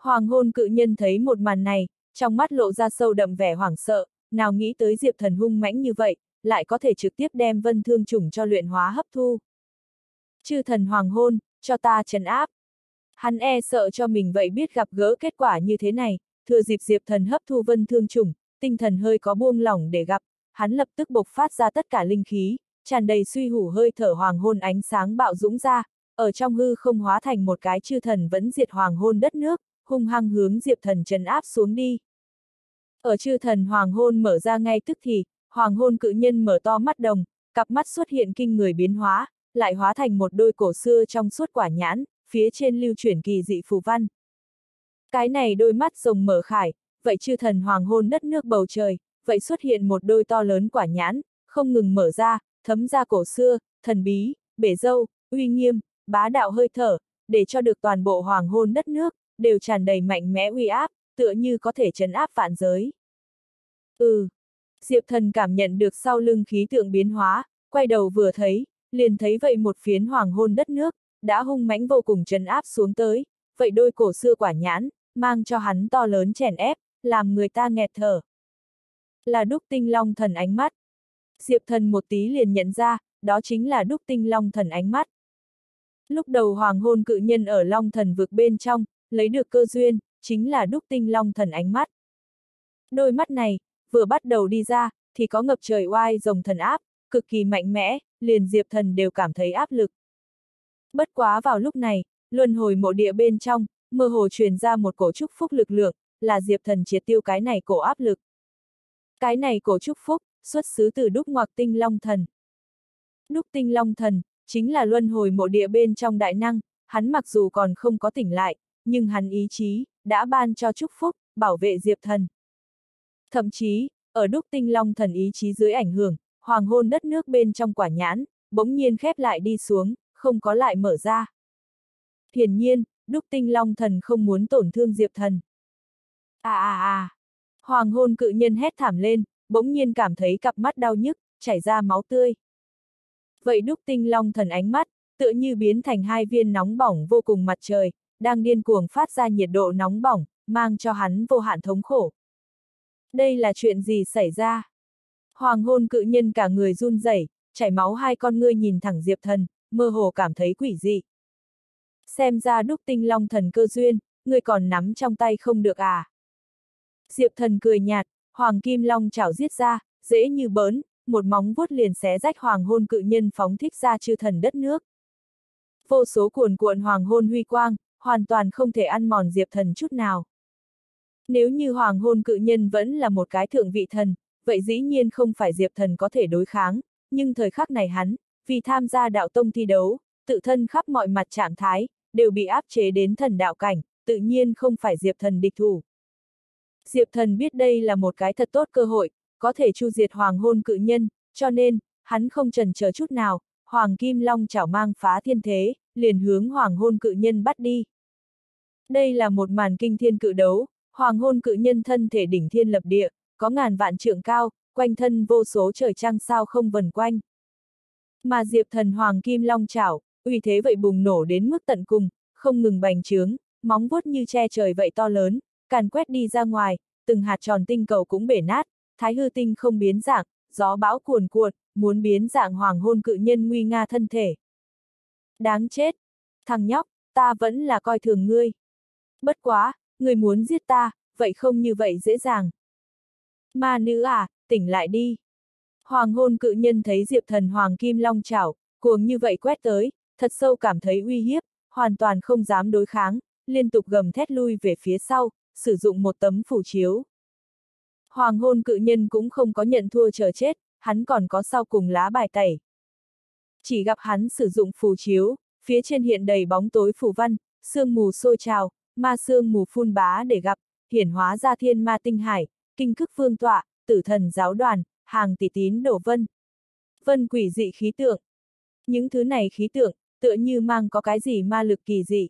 Hoàng hôn cự nhân thấy một màn này, trong mắt lộ ra sâu đậm vẻ hoảng sợ, nào nghĩ tới Diệp Thần hung mãnh như vậy, lại có thể trực tiếp đem vân thương chủng cho luyện hóa hấp thu. Chư thần hoàng hôn, cho ta trấn áp. Hắn e sợ cho mình vậy biết gặp gỡ kết quả như thế này, thừa dịp Diệp Thần hấp thu vân thương chủng, tinh thần hơi có buông lỏng để gặp, hắn lập tức bộc phát ra tất cả linh khí, tràn đầy suy hủ hơi thở hoàng hôn ánh sáng bạo dũng ra, ở trong hư không hóa thành một cái chư thần vẫn diệt hoàng hôn đất nước, hung hăng hướng Diệp Thần trấn áp xuống đi. Ở chư thần hoàng hôn mở ra ngay tức thì, hoàng hôn cự nhân mở to mắt đồng, cặp mắt xuất hiện kinh người biến hóa, lại hóa thành một đôi cổ xưa trong suốt quả nhãn, phía trên lưu chuyển kỳ dị phù văn. Cái này đôi mắt rồng mở khải, vậy chư thần hoàng hôn đất nước bầu trời, vậy xuất hiện một đôi to lớn quả nhãn, không ngừng mở ra, thấm ra cổ xưa, thần bí, bể dâu, uy nghiêm, bá đạo hơi thở, để cho được toàn bộ hoàng hôn đất nước, đều tràn đầy mạnh mẽ uy áp, tựa như có thể trấn áp vạn giới. Diệp Thần cảm nhận được sau lưng khí tượng biến hóa, quay đầu vừa thấy, liền thấy vậy một phiến hoàng hôn đất nước, đã hung mãnh vô cùng trấn áp xuống tới, vậy đôi cổ xưa quả nhãn, mang cho hắn to lớn chèn ép, làm người ta nghẹt thở. Là Đúc Tinh Long Thần ánh mắt. Diệp Thần một tí liền nhận ra, đó chính là Đúc Tinh Long Thần ánh mắt. Lúc đầu hoàng hôn cự nhân ở Long Thần vực bên trong, lấy được cơ duyên, chính là Đúc Tinh Long Thần ánh mắt. Đôi mắt này, vừa bắt đầu đi ra, thì có ngập trời oai rồng thần áp, cực kỳ mạnh mẽ, liền Diệp Thần đều cảm thấy áp lực. Bất quá vào lúc này, luân hồi mộ địa bên trong, mơ hồ truyền ra một cổ chúc phúc lực lượng, là Diệp Thần triệt tiêu cái này cổ áp lực. Cái này cổ chúc phúc, xuất xứ từ Đúc Ngoạc Tinh Long Thần. Đúc Tinh Long Thần, chính là luân hồi mộ địa bên trong đại năng, hắn mặc dù còn không có tỉnh lại, nhưng hắn ý chí, đã ban cho chúc phúc, bảo vệ Diệp Thần. Thậm chí, ở Đúc Tinh Long Thần ý chí dưới ảnh hưởng, hoàng hôn đất nước bên trong quả nhãn, bỗng nhiên khép lại đi xuống, không có lại mở ra. Hiển nhiên, Đúc Tinh Long Thần không muốn tổn thương Diệp Thần. Hoàng hôn cự nhân hét thảm lên, bỗng nhiên cảm thấy cặp mắt đau nhức, chảy ra máu tươi. Vậy Đúc Tinh Long Thần ánh mắt, tựa như biến thành hai viên nóng bỏng vô cùng mặt trời, đang điên cuồng phát ra nhiệt độ nóng bỏng, mang cho hắn vô hạn thống khổ. Đây là chuyện gì xảy ra? Hoàng hôn cự nhân cả người run rẩy, chảy máu hai con ngươi nhìn thẳng Diệp Thần, mơ hồ cảm thấy quỷ dị. Xem ra Đúc Tinh Long Thần cơ duyên, ngươi còn nắm trong tay không được à? Diệp Thần cười nhạt, hoàng kim long chảo giết ra, dễ như bỡn, một móng vuốt liền xé rách hoàng hôn cự nhân phóng thích ra chư thần đất nước. Vô số cuồn cuộn hoàng hôn huy quang, hoàn toàn không thể ăn mòn Diệp Thần chút nào. Nếu như hoàng hôn cự nhân vẫn là một cái thượng vị thần, vậy dĩ nhiên không phải Diệp Thần có thể đối kháng, nhưng thời khắc này hắn, vì tham gia đạo tông thi đấu, tự thân khắp mọi mặt trạng thái, đều bị áp chế đến thần đạo cảnh, tự nhiên không phải Diệp Thần địch thủ. Diệp Thần biết đây là một cái thật tốt cơ hội, có thể chu diệt hoàng hôn cự nhân, cho nên, hắn không chần chờ chút nào, hoàng kim long chảo mang phá thiên thế, liền hướng hoàng hôn cự nhân bắt đi. Đây là một màn kinh thiên cự đấu, hoàng hôn cự nhân thân thể đỉnh thiên lập địa, có ngàn vạn trượng cao, quanh thân vô số trời trăng sao không vần quanh. Mà Diệp Thần hoàng kim long chảo, uy thế vậy bùng nổ đến mức tận cùng, không ngừng bành trướng, móng vuốt như che trời vậy to lớn, càn quét đi ra ngoài, từng hạt tròn tinh cầu cũng bể nát, thái hư tinh không biến dạng, gió bão cuồn cuộn, muốn biến dạng hoàng hôn cự nhân nguy nga thân thể. Đáng chết! Thằng nhóc, ta vẫn là coi thường ngươi. Bất quá, ngươi muốn giết ta, vậy không như vậy dễ dàng. Ma nữ à, tỉnh lại đi. Hoàng hôn cự nhân thấy Diệp Thần hoàng kim long chảo, cuồng như vậy quét tới, thật sâu cảm thấy uy hiếp, hoàn toàn không dám đối kháng, liên tục gầm thét lui về phía sau, sử dụng một tấm phù chiếu. Hoàng hôn cự nhân cũng không có nhận thua chờ chết, hắn còn có sau cùng lá bài tẩy. Chỉ gặp hắn sử dụng phù chiếu, phía trên hiện đầy bóng tối phù văn, sương mù sôi trào, ma sương mù phun bá để gặp, hiển hóa ra thiên ma tinh hải, kinh cức vương tọa, tử thần giáo đoàn, hàng tỷ tín đổ vân. Vân quỷ dị khí tượng. Những thứ này khí tượng, tựa như mang có cái gì ma lực kỳ dị.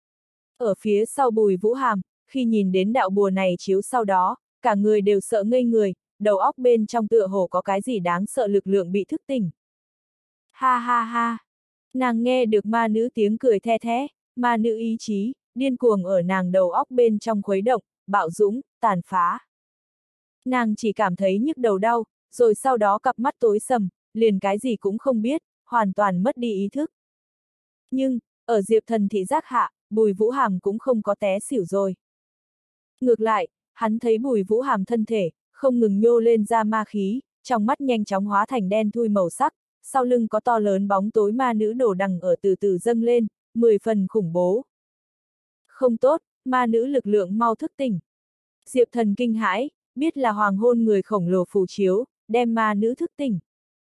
Ở phía sau Bùi Vũ Hàm, khi nhìn đến đạo bùa này chiếu sau đó, cả người đều sợ ngây người, đầu óc bên trong tựa hồ có cái gì đáng sợ lực lượng bị thức tỉnh. Ha ha ha! Nàng nghe được ma nữ tiếng cười the thế, ma nữ ý chí, điên cuồng ở nàng đầu óc bên trong khuấy động, bạo dũng, tàn phá. Nàng chỉ cảm thấy nhức đầu đau, rồi sau đó cặp mắt tối sầm, liền cái gì cũng không biết, hoàn toàn mất đi ý thức. Nhưng, ở Diệp Thần thị giác hạ, Bùi Vũ Hàm cũng không có té xỉu rồi. Ngược lại, hắn thấy Bùi Vũ Hàm thân thể, không ngừng nhô lên ra ma khí, trong mắt nhanh chóng hóa thành đen thui màu sắc, sau lưng có to lớn bóng tối ma nữ đổ đằng ở từ từ dâng lên, 10 phần khủng bố. Không tốt, ma nữ lực lượng mau thức tỉnh. Diệp Thần kinh hãi, biết là hoàng hôn người khổng lồ phù chiếu, đem ma nữ thức tỉnh.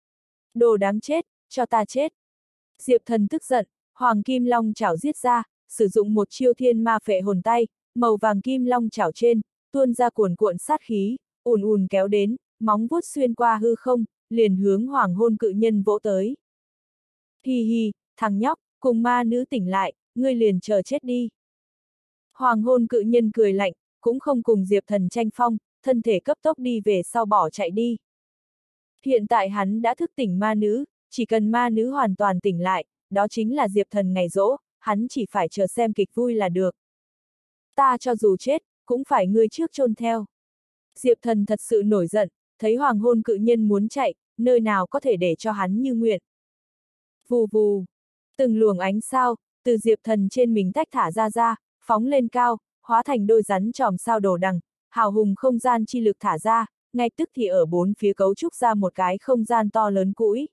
Đồ đáng chết, cho ta chết. Diệp Thần tức giận, hoàng kim long chảo giết ra, sử dụng một chiêu thiên ma phệ hồn tay, màu vàng kim long chảo trên, tuôn ra cuồn cuộn sát khí, ùn ùn kéo đến, móng vuốt xuyên qua hư không, liền hướng hoàng hôn cự nhân vỗ tới. Hi hi, thằng nhóc, cùng ma nữ tỉnh lại, ngươi liền chờ chết đi. Hoàng hôn cự nhân cười lạnh, cũng không cùng Diệp Thần tranh phong, thân thể cấp tốc đi về sau bỏ chạy đi. Hiện tại hắn đã thức tỉnh ma nữ, chỉ cần ma nữ hoàn toàn tỉnh lại, đó chính là Diệp Thần ngày giỗ, hắn chỉ phải chờ xem kịch vui là được. Ta cho dù chết, cũng phải ngươi trước chôn theo. Diệp Thần thật sự nổi giận, thấy hoàng hôn cự nhân muốn chạy, nơi nào có thể để cho hắn như nguyện. Vù vù, từng luồng ánh sao, từ Diệp Thần trên mình tách thả ra, phóng lên cao, hóa thành đôi rắn tròm sao đổ đằng, hào hùng không gian chi lực thả ra, ngay tức thì ở bốn phía cấu trúc ra một cái không gian to lớn cũi.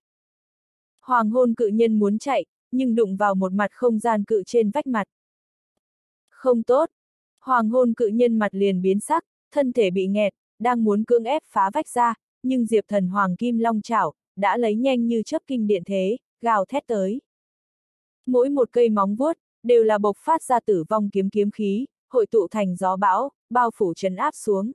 Hoàng hôn cự nhân muốn chạy, nhưng đụng vào một mặt không gian cự trên vách mặt. Không tốt, hoàng hôn cự nhân mặt liền biến sắc, thân thể bị nghẹt, đang muốn cưỡng ép phá vách ra, nhưng Diệp Thần hoàng kim long chảo, đã lấy nhanh như chớp kinh điện thế, gào thét tới. Mỗi một cây móng vuốt, đều là bộc phát ra tử vong kiếm khí, hội tụ thành gió bão, bao phủ trấn áp xuống.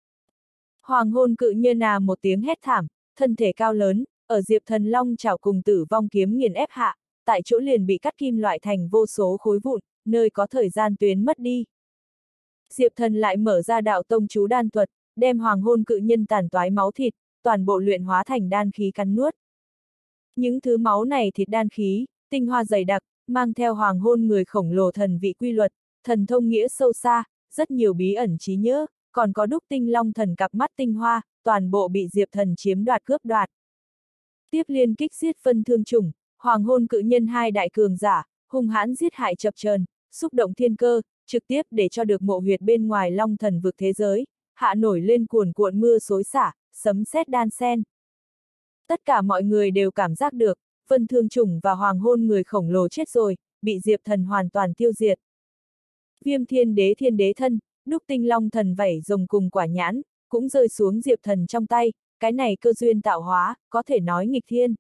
Hoàng hôn cự nhân một tiếng hét thảm, thân thể cao lớn, ở Diệp Thần long chảo cùng tử vong kiếm nghiền ép hạ, tại chỗ liền bị cắt kim loại thành vô số khối vụn, nơi có thời gian tuyến mất đi. Diệp Thần lại mở ra đạo tông chú đan thuật, đem hoàng hôn cự nhân tàn toái máu thịt, toàn bộ luyện hóa thành đan khí cắn nuốt. Những thứ máu này thịt đan khí, tinh hoa dày đặc, mang theo hoàng hôn người khổng lồ thần vị quy luật, thần thông nghĩa sâu xa, rất nhiều bí ẩn trí nhớ, còn có đúc tinh long thần cặp mắt tinh hoa, toàn bộ bị Diệp Thần chiếm đoạt cướp đoạt. Tiếp liên kích giết phân thương chủng, hoàng hôn cự nhân hai đại cường giả, hung hãn giết hại chập chờn, xúc động thiên cơ, trực tiếp để cho được mộ huyệt bên ngoài long thần vực thế giới, hạ nổi lên cuồn cuộn mưa xối xả, sấm sét đan sen. Tất cả mọi người đều cảm giác được, phân thương chủng và hoàng hôn người khổng lồ chết rồi, bị Diệp Thần hoàn toàn tiêu diệt. Viêm thiên đế thân, đúc tinh long thần vảy rồng cùng quả nhãn, cũng rơi xuống Diệp Thần trong tay, cái này cơ duyên tạo hóa, có thể nói nghịch thiên.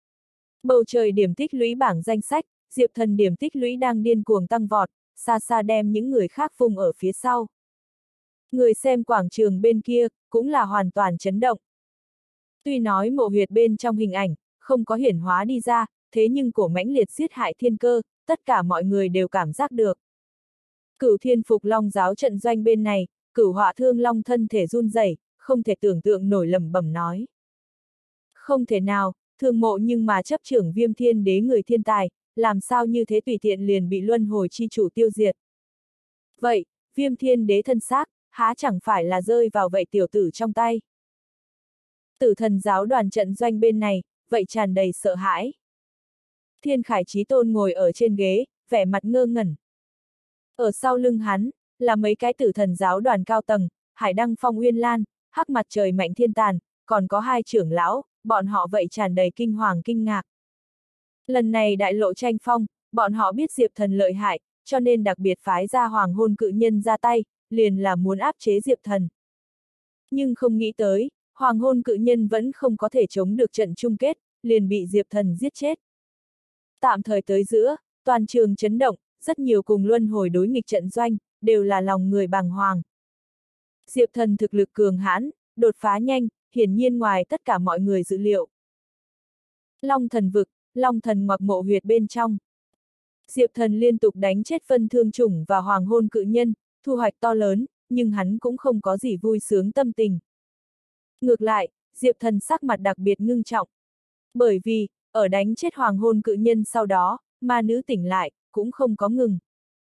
Bầu trời điểm tích lũy bảng danh sách, Diệp Thần điểm tích lũy đang điên cuồng tăng vọt, xa xa đem những người khác phung ở phía sau. Người xem quảng trường bên kia, cũng là hoàn toàn chấn động. Tuy nói mộ huyệt bên trong hình ảnh, không có hiển hóa đi ra, thế nhưng cổ mãnh liệt giết hại thiên cơ, tất cả mọi người đều cảm giác được. Cửu Thiên Phục Long giáo trận doanh bên này, Cửu Họa Thương Long thân thể run rẩy, không thể tưởng tượng nổi lẩm bẩm nói. Không thể nào, thương mộ nhưng mà chấp trưởng Viêm Thiên Đế người thiên tài, làm sao như thế tùy tiện liền bị luân hồi chi chủ tiêu diệt. Vậy, Viêm Thiên Đế thân xác, há chẳng phải là rơi vào vậy tiểu tử trong tay. Tử Thần giáo đoàn trận doanh bên này, vậy tràn đầy sợ hãi. Thiên Khải Chí Tôn ngồi ở trên ghế, vẻ mặt ngơ ngẩn. Ở sau lưng hắn, là mấy cái Tử Thần giáo đoàn cao tầng, Hải Đăng Phong Uyên Lan, Hắc Mặt Trời Mạnh Thiên Tàn, còn có hai trưởng lão, bọn họ vậy tràn đầy kinh hoàng kinh ngạc. Lần này đại lộ tranh phong, bọn họ biết Diệp Thần lợi hại, cho nên đặc biệt phái ra hoàng hôn cự nhân ra tay, liền là muốn áp chế Diệp Thần. Nhưng không nghĩ tới, hoàng hôn cự nhân vẫn không có thể chống được trận chung kết, liền bị Diệp Thần giết chết. Tạm thời tới giữa, toàn trường chấn động, rất nhiều cùng luân hồi đối nghịch trận doanh, đều là lòng người bàng hoàng. Diệp Thần thực lực cường hãn, đột phá nhanh, hiển nhiên ngoài tất cả mọi người dự liệu. Long thần vực, long thần ngoặc mộ huyệt bên trong. Diệp Thần liên tục đánh chết phân thương chủng và hoàng hôn cự nhân, thu hoạch to lớn, nhưng hắn cũng không có gì vui sướng tâm tình. Ngược lại, Diệp Thần sắc mặt đặc biệt ngưng trọng. Bởi vì, ở đánh chết hoàng hôn cự nhân sau đó, ma nữ tỉnh lại, cũng không có ngừng.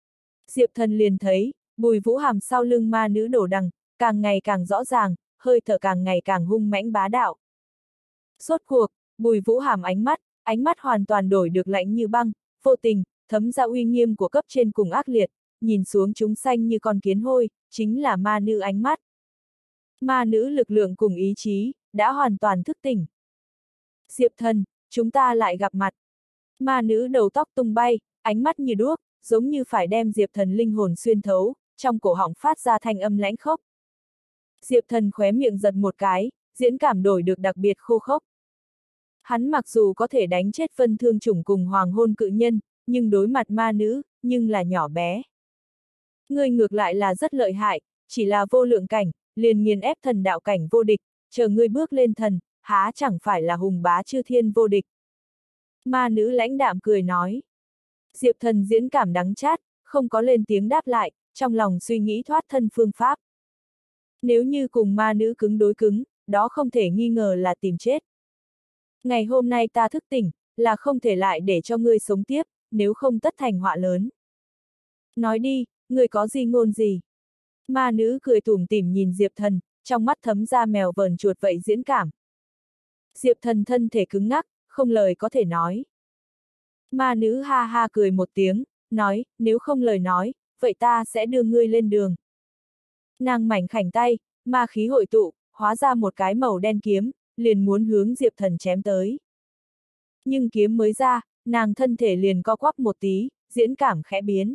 Diệp Thần liền thấy, Bùi Vũ Hàm sau lưng ma nữ đổ đằng, càng ngày càng rõ ràng, hơi thở càng ngày càng hung mãnh bá đạo. Rốt cuộc, Bùi Vũ Hàm ánh mắt hoàn toàn đổi được lạnh như băng, vô tình, thấm ra uy nghiêm của cấp trên cùng ác liệt, nhìn xuống chúng sanh như con kiến hôi, chính là ma nữ ánh mắt. Ma nữ lực lượng cùng ý chí, đã hoàn toàn thức tỉnh. Diệp Thần, chúng ta lại gặp mặt. Ma nữ đầu tóc tung bay, ánh mắt như đuốc, giống như phải đem Diệp Thần linh hồn xuyên thấu, trong cổ họng phát ra thanh âm lãnh khốc. Diệp Thần khóe miệng giật một cái, diễn cảm đổi được đặc biệt khô khốc. Hắn mặc dù có thể đánh chết Vân Thương Chủng cùng Hoàng Hôn Cự Nhân, nhưng đối mặt ma nữ, nhưng là nhỏ bé. Ngươi ngược lại là rất lợi hại, chỉ là vô lượng cảnh, liền nghiền ép thần đạo cảnh vô địch, chờ ngươi bước lên thần, há chẳng phải là hùng bá chư thiên vô địch. Ma nữ lãnh đạm cười nói. Diệp Thần diễn cảm đắng chát, không có lên tiếng đáp lại, trong lòng suy nghĩ thoát thân phương pháp. Nếu như cùng ma nữ cứng đối cứng, đó không thể nghi ngờ là tìm chết. Ngày hôm nay ta thức tỉnh, là không thể lại để cho ngươi sống tiếp, nếu không tất thành họa lớn. Nói đi, ngươi có gì ngôn gì? Ma nữ cười tủm tỉm nhìn Diệp Thần, trong mắt thấm ra mèo vờn chuột vậy diễn cảm. Diệp Thần thân thể cứng ngắc, không lời có thể nói. Ma nữ ha ha cười một tiếng, nói, nếu không lời nói, vậy ta sẽ đưa ngươi lên đường. Nàng mảnh khảnh tay, ma khí hội tụ, hóa ra một cái màu đen kiếm, liền muốn hướng Diệp Thần chém tới. Nhưng kiếm mới ra, nàng thân thể liền co quắp một tí, diễn cảm khẽ biến.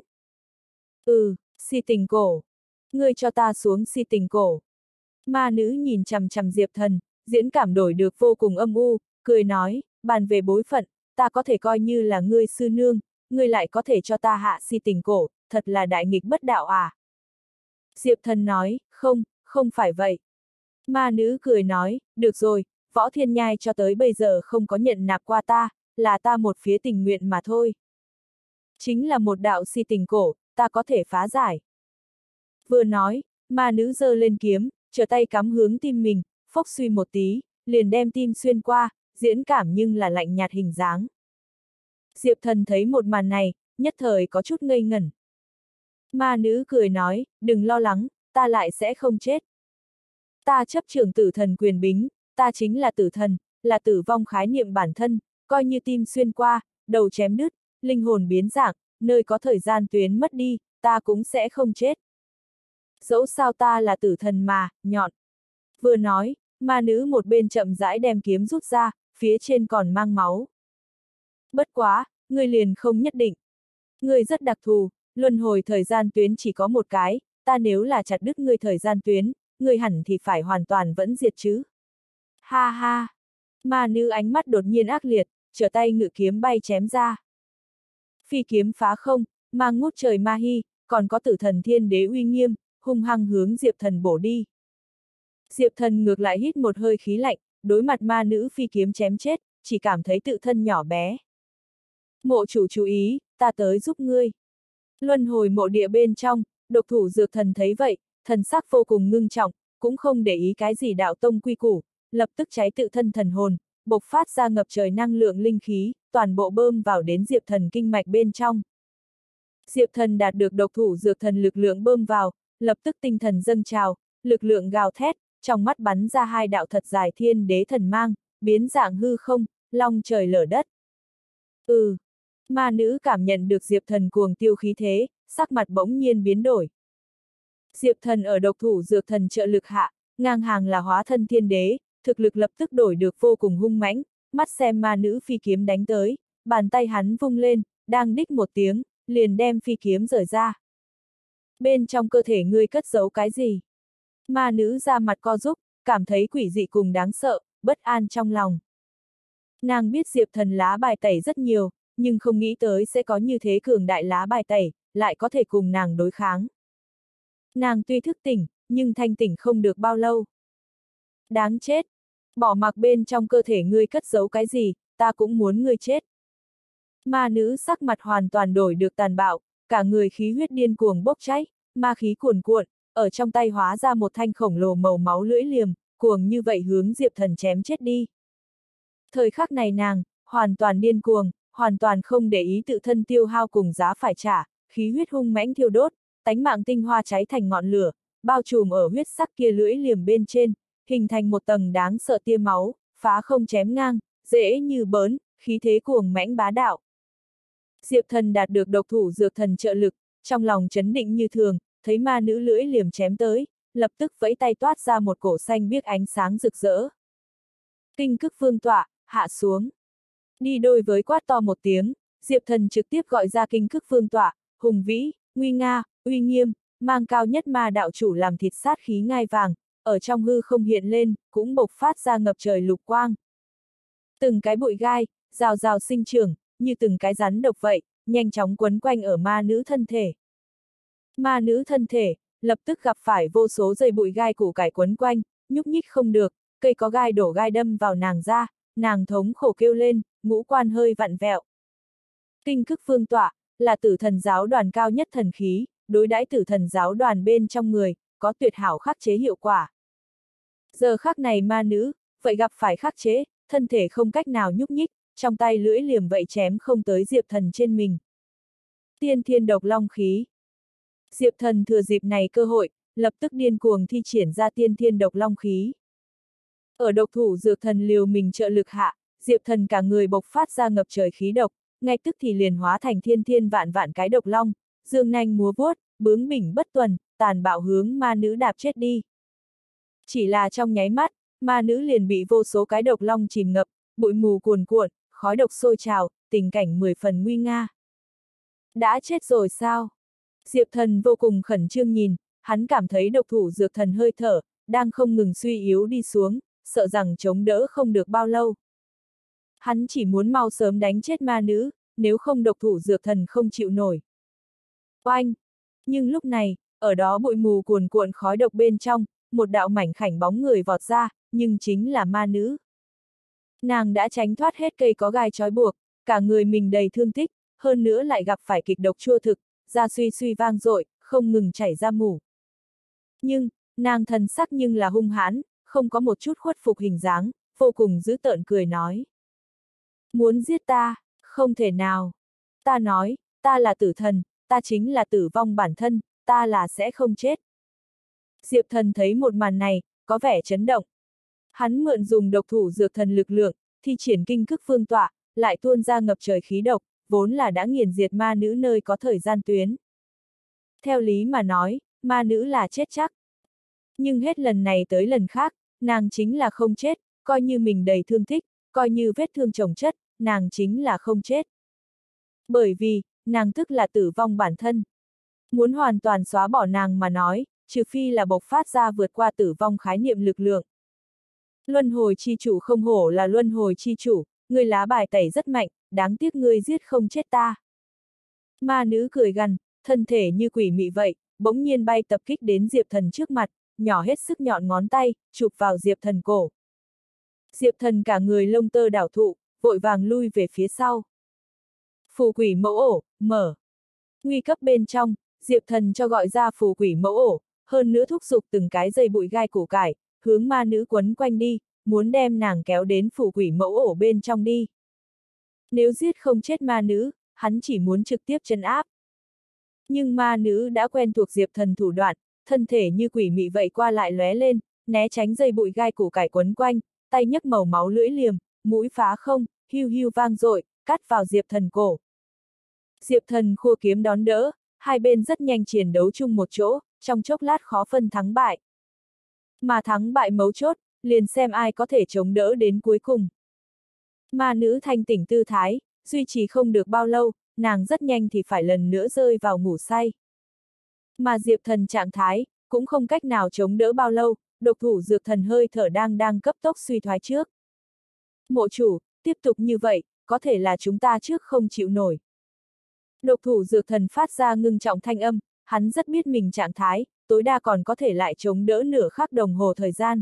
Si tình cổ. Ngươi cho ta xuống si tình cổ. Ma nữ nhìn chằm chằm Diệp Thần, diễn cảm đổi được vô cùng âm u, cười nói, bàn về bối phận, ta có thể coi như là ngươi sư nương, ngươi lại có thể cho ta hạ si tình cổ, thật là đại nghịch bất đạo à. Diệp Thần nói, không phải vậy. Ma nữ cười nói, được rồi, Võ Thiên Nhai cho tới bây giờ không có nhận nạp qua ta, là ta một phía tình nguyện mà thôi. Chính là một đạo si tình cổ, ta có thể phá giải. Vừa nói, ma nữ giơ lên kiếm, trở tay cắm hướng tim mình, phốc suy một tí, liền đem tim xuyên qua, diễn cảm nhưng là lạnh nhạt hình dáng. Diệp Thần thấy một màn này, nhất thời có chút ngây ngẩn. Ma nữ cười nói, đừng lo lắng, ta lại sẽ không chết. Ta chấp trưởng tử thần quyền bính, ta chính là tử thần, là tử vong khái niệm bản thân, coi như tim xuyên qua, đầu chém đứt, linh hồn biến dạng, nơi có thời gian tuyến mất đi, ta cũng sẽ không chết. Dẫu sao ta là tử thần mà, nhọn. Vừa nói, ma nữ một bên chậm rãi đem kiếm rút ra, phía trên còn mang máu. Bất quá, ngươi liền không nhất định. Ngươi rất đặc thù, luân hồi thời gian tuyến chỉ có một cái, ta nếu là chặt đứt ngươi thời gian tuyến, ngươi hẳn thì phải hoàn toàn vẫn diệt chứ. Ha ha! Ma nữ ánh mắt đột nhiên ác liệt, trở tay ngự kiếm bay chém ra. Phi kiếm phá không, mang ngút trời ma hy, còn có tử thần thiên đế uy nghiêm, hung hăng hướng Diệp Thần bổ đi. Diệp Thần ngược lại hít một hơi khí lạnh, đối mặt ma nữ phi kiếm chém chết, chỉ cảm thấy tự thân nhỏ bé. Mộ chủ chú ý, ta tới giúp ngươi. Luân hồi mộ địa bên trong, độc thủ Dược Thần thấy vậy, thần sắc vô cùng ngưng trọng, cũng không để ý cái gì đạo tông quy củ, lập tức cháy tự thân thần hồn, bộc phát ra ngập trời năng lượng linh khí, toàn bộ bơm vào đến Diệp Thần kinh mạch bên trong. Diệp Thần đạt được độc thủ Dược Thần lực lượng bơm vào, lập tức tinh thần dâng trào, lực lượng gào thét, trong mắt bắn ra hai đạo thật dài thiên đế thần mang, biến dạng hư không, long trời lở đất. Ma nữ cảm nhận được Diệp Thần cuồng tiêu khí thế, sắc mặt bỗng nhiên biến đổi. Diệp Thần ở độc thủ Dược Thần trợ lực hạ, ngang hàng là hóa thân thiên đế, thực lực lập tức đổi được vô cùng hung mãnh, mắt xem ma nữ phi kiếm đánh tới, bàn tay hắn vung lên, đang đích một tiếng, liền đem phi kiếm rời ra. Bên trong cơ thể ngươi cất giấu cái gì? Ma nữ ra mặt co rúm, cảm thấy quỷ dị cùng đáng sợ, bất an trong lòng. Nàng biết Diệp Thần lá bài tẩy rất nhiều, nhưng không nghĩ tới sẽ có như thế cường đại lá bài tẩy, lại có thể cùng nàng đối kháng. Nàng tuy thức tỉnh, nhưng thanh tỉnh không được bao lâu. Đáng chết! Bỏ mặc bên trong cơ thể ngươi cất giấu cái gì, ta cũng muốn ngươi chết. Ma nữ sắc mặt hoàn toàn đổi được tàn bạo, cả người khí huyết điên cuồng bốc cháy, ma khí cuồn cuộn, ở trong tay hóa ra một thanh khổng lồ màu máu lưỡi liềm, cuồng như vậy hướng Diệp Thần chém chết đi. Thời khắc này nàng, hoàn toàn điên cuồng, hoàn toàn không để ý tự thân tiêu hao cùng giá phải trả, khí huyết hung mãnh thiêu đốt, tánh mạng tinh hoa cháy thành ngọn lửa, bao trùm ở huyết sắc kia lưỡi liềm bên trên, hình thành một tầng đáng sợ tia máu, phá không chém ngang, dễ như bớn, khí thế cuồng mãnh bá đạo. Diệp Thần đạt được độc thủ dược thần trợ lực, trong lòng chấn định như thường, thấy ma nữ lưỡi liềm chém tới, lập tức vẫy tay toát ra một cổ xanh biếc ánh sáng rực rỡ. Kinh cức vương tọa, hạ xuống. Đi đôi với quát to một tiếng, Diệp Thần trực tiếp gọi ra kinh cức vương tọa, hùng vĩ, nguy nga, uy nghiêm, mang cao nhất ma đạo chủ làm thịt sát khí ngai vàng, ở trong hư không hiện lên, cũng bộc phát ra ngập trời lục quang. Từng cái bụi gai, rào rào sinh trưởng, như từng cái rắn độc vậy, nhanh chóng quấn quanh ở ma nữ thân thể. Ma nữ thân thể, lập tức gặp phải vô số dây bụi gai củ cải quấn quanh, nhúc nhích không được, cây có gai đổ gai đâm vào nàng ra, nàng thống khổ kêu lên, ngũ quan hơi vặn vẹo. Kinh cức vương tọa, là tử thần giáo đoàn cao nhất thần khí, đối đãi tử thần giáo đoàn bên trong người, có tuyệt hảo khắc chế hiệu quả. Giờ khắc này ma nữ, vậy gặp phải khắc chế, thân thể không cách nào nhúc nhích, trong tay lưỡi liềm vậy chém không tới Diệp Thần trên mình. Tiên thiên độc long khí. Diệp Thần thừa dịp này cơ hội, lập tức điên cuồng thi triển ra tiên thiên độc long khí. Ở độc thủ dược thần liều mình trợ lực hạ, Diệp Thần cả người bộc phát ra ngập trời khí độc, ngay tức thì liền hóa thành thiên thiên vạn vạn cái độc long, dương nanh múa vuốt, bướng bỉnh bất tuần, tàn bạo hướng ma nữ đạp chết đi. Chỉ là trong nháy mắt, ma nữ liền bị vô số cái độc long chìm ngập, bụi mù cuồn cuộn, khói độc sôi trào, tình cảnh 10 phần nguy nga. Đã chết rồi sao? Diệp Thần vô cùng khẩn trương nhìn, hắn cảm thấy độc thủ dược thần hơi thở, đang không ngừng suy yếu đi xuống, sợ rằng chống đỡ không được bao lâu. Hắn chỉ muốn mau sớm đánh chết ma nữ, nếu không độc thủ dược thần không chịu nổi. Oanh! Nhưng lúc này, ở đó bụi mù cuồn cuộn khói độc bên trong, một đạo mảnh khảnh bóng người vọt ra, nhưng chính là ma nữ. Nàng đã tránh thoát hết cây có gai trói buộc, cả người mình đầy thương tích, hơn nữa lại gặp phải kịch độc chua thực, da suy suy vang dội, không ngừng chảy ra mủ. Nhưng, nàng thần sắc nhưng là hung hãn, không có một chút khuất phục hình dáng, vô cùng dữ tợn cười nói. Muốn giết ta, không thể nào. Ta nói, ta là tử thần, ta chính là tử vong bản thân, ta là sẽ không chết. Diệp Thần thấy một màn này, có vẻ chấn động. Hắn mượn dùng độc thủ dược thần lực lượng, thi triển kinh cức vương tọa, lại tuôn ra ngập trời khí độc, vốn là đã nghiền diệt ma nữ nơi có thời gian tuyến. Theo lý mà nói, ma nữ là chết chắc. Nhưng hết lần này tới lần khác, nàng chính là không chết, coi như mình đầy thương tích, coi như vết thương chồng chất, nàng chính là không chết. Bởi vì, nàng tức là tử vong bản thân. Muốn hoàn toàn xóa bỏ nàng mà nói, trừ phi là bộc phát ra vượt qua tử vong khái niệm lực lượng. Luân hồi chi chủ không hổ là luân hồi chi chủ, ngươi lá bài tẩy rất mạnh, đáng tiếc ngươi giết không chết ta. Ma nữ cười gằn, thân thể như quỷ mị vậy, bỗng nhiên bay tập kích đến Diệp Thần trước mặt, nhỏ hết sức nhọn ngón tay, chụp vào Diệp Thần cổ. Diệp Thần cả người lông tơ đảo thụ, vội vàng lui về phía sau. Phù quỷ mẫu ổ, mở. Nguy cấp bên trong, Diệp Thần cho gọi ra phù quỷ mẫu ổ, hơn nữa thúc giục từng cái dây bụi gai củ cải, hướng ma nữ quấn quanh đi, muốn đem nàng kéo đến phù quỷ mẫu ổ bên trong đi. Nếu giết không chết ma nữ, hắn chỉ muốn trực tiếp trấn áp. Nhưng ma nữ đã quen thuộc Diệp Thần thủ đoạn, thân thể như quỷ mị vậy qua lại lóe lên, né tránh dây bụi gai củ cải quấn quanh, tay nhấc màu máu lưỡi liềm, mũi phá không, hiu hiu vang dội, cắt vào Diệp Thần cổ. Diệp Thần khua kiếm đón đỡ, hai bên rất nhanh chiến đấu chung một chỗ, trong chốc lát khó phân thắng bại. Mà thắng bại mấu chốt, liền xem ai có thể chống đỡ đến cuối cùng. Ma nữ thanh tỉnh tư thái, duy trì không được bao lâu, nàng rất nhanh thì phải lần nữa rơi vào ngủ say. Mà Diệp Thần trạng thái, cũng không cách nào chống đỡ bao lâu, độc thủ dược thần hơi thở đang cấp tốc suy thoái trước. Mộ chủ, tiếp tục như vậy, có thể là chúng ta trước không chịu nổi. Độc thủ dược thần phát ra ngưng trọng thanh âm, hắn rất biết mình trạng thái, tối đa còn có thể lại chống đỡ nửa khắc đồng hồ thời gian.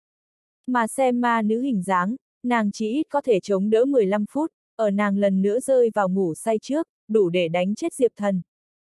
Mà xem ma nữ hình dáng, nàng chỉ ít có thể chống đỡ 15 phút, ở nàng lần nữa rơi vào ngủ say trước, đủ để đánh chết Diệp Thần.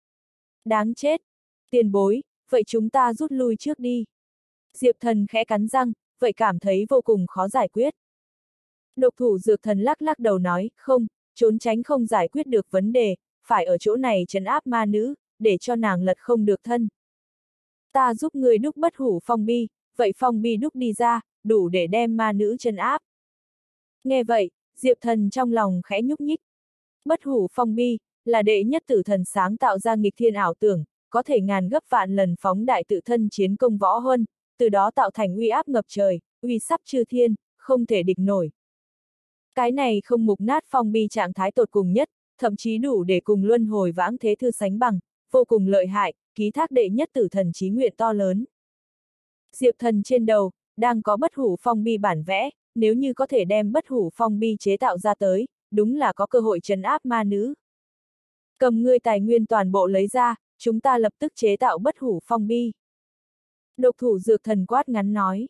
Đáng chết! Tiền bối, vậy chúng ta rút lui trước đi. Diệp Thần khẽ cắn răng, vậy cảm thấy vô cùng khó giải quyết. Độc thủ dược thần lắc lắc đầu nói, không, trốn tránh không giải quyết được vấn đề, phải ở chỗ này trấn áp ma nữ, để cho nàng lật không được thân. Ta giúp ngươi đúc bất hủ phong bi, vậy phong bi đúc đi ra, đủ để đem ma nữ trấn áp. Nghe vậy, Diệp Thần trong lòng khẽ nhúc nhích. Bất hủ phong bi, là đệ nhất tử thần sáng tạo ra nghịch thiên ảo tưởng, có thể ngàn gấp vạn lần phóng đại tự thân chiến công võ huân, từ đó tạo thành uy áp ngập trời, uy sắp chư thiên, không thể địch nổi. Cái này không mục nát phong bi trạng thái tột cùng nhất, thậm chí đủ để cùng luân hồi vãng thế thư sánh bằng, vô cùng lợi hại, ký thác đệ nhất tử thần chí nguyện to lớn. Diệp Thần trên đầu, đang có bất hủ phong bi bản vẽ, nếu như có thể đem bất hủ phong bi chế tạo ra tới, đúng là có cơ hội trấn áp ma nữ. Cầm ngươi tài nguyên toàn bộ lấy ra, chúng ta lập tức chế tạo bất hủ phong bi. Độc thủ dược thần quát ngắn nói.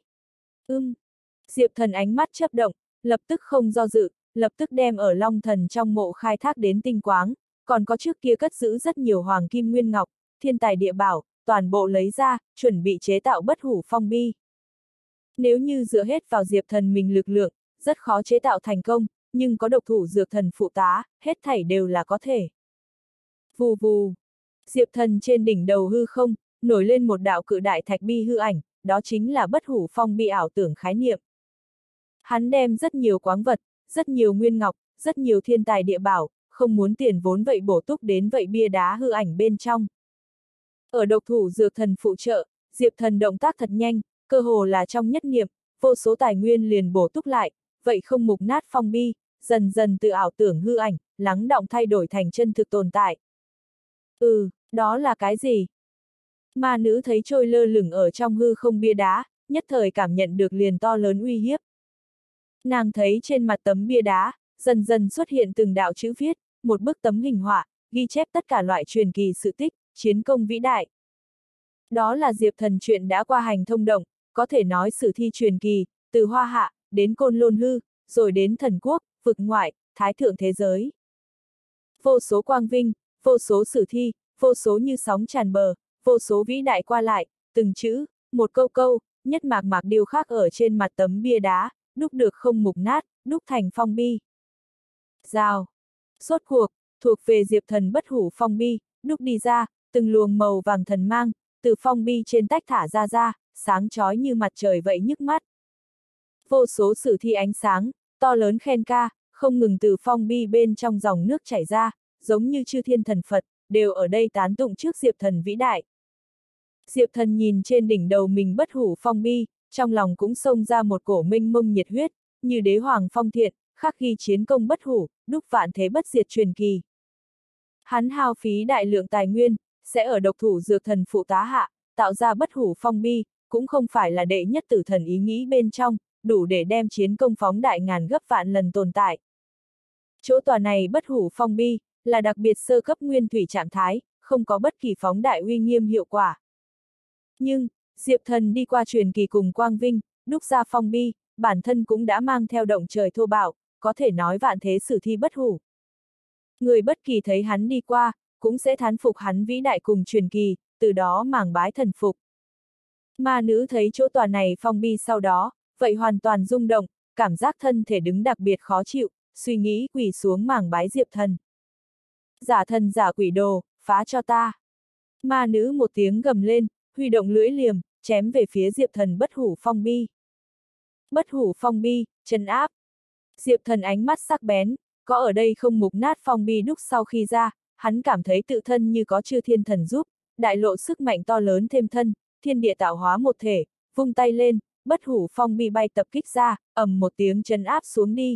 Diệp Thần ánh mắt chớp động, lập tức không do dự, lập tức đem ở Long Thần trong mộ khai thác đến tinh quáng, còn có trước kia cất giữ rất nhiều hoàng kim nguyên ngọc, thiên tài địa bảo, toàn bộ lấy ra, chuẩn bị chế tạo bất hủ phong bi. Nếu như dựa hết vào Diệp Thần mình lực lượng, rất khó chế tạo thành công, nhưng có độc thủ dược thần phụ tá, hết thảy đều là có thể. Vù vù. Diệp Thần trên đỉnh đầu hư không, nổi lên một đạo cự đại thạch bi hư ảnh, đó chính là bất hủ phong bi ảo tưởng khái niệm. Hắn đem rất nhiều quáng vật, rất nhiều nguyên ngọc, rất nhiều thiên tài địa bảo, không muốn tiền vốn vậy bổ túc đến vậy bia đá hư ảnh bên trong. Ở độc thủ dược thần phụ trợ, Diệp Thần động tác thật nhanh, cơ hồ là trong nhất niệm, vô số tài nguyên liền bổ túc lại, vậy không mục nát phong bi, dần dần từ ảo tưởng hư ảnh, lắng đọng thay đổi thành chân thực tồn tại. Đó là cái gì? Ma nữ thấy trôi lơ lửng ở trong hư không bia đá, nhất thời cảm nhận được liền to lớn uy hiếp. Nàng thấy trên mặt tấm bia đá, dần dần xuất hiện từng đạo chữ viết, một bức tấm hình họa, ghi chép tất cả loại truyền kỳ sự tích, chiến công vĩ đại. Đó là Diệp Thần chuyện đã qua hành thông động, có thể nói sử thi truyền kỳ, từ Hoa Hạ, đến Côn Lôn Hư, rồi đến thần quốc, vực ngoại, thái thượng thế giới. Vô số quang vinh, vô số sử thi, vô số như sóng tràn bờ, vô số vĩ đại qua lại, từng chữ, một câu câu, nhất mạc mạc điêu khắc ở trên mặt tấm bia đá, đúc được không mục nát, đúc thành phong bi. Rào. Rốt cuộc, thuộc về Diệp Thần bất hủ phong bi, đúc đi ra, từng luồng màu vàng thần mang, từ phong bi trên tách thả ra, sáng chói như mặt trời vậy nhức mắt. Vô số sử thi ánh sáng, to lớn khen ca, không ngừng từ phong bi bên trong dòng nước chảy ra, giống như chư thiên thần Phật, đều ở đây tán tụng trước Diệp Thần vĩ đại. Diệp Thần nhìn trên đỉnh đầu mình bất hủ phong bi, trong lòng cũng xông ra một cổ mênh mông nhiệt huyết, như đế hoàng phong thiện, khắc ghi chiến công bất hủ, đúc vạn thế bất diệt truyền kỳ. Hắn hao phí đại lượng tài nguyên, sẽ ở độc thủ dược thần phụ tá hạ, tạo ra bất hủ phong bi, cũng không phải là đệ nhất tử thần ý nghĩ bên trong, đủ để đem chiến công phóng đại ngàn gấp vạn lần tồn tại. Chỗ tòa này bất hủ phong bi, là đặc biệt sơ cấp nguyên thủy trạng thái, không có bất kỳ phóng đại uy nghiêm hiệu quả. Nhưng, Diệp Thần đi qua truyền kỳ cùng quang vinh, đúc ra phong bi, bản thân cũng đã mang theo động trời thô bạo, có thể nói vạn thế sử thi bất hủ. Người bất kỳ thấy hắn đi qua, cũng sẽ thán phục hắn vĩ đại cùng truyền kỳ, từ đó màng bái thần phục. Ma nữ thấy chỗ tòa này phong bi sau đó, vậy hoàn toàn rung động, cảm giác thân thể đứng đặc biệt khó chịu, suy nghĩ quỳ xuống màng bái Diệp Thần. Giả thần giả quỷ đồ, phá cho ta. Ma nữ một tiếng gầm lên, huy động lưỡi liềm, chém về phía Diệp Thần bất hủ phong bi. Bất hủ phong bi, trấn áp. Diệp Thần ánh mắt sắc bén, có ở đây không mục nát phong bi đúc sau khi ra, hắn cảm thấy tự thân như có chư thiên thần giúp, đại lộ sức mạnh to lớn thêm thân, thiên địa tạo hóa một thể, vung tay lên, bất hủ phong bi bay tập kích ra, ầm một tiếng trấn áp xuống đi.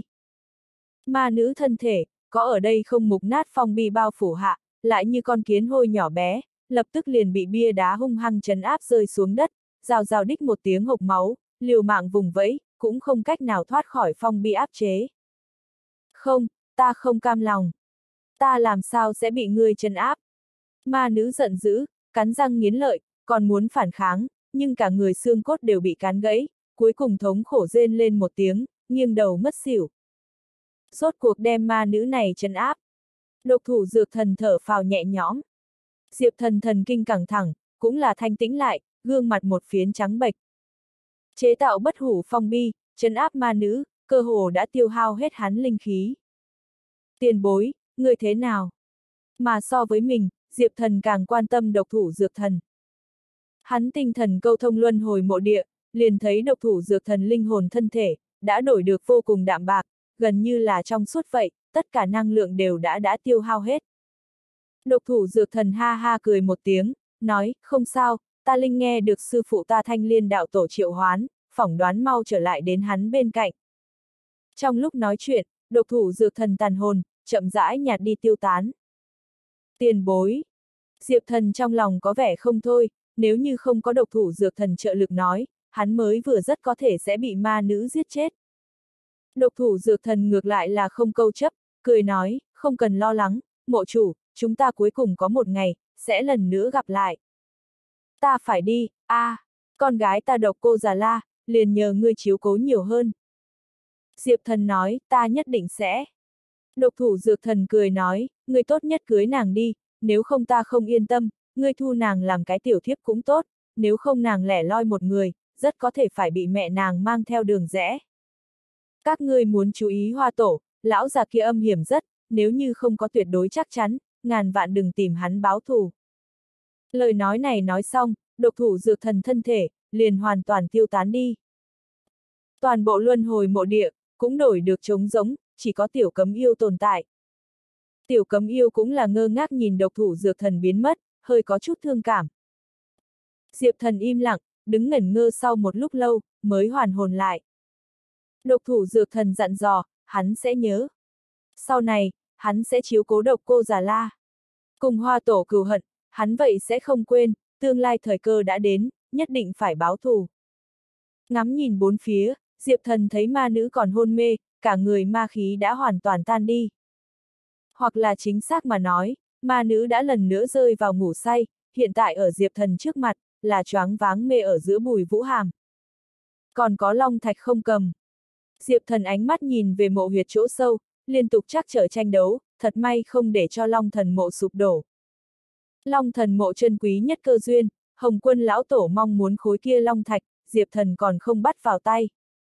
Ma nữ thân thể, có ở đây không mục nát phong bi bao phủ hạ, lại như con kiến hôi nhỏ bé, lập tức liền bị bia đá hung hăng trấn áp rơi xuống đất, rào rào đích một tiếng hộc máu, liều mạng vùng vẫy, cũng không cách nào thoát khỏi phong bi áp chế. Không, ta không cam lòng. Ta làm sao sẽ bị ngươi trấn áp? Ma nữ giận dữ, cắn răng nghiến lợi, còn muốn phản kháng, nhưng cả người xương cốt đều bị cán gãy, cuối cùng thống khổ rên lên một tiếng, nghiêng đầu ngất xỉu. Rốt cuộc đem ma nữ này trấn áp. Độc thủ dược thần thở phào nhẹ nhõm. Diệp Thần thần kinh căng thẳng, cũng là thanh tĩnh lại, gương mặt một phiến trắng bệch. Chế tạo bất hủ phong bi, trấn áp ma nữ, cơ hồ đã tiêu hao hết hắn linh khí. Tiền bối, người thế nào? Mà so với mình, Diệp Thần càng quan tâm độc thủ dược thần. Hắn tinh thần câu thông luân hồi mộ địa, liền thấy độc thủ dược thần linh hồn thân thể, đã đổi được vô cùng đạm bạc, gần như là trong suốt vậy, tất cả năng lượng đều đã tiêu hao hết. Độc thủ dược thần ha ha cười một tiếng, nói, không sao, ta linh nghe được sư phụ ta Thanh Liên đạo tổ triệu hoán, phỏng đoán mau trở lại đến hắn bên cạnh. Trong lúc nói chuyện, độc thủ dược thần tàn hồn, chậm rãi nhạt đi tiêu tán. Tiền bối. Diệp Thần trong lòng có vẻ không thôi, nếu như không có độc thủ dược thần trợ lực nói, hắn mới vừa rất có thể sẽ bị ma nữ giết chết. Độc thủ dược thần ngược lại là không câu chấp, cười nói, không cần lo lắng, mộ chủ, chúng ta cuối cùng có một ngày, sẽ lần nữa gặp lại. Ta phải đi, con gái ta độc cô già la, liền nhờ ngươi chiếu cố nhiều hơn. Diệp Thần nói, ta nhất định sẽ. Độc thủ dược thần cười nói, ngươi tốt nhất cưới nàng đi, nếu không ta không yên tâm, ngươi thu nàng làm cái tiểu thiếp cũng tốt, nếu không nàng lẻ loi một người, rất có thể phải bị mẹ nàng mang theo đường rẽ. Các ngươi muốn chú ý Hoa tổ, lão già kia âm hiểm rất, nếu như không có tuyệt đối chắc chắn, ngàn vạn đừng tìm hắn báo thù. Lời nói này nói xong, độc thủ dược thần thân thể, liền hoàn toàn tiêu tán đi. Toàn bộ luân hồi mộ địa, cũng đổi được trống rỗng, chỉ có tiểu cấm yêu tồn tại. Tiểu cấm yêu cũng là ngơ ngác nhìn độc thủ dược thần biến mất, hơi có chút thương cảm. Diệp Thần im lặng, đứng ngẩn ngơ sau một lúc lâu, mới hoàn hồn lại. Độc thủ dược thần dặn dò, hắn sẽ nhớ. Sau này, hắn sẽ chiếu cố độc cô già la. Cùng Hoa tổ cừu hận, hắn vậy sẽ không quên, tương lai thời cơ đã đến, nhất định phải báo thù. Ngắm nhìn bốn phía, Diệp Thần thấy ma nữ còn hôn mê, cả người ma khí đã hoàn toàn tan đi. Hoặc là chính xác mà nói, ma nữ đã lần nữa rơi vào ngủ say, hiện tại ở Diệp Thần trước mặt, là choáng váng mê ở giữa Bùi Vũ Hàm. Còn có long thạch không cầm. Diệp Thần ánh mắt nhìn về mộ huyệt chỗ sâu, liên tục trắc trở tranh đấu, thật may không để cho long thần mộ sụp đổ. Long thần mộ chân quý nhất cơ duyên, Hồng Quân lão tổ mong muốn khối kia long thạch, Diệp Thần còn không bắt vào tay.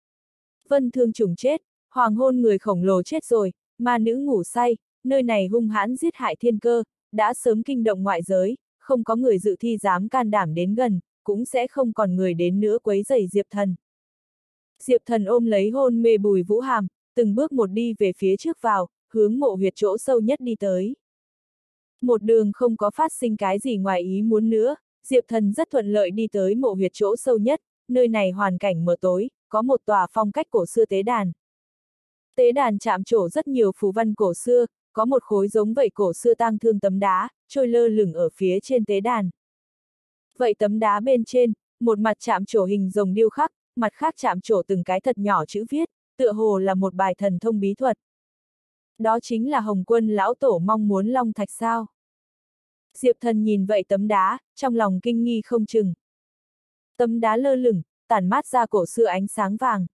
Vân Thương Trùng chết, hoàng hôn người khổng lồ chết rồi, ma nữ ngủ say, nơi này hung hãn giết hại thiên cơ, đã sớm kinh động ngoại giới, không có người dự thi dám can đảm đến gần, cũng sẽ không còn người đến nữa quấy rầy Diệp Thần. Diệp Thần ôm lấy hôn mê Bùi Vũ Hàm, từng bước một đi về phía trước vào, hướng mộ huyệt chỗ sâu nhất đi tới. Một đường không có phát sinh cái gì ngoài ý muốn nữa, Diệp Thần rất thuận lợi đi tới mộ huyệt chỗ sâu nhất, nơi này hoàn cảnh mờ tối, có một tòa phong cách cổ xưa tế đàn. Tế đàn chạm trổ rất nhiều phù văn cổ xưa, có một khối giống vậy cổ xưa tang thương tấm đá, trôi lơ lửng ở phía trên tế đàn. Vậy tấm đá bên trên, một mặt chạm trổ hình rồng điêu khắc, mặt khác chạm trổ từng cái thật nhỏ chữ viết, tựa hồ là một bài thần thông bí thuật. Đó chính là Hồng Quân lão tổ mong muốn long thạch sao. Diệp Thần nhìn vậy tấm đá, trong lòng kinh nghi không chừng. Tấm đá lơ lửng, tản mát ra cổ xưa ánh sáng vàng.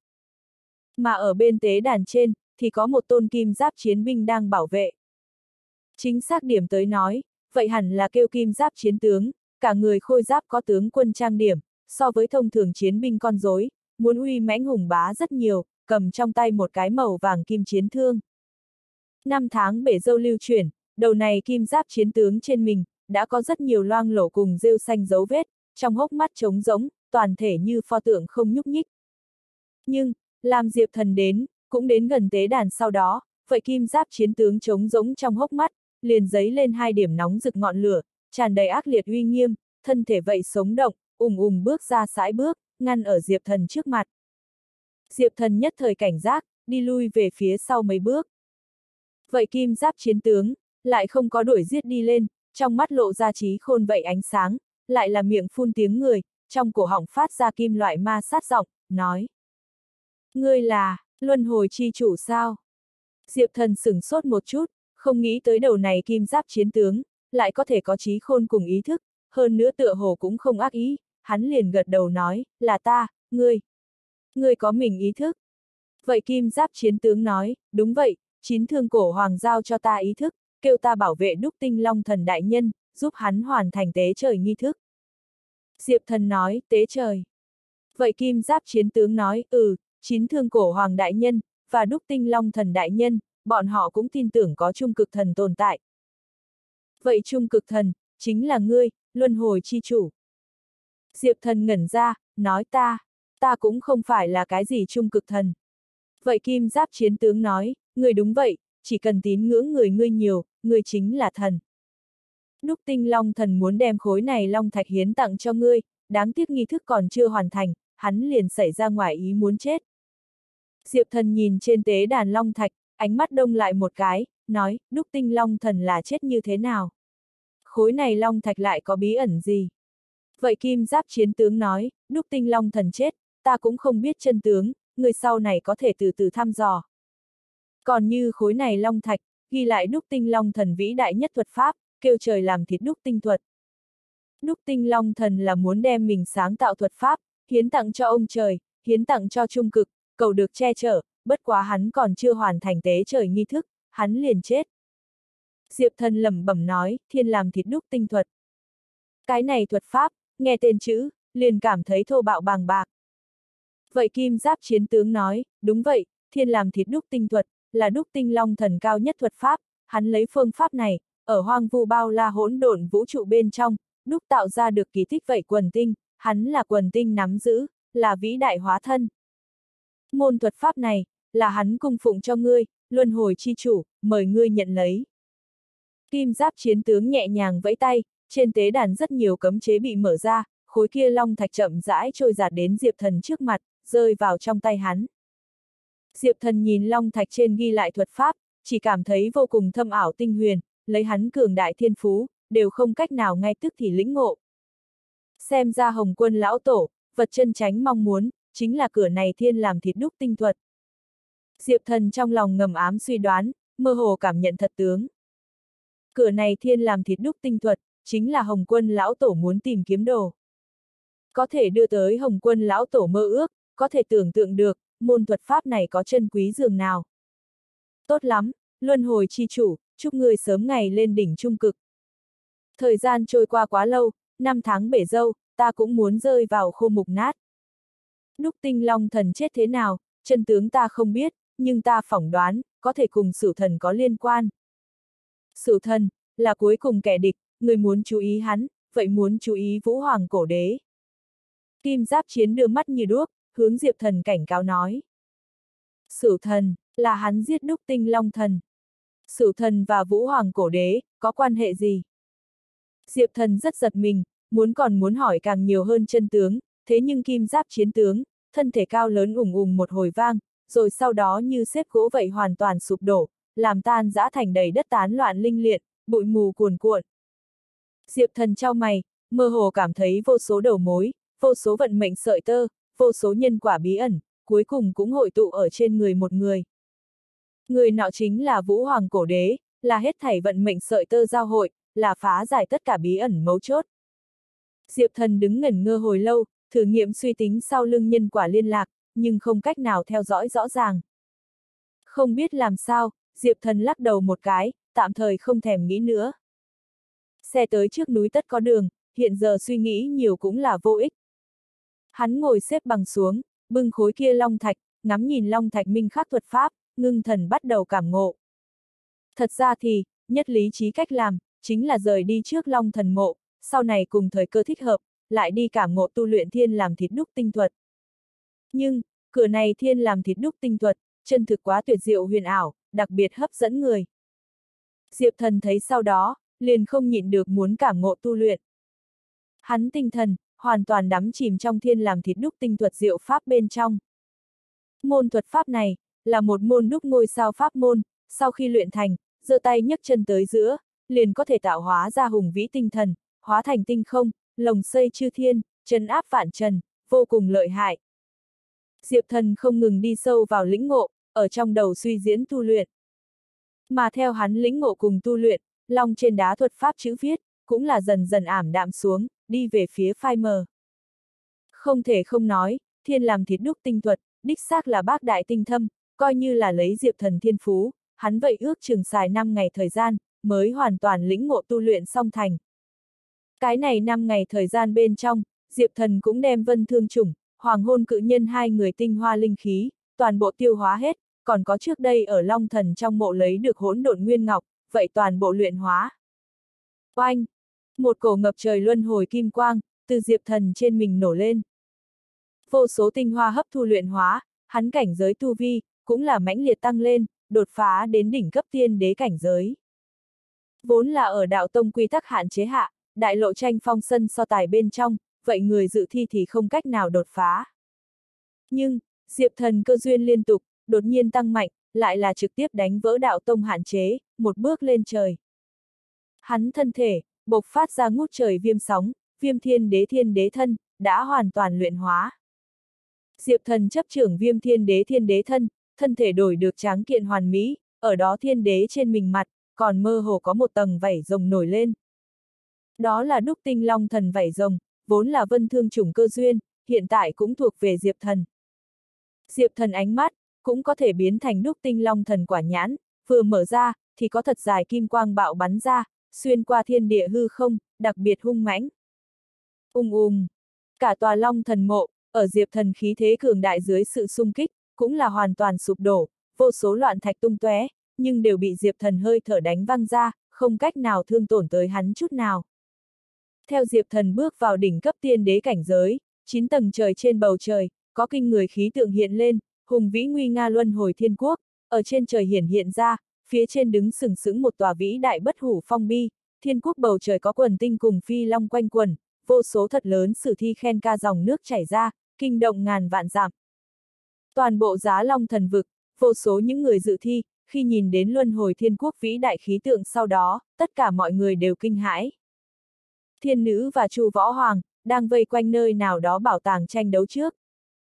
Mà ở bên tế đàn trên, thì có một tôn kim giáp chiến binh đang bảo vệ. Chính xác điểm tới nói, vậy hẳn là kêu kim giáp chiến tướng, cả người khôi giáp có tướng quân trang điểm, so với thông thường chiến binh con rối, muốn uy mãnh hùng bá rất nhiều, cầm trong tay một cái màu vàng kim chiến thương. Năm tháng bể dâu lưu chuyển, đầu này kim giáp chiến tướng trên mình, đã có rất nhiều loang lổ cùng rêu xanh dấu vết, trong hốc mắt trống rỗng, toàn thể như pho tượng không nhúc nhích. Nhưng, làm Diệp Thần đến, cũng đến gần tế đàn sau đó, vậy kim giáp chiến tướng trống rỗng trong hốc mắt, liền giấy lên hai điểm nóng rực ngọn lửa, tràn đầy ác liệt uy nghiêm, thân thể vậy sống động, bước ra sải bước, ngăn ở Diệp Thần trước mặt. Diệp Thần nhất thời cảnh giác, đi lui về phía sau mấy bước. Vậy kim giáp chiến tướng, lại không có đuổi giết đi lên, trong mắt lộ ra trí khôn vậy ánh sáng, lại là miệng phun tiếng người, trong cổ họng phát ra kim loại ma sát giọng, nói. Ngươi là, luân hồi chi chủ sao? Diệp Thần sửng sốt một chút, không nghĩ tới đầu này kim giáp chiến tướng, lại có thể có trí khôn cùng ý thức, hơn nữa tựa hồ cũng không ác ý, hắn liền gật đầu nói, là ta, ngươi. Ngươi có mình ý thức. Vậy kim giáp chiến tướng nói, đúng vậy, chín thương cổ hoàng giao cho ta ý thức, kêu ta bảo vệ đúc tinh long thần đại nhân, giúp hắn hoàn thành tế trời nghi thức. Diệp Thần nói, tế trời. Vậy kim giáp chiến tướng nói, chín thương cổ hoàng đại nhân, và đúc tinh long thần đại nhân, bọn họ cũng tin tưởng có trung cực thần tồn tại. Vậy trung cực thần, chính là ngươi, luân hồi chi chủ. Diệp Thần ngẩn ra, nói ta cũng không phải là cái gì trung cực thần. Vậy Kim Giáp chiến tướng nói, người đúng vậy, chỉ cần tín ngưỡng người ngươi nhiều, ngươi chính là thần. Đúc Tinh Long thần muốn đem khối này long thạch hiến tặng cho ngươi, đáng tiếc nghi thức còn chưa hoàn thành, hắn liền xảy ra ngoài ý muốn chết. Diệp Thần nhìn trên tế đàn long thạch, ánh mắt đông lại một cái, nói, Đúc Tinh Long thần là chết như thế nào? Khối này long thạch lại có bí ẩn gì? Vậy Kim Giáp chiến tướng nói, Đúc Tinh Long thần chết, ta cũng không biết chân tướng, người sau này có thể từ từ thăm dò. Còn như khối này long thạch, ghi lại Đúc Tinh Long thần vĩ đại nhất thuật pháp, kêu trời làm thịt Đúc Tinh thuật. Đúc Tinh Long thần là muốn đem mình sáng tạo thuật pháp, hiến tặng cho ông trời, hiến tặng cho trung cực, cầu được che chở, bất quá hắn còn chưa hoàn thành tế trời nghi thức, hắn liền chết. Diệp Thần lẩm bẩm nói, thiên làm thịt Đúc Tinh thuật. Cái này thuật pháp, nghe tên chữ, liền cảm thấy thô bạo bàng bạc. Vậy Kim Giáp chiến tướng nói, đúng vậy, thiên làm thịt Đúc Tinh thuật, là Đúc Tinh Long thần cao nhất thuật pháp, hắn lấy phương pháp này, ở hoang vu bao la hỗn độn vũ trụ bên trong, đúc tạo ra được kỳ tích vậy quần tinh, hắn là quần tinh nắm giữ, là vĩ đại hóa thân. Môn thuật pháp này, là hắn cung phụng cho ngươi, luân hồi chi chủ, mời ngươi nhận lấy. Kim Giáp chiến tướng nhẹ nhàng vẫy tay, trên tế đàn rất nhiều cấm chế bị mở ra, khối kia long thạch chậm rãi trôi giạt đến Diệp Thần trước mặt, rơi vào trong tay hắn. Diệp Thần nhìn long thạch trên ghi lại thuật pháp, chỉ cảm thấy vô cùng thâm ảo tinh huyền, lấy hắn cường đại thiên phú, đều không cách nào ngay tức thì lĩnh ngộ. Xem ra Hồng Quân lão tổ, vật chân chánh mong muốn, chính là cửa này thiên làm thịt Đúc Tinh thuật. Diệp Thần trong lòng ngầm ám suy đoán, mơ hồ cảm nhận thật tướng. Cửa này thiên làm thịt Đúc Tinh thuật, chính là Hồng Quân lão tổ muốn tìm kiếm đồ. Có thể đưa tới Hồng Quân lão tổ mơ ước, có thể tưởng tượng được, môn thuật pháp này có chân quý dường nào. Tốt lắm, luân hồi chi chủ, chúc ngươi sớm ngày lên đỉnh trung cực. Thời gian trôi qua quá lâu, 5 tháng bể dâu, ta cũng muốn rơi vào khô mục nát. Đúc Tinh Long thần chết thế nào, chân tướng ta không biết, nhưng ta phỏng đoán, có thể cùng Sửu thần có liên quan. Sửu thần, là cuối cùng kẻ địch, người muốn chú ý hắn, vậy muốn chú ý Vũ Hoàng cổ đế. Kim Giáp chiến đưa mắt như đuốc, hướng Diệp Thần cảnh cáo nói. Sửu thần, là hắn giết Đúc Tinh Long thần. Sửu thần và Vũ Hoàng cổ đế, có quan hệ gì? Diệp Thần rất giật mình, còn muốn hỏi càng nhiều hơn chân tướng, thế nhưng Kim Giáp chiến tướng, thân thể cao lớn ùng ùng một hồi vang, rồi sau đó như xếp gỗ vậy hoàn toàn sụp đổ, làm tan rã thành đầy đất tán loạn linh liệt, bụi mù cuồn cuộn. Diệp Thần chau mày, mơ hồ cảm thấy vô số đầu mối, vô số vận mệnh sợi tơ, vô số nhân quả bí ẩn, cuối cùng cũng hội tụ ở trên người một người. Người nọ chính là Vũ Hoàng cổ đế, là hết thảy vận mệnh sợi tơ giao hội, là phá giải tất cả bí ẩn mấu chốt. Diệp Thần đứng ngẩn ngơ hồi lâu, thử nghiệm suy tính sau lưng nhân quả liên lạc, nhưng không cách nào theo dõi rõ ràng. Không biết làm sao, Diệp Thần lắc đầu một cái, tạm thời không thèm nghĩ nữa. Xe tới trước núi tất có đường, hiện giờ suy nghĩ nhiều cũng là vô ích. Hắn ngồi xếp bằng xuống, bưng khối kia long thạch, ngắm nhìn long thạch minh khắc thuật pháp, ngưng thần bắt đầu cảm ngộ. Thật ra thì, nhất lý trí cách làm, chính là rời đi trước long thần mộ, sau này cùng thời cơ thích hợp, lại đi cảm ngộ tu luyện thiên làm thịt Đúc Tinh thuật. Nhưng, cửa này thiên làm thịt Đúc Tinh thuật, chân thực quá tuyệt diệu huyền ảo, đặc biệt hấp dẫn người. Diệp Thần thấy sau đó, liền không nhịn được muốn cảm ngộ tu luyện. Hắn tinh thần, hoàn toàn đắm chìm trong thiên làm thịt Đúc Tinh thuật diệu pháp bên trong. Môn thuật pháp này, là một môn đúc ngôi sao pháp môn, sau khi luyện thành, giơ tay nhấc chân tới giữa, liền có thể tạo hóa ra hùng vĩ tinh thần, hóa thành tinh không, lồng xây chư thiên, trấn áp vạn trần, vô cùng lợi hại. Diệp Thần không ngừng đi sâu vào lĩnh ngộ, ở trong đầu suy diễn tu luyện. Mà theo hắn lĩnh ngộ cùng tu luyện, long trên đá thuật pháp chữ viết, cũng là dần dần ảm đạm xuống, đi về phía phai mờ. Không thể không nói, thiên làm thịt Đúc Tinh thuật, đích xác là bác đại tinh thâm, coi như là lấy Diệp Thần thiên phú, hắn vậy ước chừng xài 5 ngày thời gian, mới hoàn toàn lĩnh ngộ tu luyện xong thành. Cái này 5 ngày thời gian bên trong, Diệp Thần cũng đem Vân Thương Chủng, Hoàng Hôn Cự Nhân hai người tinh hoa linh khí, toàn bộ tiêu hóa hết, còn có trước đây ở Long Thần trong mộ lấy được hỗn độn nguyên ngọc, vậy toàn bộ luyện hóa. Oanh! Một cổ ngập trời luân hồi kim quang, từ Diệp Thần trên mình nổ lên. Vô số tinh hoa hấp thu luyện hóa, hắn cảnh giới tu vi, cũng là mãnh liệt tăng lên, đột phá đến đỉnh cấp tiên đế cảnh giới. Vốn là ở đạo tông quy tắc hạn chế hạ, đại lộ tranh phong sân so tài bên trong, vậy người dự thi thì không cách nào đột phá. Nhưng, Diệp Thần cơ duyên liên tục, đột nhiên tăng mạnh, lại là trực tiếp đánh vỡ đạo tông hạn chế, một bước lên trời. Hắn thân thể, bộc phát ra ngút trời viêm sóng, viêm thiên đế thân, đã hoàn toàn luyện hóa. Diệp Thần chấp trưởng viêm thiên đế thân, thân thể đổi được tráng kiện hoàn mỹ, ở đó thiên đế trên mình mặt, còn mơ hồ có một tầng vảy rồng nổi lên. Đó là đúc tinh long thần vảy rồng, vốn là vân thương chủng cơ duyên, hiện tại cũng thuộc về Diệp Thần. Diệp Thần ánh mắt, cũng có thể biến thành đúc tinh long thần quả nhãn, vừa mở ra, thì có thật dài kim quang bạo bắn ra, xuyên qua thiên địa hư không, đặc biệt hung mãnh. Cả tòa long thần mộ, ở Diệp Thần khí thế cường đại dưới sự xung kích, cũng là hoàn toàn sụp đổ, vô số loạn thạch tung tóe, nhưng đều bị Diệp Thần hơi thở đánh văng ra, không cách nào thương tổn tới hắn chút nào. Theo Diệp Thần bước vào đỉnh cấp tiên đế cảnh giới, 9 tầng trời trên bầu trời, có kinh người khí tượng hiện lên, hùng vĩ nguy nga luân hồi thiên quốc, ở trên trời hiển hiện ra, phía trên đứng sừng sững một tòa vĩ đại bất hủ phong bi, thiên quốc bầu trời có quần tinh cùng phi long quanh quần, vô số thật lớn sử thi khen ca dòng nước chảy ra, kinh động ngàn vạn dặm. Toàn bộ Giá Long thần vực, vô số những người dự thi, khi nhìn đến luân hồi thiên quốc vĩ đại khí tượng sau đó, tất cả mọi người đều kinh hãi. Thiên nữ và Chu Võ Hoàng, đang vây quanh nơi nào đó bảo tàng tranh đấu trước.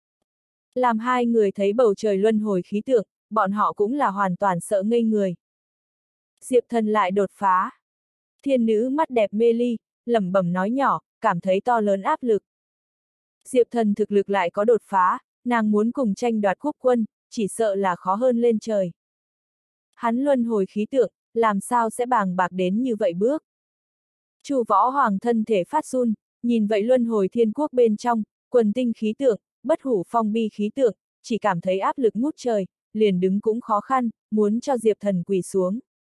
Làm hai người thấy bầu trời luân hồi khí tượng, bọn họ cũng là hoàn toàn sợ ngây người. Diệp Thần lại đột phá. Thiên nữ mắt đẹp mê ly, lẩm bẩm nói nhỏ, cảm thấy to lớn áp lực. Diệp Thần thực lực lại có đột phá, nàng muốn cùng tranh đoạt quốc quân, chỉ sợ là khó hơn lên trời. Hắn luân hồi khí tượng, làm sao sẽ bàng bạc đến như vậy bước. Chu Võ Hoàng thân thể phát run, nhìn vậy luân hồi thiên quốc bên trong, quần tinh khí tượng, bất hủ phong bi khí tượng, chỉ cảm thấy áp lực ngút trời, liền đứng cũng khó khăn, muốn cho Diệp Thần quỳ xuống.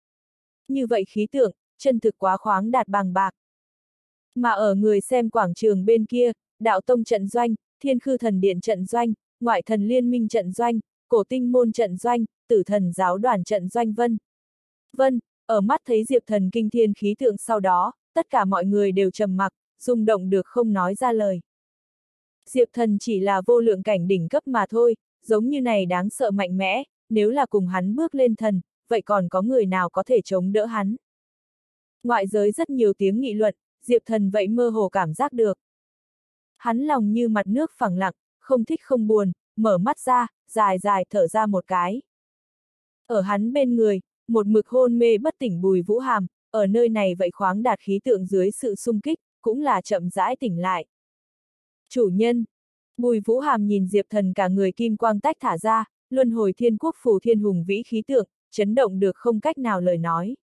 Như vậy khí tượng, chân thực quá khoáng đạt bàng bạc. Mà ở người xem quảng trường bên kia, đạo tông trận doanh, thiên khư thần điện trận doanh, ngoại thần liên minh trận doanh, cổ tinh môn trận doanh, tử thần giáo đoàn trận doanh vân, ở mắt thấy Diệp Thần kinh thiên khí tượng sau đó, tất cả mọi người đều trầm mặc, rung động được không nói ra lời. Diệp Thần chỉ là vô lượng cảnh đỉnh cấp mà thôi, giống như này đáng sợ mạnh mẽ, nếu là cùng hắn bước lên thần, vậy còn có người nào có thể chống đỡ hắn? Ngoại giới rất nhiều tiếng nghị luận, Diệp Thần vậy mơ hồ cảm giác được. Hắn lòng như mặt nước phẳng lặng, không thích không buồn, mở mắt ra, dài dài thở ra một cái. Ở hắn bên người, một mực hôn mê bất tỉnh Bùi Vũ Hàm, ở nơi này vậy khoáng đạt khí tượng dưới sự xung kích, cũng là chậm rãi tỉnh lại. Chủ nhân! Bùi Vũ Hàm nhìn Diệp Thần cả người kim quang tách thả ra, luân hồi thiên quốc phù thiên hùng vĩ khí tượng, chấn động được không cách nào lời nói.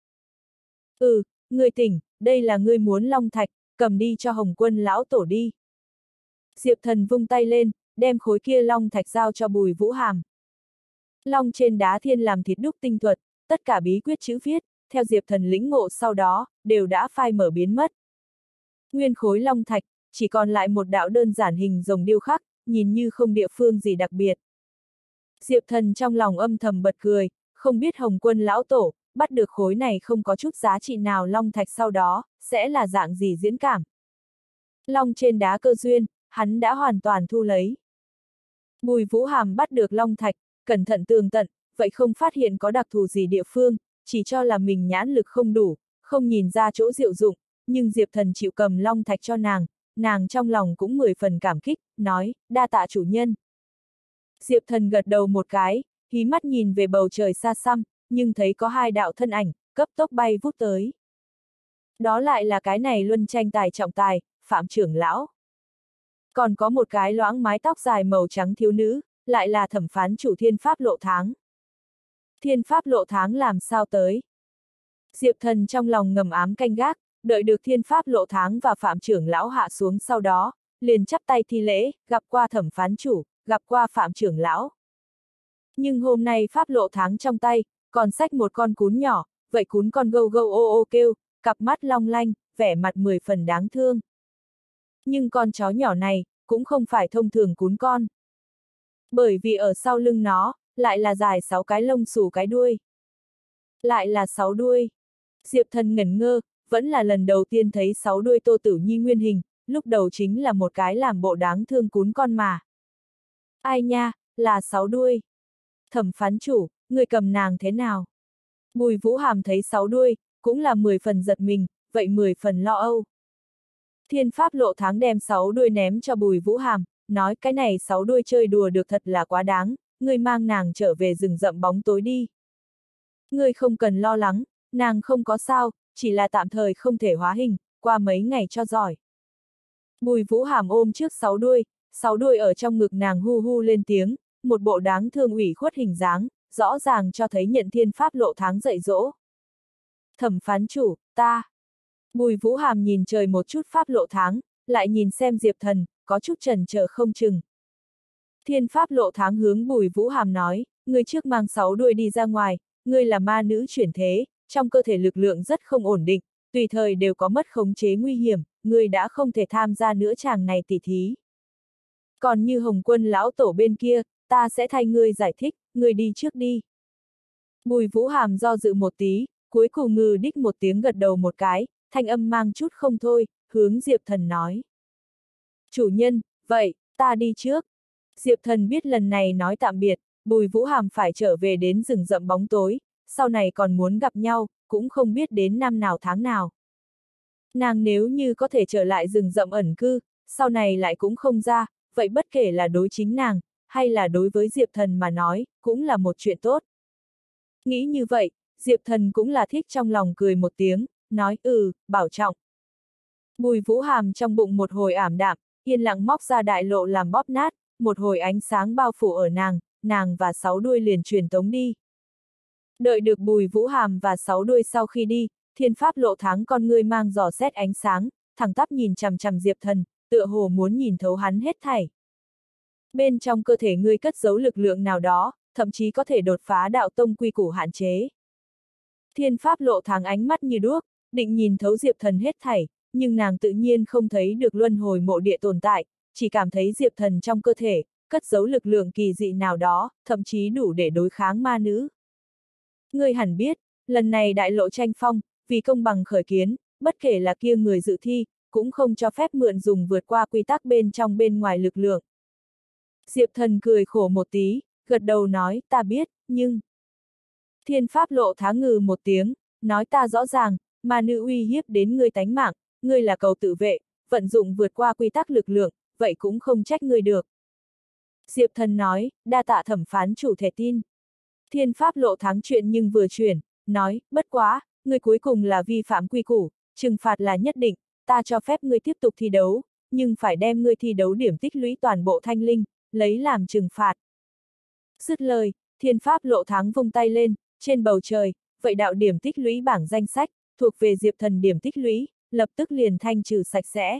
Ngươi tỉnh, đây là ngươi muốn long thạch, cầm đi cho Hồng Quân lão tổ đi. Diệp Thần vung tay lên, đem khối kia long thạch giao cho Bùi Vũ Hàm. Long trên đá thiên làm thịt đúc tinh thuật, tất cả bí quyết chữ viết, theo Diệp Thần lĩnh ngộ sau đó, đều đã phai mở biến mất. Nguyên khối long thạch, chỉ còn lại một đạo đơn giản hình rồng điêu khắc, nhìn như không địa phương gì đặc biệt. Diệp Thần trong lòng âm thầm bật cười, không biết Hồng Quân lão tổ, bắt được khối này không có chút giá trị nào long thạch sau đó, sẽ là dạng gì diễn cảm. Long trên đá cơ duyên, hắn đã hoàn toàn thu lấy. Bùi Vũ Hàm bắt được long thạch, cẩn thận tường tận, vậy không phát hiện có đặc thù gì địa phương, chỉ cho là mình nhãn lực không đủ, không nhìn ra chỗ diệu dụng, nhưng Diệp Thần chịu cầm long thạch cho nàng trong lòng cũng 10 phần cảm kích, nói, đa tạ chủ nhân. Diệp Thần gật đầu một cái, hí mắt nhìn về bầu trời xa xăm, nhưng thấy có hai đạo thân ảnh, cấp tốc bay vút tới. Đó lại là cái này luân tranh tài trọng tài, Phạm trưởng lão. Còn có một cái loãng mái tóc dài màu trắng thiếu nữ, lại là thẩm phán chủ Thiên Pháp Lộ Tháng. Thiên Pháp Lộ Tháng làm sao tới? Diệp Thần trong lòng ngầm ám canh gác, đợi được Thiên Pháp Lộ Tháng và Phạm trưởng lão hạ xuống sau đó, liền chắp tay thi lễ, gặp qua thẩm phán chủ, gặp qua Phạm trưởng lão. Nhưng hôm nay Pháp Lộ Tháng trong tay, còn xách một con cún nhỏ, vậy cún con gâu gâu ô ô kêu, cặp mắt long lanh, vẻ mặt 10 phần đáng thương. Nhưng con chó nhỏ này, cũng không phải thông thường cún con. Bởi vì ở sau lưng nó, lại là dài 6 cái lông xù cái đuôi. Lại là 6 đuôi. Diệp Thần ngẩn ngơ, vẫn là lần đầu tiên thấy 6 đuôi Tô Tử Nhi nguyên hình, lúc đầu chính là một cái làm bộ đáng thương cún con mà. Ai nha, là 6 đuôi. Thẩm phán chủ, người cầm nàng thế nào? Bùi Vũ Hàm thấy 6 đuôi, cũng là 10 phần giật mình, vậy 10 phần lo âu. Thiên Pháp Lộ Tháng đem 6 đuôi ném cho Bùi Vũ Hàm, nói cái này 6 đuôi chơi đùa được thật là quá đáng, người mang nàng trở về rừng rậm bóng tối đi. Người không cần lo lắng, nàng không có sao, chỉ là tạm thời không thể hóa hình, qua mấy ngày cho giỏi. Bùi Vũ Hàm ôm trước 6 đuôi ở trong ngực nàng hu hu lên tiếng, một bộ đáng thương ủy khuất hình dáng, rõ ràng cho thấy nhận Thiên Pháp Lộ Tháng dạy dỗ. Thẩm phán chủ, ta. Bùi Vũ Hàm nhìn trời một chút Pháp Lộ Tháng, lại nhìn xem Diệp Thần, có chút chần chờ không chừng. Thiên Pháp Lộ Tháng hướng Bùi Vũ Hàm nói, người trước mang 6 đuôi đi ra ngoài, ngươi là ma nữ chuyển thế, trong cơ thể lực lượng rất không ổn định, tùy thời đều có mất khống chế nguy hiểm, ngươi đã không thể tham gia nữa chàng này tỉ thí. Còn như Hồng Quân lão tổ bên kia, ta sẽ thay ngươi giải thích, ngươi đi trước đi. Bùi Vũ Hàm do dự một tí, cuối cùng ngừ đích một tiếng gật đầu một cái, thanh âm mang chút không thôi, hướng Diệp Thần nói. Chủ nhân, vậy, ta đi trước. Diệp Thần biết lần này nói tạm biệt, Bùi Vũ Hàm phải trở về đến rừng rậm bóng tối, sau này còn muốn gặp nhau, cũng không biết đến năm nào tháng nào. Nàng nếu như có thể trở lại rừng rậm ẩn cư, sau này lại cũng không ra, vậy bất kể là đối chính nàng, hay là đối với Diệp Thần mà nói, cũng là một chuyện tốt. Nghĩ như vậy, Diệp Thần cũng là thích trong lòng cười một tiếng, nói bảo trọng. Bùi Vũ Hàm trong bụng một hồi ảm đạm, yên lặng móc ra đại lộ làm bóp nát, một hồi ánh sáng bao phủ ở nàng và 6 đuôi liền truyền tống đi. Đợi được Bùi Vũ Hàm và 6 đuôi sau khi đi, Thiên Pháp Lộ Tháng con ngươi mang dò xét ánh sáng, thẳng tắp nhìn chằm chằm Diệp Thần, tựa hồ muốn nhìn thấu hắn hết thảy. Bên trong cơ thể ngươi cất giấu lực lượng nào đó, thậm chí có thể đột phá đạo tông quy củ hạn chế. Thiên Pháp Lộ Tháng ánh mắt như đuốc, định nhìn thấu Diệp Thần hết thảy, nhưng nàng tự nhiên không thấy được luân hồi mộ địa tồn tại, chỉ cảm thấy Diệp Thần trong cơ thể, cất giấu lực lượng kỳ dị nào đó, thậm chí đủ để đối kháng ma nữ. Ngươi hẳn biết, lần này đại lộ tranh phong, vì công bằng khởi kiến, bất kể là kia người dự thi, cũng không cho phép mượn dùng vượt qua quy tắc bên trong bên ngoài lực lượng. Diệp Thần cười khổ một tí, gật đầu nói, ta biết, nhưng... Thiên Pháp Lộ Tháng ngừ một tiếng, nói ta rõ ràng, ma nữ uy hiếp đến ngươi tánh mạng, ngươi là cầu tự vệ, vận dụng vượt qua quy tắc lực lượng, vậy cũng không trách ngươi được. Diệp Thần nói, đa tạ thẩm phán chủ thể tin. Thiên Pháp Lộ Tháng chuyện nhưng vừa chuyển, nói, bất quá, ngươi cuối cùng là vi phạm quy củ, trừng phạt là nhất định, ta cho phép ngươi tiếp tục thi đấu, nhưng phải đem ngươi thi đấu điểm tích lũy toàn bộ thanh linh, lấy làm trừng phạt. Dứt lời, Thiên Pháp Lộ Tháng vung tay lên, trên bầu trời, vậy đạo điểm tích lũy bảng danh sách, thuộc về Diệp Thần điểm tích lũy, lập tức liền thanh trừ sạch sẽ.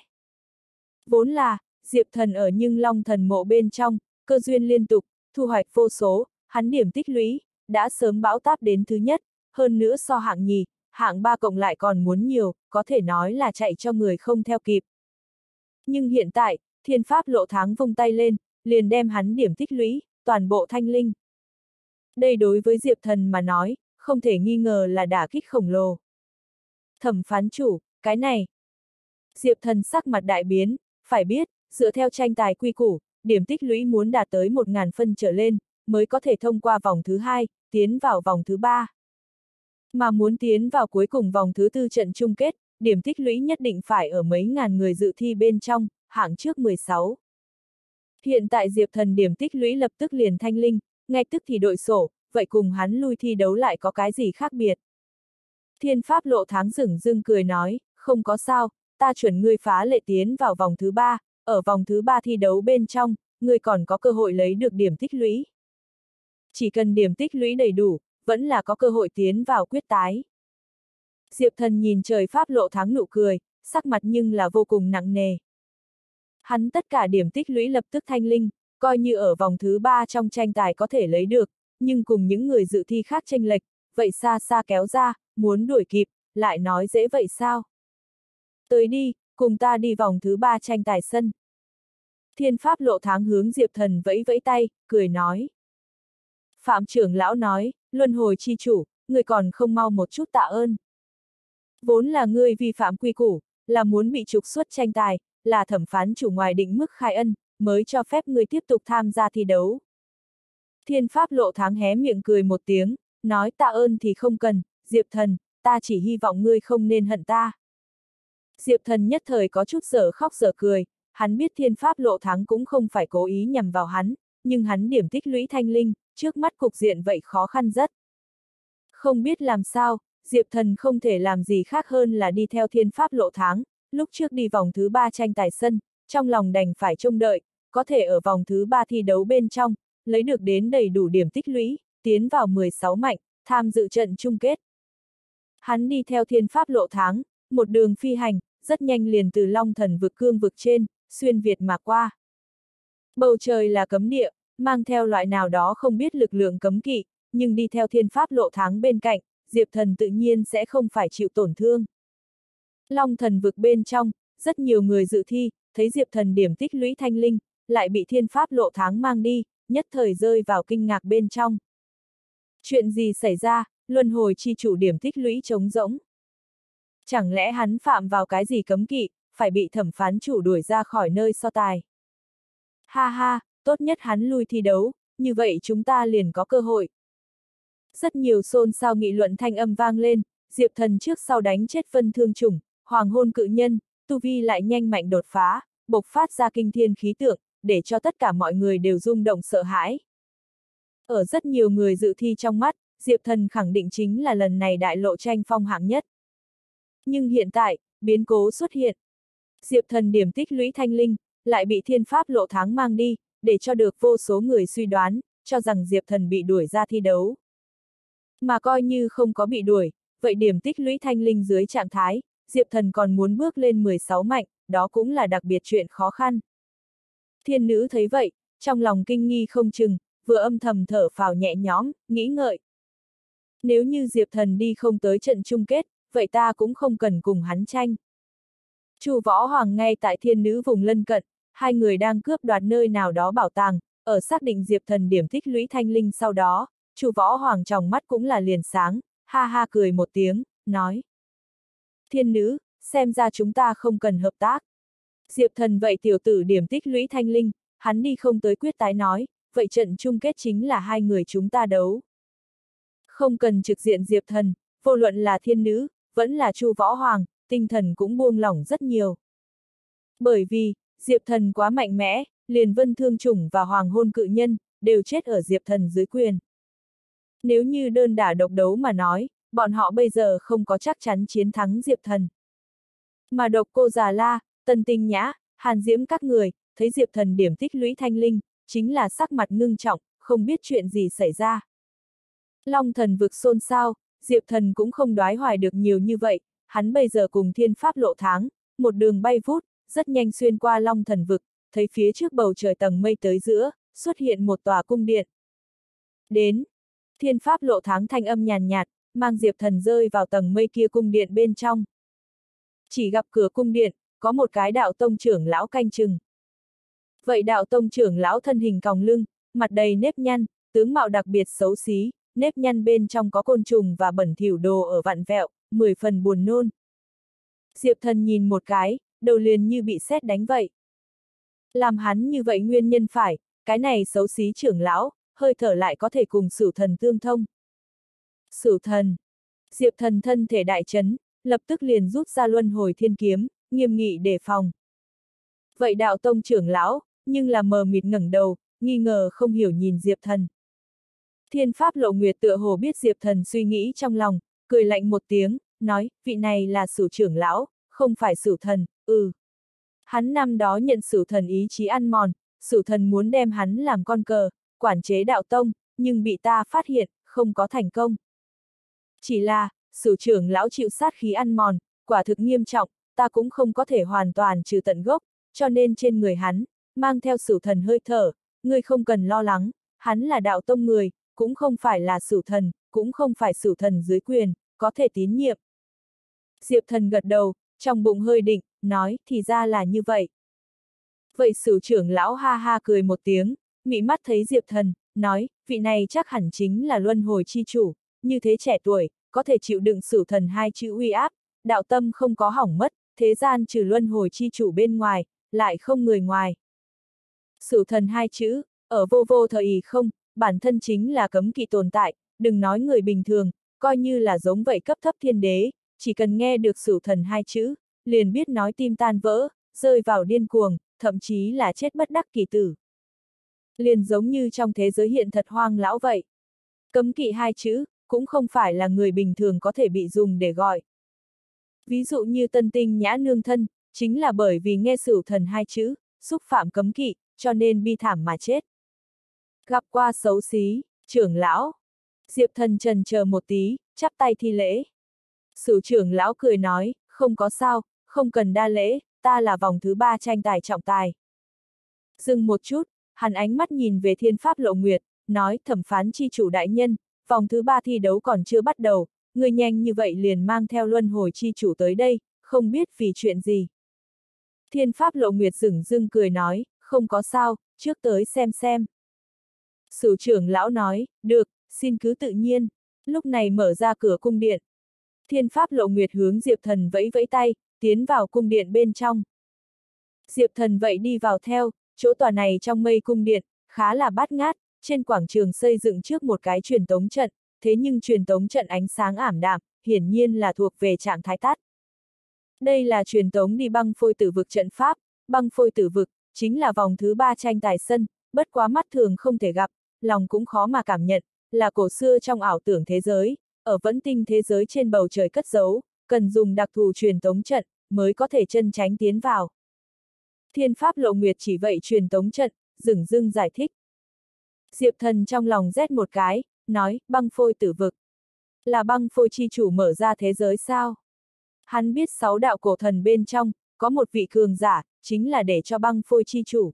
Vốn là, Diệp Thần ở Nhưng Long Thần Mộ bên trong, cơ duyên liên tục, thu hoạch vô số, hắn điểm tích lũy, đã sớm bão táp đến thứ nhất, hơn nữa so hạng nhì, hạng 3 cộng lại còn muốn nhiều, có thể nói là chạy cho người không theo kịp. Nhưng hiện tại, Thiên Pháp Lộ Tháng vung tay lên, liền đem hắn điểm tích lũy, toàn bộ thanh linh. Đây đối với Diệp Thần mà nói, không thể nghi ngờ là đả kích khổng lồ. Thẩm phán chủ, cái này. Diệp Thần sắc mặt đại biến, phải biết, dựa theo tranh tài quy củ, điểm tích lũy muốn đạt tới 1000 phân trở lên, mới có thể thông qua vòng thứ 2, tiến vào vòng thứ 3. Mà muốn tiến vào cuối cùng vòng thứ 4 trận chung kết, điểm tích lũy nhất định phải ở mấy ngàn người dự thi bên trong, hạng trước 16. Hiện tại Diệp Thần điểm tích lũy lập tức liền thanh linh, ngay tức thì đội sổ, vậy cùng hắn lui thi đấu lại có cái gì khác biệt? Thiên Pháp Lộ Tháng dửng dưng cười nói, không có sao, ta chuẩn ngươi phá lệ tiến vào vòng thứ 3, ở vòng thứ 3 thi đấu bên trong, ngươi còn có cơ hội lấy được điểm tích lũy. Chỉ cần điểm tích lũy đầy đủ, vẫn là có cơ hội tiến vào quyết tái. Diệp Thần nhìn trời Pháp Lộ Tháng nụ cười, sắc mặt nhưng là vô cùng nặng nề. Hắn tất cả điểm tích lũy lập tức thanh linh, coi như ở vòng thứ 3 trong tranh tài có thể lấy được, nhưng cùng những người dự thi khác chênh lệch, vậy xa xa kéo ra, muốn đuổi kịp, lại nói dễ vậy sao? Tới đi, cùng ta đi vòng thứ 3 tranh tài sân. Thiên Pháp Lộ Tháng hướng Diệp Thần vẫy vẫy tay, cười nói. Phạm trưởng lão nói, luân hồi chi chủ, người còn không mau một chút tạ ơn. Vốn là ngươi vi phạm quy củ, là muốn bị trục xuất tranh tài, là thẩm phán chủ ngoài định mức khai ân, mới cho phép ngươi tiếp tục tham gia thi đấu. Thiên Pháp Lộ Tháng hé miệng cười một tiếng, nói tạ ơn thì không cần, Diệp Thần, ta chỉ hy vọng ngươi không nên hận ta. Diệp Thần nhất thời có chút dở khóc dở cười, hắn biết Thiên Pháp Lộ Tháng cũng không phải cố ý nhằm vào hắn, nhưng hắn điểm tích lũy thanh linh, trước mắt cục diện vậy khó khăn rất. Không biết làm sao, Diệp Thần không thể làm gì khác hơn là đi theo Thiên Pháp Lộ Tháng, lúc trước đi vòng thứ 3 tranh tài sân, trong lòng đành phải trông đợi, có thể ở vòng thứ 3 thi đấu bên trong, lấy được đến đầy đủ điểm tích lũy, tiến vào 16 mạnh, tham dự trận chung kết. Hắn đi theo Thiên Pháp Lộ Tháng, một đường phi hành, rất nhanh liền từ Long Thần vực cương vực trên, xuyên Việt mà qua. Bầu trời là cấm địa, mang theo loại nào đó không biết lực lượng cấm kỵ, nhưng đi theo Thiên Pháp Lộ Tháng bên cạnh, Diệp Thần tự nhiên sẽ không phải chịu tổn thương. Long Thần vực bên trong, rất nhiều người dự thi, thấy Diệp Thần điểm tích lũy thanh linh, lại bị Thiên Pháp Lộ Tháng mang đi, nhất thời rơi vào kinh ngạc bên trong. Chuyện gì xảy ra, luân hồi chi chủ điểm tích lũy trống rỗng? Chẳng lẽ hắn phạm vào cái gì cấm kỵ, phải bị thẩm phán chủ đuổi ra khỏi nơi so tài? Ha ha, tốt nhất hắn lui thi đấu, như vậy chúng ta liền có cơ hội. Rất nhiều xôn xao nghị luận thanh âm vang lên, Diệp Thần trước sau đánh chết Vân Thương Chủng, Hoàng Hôn Cự Nhân, tu vi lại nhanh mạnh đột phá, bộc phát ra kinh thiên khí tượng, để cho tất cả mọi người đều rung động sợ hãi. Ở rất nhiều người dự thi trong mắt, Diệp Thần khẳng định chính là lần này đại lộ tranh phong hạng nhất. Nhưng hiện tại, biến cố xuất hiện. Diệp Thần điểm tích lũy thanh linh, lại bị Thiên Pháp Lộ Tháng mang đi, để cho được vô số người suy đoán, cho rằng Diệp Thần bị đuổi ra thi đấu. Mà coi như không có bị đuổi, vậy điểm tích lũy thanh linh dưới trạng thái, Diệp Thần còn muốn bước lên 16 mạnh, đó cũng là đặc biệt chuyện khó khăn. Thiên nữ thấy vậy, trong lòng kinh nghi không chừng, vừa âm thầm thở phào nhẹ nhõm, nghĩ ngợi. Nếu như Diệp Thần đi không tới trận chung kết, vậy ta cũng không cần cùng hắn tranh. Chu Võ Hoàng ngay tại thiên nữ vùng lân cận, hai người đang cướp đoạt nơi nào đó bảo tàng, ở xác định Diệp Thần điểm tích lũy thanh linh sau đó, Chu Võ Hoàng tròng mắt cũng là liền sáng, ha ha cười một tiếng, nói. Thiên nữ, xem ra chúng ta không cần hợp tác. Diệp Thần vậy tiểu tử điểm tích lũy thanh linh, hắn đi không tới quyết tái nói, vậy trận chung kết chính là hai người chúng ta đấu. Không cần trực diện Diệp Thần, vô luận là thiên nữ, vẫn là Chu Võ Hoàng, tinh thần cũng buông lỏng rất nhiều. Bởi vì, Diệp Thần quá mạnh mẽ, liền Vân Thương Chủng và Hoàng Hôn Cự Nhân, đều chết ở Diệp Thần dưới quyền. Nếu như đơn đả độc đấu mà nói, bọn họ bây giờ không có chắc chắn chiến thắng Diệp Thần. Mà Độc Cô Già La, Tần Tinh Nhã, Hàn Diễm các người, thấy Diệp Thần điểm tích lũy thanh linh, chính là sắc mặt ngưng trọng, không biết chuyện gì xảy ra. Long Thần vực xôn xao, Diệp Thần cũng không đoái hoài được nhiều như vậy, hắn bây giờ cùng Thiên Pháp Lộ Tháng, một đường bay vút, rất nhanh xuyên qua Long Thần vực, thấy phía trước bầu trời tầng mây tới giữa, xuất hiện một tòa cung điện. Đến, Thiên Pháp Lộ Tháng thanh âm nhàn nhạt, mang Diệp Thần rơi vào tầng mây kia cung điện bên trong. Chỉ gặp cửa cung điện, có một cái đạo tông trưởng lão canh chừng. Vậy đạo tông trưởng lão thân hình còng lưng, mặt đầy nếp nhăn, tướng mạo đặc biệt xấu xí, nếp nhăn bên trong có côn trùng và bẩn thỉu đồ ở vặn vẹo, 10 phần buồn nôn. Diệp Thần nhìn một cái, đầu liền như bị sét đánh vậy. Làm hắn như vậy nguyên nhân phải, cái này xấu xí trưởng lão, hơi thở lại có thể cùng Sửu Thần tương thông. Sửu Thần. Diệp Thần thân thể đại chấn, lập tức liền rút ra Luân Hồi Thiên Kiếm, nghiêm nghị đề phòng. Vậy đạo tông trưởng lão, nhưng là mờ mịt ngẩng đầu, nghi ngờ không hiểu nhìn Diệp Thần. Thiên Pháp Lộ Nguyệt tựa hồ biết Diệp Thần suy nghĩ trong lòng, cười lạnh một tiếng, nói, vị này là Sửu trưởng lão, không phải Sửu Thần, Hắn năm đó nhận Sửu Thần ý chí ăn mòn, Sửu Thần muốn đem hắn làm con cờ, quản chế đạo tông, nhưng bị ta phát hiện, không có thành công. Chỉ là, Sửu trưởng lão chịu sát khí ăn mòn, quả thực nghiêm trọng, ta cũng không có thể hoàn toàn trừ tận gốc, cho nên trên người hắn, mang theo Sửu Thần hơi thở, ngươi không cần lo lắng, hắn là đạo tông người, cũng không phải là Sửu Thần, cũng không phải Sửu Thần dưới quyền, có thể tín nhiệm. Diệp Thần gật đầu, trong bụng hơi định, nói, thì ra là như vậy. Vậy Sửu trưởng lão ha ha cười một tiếng, mị mắt thấy Diệp Thần, nói, vị này chắc hẳn chính là luân hồi chi chủ, như thế trẻ tuổi, có thể chịu đựng Sửu thần hai chữ uy áp, đạo tâm không có hỏng mất, thế gian trừ luân hồi chi chủ bên ngoài, lại không người ngoài. Sửu thần hai chữ, ở vô vô thời ý không, bản thân chính là cấm kỵ tồn tại, đừng nói người bình thường, coi như là giống vậy cấp thấp thiên đế, chỉ cần nghe được Sửu thần hai chữ, liền biết nói tim tan vỡ, rơi vào điên cuồng, thậm chí là chết bất đắc kỳ tử. Liền giống như trong thế giới hiện thật hoang lão vậy. Cấm kỵ hai chữ, cũng không phải là người bình thường có thể bị dùng để gọi. Ví dụ như Tân Tinh Nhã nương thân, chính là bởi vì nghe Sửu thần hai chữ, xúc phạm cấm kỵ, cho nên bi thảm mà chết. Gặp qua xấu xí, trưởng lão. Diệp Thần chần chờ một tí, chắp tay thi lễ. Sửu trưởng lão cười nói, không có sao, không cần đa lễ, ta là vòng thứ 3 tranh tài trọng tài. Dừng một chút, hắn ánh mắt nhìn về Thiên Pháp Lộ Nguyệt, nói, thẩm phán chi chủ đại nhân, vòng thứ 3 thi đấu còn chưa bắt đầu, người nhanh như vậy liền mang theo luân hồi chi chủ tới đây, không biết vì chuyện gì. Thiên Pháp Lộ Nguyệt dửng dưng cười nói, không có sao, trước tới xem. Sửu trưởng lão nói, được, xin cứ tự nhiên, lúc này mở ra cửa cung điện. Thiên Pháp Lộ Nguyệt hướng Diệp Thần vẫy vẫy tay, tiến vào cung điện bên trong. Diệp Thần vậy đi vào theo, chỗ tòa này trong mây cung điện, khá là bát ngát, trên quảng trường xây dựng trước một cái truyền tống trận, thế nhưng truyền tống trận ánh sáng ảm đạm, hiển nhiên là thuộc về trạng thái tắt. Đây là truyền tống đi băng phôi tử vực trận pháp, băng phôi tử vực, chính là vòng thứ 3 tranh tài sân, bất quá mắt thường không thể gặp, lòng cũng khó mà cảm nhận, là cổ xưa trong ảo tưởng thế giới, ở vẫn tinh thế giới trên bầu trời cất giấu, cần dùng đặc thù truyền tống trận, mới có thể chân tránh tiến vào. Thiên Pháp Lộ Nguyệt chỉ vậy truyền tống trận, dửng dưng giải thích. Diệp Thần trong lòng rét một cái, nói, băng phôi tử vực. Là băng phôi chi chủ mở ra thế giới sao? Hắn biết 6 đạo cổ thần bên trong, có một vị cường giả, chính là để cho băng phôi chi chủ.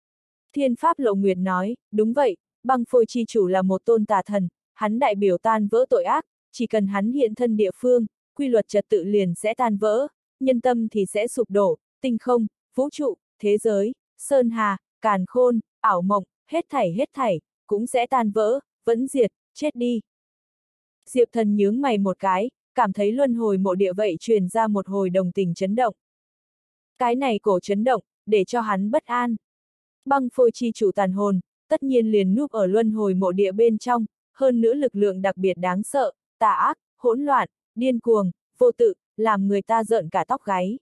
Thiên Pháp Lộ Nguyệt nói, đúng vậy, băng phôi chi chủ là một tôn tà thần, hắn đại biểu tan vỡ tội ác, chỉ cần hắn hiện thân địa phương, quy luật trật tự liền sẽ tan vỡ, nhân tâm thì sẽ sụp đổ, tinh không, vũ trụ, thế giới, sơn hà, càn khôn, ảo mộng, hết thảy, cũng sẽ tan vỡ, vẫn diệt, chết đi. Diệp Thần nhướng mày một cái, cảm thấy luân hồi mộ địa vậy truyền ra một hồi đồng tình chấn động. Cái này cổ chấn động, để cho hắn bất an. Băng phôi chi chủ tàn hồn, tất nhiên liền núp ở luân hồi mộ địa bên trong, hơn nữa lực lượng đặc biệt đáng sợ, tà ác, hỗn loạn, điên cuồng, vô tự, làm người ta rợn cả tóc gáy.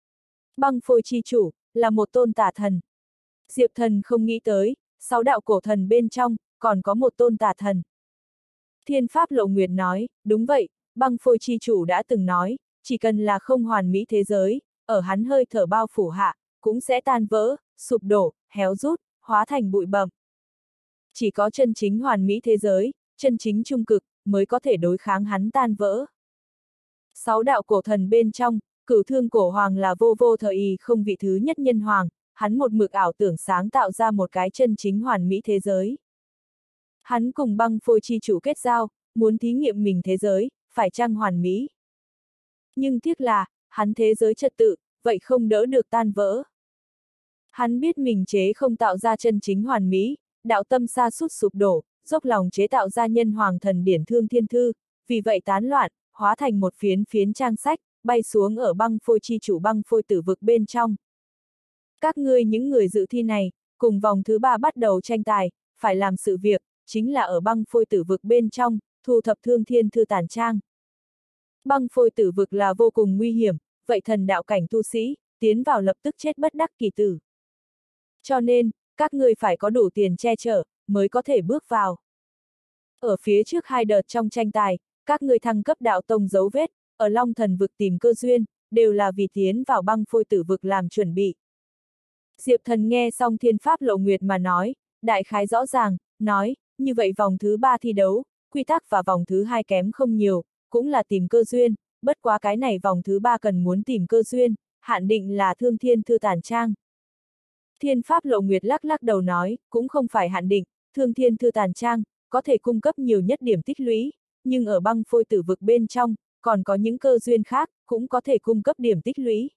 Băng phôi chi chủ, là một tôn tà thần. Diệp Thần không nghĩ tới, 6 đạo cổ thần bên trong, còn có một tôn tà thần. Thiên Pháp Lộ Nguyệt nói, đúng vậy, băng phôi chi chủ đã từng nói, chỉ cần là không hoàn mỹ thế giới, ở hắn hơi thở bao phủ hạ, cũng sẽ tan vỡ, sụp đổ, héo rút, hóa thành bụi bặm. Chỉ có chân chính hoàn mỹ thế giới, chân chính trung cực, mới có thể đối kháng hắn tan vỡ. 6 đạo cổ thần bên trong, Cửu Thương Cổ Hoàng là vô vô thời ý không vị thứ nhất nhân hoàng, hắn một mực ảo tưởng sáng tạo ra một cái chân chính hoàn mỹ thế giới. Hắn cùng băng phôi chi chủ kết giao, muốn thí nghiệm mình thế giới, phải chăng hoàn mỹ. Nhưng tiếc là, hắn thế giới trật tự, vậy không đỡ được tan vỡ. Hắn biết mình chế không tạo ra chân chính hoàn mỹ, đạo tâm sa sút sụp đổ, dốc lòng chế tạo ra nhân hoàng thần điển Thương Thiên Thư, vì vậy tán loạn, hóa thành một phiến trang sách, bay xuống ở băng phôi chi chủ băng phôi tử vực bên trong. Các ngươi những người dự thi này, cùng vòng thứ 3 bắt đầu tranh tài, phải làm sự việc, chính là ở băng phôi tử vực bên trong, thu thập Thương Thiên Thư tản trang. Băng phôi tử vực là vô cùng nguy hiểm, vậy thần đạo cảnh tu sĩ, tiến vào lập tức chết bất đắc kỳ tử. Cho nên, các ngươi phải có đủ tiền che chở, mới có thể bước vào. Ở phía trước 2 đợt trong tranh tài, các ngươi thăng cấp đạo tông dấu vết, ở Long Thần vực tìm cơ duyên, đều là vì tiến vào băng phôi tử vực làm chuẩn bị. Diệp Thần nghe xong Thiên Pháp Lộ Nguyệt mà nói, đại khái rõ ràng, nói, như vậy vòng thứ 3 thi đấu, quy tắc và vòng thứ 2 kém không nhiều, cũng là tìm cơ duyên, bất quá cái này vòng thứ 3 cần muốn tìm cơ duyên, hạn định là Thương Thiên Thư tản trang. Thiên Pháp Lộ Nguyệt lắc lắc đầu nói, cũng không phải hạn định, Thương Thiên Thư tản trang, có thể cung cấp nhiều nhất điểm tích lũy, nhưng ở băng phôi tử vực bên trong, còn có những cơ duyên khác, cũng có thể cung cấp điểm tích lũy.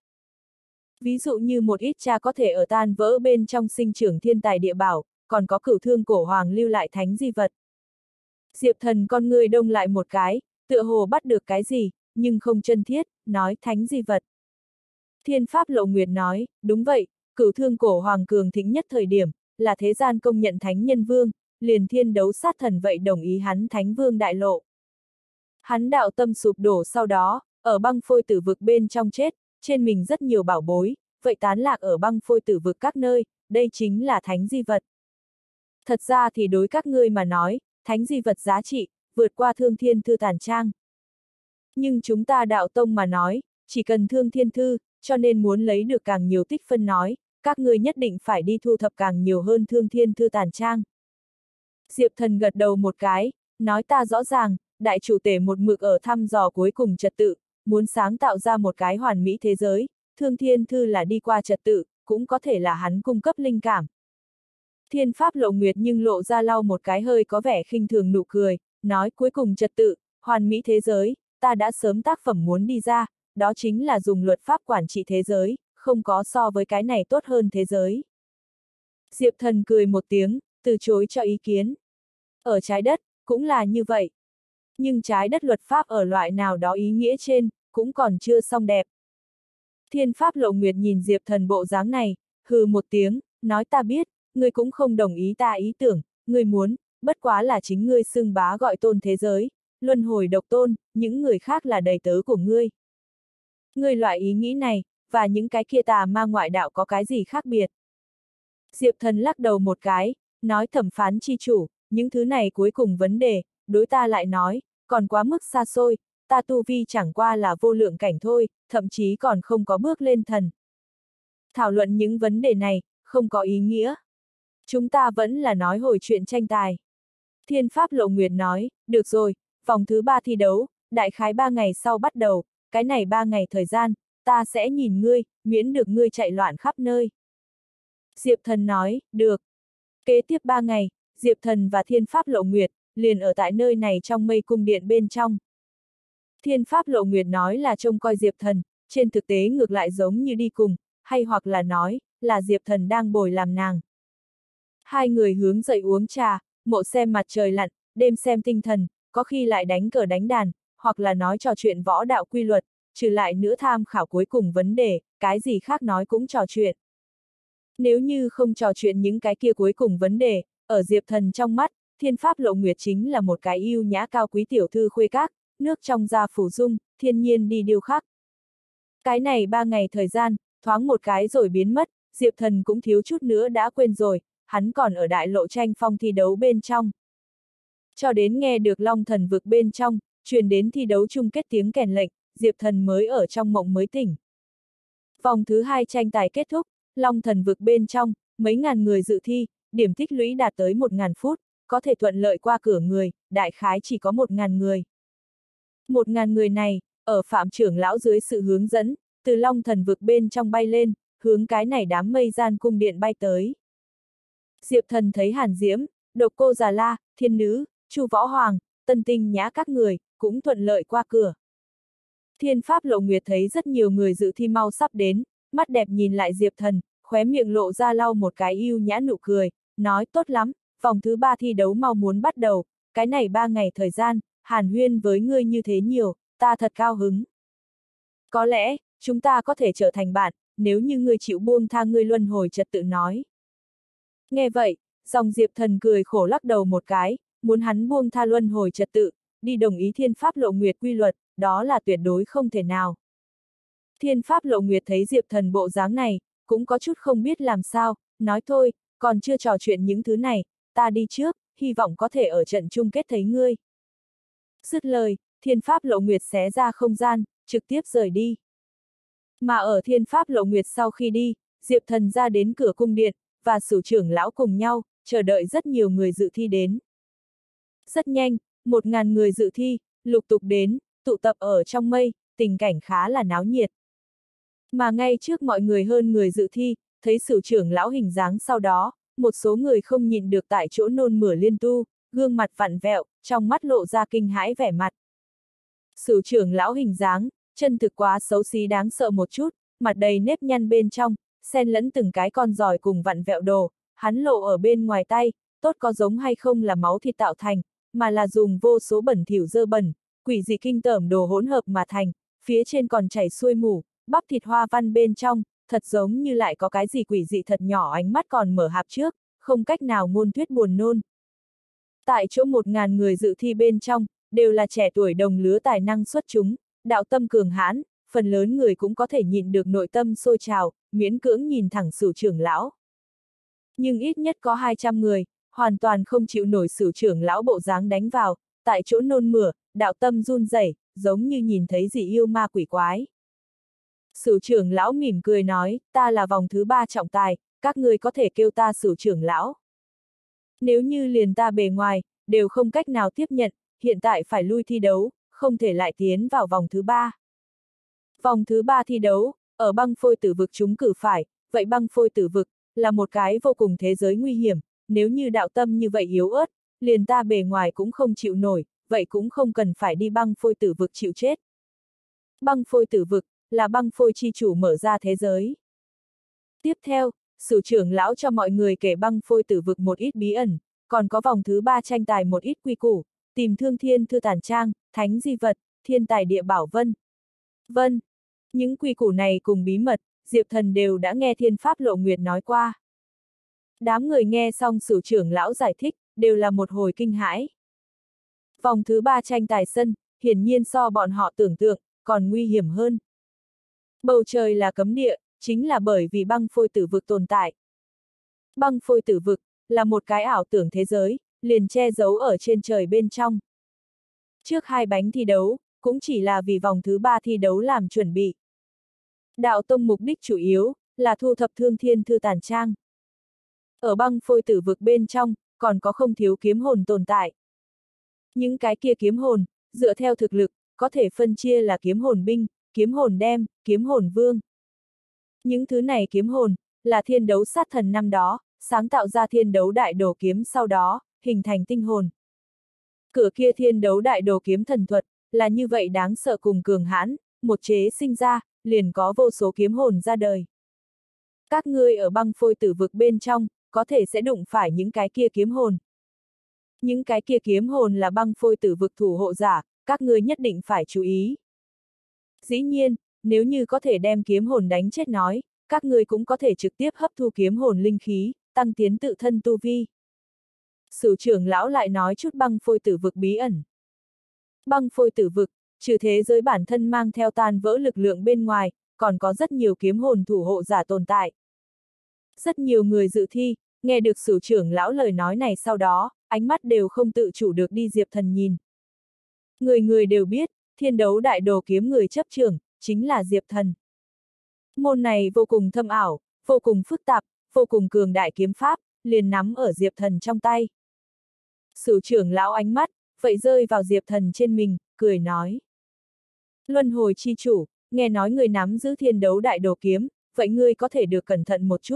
Ví dụ như một ít cha có thể ở tan vỡ bên trong sinh trưởng thiên tài địa bảo, còn có Cửu Thương Cổ Hoàng lưu lại thánh di vật. Diệp Thần con người đông lại một cái, tựa hồ bắt được cái gì, nhưng không chân thiết, nói thánh di vật. Thiên Pháp Lộ Nguyệt nói, đúng vậy, Cửu Thương Cổ Hoàng cường thịnh nhất thời điểm, là thế gian công nhận thánh nhân vương, liền thiên đấu sát thần vậy đồng ý hắn thánh vương đại lộ. Hắn đạo tâm sụp đổ sau đó, ở băng phôi tử vực bên trong chết, trên mình rất nhiều bảo bối, vậy tán lạc ở băng phôi tử vực các nơi, đây chính là thánh di vật. Thật ra thì đối các ngươi mà nói, thánh di vật giá trị, vượt qua Thương Thiên Thư Tản Trang. Nhưng chúng ta đạo tông mà nói, chỉ cần Thương Thiên Thư, cho nên muốn lấy được càng nhiều tích phân nói, các ngươi nhất định phải đi thu thập càng nhiều hơn Thương Thiên Thư Tản Trang. Diệp Thần gật đầu một cái, nói ta rõ ràng, đại chủ tể một mực ở thăm dò cuối cùng trật tự, muốn sáng tạo ra một cái hoàn mỹ thế giới, Thương Thiên Thư là đi qua trật tự, cũng có thể là hắn cung cấp linh cảm. Thiên Pháp Lộ Nguyệt nhưng lộ ra lau một cái hơi có vẻ khinh thường nụ cười, nói cuối cùng trật tự, hoàn mỹ thế giới, ta đã sớm tác phẩm muốn đi ra, đó chính là dùng luật pháp quản trị thế giới, không có so với cái này tốt hơn thế giới. Diệp Thần cười một tiếng, từ chối cho ý kiến. Ở trái đất, cũng là như vậy. Nhưng trái đất luật pháp ở loại nào đó ý nghĩa trên, cũng còn chưa xong đẹp. Thiên Pháp Lộ Nguyệt nhìn Diệp Thần bộ dáng này, hừ một tiếng, nói ta biết, ngươi cũng không đồng ý ta ý tưởng, ngươi muốn, bất quá là chính ngươi xưng bá gọi tôn thế giới, luân hồi độc tôn, những người khác là đầy tớ của ngươi. Ngươi loại ý nghĩ này, và những cái kia tà ma ngoại đạo có cái gì khác biệt? Diệp Thần lắc đầu một cái, nói thẩm phán chi chủ, những thứ này cuối cùng vấn đề, đối ta lại nói, còn quá mức xa xôi, ta tu vi chẳng qua là vô lượng cảnh thôi, thậm chí còn không có bước lên thần. Thảo luận những vấn đề này, không có ý nghĩa. Chúng ta vẫn là nói hồi chuyện tranh tài. Thiên Pháp Lộ Nguyệt nói, được rồi, vòng thứ 3 thi đấu, đại khái 3 ngày sau bắt đầu, cái này 3 ngày thời gian, ta sẽ nhìn ngươi, miễn được ngươi chạy loạn khắp nơi. Diệp Thần nói, được. Kế tiếp 3 ngày, Diệp Thần và Thiên Pháp Lộ Nguyệt, liền ở tại nơi này trong mây cung điện bên trong. Thiên Pháp Lộ Nguyệt nói là trông coi Diệp Thần, trên thực tế ngược lại giống như đi cùng, hay hoặc là nói, là Diệp Thần đang bồi làm nàng. Hai người hướng dậy uống trà, mộ xem mặt trời lặn, đêm xem tinh thần, có khi lại đánh cờ đánh đàn, hoặc là nói trò chuyện võ đạo quy luật, trừ lại nữa tham khảo cuối cùng vấn đề, cái gì khác nói cũng trò chuyện. Nếu như không trò chuyện những cái kia cuối cùng vấn đề, ở Diệp Thần trong mắt, Thiên Pháp Lộ Nguyệt chính là một cái yêu nhã cao quý tiểu thư khuê các, nước trong da phủ dung, thiên nhiên đi điêu khắc. Cái này 3 ngày thời gian, thoáng một cái rồi biến mất, Diệp Thần cũng thiếu chút nữa đã quên rồi, hắn còn ở đại lộ tranh phong thi đấu bên trong. Cho đến nghe được Long Thần vực bên trong, truyền đến thi đấu chung kết tiếng kèn lệnh, Diệp Thần mới ở trong mộng mới tỉnh. Vòng thứ 2 tranh tài kết thúc, Long Thần vực bên trong, mấy ngàn người dự thi, điểm tích lũy đạt tới 1000 phút, có thể thuận lợi qua cửa người, đại khái chỉ có 1000 người. 1000 người này, ở Phạm trưởng lão dưới sự hướng dẫn, từ Long Thần vực bên trong bay lên, hướng cái này đám mây gian cung điện bay tới. Diệp Thần thấy Hàn Diễm, Độc Cô Già La, Thiên Nữ, Chu Võ Hoàng, Tân Tinh Nhã các người, cũng thuận lợi qua cửa. Thiên Pháp Lộ Nguyệt thấy rất nhiều người dự thi mau sắp đến, mắt đẹp nhìn lại Diệp Thần, khóe miệng lộ ra lau một cái yêu nhã nụ cười, nói tốt lắm, vòng thứ 3 thi đấu mau muốn bắt đầu, cái này 3 ngày thời gian, hàn huyên với ngươi như thế nhiều, ta thật cao hứng. Có lẽ, chúng ta có thể trở thành bạn, nếu như ngươi chịu buông tha ngươi luân hồi trật tự nói. Nghe vậy, dòng Diệp Thần cười khổ lắc đầu một cái, muốn hắn buông tha luân hồi trật tự, đi đồng ý Thiên Pháp Lộ Nguyệt quy luật, đó là tuyệt đối không thể nào. Thiên Pháp Lộ Nguyệt thấy Diệp Thần bộ dáng này, cũng có chút không biết làm sao, nói thôi, còn chưa trò chuyện những thứ này, ta đi trước, hy vọng có thể ở trận chung kết thấy ngươi. Dứt lời, Thiên Pháp Lộ Nguyệt xé ra không gian, trực tiếp rời đi. Mà ở Thiên Pháp Lộ Nguyệt sau khi đi, Diệp Thần ra đến cửa cung điện, và Sửu trưởng lão cùng nhau, chờ đợi rất nhiều người dự thi đến. Rất nhanh, 1000 người dự thi, lục tục đến, tụ tập ở trong mây, tình cảnh khá là náo nhiệt. Mà ngay trước mọi người hơn người dự thi, thấy Sửu trưởng lão hình dáng sau đó, một số người không nhịn được tại chỗ nôn mửa liên tu, gương mặt vặn vẹo, trong mắt lộ ra kinh hãi vẻ mặt. Sửu trưởng lão hình dáng, chân thực quá xấu xí đáng sợ một chút, mặt đầy nếp nhăn bên trong, xen lẫn từng cái con giỏi cùng vặn vẹo đồ, hắn lộ ở bên ngoài tay, tốt có giống hay không là máu thịt tạo thành, mà là dùng vô số bẩn thỉu dơ bẩn, quỷ dị kinh tởm đồ hỗn hợp mà thành, phía trên còn chảy xuôi mủ, bắp thịt hoa văn bên trong, thật giống như lại có cái gì quỷ dị thật nhỏ, ánh mắt còn mở hạp trước, không cách nào ngôn thuyết buồn nôn. Tại chỗ 1000 người dự thi bên trong, đều là trẻ tuổi đồng lứa tài năng xuất chúng, đạo tâm cường hãn, phần lớn người cũng có thể nhịn được nội tâm sôi trào, miễn cưỡng nhìn thẳng Sửu trưởng lão. Nhưng ít nhất có 200 người, hoàn toàn không chịu nổi Sửu trưởng lão bộ dáng đánh vào, tại chỗ nôn mửa, đạo tâm run rẩy, giống như nhìn thấy dị yêu ma quỷ quái. Sửu trưởng lão mỉm cười nói, ta là vòng thứ 3 trọng tài, các ngươi có thể kêu ta Sửu trưởng lão. Nếu như liền ta bề ngoài, đều không cách nào tiếp nhận, hiện tại phải lui thi đấu, không thể lại tiến vào vòng thứ 3. Vòng thứ 3 thi đấu, ở băng phôi tử vực chúng cử phải, vậy băng phôi tử vực, là một cái vô cùng thế giới nguy hiểm, nếu như đạo tâm như vậy yếu ớt, liền ta bề ngoài cũng không chịu nổi, vậy cũng không cần phải đi băng phôi tử vực chịu chết. Băng phôi tử vực, là băng phôi chi chủ mở ra thế giới. Tiếp theo, Sửu trưởng lão cho mọi người kể băng phôi tử vực một ít bí ẩn, còn có vòng thứ 3 tranh tài một ít quy củ, tìm thương thiên thư tản trang, thánh di vật, thiên tài địa bảo vân. Những quy củ này cùng bí mật, Diệp Thần đều đã nghe Thiên Pháp Lộ Nguyệt nói qua. Đám người nghe xong Sửu trưởng lão giải thích, đều là một hồi kinh hãi. Vòng thứ 3 tranh tài sân, hiển nhiên so bọn họ tưởng tượng, còn nguy hiểm hơn. Bầu trời là cấm địa, chính là bởi vì băng phôi tử vực tồn tại. Băng phôi tử vực, là một cái ảo tưởng thế giới, liền che giấu ở trên trời bên trong. Trước 2 bánh thi đấu, cũng chỉ là vì vòng thứ 3 thi đấu làm chuẩn bị. Đạo tông mục đích chủ yếu, là thu thập thương thiên thư tản trang. Ở băng phôi tử vực bên trong, còn có không thiếu kiếm hồn tồn tại. Những cái kia kiếm hồn, dựa theo thực lực, có thể phân chia là kiếm hồn binh, kiếm hồn đem, kiếm hồn vương. Những thứ này kiếm hồn, là thiên đấu sát thần năm đó, sáng tạo ra thiên đấu đại đồ kiếm sau đó, hình thành tinh hồn. Cửa kia thiên đấu đại đồ kiếm thần thuật, là như vậy đáng sợ cùng cường hãn, một chế sinh ra, liền có vô số kiếm hồn ra đời. Các ngươi ở băng phôi tử vực bên trong, có thể sẽ đụng phải những cái kia kiếm hồn. Những cái kia kiếm hồn là băng phôi tử vực thủ hộ giả, các ngươi nhất định phải chú ý. Dĩ nhiên, nếu như có thể đem kiếm hồn đánh chết nói, các ngươi cũng có thể trực tiếp hấp thu kiếm hồn linh khí, tăng tiến tự thân tu vi. Sửu trưởng lão lại nói chút băng phôi tử vực bí ẩn. Băng phôi tử vực, trừ thế giới bản thân mang theo tan vỡ lực lượng bên ngoài, còn có rất nhiều kiếm hồn thủ hộ giả tồn tại. Rất nhiều người dự thi, nghe được Sửu trưởng lão lời nói này sau đó, ánh mắt đều không tự chủ được đi Diệp Thần nhìn. Người người đều biết, thiên đấu đại đồ kiếm người chấp trưởng, chính là Diệp Thần. Môn này vô cùng thâm ảo, vô cùng phức tạp, vô cùng cường đại kiếm pháp, liền nắm ở Diệp Thần trong tay. Sửu trưởng lão ánh mắt, vậy rơi vào Diệp Thần trên mình, cười nói. Luân hồi chi chủ, nghe nói người nắm giữ thiên đấu đại đồ kiếm, vậy ngươi có thể được cẩn thận một chút.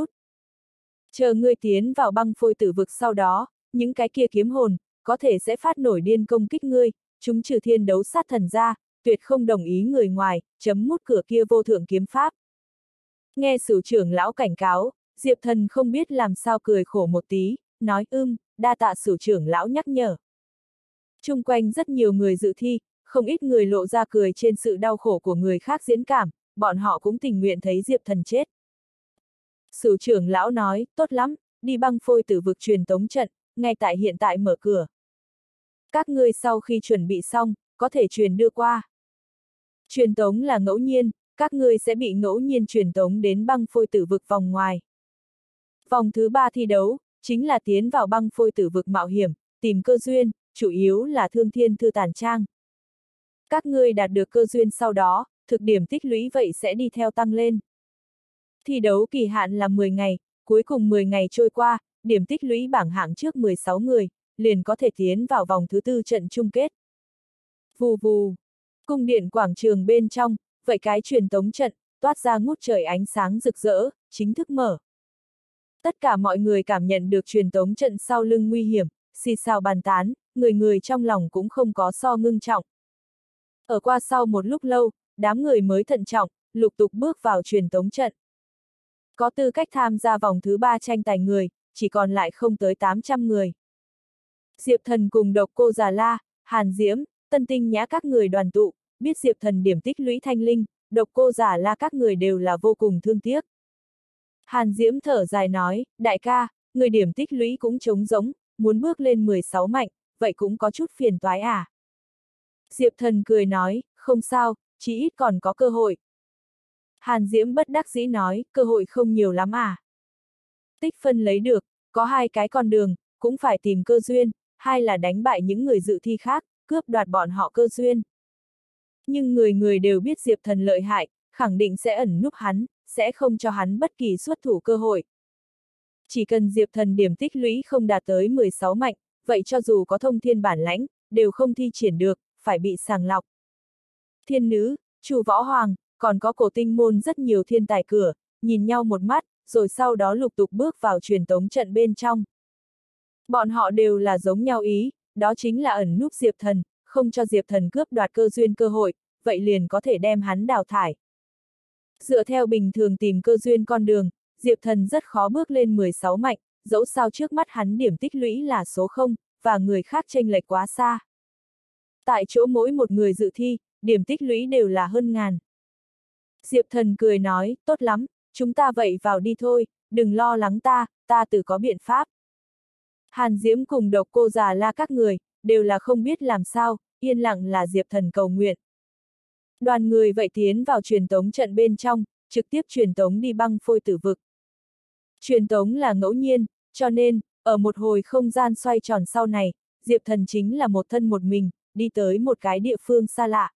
Chờ ngươi tiến vào băng phôi tử vực sau đó, những cái kia kiếm hồn, có thể sẽ phát nổi điên công kích ngươi, chúng trừ thiên đấu sát thần ra, tuyệt không đồng ý người ngoài, chấm mút cửa kia vô thượng kiếm pháp. Nghe Sửu trưởng lão cảnh cáo, Diệp Thần không biết làm sao cười khổ một tí, nói đa tạ Sửu trưởng lão nhắc nhở. Chung quanh rất nhiều người dự thi, không ít người lộ ra cười trên sự đau khổ của người khác diễn cảm, bọn họ cũng tình nguyện thấy Diệp Thần chết. Sửu trưởng lão nói, tốt lắm, đi băng phôi tử vực truyền tống trận, ngay tại hiện tại mở cửa. Các ngươi sau khi chuẩn bị xong, có thể truyền đưa qua. Truyền tống là ngẫu nhiên, các ngươi sẽ bị ngẫu nhiên truyền tống đến băng phôi tử vực vòng ngoài. Vòng thứ 3 thi đấu, chính là tiến vào băng phôi tử vực mạo hiểm, tìm cơ duyên, chủ yếu là thương thiên thư tản trang. Các ngươi đạt được cơ duyên sau đó, thực điểm tích lũy vậy sẽ đi theo tăng lên. Thi đấu kỳ hạn là 10 ngày, cuối cùng 10 ngày trôi qua, điểm tích lũy bảng hạng trước 16 người, liền có thể tiến vào vòng thứ 4 trận chung kết. Vù vù, cung điện quảng trường bên trong, vậy cái truyền tống trận, toát ra ngút trời ánh sáng rực rỡ, chính thức mở. Tất cả mọi người cảm nhận được truyền tống trận sau lưng nguy hiểm, xì xào bàn tán, người người trong lòng cũng không có so ngưng trọng. Ở qua sau một lúc lâu, đám người mới thận trọng, lục tục bước vào truyền tống trận. Có tư cách tham gia vòng thứ 3 tranh tài người, chỉ còn lại không tới 800 người. Diệp Thần cùng Độc Cô Già La, Hàn Diễm, Tân Tinh Nhã các người đoàn tụ, biết Diệp Thần điểm tích lũy thanh linh, Độc Cô Già La các người đều là vô cùng thương tiếc. Hàn Diễm thở dài nói, đại ca, người điểm tích lũy cũng trống rỗng, muốn bước lên 16 mạnh, vậy cũng có chút phiền toái à. Diệp Thần cười nói, không sao, chí ít còn có cơ hội. Hàn Diễm bất đắc dĩ nói, cơ hội không nhiều lắm à. Tích phân lấy được, có 2 cái con đường, cũng phải tìm cơ duyên, hay là đánh bại những người dự thi khác, cướp đoạt bọn họ cơ duyên. Nhưng người người đều biết Diệp Thần lợi hại, khẳng định sẽ ẩn núp hắn, sẽ không cho hắn bất kỳ xuất thủ cơ hội. Chỉ cần Diệp Thần điểm tích lũy không đạt tới 16 mạnh, vậy cho dù có thông thiên bản lãnh, đều không thi triển được, phải bị sàng lọc. Thiên Nữ, Chu Võ Hoàng, còn có Cổ Tinh Môn rất nhiều thiên tài cửa, nhìn nhau một mắt, rồi sau đó lục tục bước vào truyền tống trận bên trong. Bọn họ đều là giống nhau ý, đó chính là ẩn núp Diệp Thần, không cho Diệp Thần cướp đoạt cơ duyên cơ hội, vậy liền có thể đem hắn đào thải. Dựa theo bình thường tìm cơ duyên con đường, Diệp Thần rất khó bước lên 16 mạnh, dẫu sao trước mắt hắn điểm tích lũy là số 0, và người khác chênh lệch quá xa. Tại chỗ mỗi một người dự thi, điểm tích lũy đều là hơn ngàn. Diệp Thần cười nói, tốt lắm, chúng ta vậy vào đi thôi, đừng lo lắng ta tự có biện pháp. Hàn Diễm cùng Độc Cô Già La các người, đều là không biết làm sao, yên lặng là Diệp Thần cầu nguyện. Đoàn người vậy tiến vào truyền tống trận bên trong, trực tiếp truyền tống đi băng phôi tử vực. Truyền tống là ngẫu nhiên, cho nên, ở một hồi không gian xoay tròn sau này, Diệp Thần chính là một thân một mình, đi tới một cái địa phương xa lạ.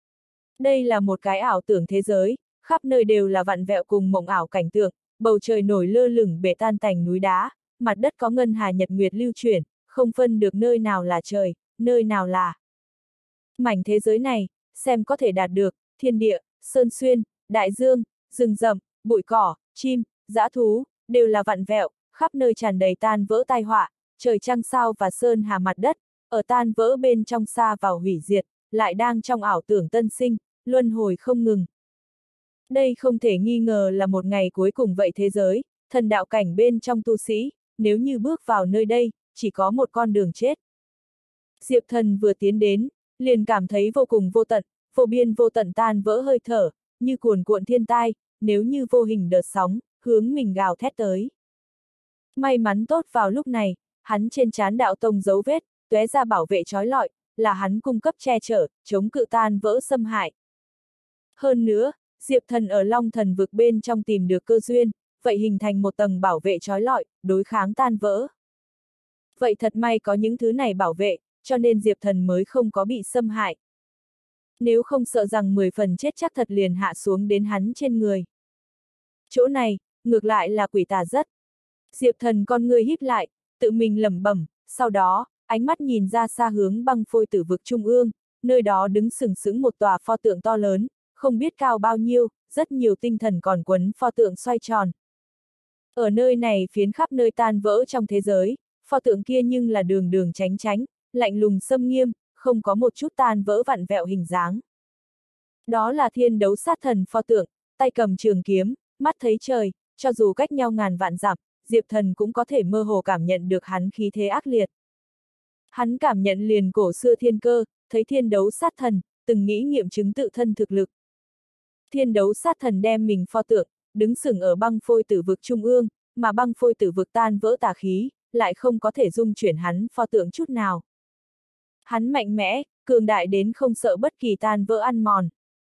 Đây là một cái ảo tưởng thế giới, khắp nơi đều là vặn vẹo cùng mộng ảo cảnh tượng, bầu trời nổi lơ lửng bể tan tành núi đá, mặt đất có ngân hà nhật nguyệt lưu chuyển, không phân được nơi nào là trời, nơi nào là. Mảnh thế giới này, xem có thể đạt được, thiên địa, sơn xuyên, đại dương, rừng rậm, bụi cỏ, chim, dã thú, đều là vặn vẹo, khắp nơi tràn đầy tan vỡ tai họa, trời trăng sao và sơn hà mặt đất, ở tan vỡ bên trong xa vào hủy diệt, lại đang trong ảo tưởng tân sinh, luân hồi không ngừng. Đây không thể nghi ngờ là một ngày cuối cùng vậy thế giới, thần đạo cảnh bên trong tu sĩ, nếu như bước vào nơi đây, chỉ có một con đường chết. Diệp Thần vừa tiến đến, liền cảm thấy vô cùng vô tận, vô biên vô tận tan vỡ hơi thở, như cuồn cuộn thiên tai, nếu như vô hình đợt sóng, hướng mình gào thét tới. May mắn tốt vào lúc này, hắn trên trán đạo tông dấu vết, tóe ra bảo vệ trói lọi, là hắn cung cấp che chở, chống cự tan vỡ xâm hại. Hơn nữa, Diệp Thần ở Long Thần vực bên trong tìm được cơ duyên, vậy hình thành một tầng bảo vệ trói lọi, đối kháng tan vỡ. Vậy thật may có những thứ này bảo vệ, cho nên Diệp Thần mới không có bị xâm hại. Nếu không sợ rằng 10 phần chết chắc thật liền hạ xuống đến hắn trên người. Chỗ này, ngược lại là quỷ tà rất. Diệp Thần con ngươi híp lại, tự mình lẩm bẩm, sau đó, ánh mắt nhìn ra xa hướng băng phôi tử vực trung ương, nơi đó đứng sừng sững một tòa pho tượng to lớn, không biết cao bao nhiêu, rất nhiều tinh thần còn quấn pho tượng xoay tròn. Ở nơi này phiến khắp nơi tan vỡ trong thế giới, pho tượng kia nhưng là đường đường chánh chánh, lạnh lùng xâm nghiêm, không có một chút tan vỡ vặn vẹo hình dáng. Đó là Thiên Đấu Sát Thần pho tượng, tay cầm trường kiếm, mắt thấy trời, cho dù cách nhau ngàn vạn dặm, Diệp Thần cũng có thể mơ hồ cảm nhận được hắn khí thế ác liệt. Hắn cảm nhận liền cổ xưa thiên cơ, thấy Thiên Đấu Sát Thần, từng nghĩ nghiệm chứng tự thân thực lực. Thiên Đấu Sát Thần đem mình pho tượng, đứng sừng ở băng phôi tử vực trung ương, mà băng phôi tử vực tan vỡ tà khí, lại không có thể dung chuyển hắn pho tượng chút nào. Hắn mạnh mẽ, cường đại đến không sợ bất kỳ tan vỡ ăn mòn.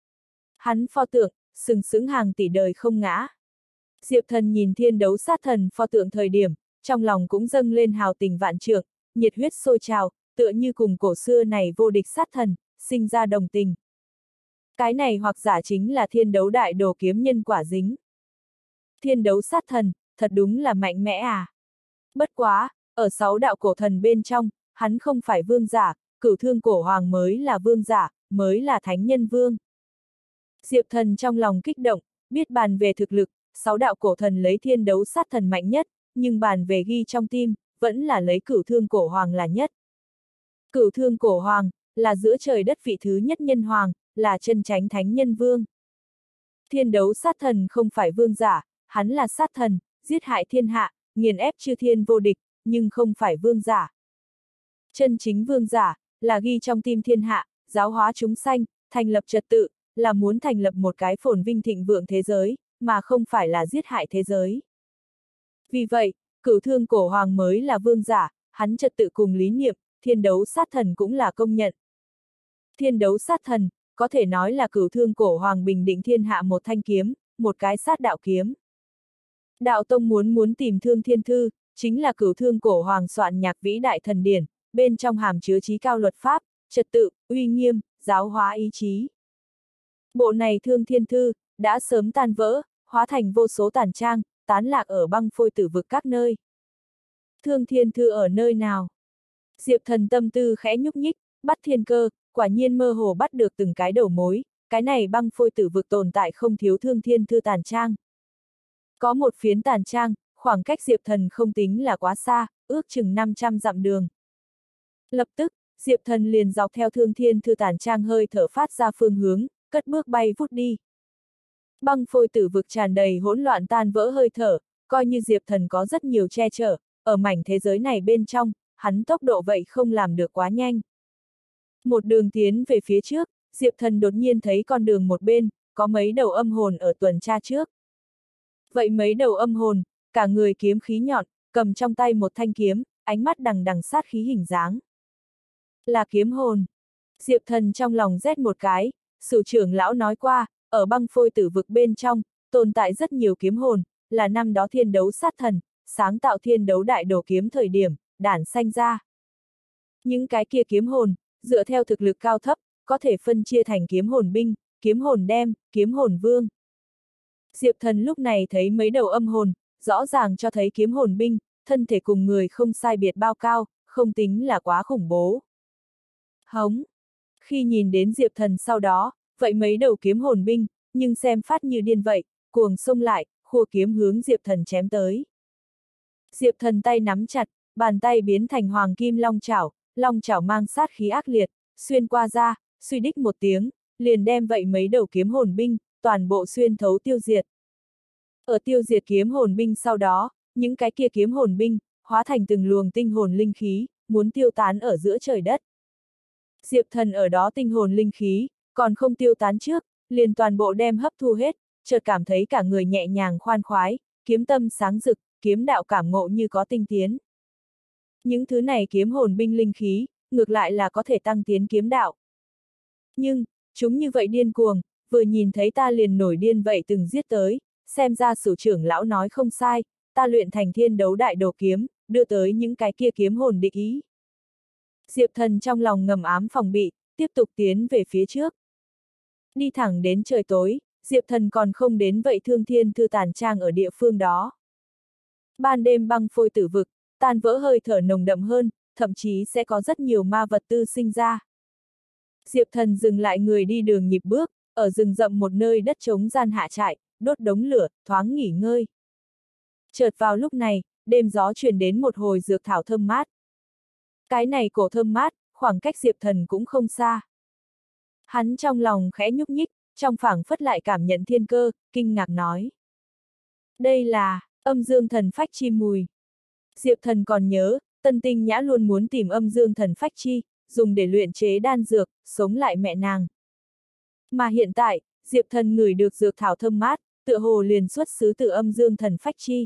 Hắn pho tượng, sừng sững hàng tỷ đời không ngã. Diệp Thần nhìn Thiên Đấu Sát Thần pho tượng thời điểm, trong lòng cũng dâng lên hào tình vạn trượng, nhiệt huyết sôi trào, tựa như cùng cổ xưa này vô địch sát thần, sinh ra đồng tình. Cái này hoặc giả chính là Thiên Đấu Đại Đồ kiếm nhân quả dính. Thiên Đấu Sát Thần, thật đúng là mạnh mẽ à. Bất quá, ở 6 đạo cổ thần bên trong, hắn không phải vương giả, Cửu Thương Cổ Hoàng mới là vương giả, mới là thánh nhân vương. Diệp Thần trong lòng kích động, biết bàn về thực lực, 6 đạo cổ thần lấy Thiên Đấu Sát Thần mạnh nhất, nhưng bàn về ghi trong tim, vẫn là lấy Cửu Thương Cổ Hoàng là nhất. Cửu Thương Cổ Hoàng, là giữa trời đất vị thứ nhất nhân hoàng, là chân chánh thánh nhân vương. Thiên đấu sát thần không phải vương giả, hắn là sát thần, giết hại thiên hạ, nghiền ép chư thiên vô địch, nhưng không phải vương giả. Chân chính vương giả, là ghi trong tim thiên hạ, giáo hóa chúng sanh, thành lập trật tự, là muốn thành lập một cái phồn vinh thịnh vượng thế giới, mà không phải là giết hại thế giới. Vì vậy, Cửu Thương Cổ Hoàng mới là vương giả, hắn trật tự cùng lý niệm, thiên đấu sát thần cũng là công nhận. Thiên đấu sát thần, có thể nói là Cửu Thương Cổ Hoàng bình định thiên hạ một thanh kiếm, một cái sát đạo kiếm. Đạo tông muốn tìm Thương Thiên Thư, chính là Cửu Thương Cổ Hoàng soạn nhạc vĩ đại thần điển, bên trong hàm chứa chí cao luật pháp, trật tự, uy nghiêm, giáo hóa ý chí. Bộ này Thương Thiên Thư, đã sớm tan vỡ, hóa thành vô số tàn trang, tán lạc ở băng phôi tử vực các nơi. Thương Thiên Thư ở nơi nào? Diệp Thần tâm tư khẽ nhúc nhích, bắt thiên cơ, quả nhiên mơ hồ bắt được từng cái đầu mối, cái này băng phôi tử vực tồn tại không thiếu Thương Thiên Thư tàn trang. Có một phiến tàn trang, khoảng cách Diệp Thần không tính là quá xa, ước chừng 500 dặm đường. Lập tức, Diệp Thần liền dọc theo Thương Thiên Thư tàn trang hơi thở phát ra phương hướng, cất bước bay vút đi. Băng phôi tử vực tràn đầy hỗn loạn tan vỡ hơi thở, coi như Diệp Thần có rất nhiều che chở, ở mảnh thế giới này bên trong, hắn tốc độ vậy không làm được quá nhanh. Một đường tiến về phía trước, Diệp Thần đột nhiên thấy con đường một bên, có mấy đầu âm hồn ở tuần tra trước. Vậy mấy đầu âm hồn, cả người kiếm khí nhọn, cầm trong tay một thanh kiếm, ánh mắt đằng đằng sát khí hình dáng. Là kiếm hồn. Diệp Thần trong lòng rét một cái, Sử trưởng lão nói qua, ở băng phôi tử vực bên trong, tồn tại rất nhiều kiếm hồn, là năm đó thiên đấu sát thần, sáng tạo thiên đấu đại đồ kiếm thời điểm, đản sanh ra. Những cái kia kiếm hồn, dựa theo thực lực cao thấp, có thể phân chia thành kiếm hồn binh, kiếm hồn đem, kiếm hồn vương. Diệp Thần lúc này thấy mấy đầu âm hồn, rõ ràng cho thấy kiếm hồn binh, thân thể cùng người không sai biệt bao cao, không tính là quá khủng bố. Hống! Khi nhìn đến Diệp Thần sau đó, vậy mấy đầu kiếm hồn binh, nhưng xem phát như điên vậy, cuồng xông lại, khua kiếm hướng Diệp Thần chém tới. Diệp Thần tay nắm chặt, bàn tay biến thành hoàng kim long chảo mang sát khí ác liệt, xuyên qua ra, suy đích một tiếng, liền đem vậy mấy đầu kiếm hồn binh, toàn bộ xuyên thấu tiêu diệt. Ở tiêu diệt kiếm hồn binh sau đó, những cái kia kiếm hồn binh, hóa thành từng luồng tinh hồn linh khí, muốn tiêu tán ở giữa trời đất. Diệp Thần ở đó tinh hồn linh khí, còn không tiêu tán trước, liền toàn bộ đem hấp thu hết, chợt cảm thấy cả người nhẹ nhàng khoan khoái, kiếm tâm sáng rực, kiếm đạo cảm ngộ như có tinh tiến. Những thứ này kiếm hồn binh linh khí, ngược lại là có thể tăng tiến kiếm đạo. Nhưng, chúng như vậy điên cuồng, vừa nhìn thấy ta liền nổi điên vậy từng giết tới, xem ra Sử trưởng lão nói không sai, ta luyện thành thiên đấu đại đồ kiếm, đưa tới những cái kia kiếm hồn địch ý. Diệp Thần trong lòng ngầm ám phòng bị, tiếp tục tiến về phía trước. Đi thẳng đến trời tối, Diệp Thần còn không đến vậy Thương Thiên Thư tàn trang ở địa phương đó. Ban đêm băng phôi tử vực, tan vỡ hơi thở nồng đậm hơn, thậm chí sẽ có rất nhiều ma vật tư sinh ra. Diệp Thần dừng lại người đi đường nhịp bước, ở rừng rậm một nơi đất trống gian hạ trại, đốt đống lửa, thoáng nghỉ ngơi. Chợt vào lúc này, đêm gió truyền đến một hồi dược thảo thơm mát. Cái này cổ thơm mát, khoảng cách Diệp Thần cũng không xa. Hắn trong lòng khẽ nhúc nhích, trong phảng phất lại cảm nhận thiên cơ, kinh ngạc nói. Đây là âm dương thần phách chi mùi. Diệp Thần còn nhớ, Tân Tinh Nhã luôn muốn tìm âm dương thần phách chi, dùng để luyện chế đan dược, sống lại mẹ nàng. Mà hiện tại, Diệp Thần ngửi được dược thảo thơm mát, tựa hồ liền xuất xứ từ âm dương thần phách chi.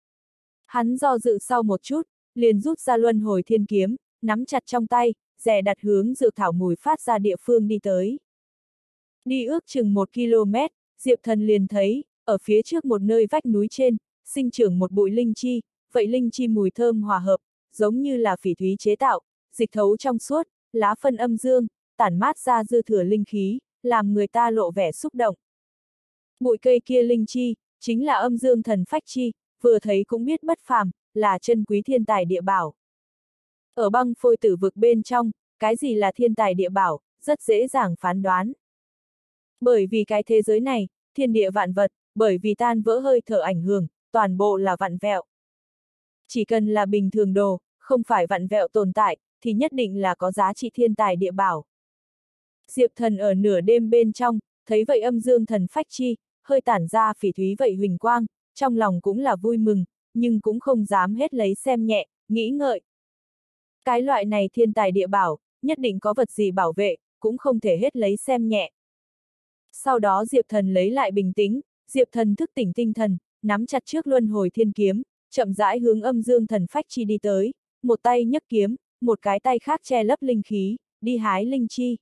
Hắn do dự sau một chút, liền rút ra luân hồi thiên kiếm, nắm chặt trong tay, dè đặt hướng dược thảo mùi phát ra địa phương đi tới. Đi ước chừng 1 km, Diệp Thần liền thấy, ở phía trước một nơi vách núi trên, sinh trưởng một bụi linh chi, vậy linh chi mùi thơm hòa hợp, giống như là phỉ thúy chế tạo, dịch thấu trong suốt, lá phân âm dương, tản mát ra dư thừa linh khí, làm người ta lộ vẻ xúc động. Bụi cây kia linh chi, chính là âm dương thần phách chi, vừa thấy cũng biết bất phàm, là chân quý thiên tài địa bảo. Ở băng phôi tử vực bên trong, cái gì là thiên tài địa bảo, rất dễ dàng phán đoán. Bởi vì cái thế giới này, thiên địa vạn vật, bởi vì tan vỡ hơi thở ảnh hưởng, toàn bộ là vặn vẹo. Chỉ cần là bình thường đồ, không phải vặn vẹo tồn tại, thì nhất định là có giá trị thiên tài địa bảo. Diệp Thần ở nửa đêm bên trong, thấy vậy âm dương thần phách chi, hơi tản ra phỉ thúy vậy huỳnh quang, trong lòng cũng là vui mừng, nhưng cũng không dám hết lấy xem nhẹ, nghĩ ngợi. Cái loại này thiên tài địa bảo, nhất định có vật gì bảo vệ, cũng không thể hết lấy xem nhẹ. Sau đó Diệp Thần lấy lại bình tĩnh, Diệp Thần thức tỉnh tinh thần, nắm chặt trước luân hồi thiên kiếm, chậm rãi hướng âm dương thần phách chi đi tới, một tay nhấc kiếm, một cái tay khác che lấp linh khí, đi hái linh chi.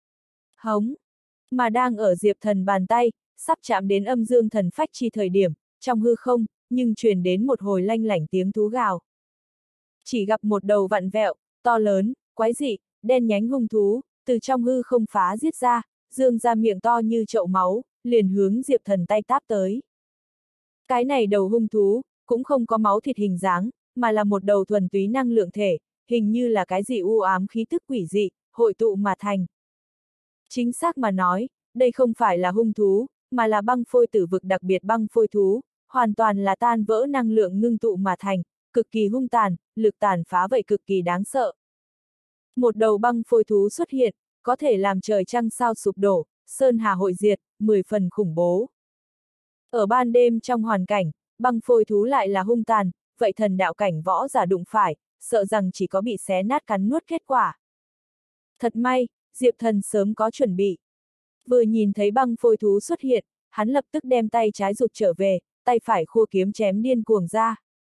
Hống! Mà đang ở Diệp Thần bàn tay, sắp chạm đến âm dương thần phách chi thời điểm, trong hư không, nhưng truyền đến một hồi lanh lảnh tiếng thú gào. Chỉ gặp một đầu vặn vẹo, to lớn, quái dị, đen nhánh hung thú, từ trong hư không phá giết ra, dương ra miệng to như chậu máu, liền hướng Diệp Thần tay táp tới. Cái này đầu hung thú, cũng không có máu thịt hình dáng, mà là một đầu thuần túy năng lượng thể, hình như là cái gì u ám khí tức quỷ dị, hội tụ mà thành. Chính xác mà nói, đây không phải là hung thú, mà là băng phôi tử vực đặc biệt băng phôi thú, hoàn toàn là tan vỡ năng lượng ngưng tụ mà thành, cực kỳ hung tàn, lực tàn phá vậy cực kỳ đáng sợ. Một đầu băng phôi thú xuất hiện, có thể làm trời trăng sao sụp đổ, sơn hà hội diệt, 10 phần khủng bố. Ở ban đêm trong hoàn cảnh, băng phôi thú lại là hung tàn, vậy thần đạo cảnh võ giả đụng phải, sợ rằng chỉ có bị xé nát cắn nuốt kết quả. Thật may, Diệp Thần sớm có chuẩn bị. Vừa nhìn thấy băng phôi thú xuất hiện, hắn lập tức đem tay trái rụt trở về, tay phải khua kiếm chém điên cuồng ra.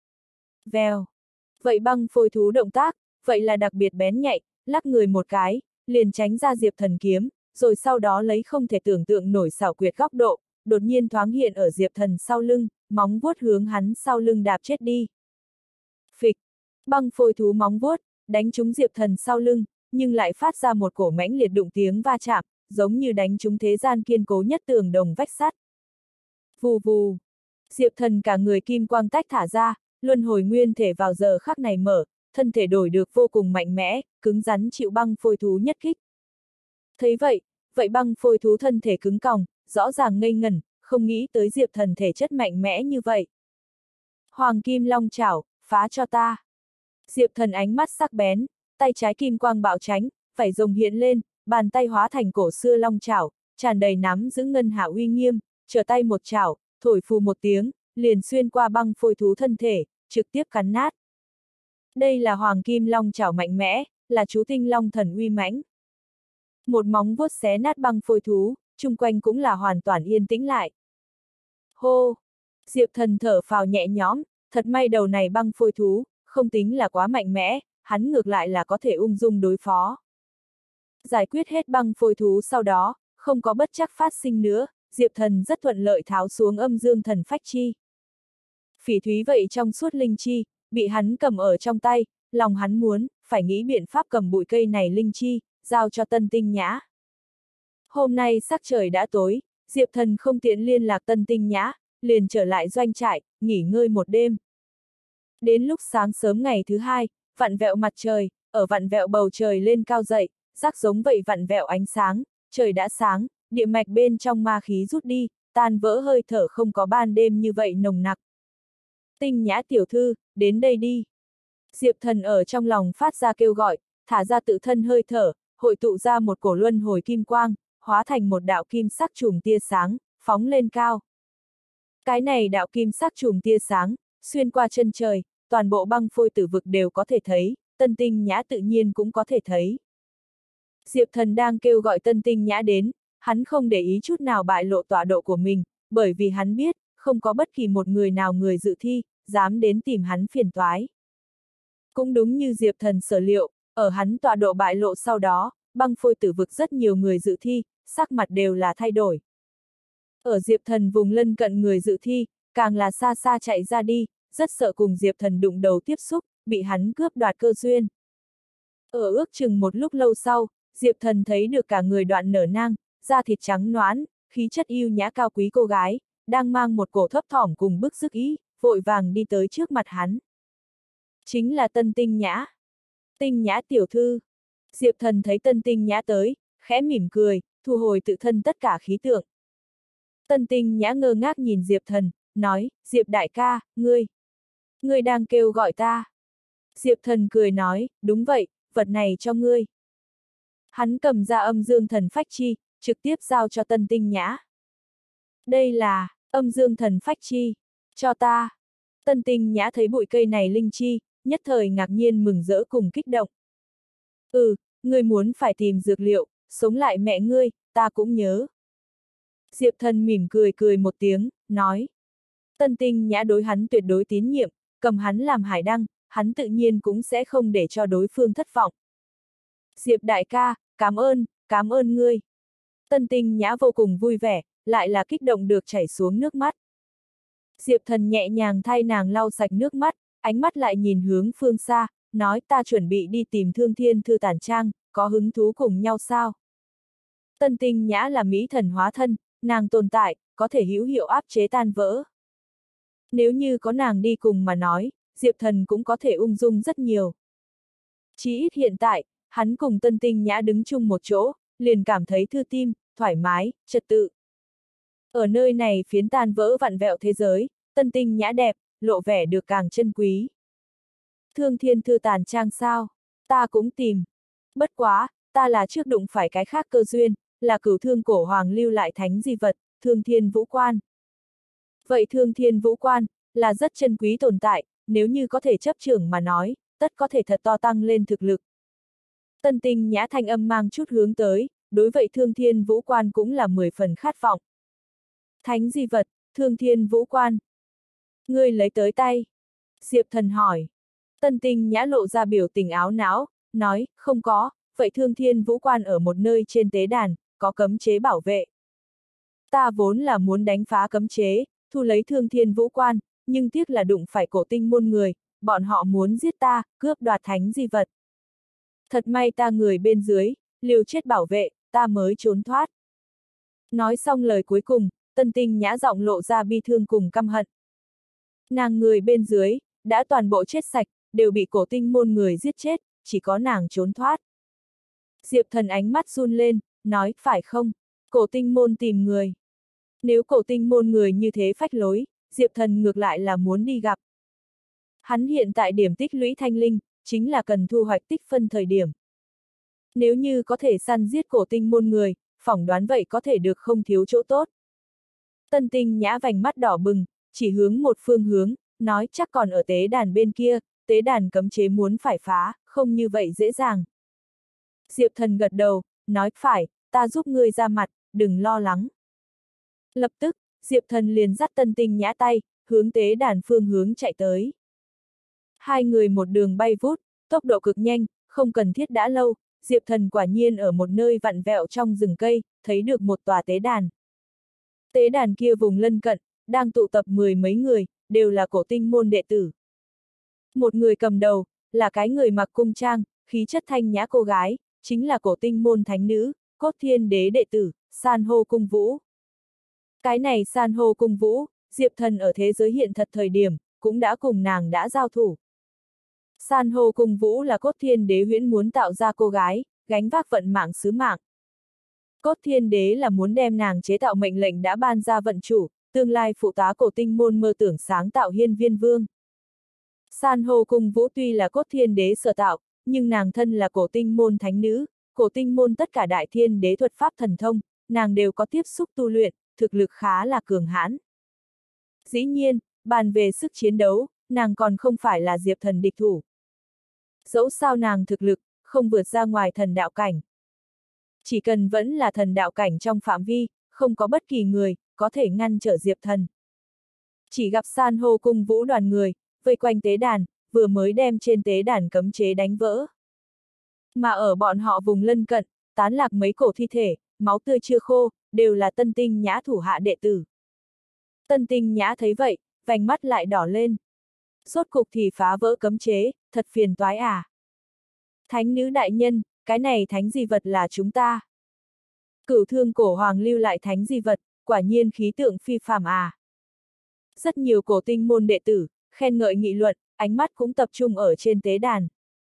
Vèo! Vậy băng phôi thú động tác, vậy là đặc biệt bén nhạy, lắc người một cái, liền tránh ra Diệp Thần kiếm, rồi sau đó lấy không thể tưởng tượng nổi xảo quyệt góc độ, đột nhiên thoáng hiện ở Diệp Thần sau lưng, móng vuốt hướng hắn sau lưng đạp chết đi. Phịch! Băng phôi thú móng vuốt, đánh trúng Diệp Thần sau lưng, nhưng lại phát ra một cổ mãnh liệt đụng tiếng va chạm, giống như đánh trúng thế gian kiên cố nhất tường đồng vách sắt. Vù vù! Diệp Thần cả người kim quang tách thả ra, luân hồi nguyên thể vào giờ khắc này mở, thân thể đổi được vô cùng mạnh mẽ, cứng rắn chịu băng phôi thú nhất kích. Thấy vậy băng phôi thú thân thể cứng còng, rõ ràng ngây ngẩn, không nghĩ tới Diệp Thần thể chất mạnh mẽ như vậy. Hoàng kim long chảo, phá cho ta! Diệp Thần ánh mắt sắc bén, tay trái kim quang bạo tránh, vảy rồng hiện lên, bàn tay hóa thành cổ xưa long chảo, tràn đầy nắm giữ ngân hà uy nghiêm, trở tay một chảo, thổi phù một tiếng, liền xuyên qua băng phôi thú thân thể, trực tiếp cắn nát. Đây là hoàng kim long chảo mạnh mẽ, là chú tinh long thần uy mãnh. Một móng vuốt xé nát băng phôi thú, chung quanh cũng là hoàn toàn yên tĩnh lại. Hô! Diệp Thần thở phào nhẹ nhõm, thật may đầu này băng phôi thú, không tính là quá mạnh mẽ, hắn ngược lại là có thể ung dung đối phó. Giải quyết hết băng phôi thú sau đó, không có bất trắc phát sinh nữa, Diệp Thần rất thuận lợi tháo xuống âm dương thần phách chi. Phỉ thúy vậy trong suốt linh chi, bị hắn cầm ở trong tay, lòng hắn muốn, phải nghĩ biện pháp cầm bụi cây này linh chi, giao cho Tân Tinh Nhã. Hôm nay sắc trời đã tối, Diệp Thần không tiện liên lạc Tân Tinh Nhã, liền trở lại doanh trại, nghỉ ngơi một đêm. Đến lúc sáng sớm ngày thứ hai, vặn vẹo mặt trời, ở vặn vẹo bầu trời lên cao dậy, rắc giống vậy vặn vẹo ánh sáng, trời đã sáng, địa mạch bên trong ma khí rút đi, tan vỡ hơi thở không có ban đêm như vậy nồng nặc. Tinh Nhã tiểu thư, đến đây đi. Diệp Thần ở trong lòng phát ra kêu gọi, thả ra tự thân hơi thở, hội tụ ra một cổ luân hồi kim quang, hóa thành một đạo kim sắc chùm tia sáng, phóng lên cao. Cái này đạo kim sắc chùm tia sáng, xuyên qua chân trời, toàn bộ băng phôi tử vực đều có thể thấy, Tân Tinh Nhã tự nhiên cũng có thể thấy. Diệp Thần đang kêu gọi Tân Tinh Nhã đến, hắn không để ý chút nào bại lộ tọa độ của mình, bởi vì hắn biết, không có bất kỳ một người nào người dự thi, dám đến tìm hắn phiền toái. Cũng đúng như Diệp Thần sở liệu, ở hắn tọa độ bại lộ sau đó, băng phôi tử vực rất nhiều người dự thi, sắc mặt đều là thay đổi. Ở Diệp Thần vùng lân cận người dự thi, càng là xa xa chạy ra đi, rất sợ cùng Diệp Thần đụng đầu tiếp xúc, bị hắn cướp đoạt cơ duyên. Ở ước chừng một lúc lâu sau, Diệp Thần thấy được cả người đoạn nở nang, da thịt trắng nõn, khí chất yêu nhã cao quý cô gái, đang mang một cổ thấp thỏm cùng bức sức ý, vội vàng đi tới trước mặt hắn. Chính là Tân Tinh Nhã. Tinh Nhã tiểu thư. Diệp Thần thấy Tân Tinh Nhã tới, khẽ mỉm cười, thu hồi tự thân tất cả khí tượng. Tân Tinh Nhã ngơ ngác nhìn Diệp Thần, nói, Diệp đại ca, ngươi đang kêu gọi ta. Diệp Thần cười nói, đúng vậy, vật này cho ngươi. Hắn cầm ra âm dương thần phách chi, trực tiếp giao cho Tân Tinh Nhã. Đây là, âm dương thần phách chi, cho ta. Tân Tinh Nhã thấy bụi cây này linh chi, nhất thời ngạc nhiên mừng rỡ cùng kích động. Ngươi muốn phải tìm dược liệu, sống lại mẹ ngươi, ta cũng nhớ. Diệp Thần mỉm cười một tiếng, nói. Tân Tinh Nhã đối hắn tuyệt đối tín nhiệm, cầm hắn làm hải đăng, hắn tự nhiên cũng sẽ không để cho đối phương thất vọng. Diệp đại ca, cảm ơn ngươi. Tân Tinh Nhã vô cùng vui vẻ, lại là kích động được chảy xuống nước mắt. Diệp Thần nhẹ nhàng thay nàng lau sạch nước mắt, ánh mắt lại nhìn hướng phương xa, nói ta chuẩn bị đi tìm Thương Thiên Thư Tản Trang, có hứng thú cùng nhau sao? Tân Tinh Nhã là mỹ thần hóa thân, nàng tồn tại, có thể hữu hiệu áp chế tan vỡ. Nếu như có nàng đi cùng mà nói, Diệp Thần cũng có thể ung dung rất nhiều. Chỉ ít hiện tại, hắn cùng Tân Tinh Nhã đứng chung một chỗ, liền cảm thấy thư tim, thoải mái, trật tự. Ở nơi này phiến tan vỡ vặn vẹo thế giới, Tân Tinh Nhã đẹp, lộ vẻ được càng chân quý. Thương Thiên Thư Tản Trang sao? Ta cũng tìm. Bất quá, ta là trước đụng phải cái khác cơ duyên, là Cửu Thương Cổ Hoàng lưu lại thánh di vật, Thương Thiên Vũ Quan. Vậy Thương Thiên Vũ Quan, là rất chân quý tồn tại, nếu như có thể chấp trưởng mà nói, tất có thể thật to tăng lên thực lực. Tân Tinh Nhã thanh âm mang chút hướng tới, đối vậy Thương Thiên Vũ Quan cũng là 10 phần khát vọng. Thánh di vật, Thương Thiên Vũ Quan. Ngươi lấy tới tay. Diệp Thần hỏi. Tân Tinh Nhã lộ ra biểu tình áo não, nói, không có, vậy Thương Thiên Vũ Quan ở một nơi trên tế đàn, có cấm chế bảo vệ. Ta vốn là muốn đánh phá cấm chế, thu lấy Thương Thiên Vũ Quan, nhưng tiếc là đụng phải Cổ Tinh môn người, bọn họ muốn giết ta, cướp đoạt thánh di vật. Thật may ta người bên dưới, liều chết bảo vệ, ta mới trốn thoát. Nói xong lời cuối cùng, Tân Tinh Nhã giọng lộ ra bi thương cùng căm hận. Nàng người bên dưới, đã toàn bộ chết sạch, đều bị Cổ Tinh môn người giết chết, chỉ có nàng trốn thoát. Diệp Thần ánh mắt run lên, nói, phải không? Cổ Tinh môn tìm người. Nếu Cổ Tinh môn người như thế phách lối, Diệp Thần ngược lại là muốn đi gặp. Hắn hiện tại điểm tích lũy thanh linh, chính là cần thu hoạch tích phân thời điểm. Nếu như có thể săn giết Cổ Tinh môn người, phỏng đoán vậy có thể được không thiếu chỗ tốt. Tân Tinh Nhã vành mắt đỏ bừng, chỉ hướng một phương hướng, nói chắc còn ở tế đàn bên kia, tế đàn cấm chế muốn phải phá, không như vậy dễ dàng. Diệp Thần gật đầu, nói phải, ta giúp ngươi ra mặt, đừng lo lắng. Lập tức, Diệp Thần liền dắt Tân Tinh Nhã tay, hướng tế đàn phương hướng chạy tới. Hai người một đường bay vút, tốc độ cực nhanh, không cần thiết đã lâu, Diệp Thần quả nhiên ở một nơi vặn vẹo trong rừng cây, thấy được một tòa tế đàn. Tế đàn kia vùng lân cận, đang tụ tập 10 mấy người, đều là Cổ Tinh môn đệ tử. Một người cầm đầu, là cái người mặc cung trang, khí chất thanh nhã cô gái, chính là Cổ Tinh môn thánh nữ, Cốt Thiên Đế đệ tử, San hô cung vũ. Cái này San hô cung vũ, Diệp Thần ở thế giới hiện thật thời điểm, cũng đã cùng nàng đã giao thủ. San hô cung vũ là Cốt Thiên Đế huyễn muốn tạo ra cô gái, gánh vác vận mạng sứ mạng. Cốt Thiên Đế là muốn đem nàng chế tạo mệnh lệnh đã ban ra vận chủ, tương lai phụ tá Cổ Tinh môn mơ tưởng sáng tạo Hiên Viên Vương. San hô cung vũ tuy là Cốt Thiên Đế sở tạo, nhưng nàng thân là Cổ Tinh môn thánh nữ, Cổ Tinh môn tất cả đại thiên đế thuật pháp thần thông, nàng đều có tiếp xúc tu luyện, thực lực khá là cường hãn. Dĩ nhiên, bàn về sức chiến đấu, nàng còn không phải là Diệp Thần địch thủ. Dẫu sao nàng thực lực, không vượt ra ngoài thần đạo cảnh. Chỉ cần vẫn là thần đạo cảnh trong phạm vi, không có bất kỳ người, có thể ngăn trở Diệp Thần. Chỉ gặp San hô cung vũ đoàn người, vây quanh tế đàn, vừa mới đem trên tế đàn cấm chế đánh vỡ. Mà ở bọn họ vùng lân cận, tán lạc mấy cổ thi thể, máu tươi chưa khô, đều là Tân Tinh Nhã thủ hạ đệ tử. Tân Tinh Nhã thấy vậy, vành mắt lại đỏ lên. Rốt cục thì phá vỡ cấm chế, thật phiền toái à. Thánh nữ đại nhân, cái này thánh di vật là chúng ta. Cửu Thương Cổ Hoàng lưu lại thánh di vật, quả nhiên khí tượng phi phàm à. Rất nhiều Cổ Tinh môn đệ tử, khen ngợi nghị luận, ánh mắt cũng tập trung ở trên tế đàn.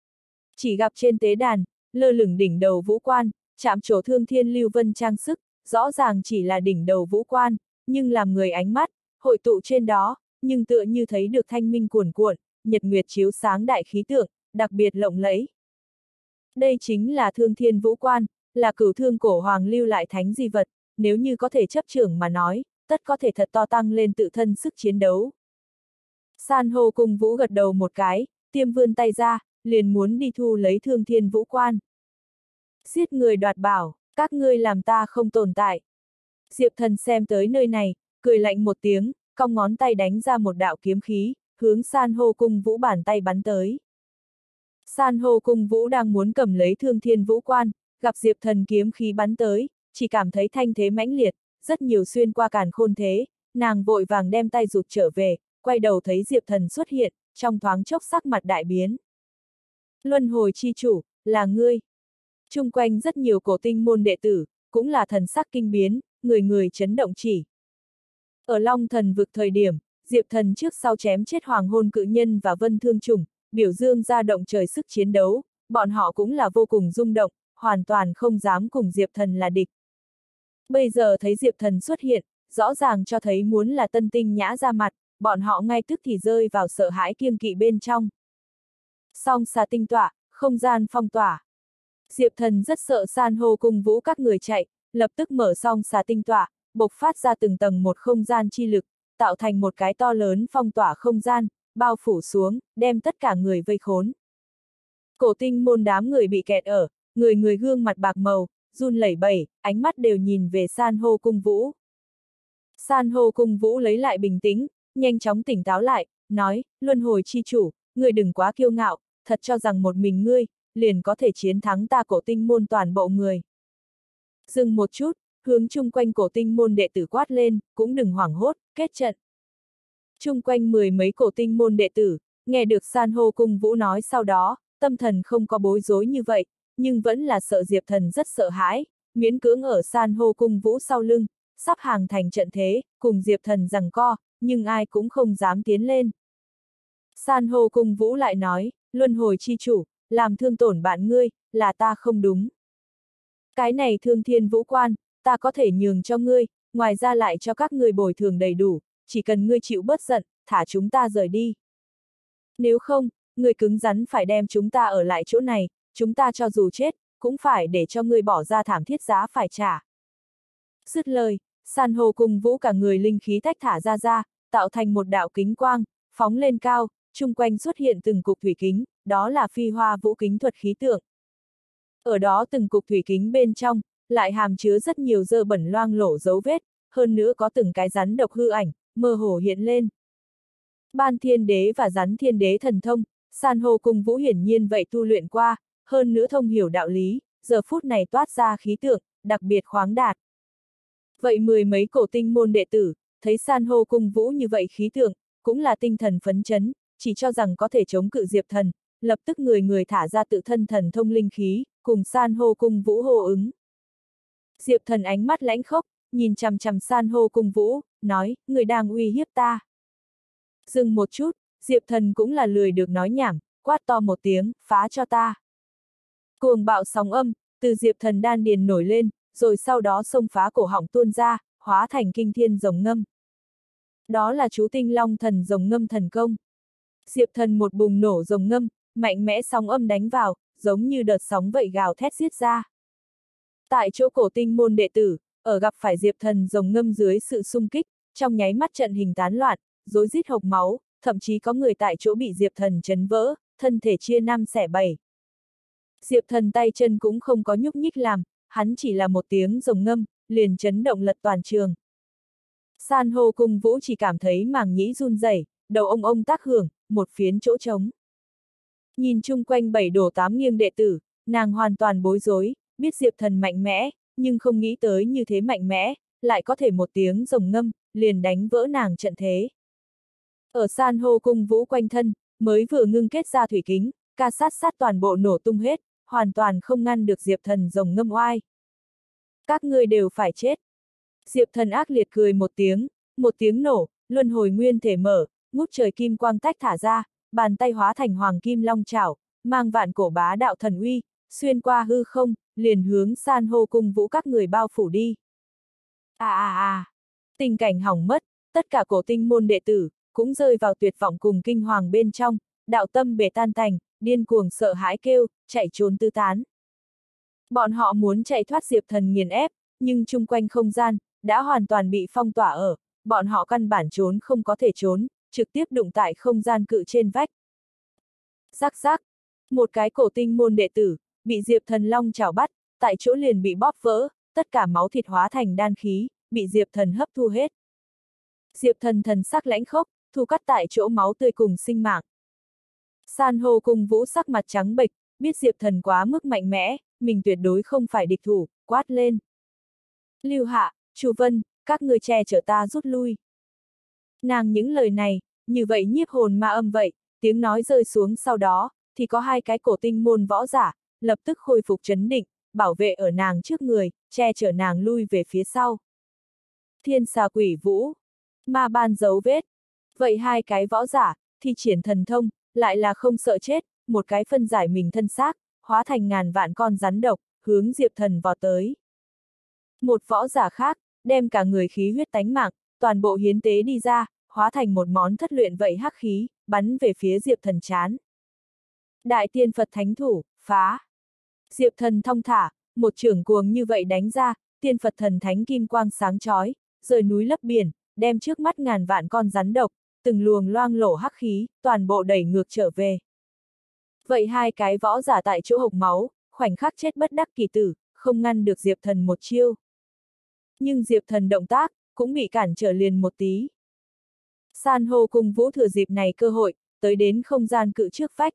Chỉ gặp trên tế đàn, lơ lửng đỉnh đầu vũ quan, chạm trổ Thương Thiên lưu vân trang sức, rõ ràng chỉ là đỉnh đầu vũ quan, nhưng làm người ánh mắt, hội tụ trên đó, nhưng tựa như thấy được thanh minh cuồn cuộn, nhật nguyệt chiếu sáng đại khí tượng, đặc biệt lộng lẫy. Đây chính là Thương Thiên Vũ Quan, là Cửu Thương cổ hoàng lưu lại thánh di vật, nếu như có thể chấp trưởng mà nói, tất có thể thật to tăng lên tự thân sức chiến đấu. San hô cung vũ gật đầu một cái, tiêm vươn tay ra, liền muốn đi thu lấy Thương Thiên Vũ Quan. Giết người đoạt bảo, các ngươi làm ta không tồn tại. Diệp Thần xem tới nơi này, cười lạnh một tiếng, cong ngón tay đánh ra một đạo kiếm khí, hướng san hô cung vũ bàn tay bắn tới. San hô cung vũ đang muốn cầm lấy Thương Thiên Vũ Quan, gặp Diệp Thần kiếm khí bắn tới, chỉ cảm thấy thanh thế mãnh liệt, rất nhiều xuyên qua càn khôn thế, nàng vội vàng đem tay rụt trở về, quay đầu thấy Diệp Thần xuất hiện, trong thoáng chốc sắc mặt đại biến. Luân hồi chi chủ, là ngươi. Chung quanh rất nhiều cổ tinh môn đệ tử, cũng là thần sắc kinh biến, người người chấn động chỉ. Ở Long Thần vực thời điểm, Diệp Thần trước sau chém chết Hoàng Hôn Cự Nhân và Vân Thương Trùng, biểu dương ra động trời sức chiến đấu, bọn họ cũng là vô cùng rung động, hoàn toàn không dám cùng Diệp Thần là địch. Bây giờ thấy Diệp Thần xuất hiện, rõ ràng cho thấy muốn là Tân Tinh Nhã ra mặt, bọn họ ngay tức thì rơi vào sợ hãi kiêng kỵ bên trong. Song xà tinh tỏa, không gian phong tỏa. Diệp Thần rất sợ san hô cung vũ các người chạy, lập tức mở song xà tinh tỏa, bộc phát ra từng tầng một không gian chi lực, tạo thành một cái to lớn phong tỏa không gian, bao phủ xuống, đem tất cả người vây khốn. Cổ tinh môn đám người bị kẹt ở, người người gương mặt bạc màu, run lẩy bẩy, ánh mắt đều nhìn về san hô cung vũ. San hô cung vũ lấy lại bình tĩnh, nhanh chóng tỉnh táo lại, nói, luân hồi chi chủ, ngươi đừng quá kiêu ngạo, thật cho rằng một mình ngươi, liền có thể chiến thắng ta cổ tinh môn toàn bộ người. Dừng một chút, hướng chung quanh cổ tinh môn đệ tử quát lên, cũng đừng hoảng hốt, kết trận. Chung quanh mười mấy cổ tinh môn đệ tử, nghe được san hô cung vũ nói sau đó, tâm thần không có bối rối như vậy, nhưng vẫn là sợ Diệp Thần rất sợ hãi, miễn cưỡng ở san hô cung vũ sau lưng, sắp hàng thành trận thế, cùng Diệp Thần giằng co, nhưng ai cũng không dám tiến lên. San hô cung vũ lại nói, luân hồi chi chủ, làm thương tổn bạn ngươi, là ta không đúng. Cái này Thương Thiên Vũ Quan, ta có thể nhường cho ngươi, ngoài ra lại cho các ngươi bồi thường đầy đủ, chỉ cần ngươi chịu bớt giận, thả chúng ta rời đi. Nếu không, ngươi cứng rắn phải đem chúng ta ở lại chỗ này, chúng ta cho dù chết, cũng phải để cho ngươi bỏ ra thảm thiết giá phải trả. Dứt lời, san hô cung vũ cả người linh khí tách thả ra, tạo thành một đạo kính quang, phóng lên cao, chung quanh xuất hiện từng cục thủy kính, đó là phi hoa vũ kính thuật khí tượng. Ở đó từng cục thủy kính bên trong, lại hàm chứa rất nhiều dơ bẩn loang lổ dấu vết, hơn nữa có từng cái rắn độc hư ảnh, mơ hồ hiện lên. Ban Thiên Đế và Rắn Thiên Đế thần thông, san hô cung vũ hiển nhiên vậy tu luyện qua, hơn nữa thông hiểu đạo lý, giờ phút này toát ra khí tượng, đặc biệt khoáng đạt. Vậy mười mấy cổ tinh môn đệ tử, thấy san hô cung vũ như vậy khí tượng, cũng là tinh thần phấn chấn, chỉ cho rằng có thể chống cự Diệp Thần, lập tức người người thả ra tự thân thần thông linh khí, cùng san hô cung vũ hô ứng. Diệp Thần ánh mắt lãnh khốc, nhìn chằm chằm san hô cung vũ, nói, người đang uy hiếp ta. Dừng một chút, Diệp Thần cũng là lười được nói nhảm, quát to một tiếng, phá cho ta. Cuồng bạo sóng âm, từ Diệp Thần đan điền nổi lên, rồi sau đó xông phá cổ họng tuôn ra, hóa thành kinh thiên rồng ngâm. Đó là chú Tinh Long thần rồng ngâm thần công. Diệp Thần một bùng nổ rồng ngâm, mạnh mẽ sóng âm đánh vào, giống như đợt sóng vậy gào thét giết ra. Tại chỗ cổ tinh môn đệ tử, ở gặp phải Diệp Thần rồng ngâm dưới sự xung kích, trong nháy mắt trận hình tán loạn, rối rít hộc máu, thậm chí có người tại chỗ bị Diệp Thần chấn vỡ, thân thể chia năm xẻ bảy. Diệp Thần tay chân cũng không có nhúc nhích làm, hắn chỉ là một tiếng rồng ngâm, liền chấn động lật toàn trường. San hô cung vũ chỉ cảm thấy màng nhĩ run rẩy, đầu ông tác hưởng, một phiến chỗ trống. Nhìn chung quanh bảy đổ tám nghiêng đệ tử, nàng hoàn toàn bối rối, biết Diệp Thần mạnh mẽ, nhưng không nghĩ tới như thế mạnh mẽ, lại có thể một tiếng rồng ngâm, liền đánh vỡ nàng trận thế. Ở san hô cung vũ quanh thân, mới vừa ngưng kết ra thủy kính, ca sát toàn bộ nổ tung hết, hoàn toàn không ngăn được Diệp Thần rồng ngâm oai. Các ngươi đều phải chết. Diệp Thần ác liệt cười một tiếng nổ, luân hồi nguyên thể mở, ngút trời kim quang tách thả ra, bàn tay hóa thành hoàng kim long chảo, mang vạn cổ bá đạo thần uy, xuyên qua hư không, liền hướng san hô cung vũ các người bao phủ đi. Tình cảnh hỏng mất, tất cả cổ tinh môn đệ tử, cũng rơi vào tuyệt vọng cùng kinh hoàng bên trong, đạo tâm bể tan tành, điên cuồng sợ hãi kêu, chạy trốn tứ tán. Bọn họ muốn chạy thoát Diệp Thần nghiền ép, nhưng chung quanh không gian, đã hoàn toàn bị phong tỏa ở, bọn họ căn bản trốn không có thể trốn, trực tiếp đụng tại không gian cự trên vách. Rắc rắc, một cái cổ tinh môn đệ tử, bị Diệp Thần long chảo bắt, tại chỗ liền bị bóp vỡ, tất cả máu thịt hóa thành đan khí, bị Diệp Thần hấp thu hết. Diệp Thần thần sắc lãnh khốc, thu cắt tại chỗ máu tươi cùng sinh mạng. San hô cùng Vũ sắc mặt trắng bệch, biết Diệp Thần quá mức mạnh mẽ, mình tuyệt đối không phải địch thủ, quát lên. Lưu Hạ, Chu Vân, các người che chở ta rút lui. Nàng những lời này, như vậy nhiếp hồn ma âm vậy, tiếng nói rơi xuống sau đó, thì có hai cái cổ tinh môn võ giả, lập tức khôi phục trấn định, bảo vệ ở nàng trước người, che chở nàng lui về phía sau. Thiên xà quỷ vũ, ma ban dấu vết. Vậy hai cái võ giả, thi triển thần thông, lại là không sợ chết, một cái phân giải mình thân xác, hóa thành ngàn vạn con rắn độc, hướng Diệp Thần vọt tới. Một võ giả khác, đem cả người khí huyết tánh mạng, toàn bộ hiến tế đi ra, hóa thành một món thất luyện vậy hắc khí, bắn về phía Diệp Thần trán. Đại tiên Phật thánh thủ, phá. Diệp Thần thong thả, một chưởng cuồng như vậy đánh ra, tiên Phật thần thánh kim quang sáng chói, rời núi lấp biển, đem trước mắt ngàn vạn con rắn độc, từng luồng loang lổ hắc khí, toàn bộ đẩy ngược trở về. Vậy hai cái võ giả tại chỗ hộc máu, khoảnh khắc chết bất đắc kỳ tử, không ngăn được Diệp Thần một chiêu. Nhưng Diệp Thần động tác, cũng bị cản trở liền một tí. San hô cùng Vũ thừa dịp này cơ hội, tới đến không gian cự trước vách.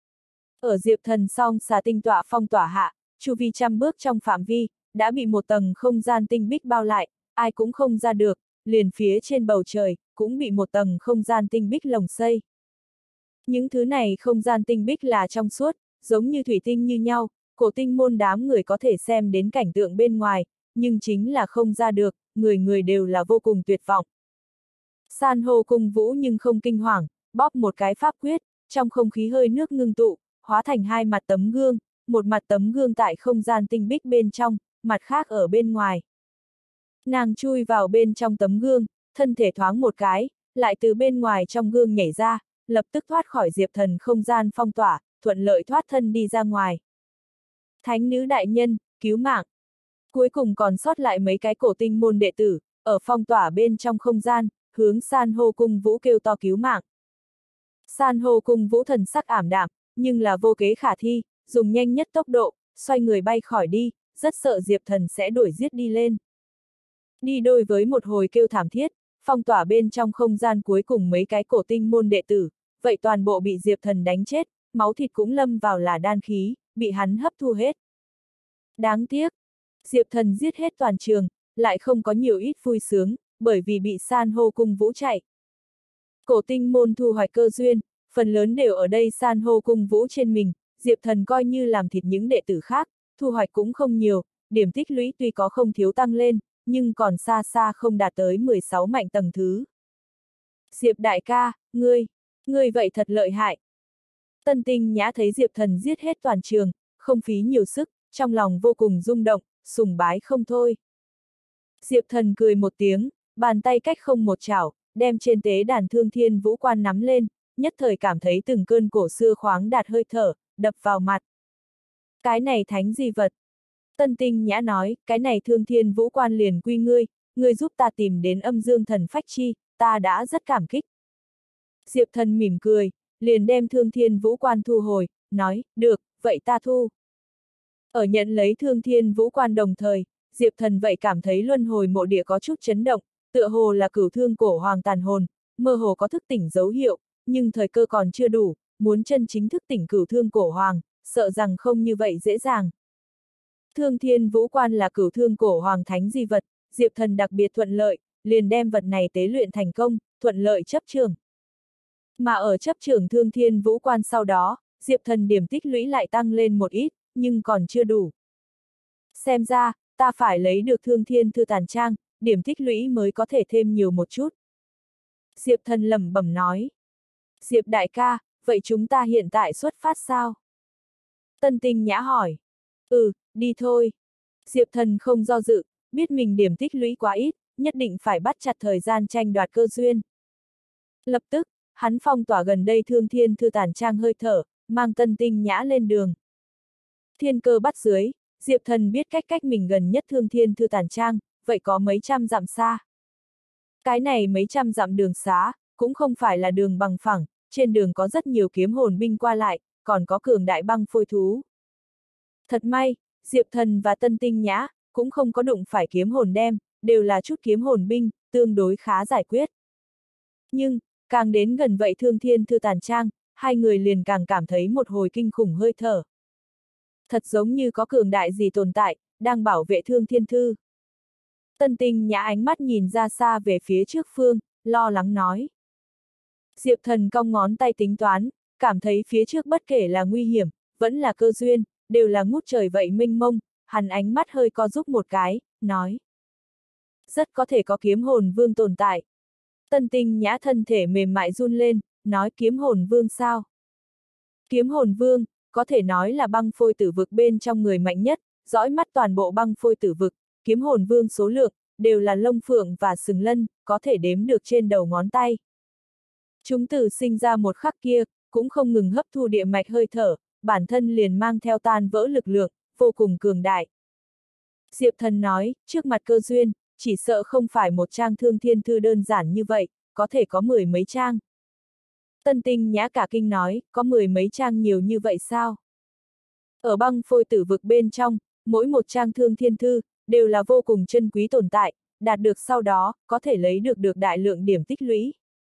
Ở Diệp Thần song xà tinh tọa phong tỏa hạ, chu vi trăm bước trong phạm vi, đã bị một tầng không gian tinh bích bao lại, ai cũng không ra được, liền phía trên bầu trời, cũng bị một tầng không gian tinh bích lồng xây. Những thứ này không gian tinh bích là trong suốt, giống như thủy tinh như nhau, cổ tinh môn đám người có thể xem đến cảnh tượng bên ngoài, nhưng chính là không ra được, người người đều là vô cùng tuyệt vọng. San hô cùng Vũ nhưng không kinh hoàng, bóp một cái pháp quyết, trong không khí hơi nước ngưng tụ, hóa thành hai mặt tấm gương, một mặt tấm gương tại không gian tinh bích bên trong, mặt khác ở bên ngoài. Nàng chui vào bên trong tấm gương, thân thể thoáng một cái, lại từ bên ngoài trong gương nhảy ra, lập tức thoát khỏi Diệp Thần không gian phong tỏa, thuận lợi thoát thân đi ra ngoài. Thánh nữ đại nhân, cứu mạng. Cuối cùng còn sót lại mấy cái cổ tinh môn đệ tử, ở phong tỏa bên trong không gian, hướng San hô cung Vũ kêu to cứu mạng. San hô cung Vũ thần sắc ảm đạm, nhưng là vô kế khả thi, dùng nhanh nhất tốc độ, xoay người bay khỏi đi, rất sợ Diệp Thần sẽ đuổi giết đi lên. Đi đôi với một hồi kêu thảm thiết, phong tỏa bên trong không gian cuối cùng mấy cái cổ tinh môn đệ tử, vậy toàn bộ bị Diệp Thần đánh chết, máu thịt cũng lâm vào là đan khí, bị hắn hấp thu hết. Đáng tiếc, Diệp Thần giết hết toàn trường, lại không có nhiều ít vui sướng, bởi vì bị San hô cung Vũ chạy. Cổ tinh môn thu hoạch cơ duyên, phần lớn đều ở đây San hô cung Vũ trên mình, Diệp Thần coi như làm thịt những đệ tử khác, thu hoạch cũng không nhiều, điểm tích lũy tuy có không thiếu tăng lên, nhưng còn xa xa không đạt tới 16 mạnh tầng thứ. Diệp đại ca, ngươi vậy thật lợi hại. Tân Tinh Nhã thấy Diệp Thần giết hết toàn trường, không phí nhiều sức, trong lòng vô cùng rung động, sùng bái không thôi. Diệp Thần cười một tiếng, bàn tay cách không một chảo, đem trên tế đàn Thương Thiên Vũ Quan nắm lên, nhất thời cảm thấy từng cơn cổ xưa khoáng đạt hơi thở, đập vào mặt. Cái này thánh di vật. Tân Tinh Nhã nói, cái này Thương Thiên Vũ Quan liền quy ngươi giúp ta tìm đến âm dương thần phách chi, ta đã rất cảm kích. Diệp Thần mỉm cười, liền đem Thương Thiên Vũ Quan thu hồi, nói, được, vậy ta thu. Ở nhận lấy Thương Thiên Vũ Quan đồng thời, Diệp Thần vậy cảm thấy luân hồi mộ địa có chút chấn động, tựa hồ là cửu thương cổ hoàng tàn hồn, mơ hồ có thức tỉnh dấu hiệu, nhưng thời cơ còn chưa đủ, muốn chân chính thức tỉnh cửu thương cổ hoàng, sợ rằng không như vậy dễ dàng. Thương Thiên Vũ Quan là cửu thương cổ hoàng thánh di vật, Diệp Thần đặc biệt thuận lợi, liền đem vật này tế luyện thành công, thuận lợi chấp trường. Mà ở chấp trường Thương Thiên Vũ Quan sau đó, Diệp Thần điểm tích lũy lại tăng lên một ít, nhưng còn chưa đủ. Xem ra, ta phải lấy được Thương Thiên Thư Tàn Trang, điểm tích lũy mới có thể thêm nhiều một chút. Diệp Thần lẩm bẩm nói. Diệp đại ca, vậy chúng ta hiện tại xuất phát sao? Tân Tinh Nhã hỏi. Đi thôi. Diệp Thần không do dự, biết mình điểm tích lũy quá ít, nhất định phải bắt chặt thời gian tranh đoạt cơ duyên. Lập tức, hắn phong tỏa gần đây Thương Thiên Thư tản trang hơi thở, mang Tân Tinh Nhã lên đường. Thiên Cơ bắt dưới, Diệp Thần biết cách mình gần nhất Thương Thiên Thư tản trang, vậy có mấy trăm dặm xa. Cái này mấy trăm dặm đường xá, cũng không phải là đường bằng phẳng, trên đường có rất nhiều kiếm hồn binh qua lại, còn có cường đại băng phôi thú. Thật may, Diệp Thần và Tân Tinh Nhã, cũng không có đụng phải kiếm hồn đem, đều là chút kiếm hồn binh, tương đối khá giải quyết. Nhưng, càng đến gần vậy Thương Thiên Thư tản trang, hai người liền càng cảm thấy một hồi kinh khủng hơi thở. Thật giống như có cường đại gì tồn tại, đang bảo vệ Thương Thiên Thư. Tân Tinh Nhã ánh mắt nhìn ra xa về phía trước phương, lo lắng nói. Diệp Thần cong ngón tay tính toán, cảm thấy phía trước bất kể là nguy hiểm, vẫn là cơ duyên, đều là ngút trời vậy mênh mông, hắn ánh mắt hơi co rúm một cái, nói. Rất có thể có kiếm hồn vương tồn tại. Tân Tinh Nhã thân thể mềm mại run lên, nói kiếm hồn vương sao? Kiếm hồn vương, có thể nói là băng phôi tử vực bên trong người mạnh nhất, dõi mắt toàn bộ băng phôi tử vực, kiếm hồn vương số lượng, đều là lông phượng và sừng lân, có thể đếm được trên đầu ngón tay. Chúng từ sinh ra một khắc kia, cũng không ngừng hấp thu địa mạch hơi thở, bản thân liền mang theo tan vỡ lực lượng, vô cùng cường đại. Diệp Thần nói, trước mặt cơ duyên, chỉ sợ không phải một trang Thương Thiên Thư đơn giản như vậy, có thể có 10 mấy trang. Tân Tinh Nhã cả kinh nói, có 10 mấy trang nhiều như vậy sao? Ở băng phôi tử vực bên trong, mỗi một trang Thương Thiên Thư, đều là vô cùng chân quý tồn tại, đạt được sau đó, có thể lấy được đại lượng điểm tích lũy.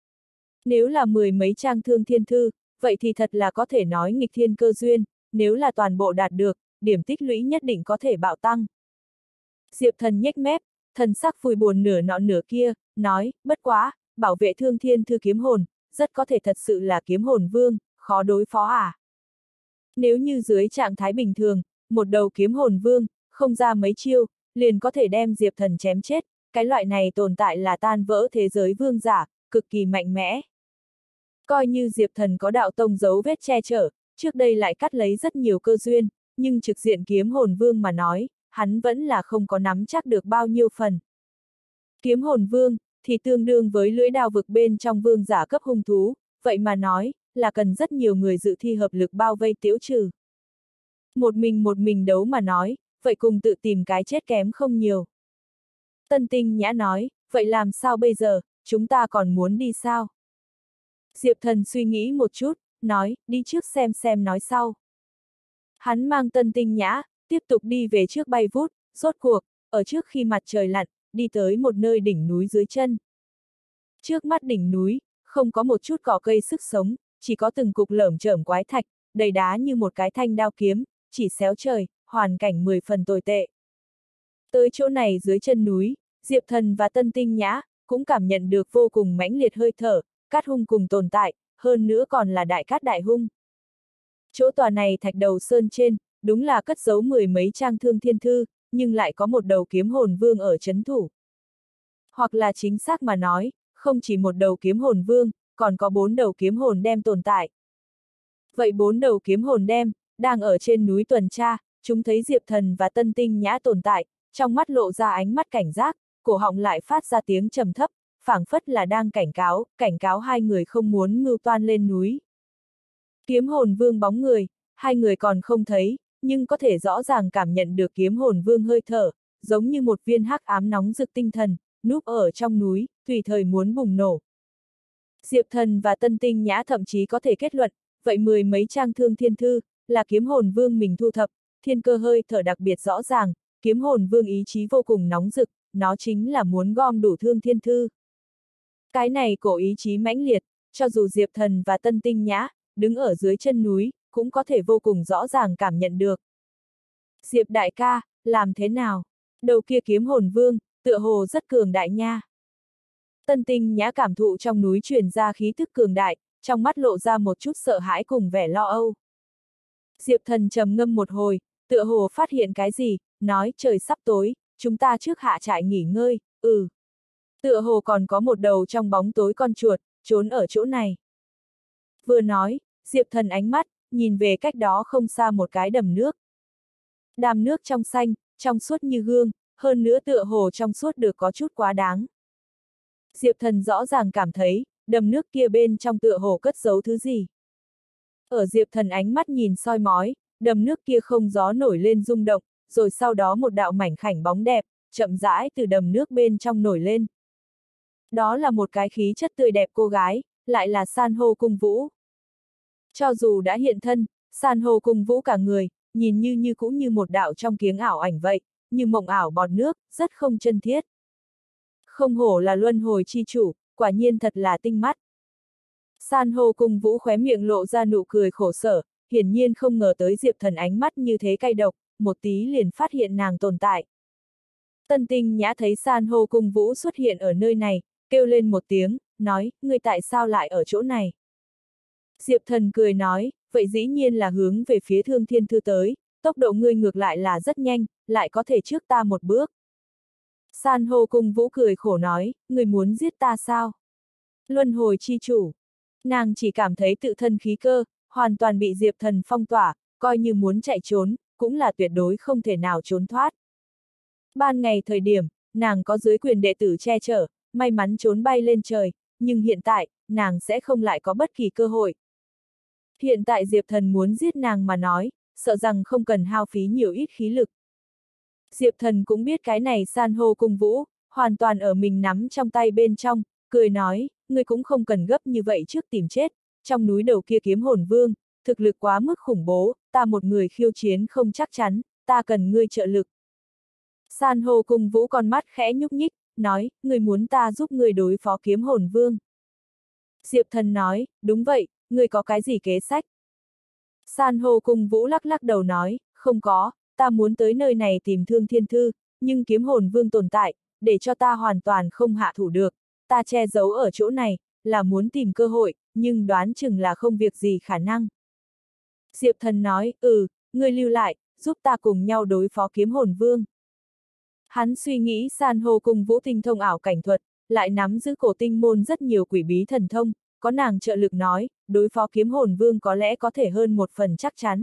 Nếu là 10 mấy trang Thương Thiên Thư, vậy thì thật là có thể nói nghịch thiên cơ duyên, nếu là toàn bộ đạt được, điểm tích lũy nhất định có thể bạo tăng. Diệp Thần nhếch mép, thần sắc vui buồn nửa nọ nửa kia, nói, bất quá, bảo vệ Thương Thiên Thư kiếm hồn, rất có thể thật sự là kiếm hồn vương, khó đối phó à. Nếu như dưới trạng thái bình thường, một đầu kiếm hồn vương, không ra mấy chiêu, liền có thể đem Diệp Thần chém chết, cái loại này tồn tại là tan vỡ thế giới vương giả, cực kỳ mạnh mẽ. Coi như Diệp Thần có đạo tông dấu vết che chở, trước đây lại cắt lấy rất nhiều cơ duyên, nhưng trực diện kiếm hồn vương mà nói, hắn vẫn là không có nắm chắc được bao nhiêu phần. Kiếm hồn vương, thì tương đương với lưỡi đao vực bên trong vương giả cấp hung thú, vậy mà nói, là cần rất nhiều người dự thi hợp lực bao vây tiễu trừ. Một mình đấu mà nói, vậy cùng tự tìm cái chết kém không nhiều. Tân Tinh Nhã nói, vậy làm sao bây giờ, chúng ta còn muốn đi sao? Diệp Thần suy nghĩ một chút, nói, đi trước xem nói sau. Hắn mang Tân Tinh Nhã, tiếp tục đi về trước bay vút, rốt cuộc, ở trước khi mặt trời lặn, đi tới một nơi đỉnh núi dưới chân. Trước mắt đỉnh núi, không có một chút cỏ cây sức sống, chỉ có từng cục lởm chởm quái thạch, đầy đá như một cái thanh đao kiếm, chỉ xéo trời, hoàn cảnh 10 phần tồi tệ. Tới chỗ này dưới chân núi, Diệp Thần và Tân Tinh Nhã, cũng cảm nhận được vô cùng mãnh liệt hơi thở, cát hung cùng tồn tại, hơn nữa còn là đại cát đại hung. Chỗ tòa này thạch đầu sơn trên, đúng là cất giấu 10 mấy trang Thương Thiên Thư, nhưng lại có một đầu kiếm hồn vương ở trấn thủ. Hoặc là chính xác mà nói, không chỉ một đầu kiếm hồn vương, còn có 4 đầu kiếm hồn đem tồn tại. Vậy 4 đầu kiếm hồn đem, đang ở trên núi tuần tra, chúng thấy Diệp Thần và Tân Tinh Nhã tồn tại, trong mắt lộ ra ánh mắt cảnh giác, cổ họng lại phát ra tiếng trầm thấp, phảng phất là đang cảnh cáo hai người không muốn mưu toan lên núi. Kiếm hồn vương bóng người, hai người còn không thấy, nhưng có thể rõ ràng cảm nhận được kiếm hồn vương hơi thở, giống như một viên hắc ám nóng rực tinh thần, núp ở trong núi, tùy thời muốn bùng nổ. Diệp Thần và Tân Tinh Nhã thậm chí có thể kết luận, vậy 10 mấy trang Thương Thiên Thư, là kiếm hồn vương mình thu thập, thiên cơ hơi thở đặc biệt rõ ràng, kiếm hồn vương ý chí vô cùng nóng rực, nó chính là muốn gom đủ Thương Thiên Thư. Cái này cổ ý chí mãnh liệt, cho dù Diệp Thần và Tân Tinh Nhã, đứng ở dưới chân núi, cũng có thể vô cùng rõ ràng cảm nhận được. Diệp đại ca, làm thế nào? Đầu kia kiếm hồn vương, tựa hồ rất cường đại nha. Tân Tinh Nhã cảm thụ trong núi truyền ra khí thức cường đại, trong mắt lộ ra một chút sợ hãi cùng vẻ lo âu. Diệp Thần trầm ngâm một hồi, tựa hồ phát hiện cái gì, nói trời sắp tối, chúng ta trước hạ trại nghỉ ngơi, Tựa hồ còn có một đầu trong bóng tối con chuột, trốn ở chỗ này. Vừa nói, Diệp Thần ánh mắt, nhìn về cách đó không xa một cái đầm nước. Đàm nước trong xanh, trong suốt như gương, hơn nữa tựa hồ trong suốt được có chút quá đáng. Diệp Thần rõ ràng cảm thấy, đầm nước kia bên trong tựa hồ cất giấu thứ gì. Ở Diệp Thần ánh mắt nhìn soi mói, đầm nước kia không gió nổi lên rung động, rồi sau đó một đạo mảnh khảnh bóng đẹp, chậm rãi từ đầm nước bên trong nổi lên. Đó là một cái khí chất tươi đẹp cô gái, lại là san hô cung vũ. Cho dù đã hiện thân, san hô cung vũ cả người, nhìn như cũng như một đạo trong kiếng ảo ảnh vậy, như mộng ảo bọt nước, rất không chân thiết. Không hổ là luân hồi chi chủ, quả nhiên thật là tinh mắt. San hô cung vũ khóe miệng lộ ra nụ cười khổ sở, hiển nhiên không ngờ tới Diệp Thần ánh mắt như thế cay độc, một tí liền phát hiện nàng tồn tại. Tân Tinh Nhã thấy san hô cung vũ xuất hiện ở nơi này, kêu lên một tiếng, nói, ngươi tại sao lại ở chỗ này? Diệp Thần cười nói, vậy dĩ nhiên là hướng về phía Thương Thiên Thư tới, tốc độ ngươi ngược lại là rất nhanh, lại có thể trước ta một bước. San hô cung vũ cười khổ nói, ngươi muốn giết ta sao? Luân hồi chi chủ. Nàng chỉ cảm thấy tự thân khí cơ, hoàn toàn bị Diệp Thần phong tỏa, coi như muốn chạy trốn, cũng là tuyệt đối không thể nào trốn thoát. Ban ngày thời điểm, nàng có dưới quyền đệ tử che chở, may mắn trốn bay lên trời, nhưng hiện tại, nàng sẽ không lại có bất kỳ cơ hội. Hiện tại Diệp Thần muốn giết nàng mà nói, sợ rằng không cần hao phí nhiều ít khí lực. Diệp Thần cũng biết cái này san hô cung vũ, hoàn toàn ở mình nắm trong tay bên trong, cười nói, ngươi cũng không cần gấp như vậy trước tìm chết, trong núi đầu kia kiếm hồn vương, thực lực quá mức khủng bố, ta một người khiêu chiến không chắc chắn, ta cần ngươi trợ lực. San hô cung vũ con mắt khẽ nhúc nhích, nói, ngươi muốn ta giúp ngươi đối phó kiếm hồn vương. Diệp Thần nói, đúng vậy, ngươi có cái gì kế sách? San hô cung vũ lắc lắc đầu nói, không có, ta muốn tới nơi này tìm Thương Thiên Thư, nhưng kiếm hồn vương tồn tại, để cho ta hoàn toàn không hạ thủ được, ta che giấu ở chỗ này, là muốn tìm cơ hội, nhưng đoán chừng là không việc gì khả năng. Diệp Thần nói, ngươi lưu lại, giúp ta cùng nhau đối phó kiếm hồn vương. Hắn suy nghĩ san hô cung vũ tinh thông ảo cảnh thuật, lại nắm giữ cổ tinh môn rất nhiều quỷ bí thần thông, có nàng trợ lực nói, đối phó kiếm hồn vương có lẽ có thể hơn một phần chắc chắn.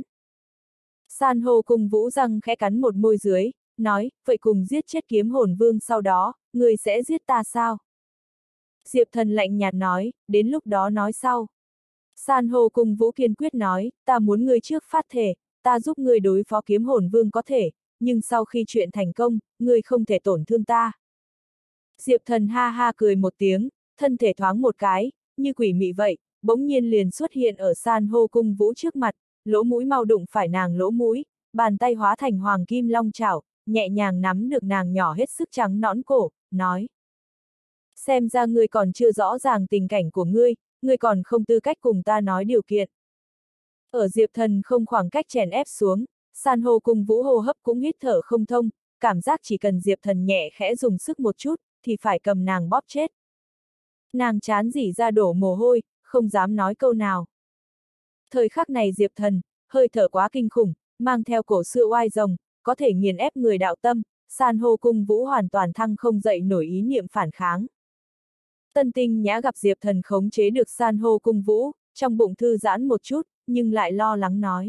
San hô cung vũ răng khẽ cắn một môi dưới, nói, vậy cùng giết chết kiếm hồn vương sau đó, ngươi sẽ giết ta sao? Diệp Thần lạnh nhạt nói, đến lúc đó nói sau. San hô cung vũ kiên quyết nói, ta muốn ngươi trước phát thể, ta giúp ngươi đối phó kiếm hồn vương có thể, nhưng sau khi chuyện thành công, ngươi không thể tổn thương ta. Diệp Thần ha ha cười một tiếng, thân thể thoáng một cái, như quỷ mị vậy, bỗng nhiên liền xuất hiện ở san hô cung vũ trước mặt, lỗ mũi mau đụng phải nàng lỗ mũi, bàn tay hóa thành hoàng kim long chảo, nhẹ nhàng nắm được nàng nhỏ hết sức trắng nõn cổ, nói. Xem ra ngươi còn chưa rõ ràng tình cảnh của ngươi còn không tư cách cùng ta nói điều kiện. Ở Diệp Thần không khoảng cách chèn ép xuống, san hô cung vũ hô hấp cũng hít thở không thông, cảm giác chỉ cần Diệp Thần nhẹ khẽ dùng sức một chút, thì phải cầm nàng bóp chết. Nàng chán rỉ ra đổ mồ hôi, không dám nói câu nào. Thời khắc này Diệp Thần, hơi thở quá kinh khủng, mang theo cổ xưa oai rồng, có thể nghiền ép người đạo tâm, san hô cung vũ hoàn toàn thăng không dậy nổi ý niệm phản kháng. Tân Tinh Nhã gặp Diệp Thần khống chế được san hô cung vũ, trong bụng thư giãn một chút, nhưng lại lo lắng nói.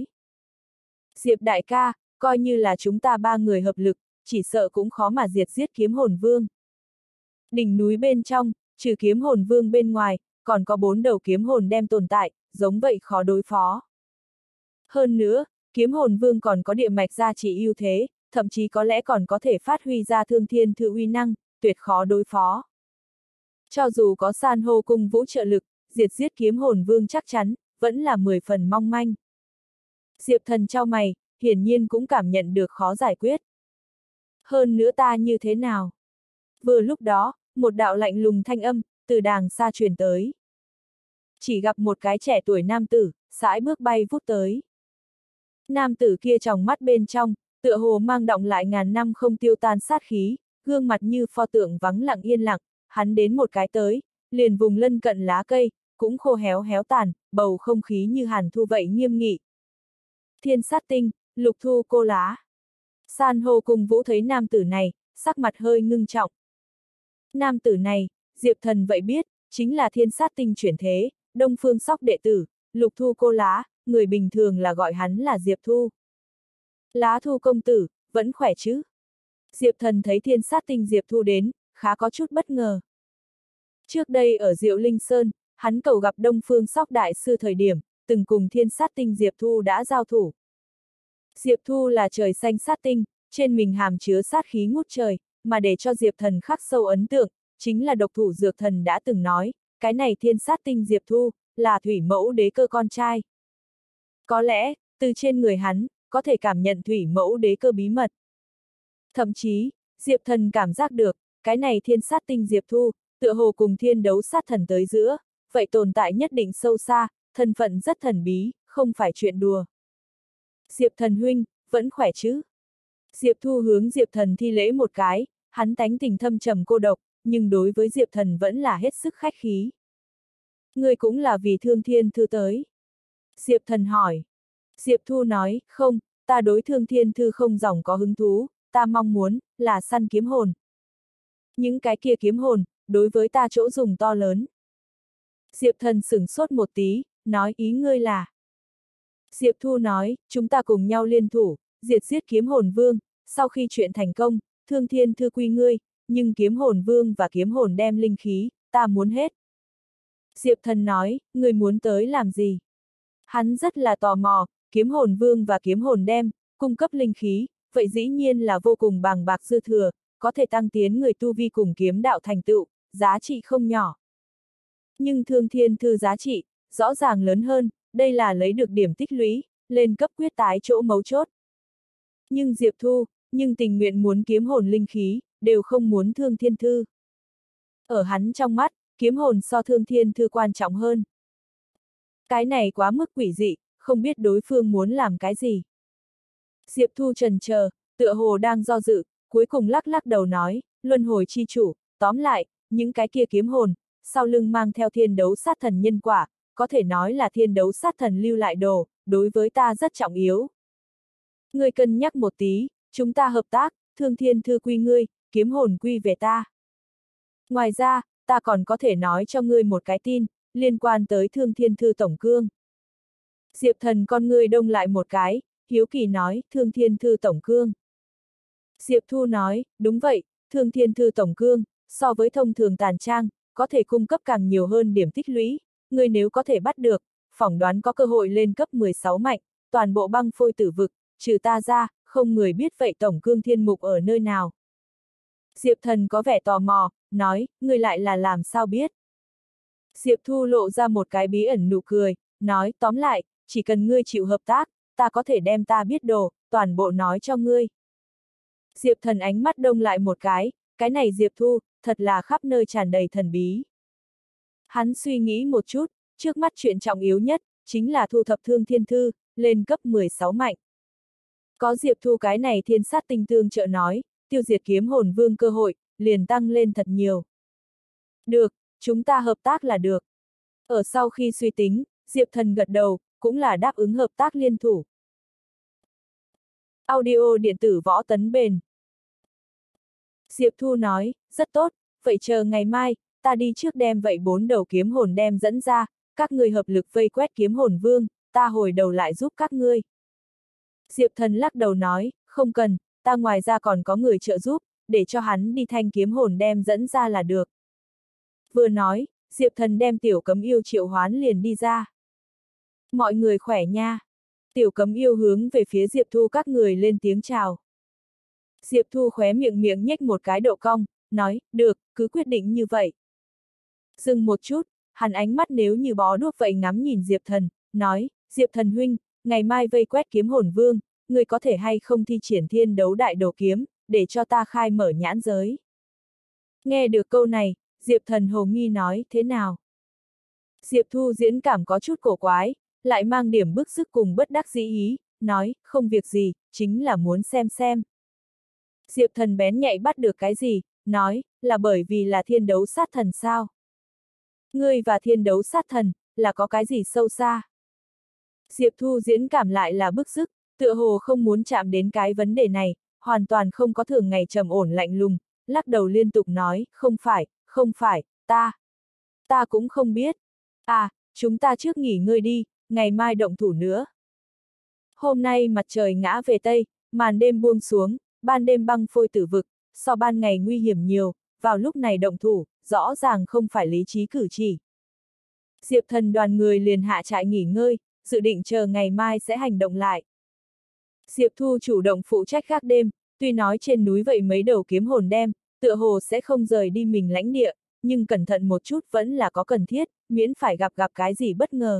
Diệp đại ca, coi như là chúng ta ba người hợp lực, chỉ sợ cũng khó mà diệt giết kiếm hồn vương. Đỉnh núi bên trong, trừ kiếm hồn vương bên ngoài, còn có 4 đầu kiếm hồn đem tồn tại, giống vậy khó đối phó. Hơn nữa, kiếm hồn vương còn có địa mạch gia trì ưu thế, thậm chí có lẽ còn có thể phát huy ra Thương Thiên Thư uy năng, tuyệt khó đối phó. Cho dù có san hô cung vũ trợ lực, diệt giết kiếm hồn vương chắc chắn, vẫn là 10 phần mong manh. Diệp Thần chau mày, hiển nhiên cũng cảm nhận được khó giải quyết. Hơn nữa ta như thế nào? Vừa lúc đó, một đạo lạnh lùng thanh âm, từ đàng xa truyền tới. Chỉ gặp một cái trẻ tuổi nam tử, sải bước bay vút tới. Nam tử kia tròng mắt bên trong, tựa hồ mang đọng lại ngàn năm không tiêu tan sát khí, gương mặt như pho tượng vắng lặng yên lặng, hắn đến một cái tới, liền vùng lân cận lá cây, cũng khô héo héo tàn, bầu không khí như hàn thu vậy nghiêm nghị. Thiên sát tinh, lục thu cô lá. San hô cung vũ thấy nam tử này, sắc mặt hơi ngưng trọng. Nam tử này, Diệp Thần vậy biết, chính là thiên sát tinh chuyển thế, Đông Phương Sóc đệ tử, lục thu cô lá, người bình thường là gọi hắn là Diệp Thu. Lá Thu công tử, vẫn khỏe chứ? Diệp Thần thấy thiên sát tinh Diệp Thu đến, khá có chút bất ngờ. Trước đây ở Diệu Linh Sơn, hắn cầu gặp Đông Phương Sóc Đại Sư thời điểm, từng cùng thiên sát tinh Diệp Thu đã giao thủ. Diệp Thu là trời xanh sát tinh, trên mình hàm chứa sát khí ngút trời, mà để cho Diệp Thần khắc sâu ấn tượng, chính là độc thủ Dược Thần đã từng nói, cái này thiên sát tinh Diệp Thu, là thủy mẫu đế cơ con trai. Có lẽ, từ trên người hắn, có thể cảm nhận thủy mẫu đế cơ bí mật. Thậm chí, Diệp Thần cảm giác được, cái này thiên sát tinh Diệp Thu, tựa hồ cùng thiên đấu sát thần tới giữa, vậy tồn tại nhất định sâu xa, thân phận rất thần bí, không phải chuyện đùa. Diệp Thần huynh, vẫn khỏe chứ? Diệp Thu hướng Diệp Thần thi lễ một cái, hắn tánh tình thâm trầm cô độc, nhưng đối với Diệp Thần vẫn là hết sức khách khí. Ngươi cũng là vì Thương Thiên Thư tới. Diệp Thần hỏi. Diệp Thu nói, không, ta đối Thương Thiên Thư không dòng có hứng thú, ta mong muốn, là săn kiếm hồn. Những cái kia kiếm hồn, đối với ta chỗ dùng to lớn. Diệp Thần sửng sốt một tí, nói ý ngươi là. Diệp Thu nói, chúng ta cùng nhau liên thủ, diệt giết kiếm hồn vương, sau khi chuyện thành công, Thương Thiên Thư quy ngươi, nhưng kiếm hồn vương và kiếm hồn đem linh khí, ta muốn hết. Diệp Thần nói, ngươi muốn tới làm gì? Hắn rất là tò mò, kiếm hồn vương và kiếm hồn đem, cung cấp linh khí, vậy dĩ nhiên là vô cùng bàng bạc dư thừa, có thể tăng tiến người tu vi cùng kiếm đạo thành tựu, giá trị không nhỏ. Nhưng Thương Thiên Thư giá trị, rõ ràng lớn hơn, đây là lấy được điểm tích lũy, lên cấp quyết tái chỗ mấu chốt. Nhưng Diệp Thu, nhưng tình nguyện muốn kiếm hồn linh khí, đều không muốn Thương Thiên Thư. Ở hắn trong mắt, kiếm hồn so Thương Thiên Thư quan trọng hơn. Cái này quá mức quỷ dị, không biết đối phương muốn làm cái gì. Diệp Thu trần chờ, tựa hồ đang do dự, cuối cùng lắc lắc đầu nói, luân hồi chi chủ, tóm lại, những cái kia kiếm hồn, sau lưng mang theo thiên đấu sát thần nhân quả, có thể nói là thiên đấu sát thần lưu lại đồ, đối với ta rất trọng yếu. Ngươi cân nhắc một tí, chúng ta hợp tác, Thương Thiên Thư quy ngươi, kiếm hồn quy về ta. Ngoài ra, ta còn có thể nói cho ngươi một cái tin, liên quan tới Thương Thiên Thư tổng cương. Diệp Thần con ngươi đông lại một cái, hiếu kỳ nói, Thương Thiên Thư tổng cương. Diệp Thu nói, đúng vậy, Thương Thiên Thư tổng cương, so với thông thường tàn trang, có thể cung cấp càng nhiều hơn điểm tích lũy, ngươi nếu có thể bắt được, phỏng đoán có cơ hội lên cấp 16 mạnh, toàn bộ băng phôi tử vực, trừ ta ra, không người biết vậy tổng cương thiên mục ở nơi nào. Diệp Thần có vẻ tò mò, nói, ngươi lại là làm sao biết. Diệp Thu lộ ra một cái bí ẩn nụ cười, nói, tóm lại, chỉ cần ngươi chịu hợp tác, ta có thể đem ta biết đồ, toàn bộ nói cho ngươi. Diệp Thần ánh mắt đông lại một cái này Diệp Thu, thật là khắp nơi tràn đầy thần bí. Hắn suy nghĩ một chút, trước mắt chuyện trọng yếu nhất, chính là thu thập Thương Thiên Thư, lên cấp 16 mạnh. Có Diệp Thu cái này thiên sát tinh tương trợ nói, tiêu diệt kiếm hồn vương cơ hội, liền tăng lên thật nhiều. Được, chúng ta hợp tác là được. Ở sau khi suy tính, Diệp Thần gật đầu, cũng là đáp ứng hợp tác liên thủ. Audio điện tử võ tấn bền. Diệp Thu nói, rất tốt, vậy chờ ngày mai, ta đi trước đem vậy 4 đầu kiếm hồn đem dẫn ra, các người hợp lực vây quét kiếm hồn vương, ta hồi đầu lại giúp các ngươi. Diệp Thần lắc đầu nói, không cần, ta ngoài ra còn có người trợ giúp, để cho hắn đi thanh kiếm hồn đem dẫn ra là được. Vừa nói, Diệp Thần đem Tiểu Cấm Yêu triệu hoán liền đi ra. Mọi người khỏe nha. Tiểu Cấm Yêu hướng về phía Diệp Thu các người lên tiếng chào. Diệp Thu khóe miệng nhếch một cái độ cong, nói, được, cứ quyết định như vậy. Dừng một chút, hắn ánh mắt nếu như bó đuốc vậy ngắm nhìn Diệp Thần, nói, Diệp Thần huynh, ngày mai vây quét kiếm hồn vương, người có thể hay không thi triển thiên đấu đại đồ kiếm, để cho ta khai mở nhãn giới. Nghe được câu này, Diệp Thần hồ nghi nói, thế nào? Diệp Thu diễn cảm có chút cổ quái, lại mang điểm bức sức cùng bất đắc dĩ ý, nói, không việc gì, chính là muốn xem. Diệp Thần bén nhạy bắt được cái gì, nói, là bởi vì là thiên đấu sát thần sao? Ngươi và thiên đấu sát thần, là có cái gì sâu xa? Diệp Thu diễn cảm lại là bức sức, tựa hồ không muốn chạm đến cái vấn đề này, hoàn toàn không có thường ngày trầm ổn lạnh lùng, lắc đầu liên tục nói, không phải, ta cũng không biết. À, chúng ta trước nghỉ ngơi đi, ngày mai động thủ nữa. Hôm nay mặt trời ngã về Tây, màn đêm buông xuống, ban đêm băng phôi tử vực, so ban ngày nguy hiểm nhiều, vào lúc này động thủ, rõ ràng không phải lý trí cử chỉ. Diệp Thần đoàn người liền hạ trại nghỉ ngơi, dự định chờ ngày mai sẽ hành động lại. Diệp Thu chủ động phụ trách gác đêm, tuy nói trên núi vậy mấy đầu kiếm hồn đem, tựa hồ sẽ không rời đi mình lãnh địa, nhưng cẩn thận một chút vẫn là có cần thiết, miễn phải gặp cái gì bất ngờ.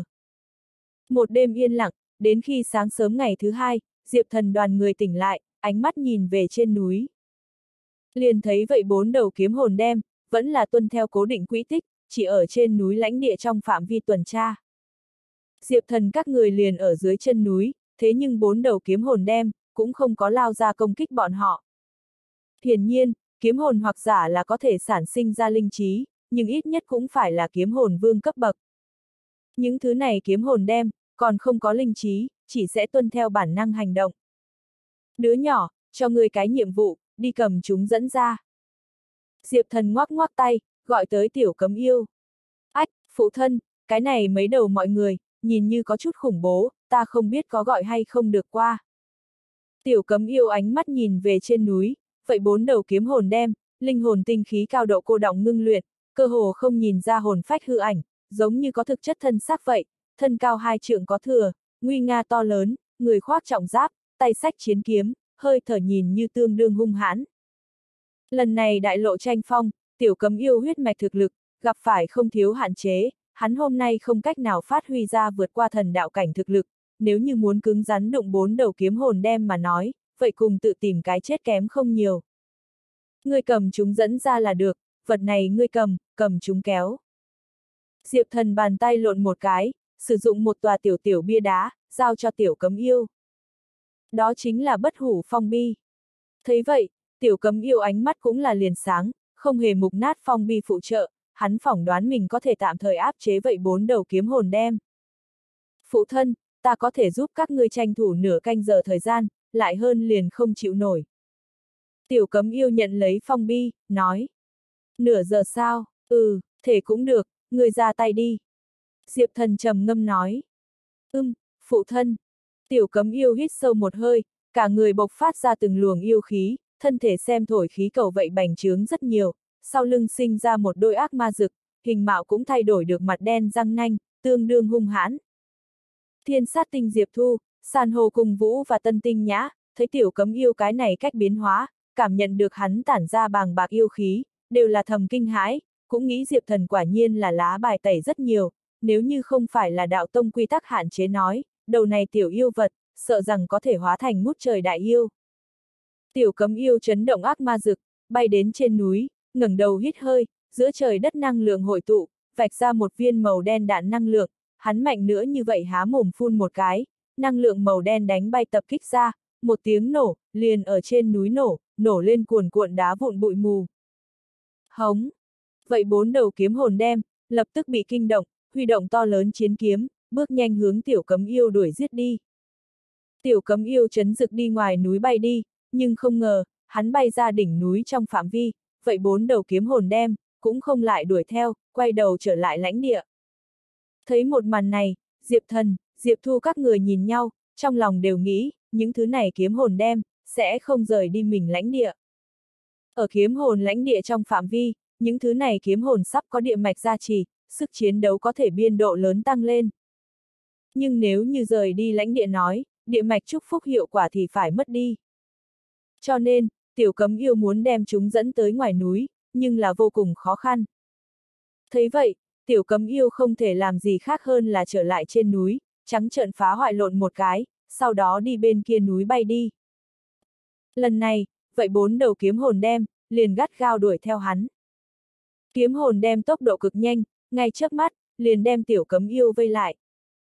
Một đêm yên lặng, đến khi sáng sớm ngày thứ hai, Diệp Thần đoàn người tỉnh lại, ánh mắt nhìn về trên núi. Liền thấy vậy 4 đầu kiếm hồn đem, vẫn là tuân theo cố định quỹ tích, chỉ ở trên núi lãnh địa trong phạm vi tuần tra. Diệp Thần các người liền ở dưới chân núi, thế nhưng 4 đầu kiếm hồn đem, cũng không có lao ra công kích bọn họ. Hiển nhiên, kiếm hồn hoặc giả là có thể sản sinh ra linh trí, nhưng ít nhất cũng phải là kiếm hồn vương cấp bậc. Những thứ này kiếm hồn đem, còn không có linh trí, chỉ sẽ tuân theo bản năng hành động. Đứa nhỏ, cho ngươi cái nhiệm vụ, đi cầm chúng dẫn ra. Diệp Thần ngoắc ngoắc tay, gọi tới Tiểu Cấm Yêu. Ách, phụ thân, cái này mấy đầu mọi người, nhìn như có chút khủng bố, ta không biết có gọi hay không được qua. Tiểu Cấm Yêu ánh mắt nhìn về trên núi, vậy 4 đầu kiếm hồn đem, linh hồn tinh khí cao độ cô đọng ngưng luyện, cơ hồ không nhìn ra hồn phách hư ảnh, giống như có thực chất thân xác vậy, thân cao 2 trượng có thừa, nguy nga to lớn, người khoác trọng giáp, tay xách chiến kiếm, hơi thở nhìn như tương đương hung hãn. Lần này đại lộ tranh phong, Tiểu Cấm Yêu huyết mạch thực lực, gặp phải không thiếu hạn chế, hắn hôm nay không cách nào phát huy ra vượt qua thần đạo cảnh thực lực, nếu như muốn cứng rắn đụng 4 đầu kiếm hồn đem mà nói, vậy cùng tự tìm cái chết kém không nhiều. Ngươi cầm chúng dẫn ra là được, vật này ngươi cầm chúng kéo. Diệp Thần bàn tay lộn một cái, sử dụng một tòa tiểu bia đá, giao cho Tiểu Cấm Yêu. Đó chính là bất hủ phong bi. Thấy vậy, Tiểu Cấm Yêu ánh mắt cũng là liền sáng, không hề mục nát phong bi phụ trợ, hắn phỏng đoán mình có thể tạm thời áp chế vậy 4 đầu kiếm hồn đem. Phụ thân, ta có thể giúp các ngươi tranh thủ nửa canh giờ thời gian, lại hơn liền không chịu nổi. Tiểu Cấm Yêu nhận lấy phong bi, nói. Nửa giờ sao, thể cũng được, ngươi ra tay đi. Diệp Thần trầm ngâm nói. Phụ thân. Tiểu Cấm Yêu hít sâu một hơi, cả người bộc phát ra từng luồng yêu khí, thân thể xem thổi khí cầu vậy bành trướng rất nhiều, sau lưng sinh ra một đôi ác ma rực, hình mạo cũng thay đổi được mặt đen răng nanh, tương đương hung hãn. Thiên sát tinh Diệp Thu, San Hô cùng Vũ và Tân Tinh Nhã, thấy Tiểu Cấm Yêu cái này cách biến hóa, cảm nhận được hắn tản ra bàng bạc yêu khí, đều là thầm kinh hãi, cũng nghĩ Diệp Thần quả nhiên là lá bài tẩy rất nhiều, nếu như không phải là đạo tông quy tắc hạn chế nói, đầu này tiểu yêu vật, sợ rằng có thể hóa thành ngút trời đại yêu. Tiểu Cấm Yêu chấn động ác ma rực, bay đến trên núi, ngẩng đầu hít hơi, giữa trời đất năng lượng hội tụ, vạch ra một viên màu đen đạn năng lượng, hắn mạnh nữa như vậy há mồm phun một cái, năng lượng màu đen đánh bay tập kích ra, một tiếng nổ, liền ở trên núi nổ lên cuồn cuộn đá vụn bụi mù. Hống! Vậy 4 đầu kiếm hồn đem, lập tức bị kinh động, huy động to lớn chiến kiếm, bước nhanh hướng Tiểu Cấm Yêu đuổi giết đi. Tiểu Cấm Yêu chấn rực đi ngoài núi bay đi, nhưng không ngờ, hắn bay ra đỉnh núi trong phạm vi, vậy 4 đầu kiếm hồn đem, cũng không lại đuổi theo, quay đầu trở lại lãnh địa. Thấy một màn này, Diệp Thần, Diệp Thu các người nhìn nhau, trong lòng đều nghĩ, những thứ này kiếm hồn đem, sẽ không rời đi mình lãnh địa. Ở kiếm hồn lãnh địa trong phạm vi, những thứ này kiếm hồn sắp có địa mạch gia trì, sức chiến đấu có thể biên độ lớn tăng lên. Nhưng nếu như rời đi lãnh địa nói, địa mạch chúc phúc hiệu quả thì phải mất đi. Cho nên, Tiểu Cấm Yêu muốn đem chúng dẫn tới ngoài núi, nhưng là vô cùng khó khăn. Thấy vậy, Tiểu Cấm Yêu không thể làm gì khác hơn là trở lại trên núi, trắng trợn phá hoại lộn một cái, sau đó đi bên kia núi bay đi. Lần này, vậy 4 đầu kiếm hồn đem, liền gắt gao đuổi theo hắn. Kiếm hồn đem tốc độ cực nhanh, ngay chớp mắt, liền đem Tiểu Cấm Yêu vây lại.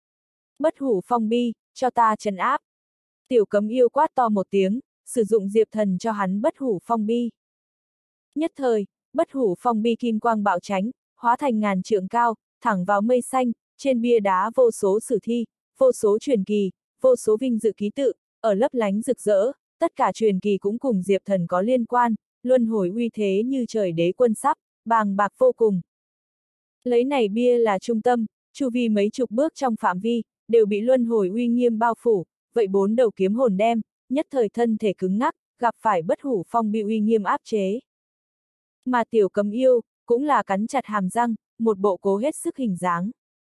Bất hủ phong bi, cho ta trấn áp. Tiểu Cấm Yêu quát to một tiếng, sử dụng Diệp Thần cho hắn bất hủ phong bi. Nhất thời, bất hủ phong bi kim quang bạo tránh, hóa thành ngàn trượng cao, thẳng vào mây xanh, trên bia đá vô số sử thi, vô số truyền kỳ, vô số vinh dự ký tự, ở lấp lánh rực rỡ, tất cả truyền kỳ cũng cùng Diệp Thần có liên quan, luân hồi uy thế như trời đế quân sắp, bàng bạc vô cùng. Lấy này bia là trung tâm, chu vi mấy chục bước trong phạm vi, đều bị luân hồi uy nghiêm bao phủ, vậy 4 đầu kiếm hồn đem, nhất thời thân thể cứng ngắc, gặp phải bất hủ phong bi uy nghiêm áp chế. Mà Tiểu Cấm Yêu, cũng là cắn chặt hàm răng, một bộ cố hết sức hình dáng.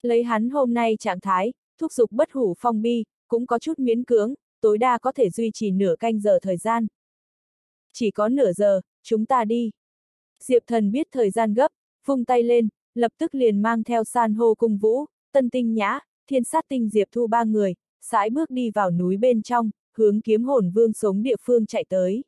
Lấy hắn hôm nay trạng thái, thúc giục bất hủ phong bi, cũng có chút miễn cưỡng, tối đa có thể duy trì nửa canh giờ thời gian. Chỉ có nửa giờ, chúng ta đi. Diệp Thần biết thời gian gấp, vung tay lên, lập tức liền mang theo San hô cung vũ, Tân Tinh Nhã, Thiên Sát Tinh Diệp Thu ba người, sải bước đi vào núi bên trong, hướng Kiếm Hồn Vương sống địa phương chạy tới.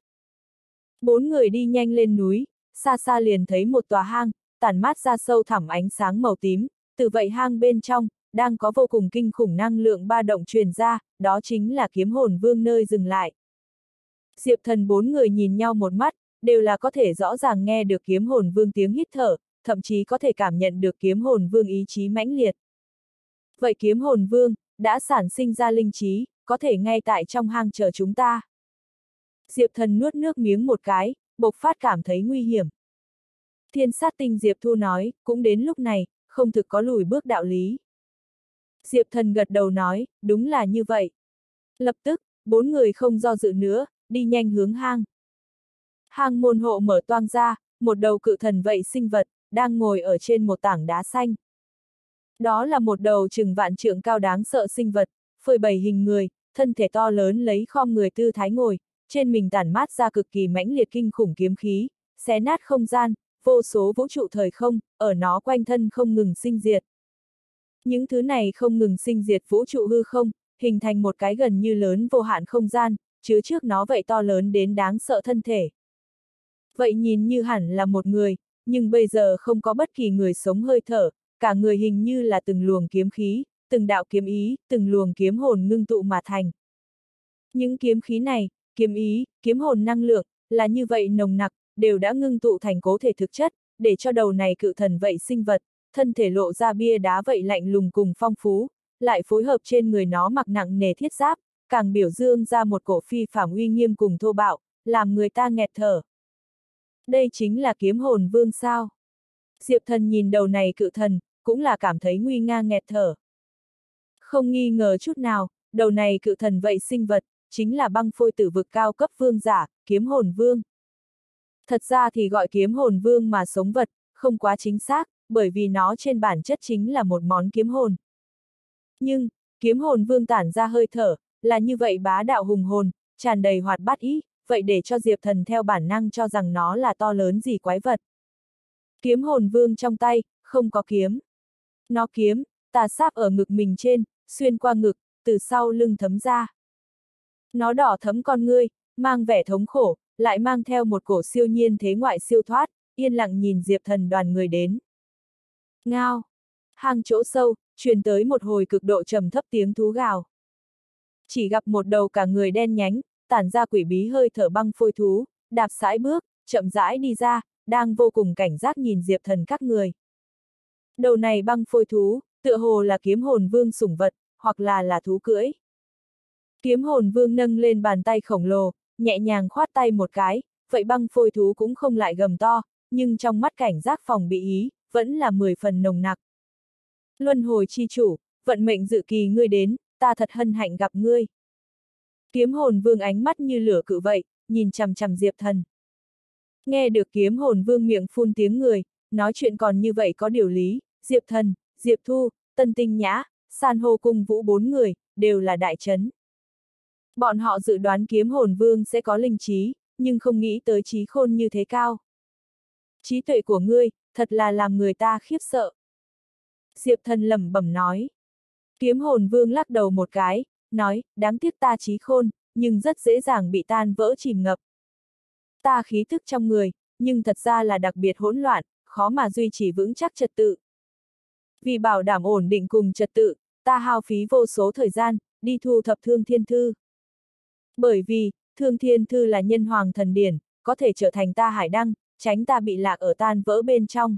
Bốn người đi nhanh lên núi, xa xa liền thấy một tòa hang, tản mát ra sâu thẳm ánh sáng màu tím, từ vậy hang bên trong, đang có vô cùng kinh khủng năng lượng ba động truyền ra, đó chính là Kiếm Hồn Vương nơi dừng lại. Diệp Thần bốn người nhìn nhau một mắt, đều là có thể rõ ràng nghe được Kiếm Hồn Vương tiếng hít thở, thậm chí có thể cảm nhận được Kiếm Hồn Vương ý chí mãnh liệt. Vậy Kiếm Hồn Vương đã sản sinh ra linh trí, có thể ngay tại trong hang chờ chúng ta. Diệp Thần nuốt nước miếng một cái, bộc phát cảm thấy nguy hiểm. Thiên Sát Tinh Diệp Thu nói, cũng đến lúc này, không thực có lùi bước đạo lý. Diệp Thần gật đầu nói, đúng là như vậy. Lập tức, bốn người không do dự nữa, đi nhanh hướng hang. Hang môn hộ mở toang ra, một đầu cự thần vậy sinh vật, đang ngồi ở trên một tảng đá xanh. Đó là một đầu chừng vạn trượng cao đáng sợ sinh vật, phơi bày hình người, thân thể to lớn lấy khom người tư thái ngồi, trên mình tản mát ra cực kỳ mãnh liệt kinh khủng kiếm khí, xé nát không gian, vô số vũ trụ thời không, ở nó quanh thân không ngừng sinh diệt. Những thứ này không ngừng sinh diệt vũ trụ hư không, hình thành một cái gần như lớn vô hạn không gian, chứa trước nó vậy to lớn đến đáng sợ thân thể. Vậy nhìn như hẳn là một người, nhưng bây giờ không có bất kỳ người sống hơi thở, cả người hình như là từng luồng kiếm khí, từng đạo kiếm ý, từng luồng kiếm hồn ngưng tụ mà thành. Những kiếm khí này, kiếm ý, kiếm hồn năng lượng, là như vậy nồng nặc, đều đã ngưng tụ thành cố thể thực chất, để cho đầu này cự thần vậy sinh vật, thân thể lộ ra bia đá vậy lạnh lùng cùng phong phú, lại phối hợp trên người nó mặc nặng nề thiết giáp, càng biểu dương ra một cổ phi phàm uy nghiêm cùng thô bạo, làm người ta nghẹt thở. Đây chính là Kiếm Hồn Vương sao? Diệp Thần nhìn đầu này cự thần, cũng là cảm thấy nguy nga nghẹt thở. Không nghi ngờ chút nào, đầu này cự thần vậy sinh vật, chính là băng phôi tử vực cao cấp vương giả, Kiếm Hồn Vương. Thật ra thì gọi Kiếm Hồn Vương mà sống vật, không quá chính xác, bởi vì nó trên bản chất chính là một món kiếm hồn. Nhưng, Kiếm Hồn Vương tản ra hơi thở, là như vậy bá đạo hùng hồn, tràn đầy hoạt bát ý, vậy để cho Diệp Thần theo bản năng cho rằng nó là to lớn gì quái vật. Kiếm Hồn Vương trong tay, không có kiếm. Nó kiếm, tà sáp ở ngực mình trên, xuyên qua ngực, từ sau lưng thấm ra. Nó đỏ thấm con ngươi, mang vẻ thống khổ, lại mang theo một cổ siêu nhiên thế ngoại siêu thoát, yên lặng nhìn Diệp Thần đoàn người đến. Ngao! Hang chỗ sâu, truyền tới một hồi cực độ trầm thấp tiếng thú gào. Chỉ gặp một đầu cả người đen nhánh, tản ra quỷ bí hơi thở băng phôi thú, đạp sải bước, chậm rãi đi ra, đang vô cùng cảnh giác nhìn Diệp Thần các người. Đầu này băng phôi thú, tựa hồ là Kiếm Hồn Vương sủng vật, hoặc là thú cưỡi. Kiếm Hồn Vương nâng lên bàn tay khổng lồ, nhẹ nhàng khoát tay một cái, vậy băng phôi thú cũng không lại gầm to, nhưng trong mắt cảnh giác phòng bị ý, vẫn là 10 phần nồng nặc. Luân hồi chi chủ, vận mệnh dự kỳ ngươi đến, ta thật hân hạnh gặp ngươi. Kiếm Hồn Vương ánh mắt như lửa cự vậy, nhìn chằm chằm Diệp Thần. Nghe được Kiếm Hồn Vương miệng phun tiếng người, nói chuyện còn như vậy có điều lý, Diệp Thần, Diệp Thu, Tân Tinh Nhã, San hô cung vũ bốn người, đều là đại chấn. Bọn họ dự đoán Kiếm Hồn Vương sẽ có linh trí, nhưng không nghĩ tới trí khôn như thế cao. Trí tuệ của ngươi, thật là làm người ta khiếp sợ. Diệp Thần lẩm bẩm nói. Kiếm Hồn Vương lắc đầu một cái, nói, đáng tiếc ta trí khôn, nhưng rất dễ dàng bị tan vỡ chìm ngập. Ta khí thức trong người, nhưng thật ra là đặc biệt hỗn loạn, khó mà duy trì vững chắc trật tự. Vì bảo đảm ổn định cùng trật tự, ta hao phí vô số thời gian, đi thu thập Thương Thiên Thư. Bởi vì, Thương Thiên Thư là nhân hoàng thần điển, có thể trở thành ta hải đăng, tránh ta bị lạc ở tan vỡ bên trong.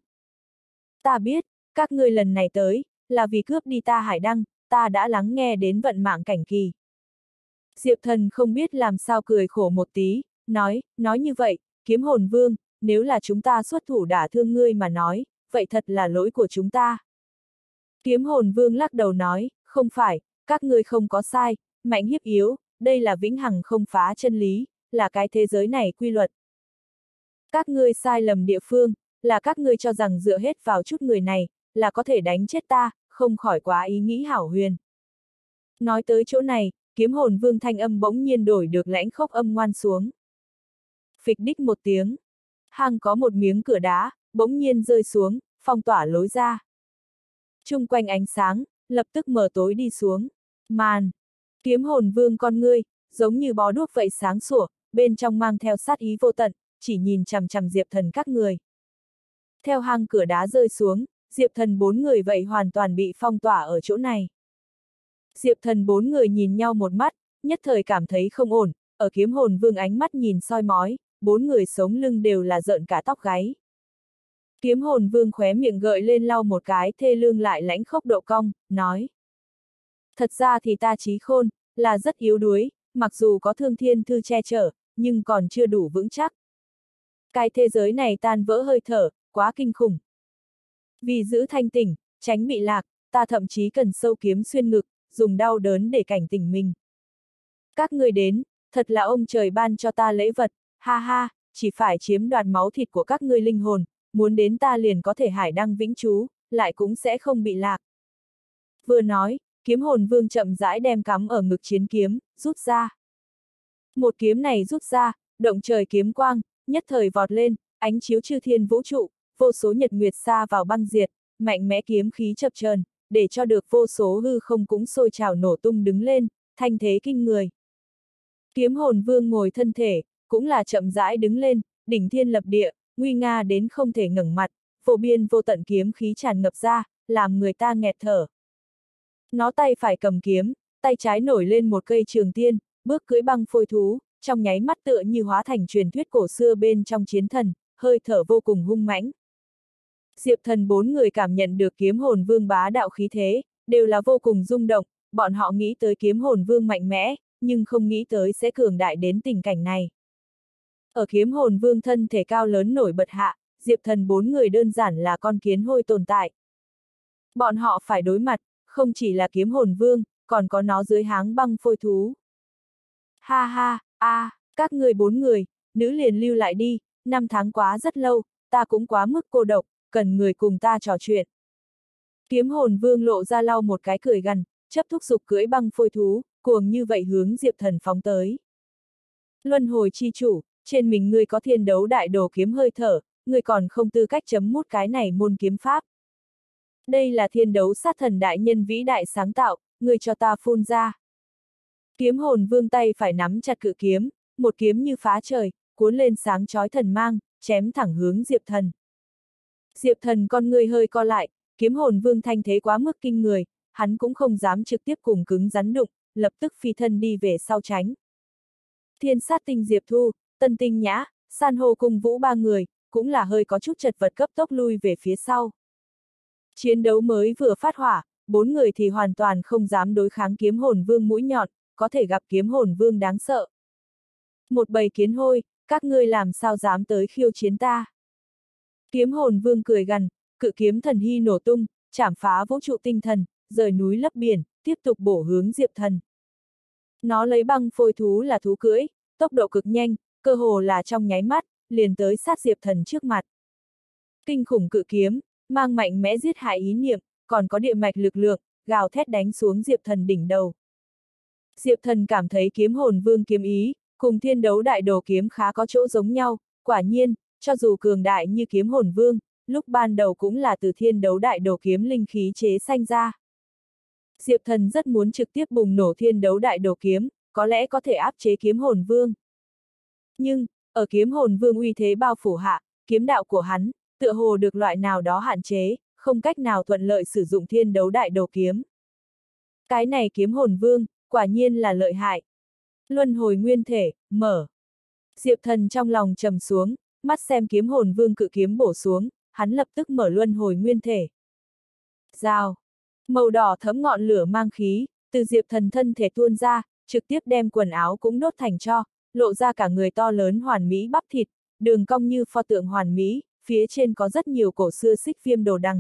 Ta biết, các ngươi lần này tới, là vì cướp đi ta hải đăng, ta đã lắng nghe đến vận mạng cảnh kỳ. Diệp Thần không biết làm sao cười khổ một tí, nói như vậy, Kiếm Hồn Vương, nếu là chúng ta xuất thủ đả thương ngươi mà nói, vậy thật là lỗi của chúng ta. Kiếm Hồn Vương lắc đầu nói, không phải, các ngươi không có sai, mạnh hiếp yếu, đây là vĩnh hằng không phá chân lý, là cái thế giới này quy luật. Các ngươi sai lầm địa phương, là các ngươi cho rằng dựa hết vào chút người này, là có thể đánh chết ta, không khỏi quá ý nghĩ hảo huyền. Nói tới chỗ này, kiếm hồn vương thanh âm bỗng nhiên đổi được lãnh khốc âm ngoan xuống. Phịch đích một tiếng. Hang có một miếng cửa đá, bỗng nhiên rơi xuống, phong tỏa lối ra. Chung quanh ánh sáng, lập tức mờ tối đi xuống. Màn. Kiếm hồn vương con ngươi, giống như bó đuốc vậy sáng sủa, bên trong mang theo sát ý vô tận, chỉ nhìn chằm chằm Diệp Thần các người. Theo hang cửa đá rơi xuống, Diệp Thần 4 người vậy hoàn toàn bị phong tỏa ở chỗ này. Diệp Thần 4 người nhìn nhau một mắt, nhất thời cảm thấy không ổn, ở kiếm hồn vương ánh mắt nhìn soi mói, 4 người sống lưng đều là rợn cả tóc gáy. Kiếm hồn vương khóe miệng gợi lên lau một cái thê lương lại lãnh khốc độ cong, nói. Thật ra thì ta trí khôn, là rất yếu đuối, mặc dù có thương thiên thư che chở, nhưng còn chưa đủ vững chắc. Cái thế giới này tan vỡ hơi thở, quá kinh khủng. Vì giữ thanh tỉnh, tránh bị lạc, ta thậm chí cần sâu kiếm xuyên ngực, dùng đau đớn để cảnh tỉnh mình. Các ngươi đến, thật là ông trời ban cho ta lễ vật, ha ha, chỉ phải chiếm đoạt máu thịt của các ngươi linh hồn, muốn đến ta liền có thể hải đăng vĩnh trú, lại cũng sẽ không bị lạc. Vừa nói, kiếm hồn vương chậm rãi đem cắm ở ngực chiến kiếm, rút ra. Một kiếm này rút ra, động trời kiếm quang, nhất thời vọt lên, ánh chiếu chư thiên vũ trụ, vô số nhật nguyệt xa vào băng diệt, mạnh mẽ kiếm khí chập chờn, để cho được vô số hư không cũng sôi trào nổ tung đứng lên, thanh thế kinh người. Kiếm hồn vương ngồi thân thể, cũng là chậm rãi đứng lên, đỉnh thiên lập địa, nguy nga đến không thể ngẩng mặt, vô biên vô tận kiếm khí tràn ngập ra, làm người ta nghẹt thở. Nó tay phải cầm kiếm, tay trái nổi lên một cây trường tiên, bước cưỡi băng phôi thú, trong nháy mắt tựa như hóa thành truyền thuyết cổ xưa bên trong chiến thần, hơi thở vô cùng hung mãnh. Diệp Thần 4 người cảm nhận được kiếm hồn vương bá đạo khí thế, đều là vô cùng rung động, bọn họ nghĩ tới kiếm hồn vương mạnh mẽ, nhưng không nghĩ tới sẽ cường đại đến tình cảnh này. Ở kiếm hồn vương thân thể cao lớn nổi bật hạ, Diệp Thần 4 người đơn giản là con kiến hôi tồn tại. Bọn họ phải đối mặt, không chỉ là kiếm hồn vương, còn có nó dưới háng băng phôi thú. Ha ha, các người 4 người, nữ liền lưu lại đi, 5 tháng quá rất lâu, ta cũng quá mức cô độc, cần người cùng ta trò chuyện. Kiếm hồn vương lộ ra lau một cái cười gằn, chấp thúc giục cưỡi băng phôi thú, cuồng như vậy hướng Diệp Thần phóng tới. Luân hồi chi chủ, trên mình ngươi có thiên đấu đại đồ kiếm hơi thở, ngươi còn không tư cách chấm mút cái này môn kiếm pháp. Đây là thiên đấu sát thần đại nhân vĩ đại sáng tạo, ngươi cho ta phun ra. Kiếm hồn vương tay phải nắm chặt cự kiếm, một kiếm như phá trời, cuốn lên sáng chói thần mang, chém thẳng hướng Diệp Thần. Diệp Thần con ngươi hơi co lại, kiếm hồn vương thanh thế quá mức kinh người, hắn cũng không dám trực tiếp cùng cứng rắn đụng, lập tức phi thân đi về sau tránh. Thiên sát tinh Diệp Thu, Tân Tinh Nhã, San hô cung vũ 3 người, cũng là hơi có chút chật vật cấp tốc lui về phía sau. Chiến đấu mới vừa phát hỏa, 4 người thì hoàn toàn không dám đối kháng kiếm hồn vương mũi nhọn, có thể gặp kiếm hồn vương đáng sợ. Một bầy kiến hôi, các ngươi làm sao dám tới khiêu chiến ta? Kiếm hồn vương cười gằn, cự kiếm thần hy nổ tung, chảm phá vũ trụ tinh thần, rời núi lấp biển, tiếp tục bổ hướng Diệp Thần. Nó lấy băng phôi thú là thú cưỡi, tốc độ cực nhanh, cơ hồ là trong nháy mắt, liền tới sát Diệp Thần trước mặt. Kinh khủng cự kiếm, mang mạnh mẽ giết hại ý niệm, còn có địa mạch lực lượng, gào thét đánh xuống Diệp Thần đỉnh đầu. Diệp Thần cảm thấy kiếm hồn vương kiếm ý, cùng thiên đấu đại đồ kiếm khá có chỗ giống nhau, quả nhiên, cho dù cường đại như kiếm hồn vương, lúc ban đầu cũng là từ thiên đấu đại đồ kiếm linh khí chế sanh ra. Diệp Thần rất muốn trực tiếp bùng nổ thiên đấu đại đồ kiếm, có lẽ có thể áp chế kiếm hồn vương. Nhưng, ở kiếm hồn vương uy thế bao phủ hạ, kiếm đạo của hắn, tựa hồ được loại nào đó hạn chế, không cách nào thuận lợi sử dụng thiên đấu đại đồ kiếm. Cái này kiếm hồn vương, quả nhiên là lợi hại. Luân hồi nguyên thể, mở. Diệp Thần trong lòng trầm xuống, mắt xem kiếm hồn vương cự kiếm bổ xuống, hắn lập tức mở luân hồi nguyên thể. Rào. Màu đỏ thấm ngọn lửa mang khí, từ Diệp Thần thân thể tuôn ra, trực tiếp đem quần áo cũng đốt thành tro, lộ ra cả người to lớn hoàn mỹ bắp thịt, đường cong như pho tượng hoàn mỹ, phía trên có rất nhiều cổ xưa xích viêm đồ đằng.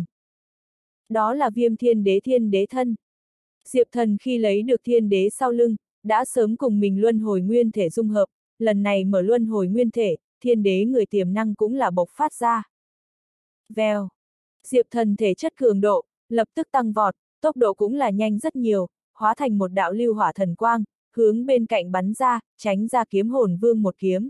Đó là viêm thiên đế thân. Diệp Thần khi lấy được thiên đế sau lưng, đã sớm cùng mình luân hồi nguyên thể dung hợp, lần này mở luân hồi nguyên thể, thiên đế người tiềm năng cũng là bộc phát ra. Vèo. Diệp Thần thể chất cường độ, lập tức tăng vọt, tốc độ cũng là nhanh rất nhiều, hóa thành một đạo lưu hỏa thần quang, hướng bên cạnh bắn ra, tránh ra kiếm hồn vương một kiếm.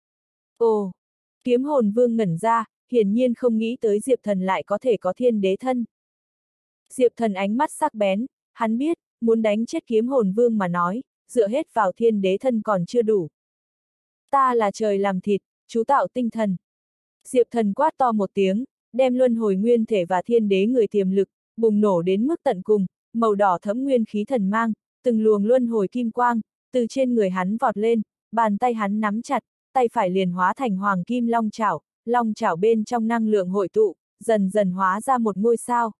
Ồ! Kiếm hồn vương ngẩn ra, hiển nhiên không nghĩ tới Diệp Thần lại có thể có thiên đế thân. Diệp Thần ánh mắt sắc bén, hắn biết, muốn đánh chết kiếm hồn vương mà nói, dựa hết vào thiên đế thân còn chưa đủ. Ta là trời làm thịt, chú tạo tinh thần. Diệp Thần quát to một tiếng, đem luân hồi nguyên thể và thiên đế người tiềm lực, bùng nổ đến mức tận cùng, màu đỏ thẫm nguyên khí thần mang, từng luồng luân hồi kim quang, từ trên người hắn vọt lên, bàn tay hắn nắm chặt, tay phải liền hóa thành hoàng kim long chảo bên trong năng lượng hội tụ, dần dần hóa ra một ngôi sao.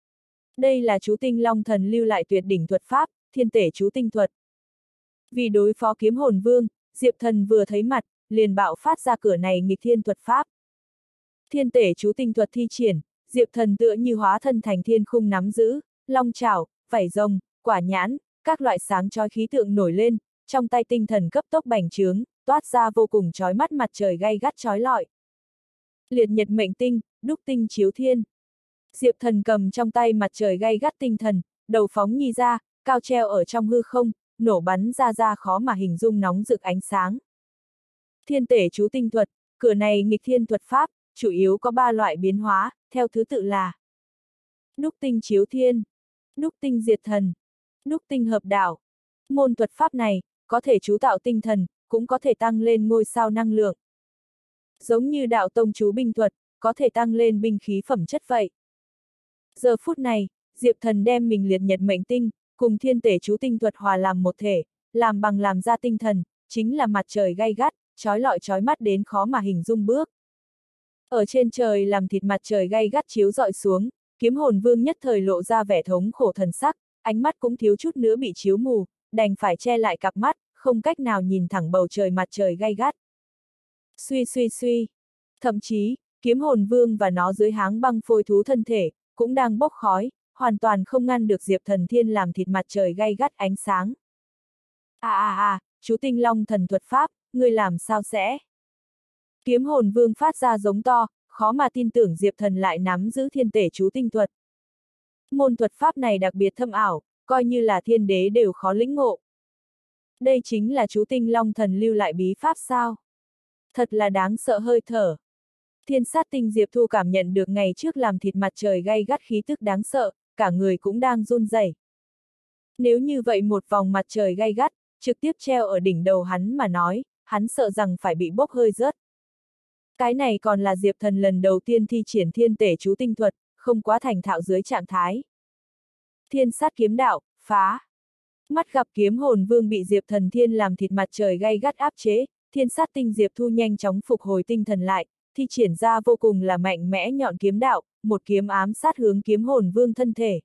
Đây là chú tinh long thần lưu lại tuyệt đỉnh thuật pháp, thiên tể chú tinh thuật. Vì đối phó kiếm hồn vương, Diệp Thần vừa thấy mặt, liền bạo phát ra cửa này nghịch thiên thuật pháp. Thiên tể chú tinh thuật thi triển, Diệp Thần tựa như hóa thân thành thiên khung nắm giữ, long chảo, vảy rồng, quả nhãn, các loại sáng chói khí tượng nổi lên, trong tay tinh thần cấp tốc bành trướng, toát ra vô cùng chói mắt mặt trời gay gắt chói lọi. Liệt nhật mệnh tinh, đúc tinh chiếu thiên. Diệp Thần cầm trong tay mặt trời gay gắt tinh thần, đầu phóng nhi ra, cao treo ở trong hư không, nổ bắn ra khó mà hình dung nóng rực ánh sáng. Thiên tể chú tinh thuật, cửa này nghịch thiên thuật pháp, chủ yếu có 3 loại biến hóa, theo thứ tự là đúc tinh chiếu thiên, đúc tinh diệt thần, đúc tinh hợp đạo. Môn thuật pháp này, có thể chú tạo tinh thần, cũng có thể tăng lên ngôi sao năng lượng. Giống như đạo tông chú binh thuật, có thể tăng lên binh khí phẩm chất vậy. Giờ phút này, Diệp Thần đem mình liệt nhật mệnh tinh, cùng thiên tể chú tinh thuật hòa làm một thể, làm bằng làm ra tinh thần, chính là mặt trời gay gắt, chói lọi chói mắt đến khó mà hình dung bước. Ở trên trời làm thịt mặt trời gay gắt chiếu rọi xuống, kiếm hồn vương nhất thời lộ ra vẻ thống khổ thần sắc, ánh mắt cũng thiếu chút nữa bị chiếu mù, đành phải che lại cặp mắt, không cách nào nhìn thẳng bầu trời mặt trời gay gắt. Suy. Thậm chí, kiếm hồn vương và nó dưới háng băng phôi thú thân thể, cũng đang bốc khói, hoàn toàn không ngăn được Diệp Thần Thiên làm thịt mặt trời gay gắt ánh sáng. Chú tinh long thần thuật pháp, ngươi làm sao sẽ? Kiếm hồn vương phát ra giống to, khó mà tin tưởng Diệp Thần lại nắm giữ thiên tể chú tinh thuật. Môn thuật pháp này đặc biệt thâm ảo, coi như là thiên đế đều khó lĩnh ngộ. Đây chính là chú tinh long thần lưu lại bí pháp sao? Thật là đáng sợ hơi thở. Thiên sát tinh Diệp Thu cảm nhận được ngày trước làm thịt mặt trời gay gắt khí tức đáng sợ, cả người cũng đang run rẩy. Nếu như vậy một vòng mặt trời gay gắt, trực tiếp treo ở đỉnh đầu hắn mà nói, hắn sợ rằng phải bị bốc hơi rớt. Cái này còn là Diệp Thần lần đầu tiên thi triển thiên tể chú tinh thuật, không quá thành thạo dưới trạng thái. Thiên sát kiếm đạo, phá. Mắt gặp kiếm hồn vương bị Diệp Thần Thiên làm thịt mặt trời gay gắt áp chế, thiên sát tinh Diệp Thu nhanh chóng phục hồi tinh thần lại, thi triển ra vô cùng là mạnh mẽ nhọn kiếm đạo, một kiếm ám sát hướng kiếm hồn vương thân thể.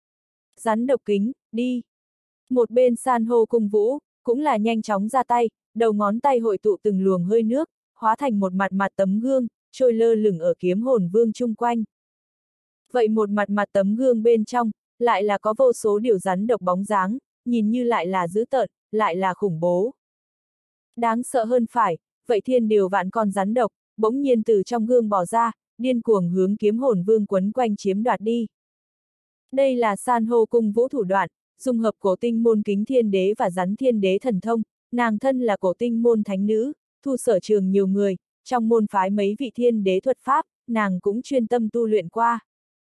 Rắn độc kính, đi. Một bên san hô cung vũ, cũng là nhanh chóng ra tay, đầu ngón tay hội tụ từng luồng hơi nước, hóa thành một mặt tấm gương, trôi lơ lửng ở kiếm hồn vương chung quanh. Vậy một mặt tấm gương bên trong, lại là có vô số điều rắn độc bóng dáng, nhìn như lại là dữ tợn, lại là khủng bố. Đáng sợ hơn phải, vậy thiên điều vạn con rắn độc, bỗng nhiên từ trong gương bò ra, điên cuồng hướng kiếm hồn vương quấn quanh chiếm đoạt đi. Đây là san hô cung vũ thủ đoạn, dung hợp cổ tinh môn kính thiên đế và rắn thiên đế thần thông, nàng thân là cổ tinh môn thánh nữ, thu sở trường nhiều người, trong môn phái mấy vị thiên đế thuật pháp, nàng cũng chuyên tâm tu luyện qua.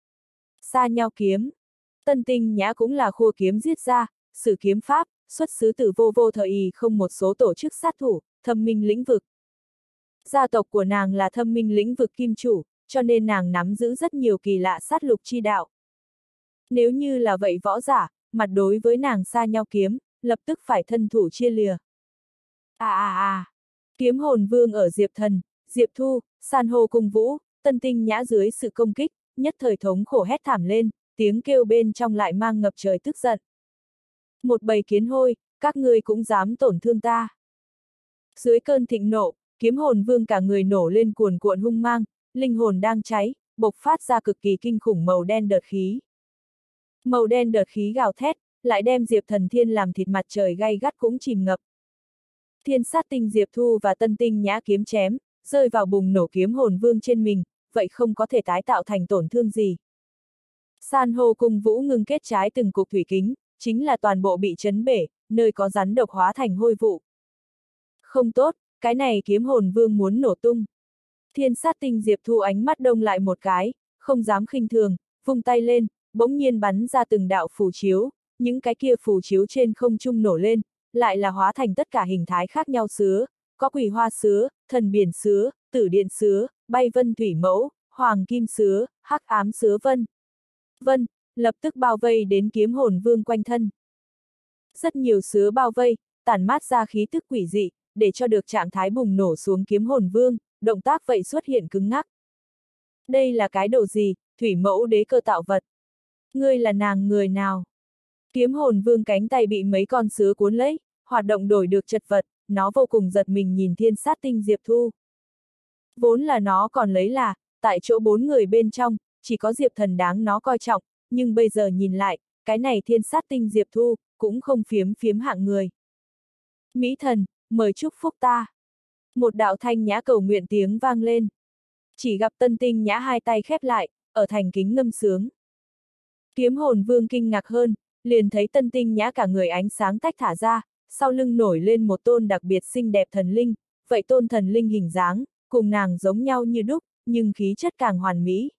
Sa nhau kiếm. Tân Tinh Nhã cũng là khua kiếm giết ra, sử kiếm pháp, xuất xứ từ vô thời y không một số tổ chức sát thủ, thâm minh lĩnh vực. Gia tộc của nàng là thâm minh lĩnh vực kim chủ, cho nên nàng nắm giữ rất nhiều kỳ lạ sát lục chi đạo. Nếu như là vậy võ giả, mặt đối với nàng sa nhau kiếm, lập tức phải thân thủ chia lìa. Kiếm hồn vương ở Diệp Thần, Diệp Thu, san hô cung vũ, Tân Tinh Nhã dưới sự công kích, nhất thời thống khổ hét thảm lên, tiếng kêu bên trong lại mang ngập trời tức giận. Một bầy kiến hôi, các ngươi cũng dám tổn thương ta. Dưới cơn thịnh nộ, kiếm hồn vương cả người nổ lên cuồn cuộn hung mang, linh hồn đang cháy, bộc phát ra cực kỳ kinh khủng màu đen đợt khí. Màu đen đợt khí gào thét, lại đem Diệp Thần Thiên làm thịt mặt trời gay gắt cũng chìm ngập. Thiên sát tinh Diệp Thu và Tân Tinh Nhã kiếm chém, rơi vào bùng nổ kiếm hồn vương trên mình, vậy không có thể tái tạo thành tổn thương gì. San hô cung vũ ngưng kết trái từng cục thủy kính, chính là toàn bộ bị chấn bể, nơi có rắn độc hóa thành hôi vụ. Không tốt, cái này kiếm hồn vương muốn nổ tung. Thiên sát tinh Diệp Thu ánh mắt đông lại một cái, không dám khinh thường, vung tay lên, bỗng nhiên bắn ra từng đạo phù chiếu, những cái kia phù chiếu trên không trung nổ lên, lại là hóa thành tất cả hình thái khác nhau sứa, có quỷ hoa sứa, thần biển sứa, tử điện sứa, bay vân thủy mẫu, hoàng kim sứa, hắc ám sứa vân. Vân, lập tức bao vây đến kiếm hồn vương quanh thân. Rất nhiều sứa bao vây, tản mát ra khí tức quỷ dị, để cho được trạng thái bùng nổ xuống kiếm hồn vương, động tác vậy xuất hiện cứng ngắc. Đây là cái đồ gì, thủy mẫu đế cơ tạo vật. Ngươi là nàng người nào? Kiếm hồn vương cánh tay bị mấy con sứa cuốn lấy, hoạt động đổi được chật vật, nó vô cùng giật mình nhìn thiên sát tinh Diệp Thu. Vốn là nó còn lấy là, tại chỗ 4 người bên trong, chỉ có Diệp Thần đáng nó coi trọng, nhưng bây giờ nhìn lại, cái này thiên sát tinh Diệp Thu, cũng không phiếm phiếm hạng người. Mỹ thần, mời chúc phúc ta. Một đạo thanh nhã cầu nguyện tiếng vang lên. Chỉ gặp Tân Tinh Nhã hai tay khép lại, ở thành kính ngâm sướng. Kiếm hồn vương kinh ngạc hơn, liền thấy Tân Tinh Nhã cả người ánh sáng tách thả ra, sau lưng nổi lên một tôn đặc biệt xinh đẹp thần linh, vậy tôn thần linh hình dáng, cùng nàng giống nhau như đúc, nhưng khí chất càng hoàn mỹ.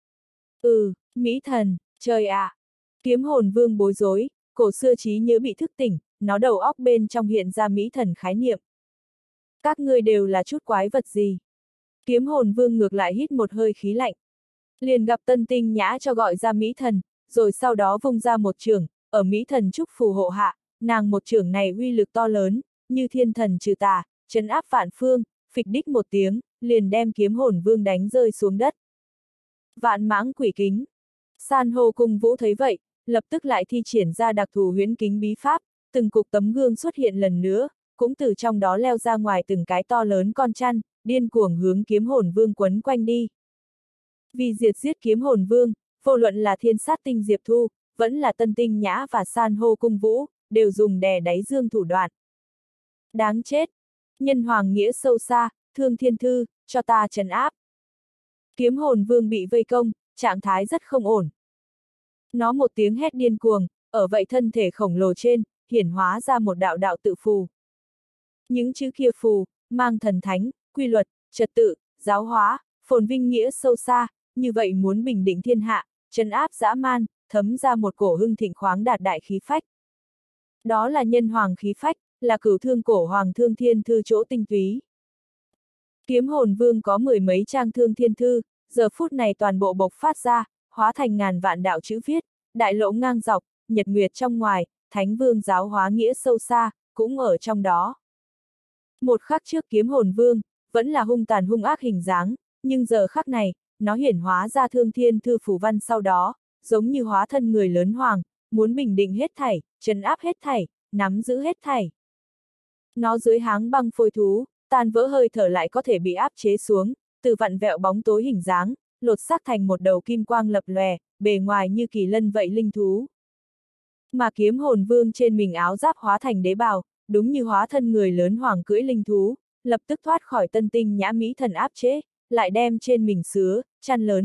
Mỹ thần, trời ạ! Kiếm hồn vương bối rối, cổ xưa trí nhớ bị thức tỉnh, nó đầu óc bên trong hiện ra mỹ thần khái niệm. Các ngươi đều là chút quái vật gì? Kiếm hồn vương ngược lại hít một hơi khí lạnh. Liền gặp Tân Tinh Nhã cho gọi ra mỹ thần, rồi sau đó vung ra một chưởng, ở mỹ thần chúc phù hộ hạ, nàng một chưởng này uy lực to lớn, như thiên thần trừ tà, trấn áp vạn phương, phịch đích một tiếng, liền đem kiếm hồn vương đánh rơi xuống đất. Vạn mãng quỷ kính. San hô cung vũ thấy vậy, lập tức lại thi triển ra đặc thù huyễn kính bí pháp, từng cục tấm gương xuất hiện lần nữa, cũng từ trong đó leo ra ngoài từng cái to lớn con chăn, điên cuồng hướng kiếm hồn vương quấn quanh đi. Vì giết kiếm hồn vương, vô luận là thiên sát tinh Diệp Thu, vẫn là Tân Tinh Nhã và San hô cung vũ, đều dùng đè đáy dương thủ đoạn. Đáng chết! Nhân hoàng nghĩa sâu xa, Thương Thiên Thư, cho ta trấn áp. Kiếm hồn vương bị vây công, trạng thái rất không ổn. Nó một tiếng hét điên cuồng, ở vậy thân thể khổng lồ trên, hiển hóa ra một đạo đạo tự phù. Những chữ kia phù, mang thần thánh, quy luật, trật tự, giáo hóa, phồn vinh nghĩa sâu xa, như vậy muốn bình định thiên hạ, trấn áp dã man, thấm ra một cổ hưng thịnh khoáng đạt đại khí phách. Đó là nhân hoàng khí phách, là cửu thương cổ hoàng Thương Thiên Thư chỗ tinh túy. Kiếm hồn vương có 10 mấy trang Thương Thiên Thư, giờ phút này toàn bộ bộc phát ra, hóa thành ngàn vạn đạo chữ viết, đại lộ ngang dọc, nhật nguyệt trong ngoài, thánh vương giáo hóa nghĩa sâu xa, cũng ở trong đó. Một khắc trước kiếm hồn vương, vẫn là hung tàn hung ác hình dáng, nhưng giờ khắc này, nó hiển hóa ra Thương Thiên Thư phù văn sau đó, giống như hóa thân người lớn hoàng, muốn bình định hết thảy, trấn áp hết thảy, nắm giữ hết thảy. Nó dưới háng băng phôi thú, tan vỡ hơi thở lại có thể bị áp chế xuống, từ vặn vẹo bóng tối hình dáng, lột xác thành một đầu kim quang lập lòe, bề ngoài như kỳ lân vậy linh thú. Mà kiếm hồn vương trên mình áo giáp hóa thành đế bào, đúng như hóa thân người lớn hoàng cưỡi linh thú, lập tức thoát khỏi Tân Tinh Nhã mỹ thần áp chế, lại đem trên mình sứa, chăn lớn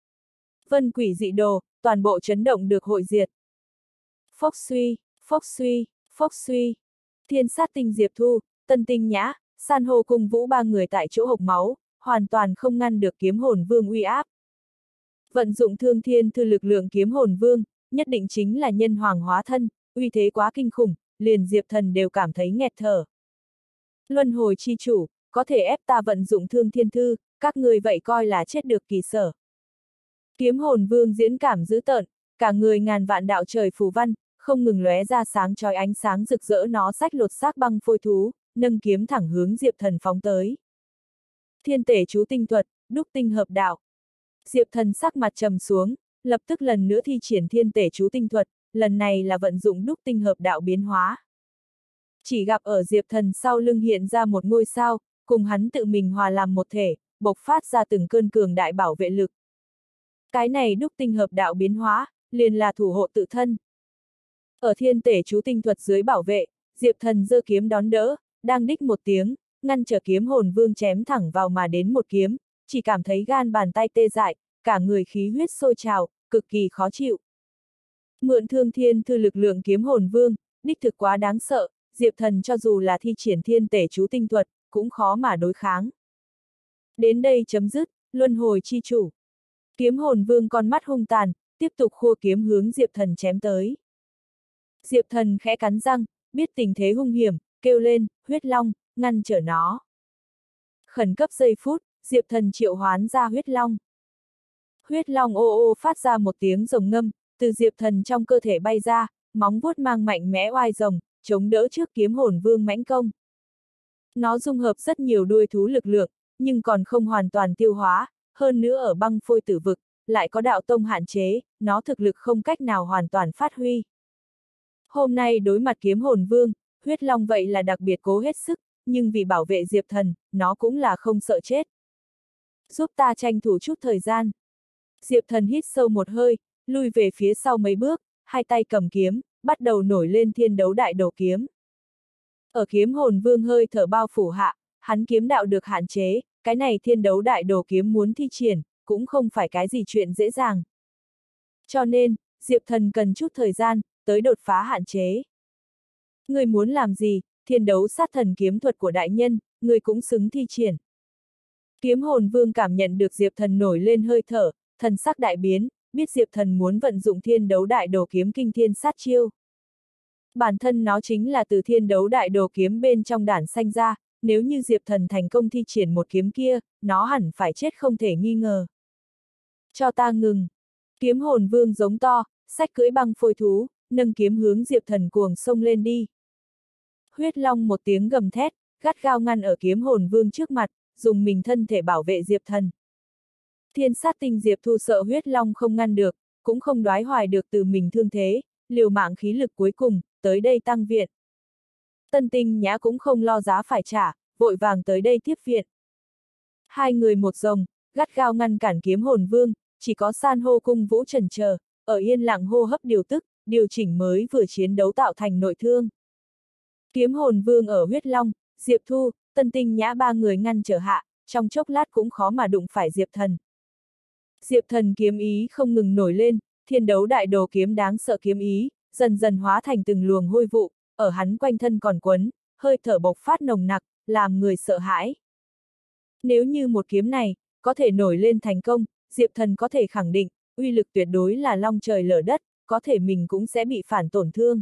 vân quỷ dị đồ, toàn bộ chấn động được hội diệt. Phốc suy, phốc suy, phốc suy. Thiên sát tinh Diệp Thu, Tân Tinh Nhã, San hô cung vũ ba người tại chỗ hộc máu, hoàn toàn không ngăn được kiếm hồn vương uy áp. Vận dụng Thương Thiên Thư lực lượng kiếm hồn vương, nhất định chính là nhân hoàng hóa thân, uy thế quá kinh khủng, liền Diệp Thần đều cảm thấy nghẹt thở. Luân hồi chi chủ, có thể ép ta vận dụng Thương Thiên Thư, các người vậy coi là chết được kỳ sở. Kiếm hồn vương diễn cảm dữ tợn, cả người ngàn vạn đạo trời phù văn, không ngừng lóe ra sáng chói ánh sáng rực rỡ, nó xách lột xác băng phôi thú, nâng kiếm thẳng hướng Diệp Thần phóng tới. Thiên tể chú tinh thuật, đúc tinh hợp đạo. Diệp Thần sắc mặt trầm xuống, lập tức lần nữa thi triển thiên tể chú tinh thuật, lần này là vận dụng đúc tinh hợp đạo biến hóa. Chỉ gặp ở Diệp Thần sau lưng hiện ra một ngôi sao, cùng hắn tự mình hòa làm một thể, bộc phát ra từng cơn cường đại bảo vệ lực. Cái này đúc tinh hợp đạo biến hóa, liền là thủ hộ tự thân. Ở thiên tể chú tinh thuật dưới bảo vệ, Diệp Thần giơ kiếm đón đỡ, đang đích một tiếng, ngăn trở kiếm hồn vương chém thẳng vào mà đến một kiếm, chỉ cảm thấy gan bàn tay tê dại, cả người khí huyết sôi trào, cực kỳ khó chịu. Mượn Thương Thiên Thư lực lượng kiếm hồn vương, đích thực quá đáng sợ, Diệp Thần cho dù là thi triển thiên tể chú tinh thuật, cũng khó mà đối kháng. Đến đây chấm dứt, luân hồi chi chủ. Kiếm hồn vương con mắt hung tàn, tiếp tục khua kiếm hướng Diệp Thần chém tới. Diệp Thần khẽ cắn răng, biết tình thế hung hiểm, kêu lên, huyết long, ngăn trở nó. Khẩn cấp giây phút, Diệp Thần triệu hoán ra huyết long. Huyết long ô ô phát ra một tiếng rồng ngâm, từ Diệp Thần trong cơ thể bay ra, móng vuốt mang mạnh mẽ oai rồng, chống đỡ trước kiếm hồn vương mãnh công. Nó dung hợp rất nhiều đuôi thú lực lượng, nhưng còn không hoàn toàn tiêu hóa, hơn nữa ở băng phôi tử vực, lại có đạo tông hạn chế, nó thực lực không cách nào hoàn toàn phát huy. Hôm nay đối mặt kiếm hồn vương, huyết long vậy là đặc biệt cố hết sức, nhưng vì bảo vệ Diệp Thần, nó cũng là không sợ chết. Giúp ta tranh thủ chút thời gian. Diệp Thần hít sâu một hơi, lui về phía sau mấy bước, hai tay cầm kiếm, bắt đầu nổi lên thiên đấu đại đồ kiếm. Ở kiếm hồn vương hơi thở bao phủ hạ, hắn kiếm đạo được hạn chế, cái này thiên đấu đại đồ kiếm muốn thi triển, cũng không phải cái gì chuyện dễ dàng. Cho nên, Diệp Thần cần chút thời gian, tới đột phá hạn chế. Người muốn làm gì, thiên đấu sát thần kiếm thuật của đại nhân, người cũng xứng thi triển. Kiếm hồn vương cảm nhận được Diệp Thần nổi lên hơi thở, thần sắc đại biến, biết Diệp Thần muốn vận dụng thiên đấu đại đồ kiếm kinh thiên sát chiêu. Bản thân nó chính là từ thiên đấu đại đồ kiếm bên trong đản sanh ra, nếu như Diệp Thần thành công thi triển một kiếm kia, nó hẳn phải chết không thể nghi ngờ. Cho ta ngừng. Kiếm hồn vương giống to, xách cưỡi băng phôi thú, nâng kiếm hướng Diệp Thần cuồng xông lên đi. Huyết long một tiếng gầm thét, gắt gao ngăn ở kiếm hồn vương trước mặt, dùng mình thân thể bảo vệ Diệp Thần. Thiên sát tinh Diệp Thu sợ huyết long không ngăn được, cũng không đoái hoài được từ mình thương thế, liều mạng khí lực cuối cùng, tới đây tăng viện. Tân Tinh Nhã cũng không lo giá phải trả, vội vàng tới đây tiếp viện. Hai người một rồng, gắt gao ngăn cản kiếm hồn vương, chỉ có san hô cung vũ trần chờ, ở yên lặng hô hấp điều tức, điều chỉnh mới vừa chiến đấu tạo thành nội thương. Kiếm hồn vương ở huyết long, Diệp Thu, Tân Tinh Nhã ba người ngăn trở hạ, trong chốc lát cũng khó mà đụng phải Diệp Thần. Diệp Thần kiếm ý không ngừng nổi lên, thiên đấu đại đồ kiếm đáng sợ kiếm ý, dần dần hóa thành từng luồng hôi vụ, ở hắn quanh thân còn quấn, hơi thở bộc phát nồng nặc, làm người sợ hãi. Nếu như một kiếm này, có thể nổi lên thành công, Diệp Thần có thể khẳng định, uy lực tuyệt đối là long trời lở đất, có thể mình cũng sẽ bị phản tổn thương.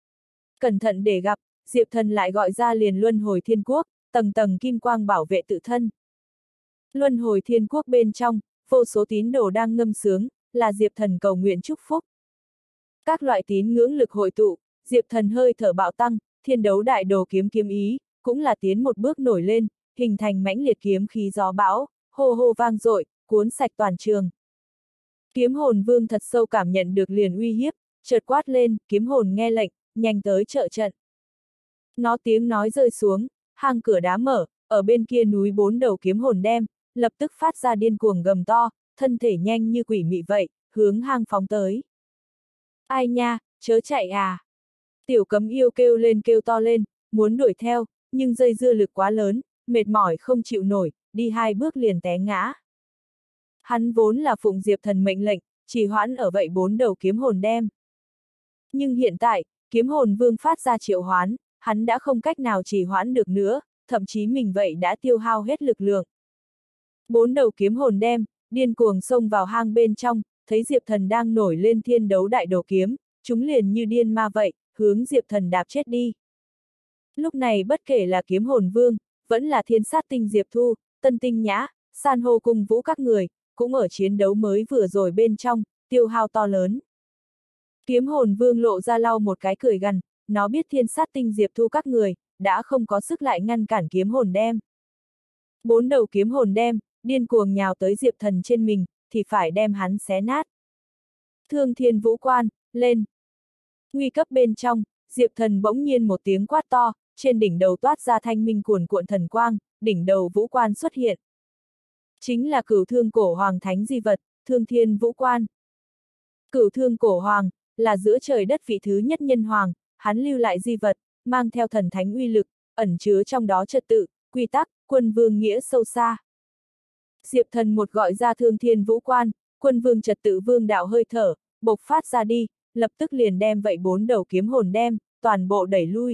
Cẩn thận để gặp, Diệp Thần lại gọi ra liền luân hồi thiên quốc, tầng tầng kim quang bảo vệ tự thân. Luân hồi thiên quốc bên trong, vô số tín đồ đang ngâm sướng, là Diệp Thần cầu nguyện chúc phúc. Các loại tín ngưỡng lực hội tụ, Diệp Thần hơi thở bạo tăng, thiên đấu đại đồ kiếm kiếm ý, cũng là tiến một bước nổi lên, hình thành mãnh liệt kiếm khí gió bão, hô hô vang dội, cuốn sạch toàn trường. Kiếm hồn vương thật sâu cảm nhận được liền uy hiếp, chợt quát lên, kiếm hồn nghe lệnh, nhanh tới trợ trận. Nó tiếng nói rơi xuống, hang cửa đá mở, ở bên kia núi bốn đầu kiếm hồn đem, lập tức phát ra điên cuồng gầm to, thân thể nhanh như quỷ mị vậy, hướng hang phóng tới. Ai nha, chớ chạy à! Tiểu Cấm Yêu kêu lên kêu to lên, muốn đuổi theo, nhưng dây dưa lực quá lớn, mệt mỏi không chịu nổi, đi hai bước liền té ngã. Hắn vốn là phụng Diệp Thần mệnh lệnh, chỉ hoãn ở vậy bốn đầu kiếm hồn đem. Nhưng hiện tại, kiếm hồn vương phát ra triệu hoán, hắn đã không cách nào trì hoãn được nữa, thậm chí mình vậy đã tiêu hao hết lực lượng. Bốn đầu kiếm hồn đem, điên cuồng xông vào hang bên trong, thấy Diệp Thần đang nổi lên thiên đấu đại đồ kiếm, chúng liền như điên ma vậy, hướng Diệp Thần đạp chết đi. Lúc này bất kể là kiếm hồn vương, vẫn là thiên sát tinh Diệp Thu, Tân Tinh Nhã, san hô cung vũ các người, cũng ở chiến đấu mới vừa rồi bên trong, tiêu hao to lớn. Kiếm hồn vương lộ ra lau một cái cười gằn, nó biết thiên sát tinh Diệp Thu các người, đã không có sức lại ngăn cản kiếm hồn đem. Bốn đầu kiếm hồn đem, điên cuồng nhào tới Diệp Thần trên mình, thì phải đem hắn xé nát. Thương Thiên Vũ Quan, lên! Nguy cấp bên trong, Diệp Thần bỗng nhiên một tiếng quát to, trên đỉnh đầu toát ra thanh minh cuồn cuộn thần quang, đỉnh đầu vũ quan xuất hiện. Chính là Cửu Thương Cổ Hoàng thánh di vật, Thương Thiên Vũ Quan. Cửu Thương Cổ Hoàng, là giữa trời đất vị thứ nhất nhân hoàng, hắn lưu lại di vật, mang theo thần thánh uy lực, ẩn chứa trong đó trật tự, quy tắc, quân vương nghĩa sâu xa. Diệp Thần một gọi ra Thương Thiên Vũ Quan, Quân vương trật tự vương đạo hơi thở, bộc phát ra đi, lập tức liền đem vậy 4 đầu kiếm hồn đem, toàn bộ đẩy lui.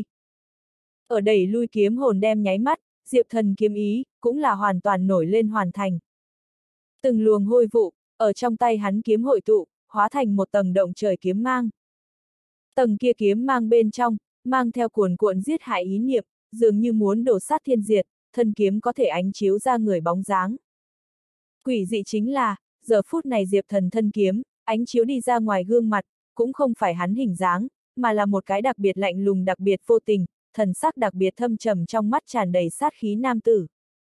Ở đẩy lui kiếm hồn đem nháy mắt, Diệp Thần kiếm ý, cũng là hoàn toàn nổi lên hoàn thành. Từng luồng hôi vụ, ở trong tay hắn kiếm hội tụ, hóa thành một tầng động trời kiếm mang. Tầng kia kiếm mang bên trong, mang theo cuồn cuộn giết hại ý niệm, dường như muốn đổ sát thiên diệt, thân kiếm có thể ánh chiếu ra người bóng dáng. Quỷ dị chính là, giờ phút này Diệp Thần thân kiếm, ánh chiếu đi ra ngoài gương mặt, cũng không phải hắn hình dáng, mà là một cái đặc biệt lạnh lùng đặc biệt vô tình, thần sắc đặc biệt thâm trầm trong mắt tràn đầy sát khí nam tử.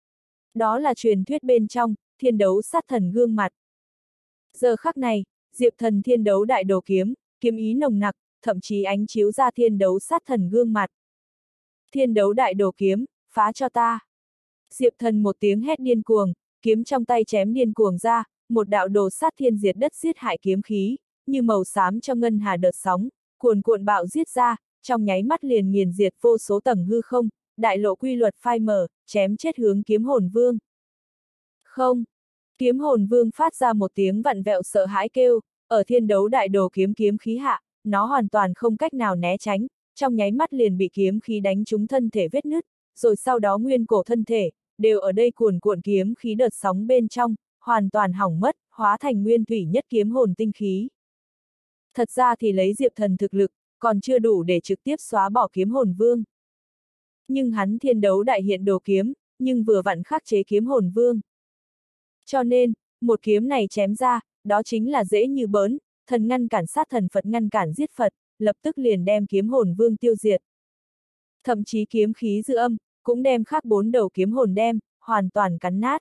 Đó là truyền thuyết bên trong, thiên đấu sát thần gương mặt. Giờ khắc này, Diệp Thần thiên đấu đại đồ kiếm, kiếm ý nồng nặc, thậm chí ánh chiếu ra thiên đấu sát thần gương mặt. Thiên đấu đại đồ kiếm, phá cho ta. Diệp Thần một tiếng hét điên cuồng, kiếm trong tay chém điên cuồng ra, một đạo đồ sát thiên diệt đất giết hại kiếm khí, như màu xám cho ngân hà đợt sóng, cuồn cuộn bạo giết ra, trong nháy mắt liền nghiền diệt vô số tầng hư không, đại lộ quy luật phai mờ, chém chết hướng kiếm hồn vương. Không! Kiếm hồn vương phát ra một tiếng vặn vẹo sợ hãi kêu, ở thiên đấu đại đồ kiếm kiếm khí hạ, nó hoàn toàn không cách nào né tránh, trong nháy mắt liền bị kiếm khí đánh trúng thân thể vết nứt, rồi sau đó nguyên cổ thân thể, đều ở đây cuồn cuộn kiếm khí đợt sóng bên trong, hoàn toàn hỏng mất, hóa thành nguyên thủy nhất kiếm hồn tinh khí. Thật ra thì lấy Diệp Thần thực lực, còn chưa đủ để trực tiếp xóa bỏ kiếm hồn vương. Nhưng hắn thiên đấu đại hiện đồ kiếm, nhưng vừa vặn khắc chế kiếm hồn vương. Cho nên, một kiếm này chém ra, đó chính là dễ như bỡn, thần ngăn cản sát thần Phật ngăn cản giết Phật, lập tức liền đem kiếm hồn vương tiêu diệt. Thậm chí kiếm khí dư âm, cũng đem khác 4 đầu kiếm hồn đem, hoàn toàn cắn nát.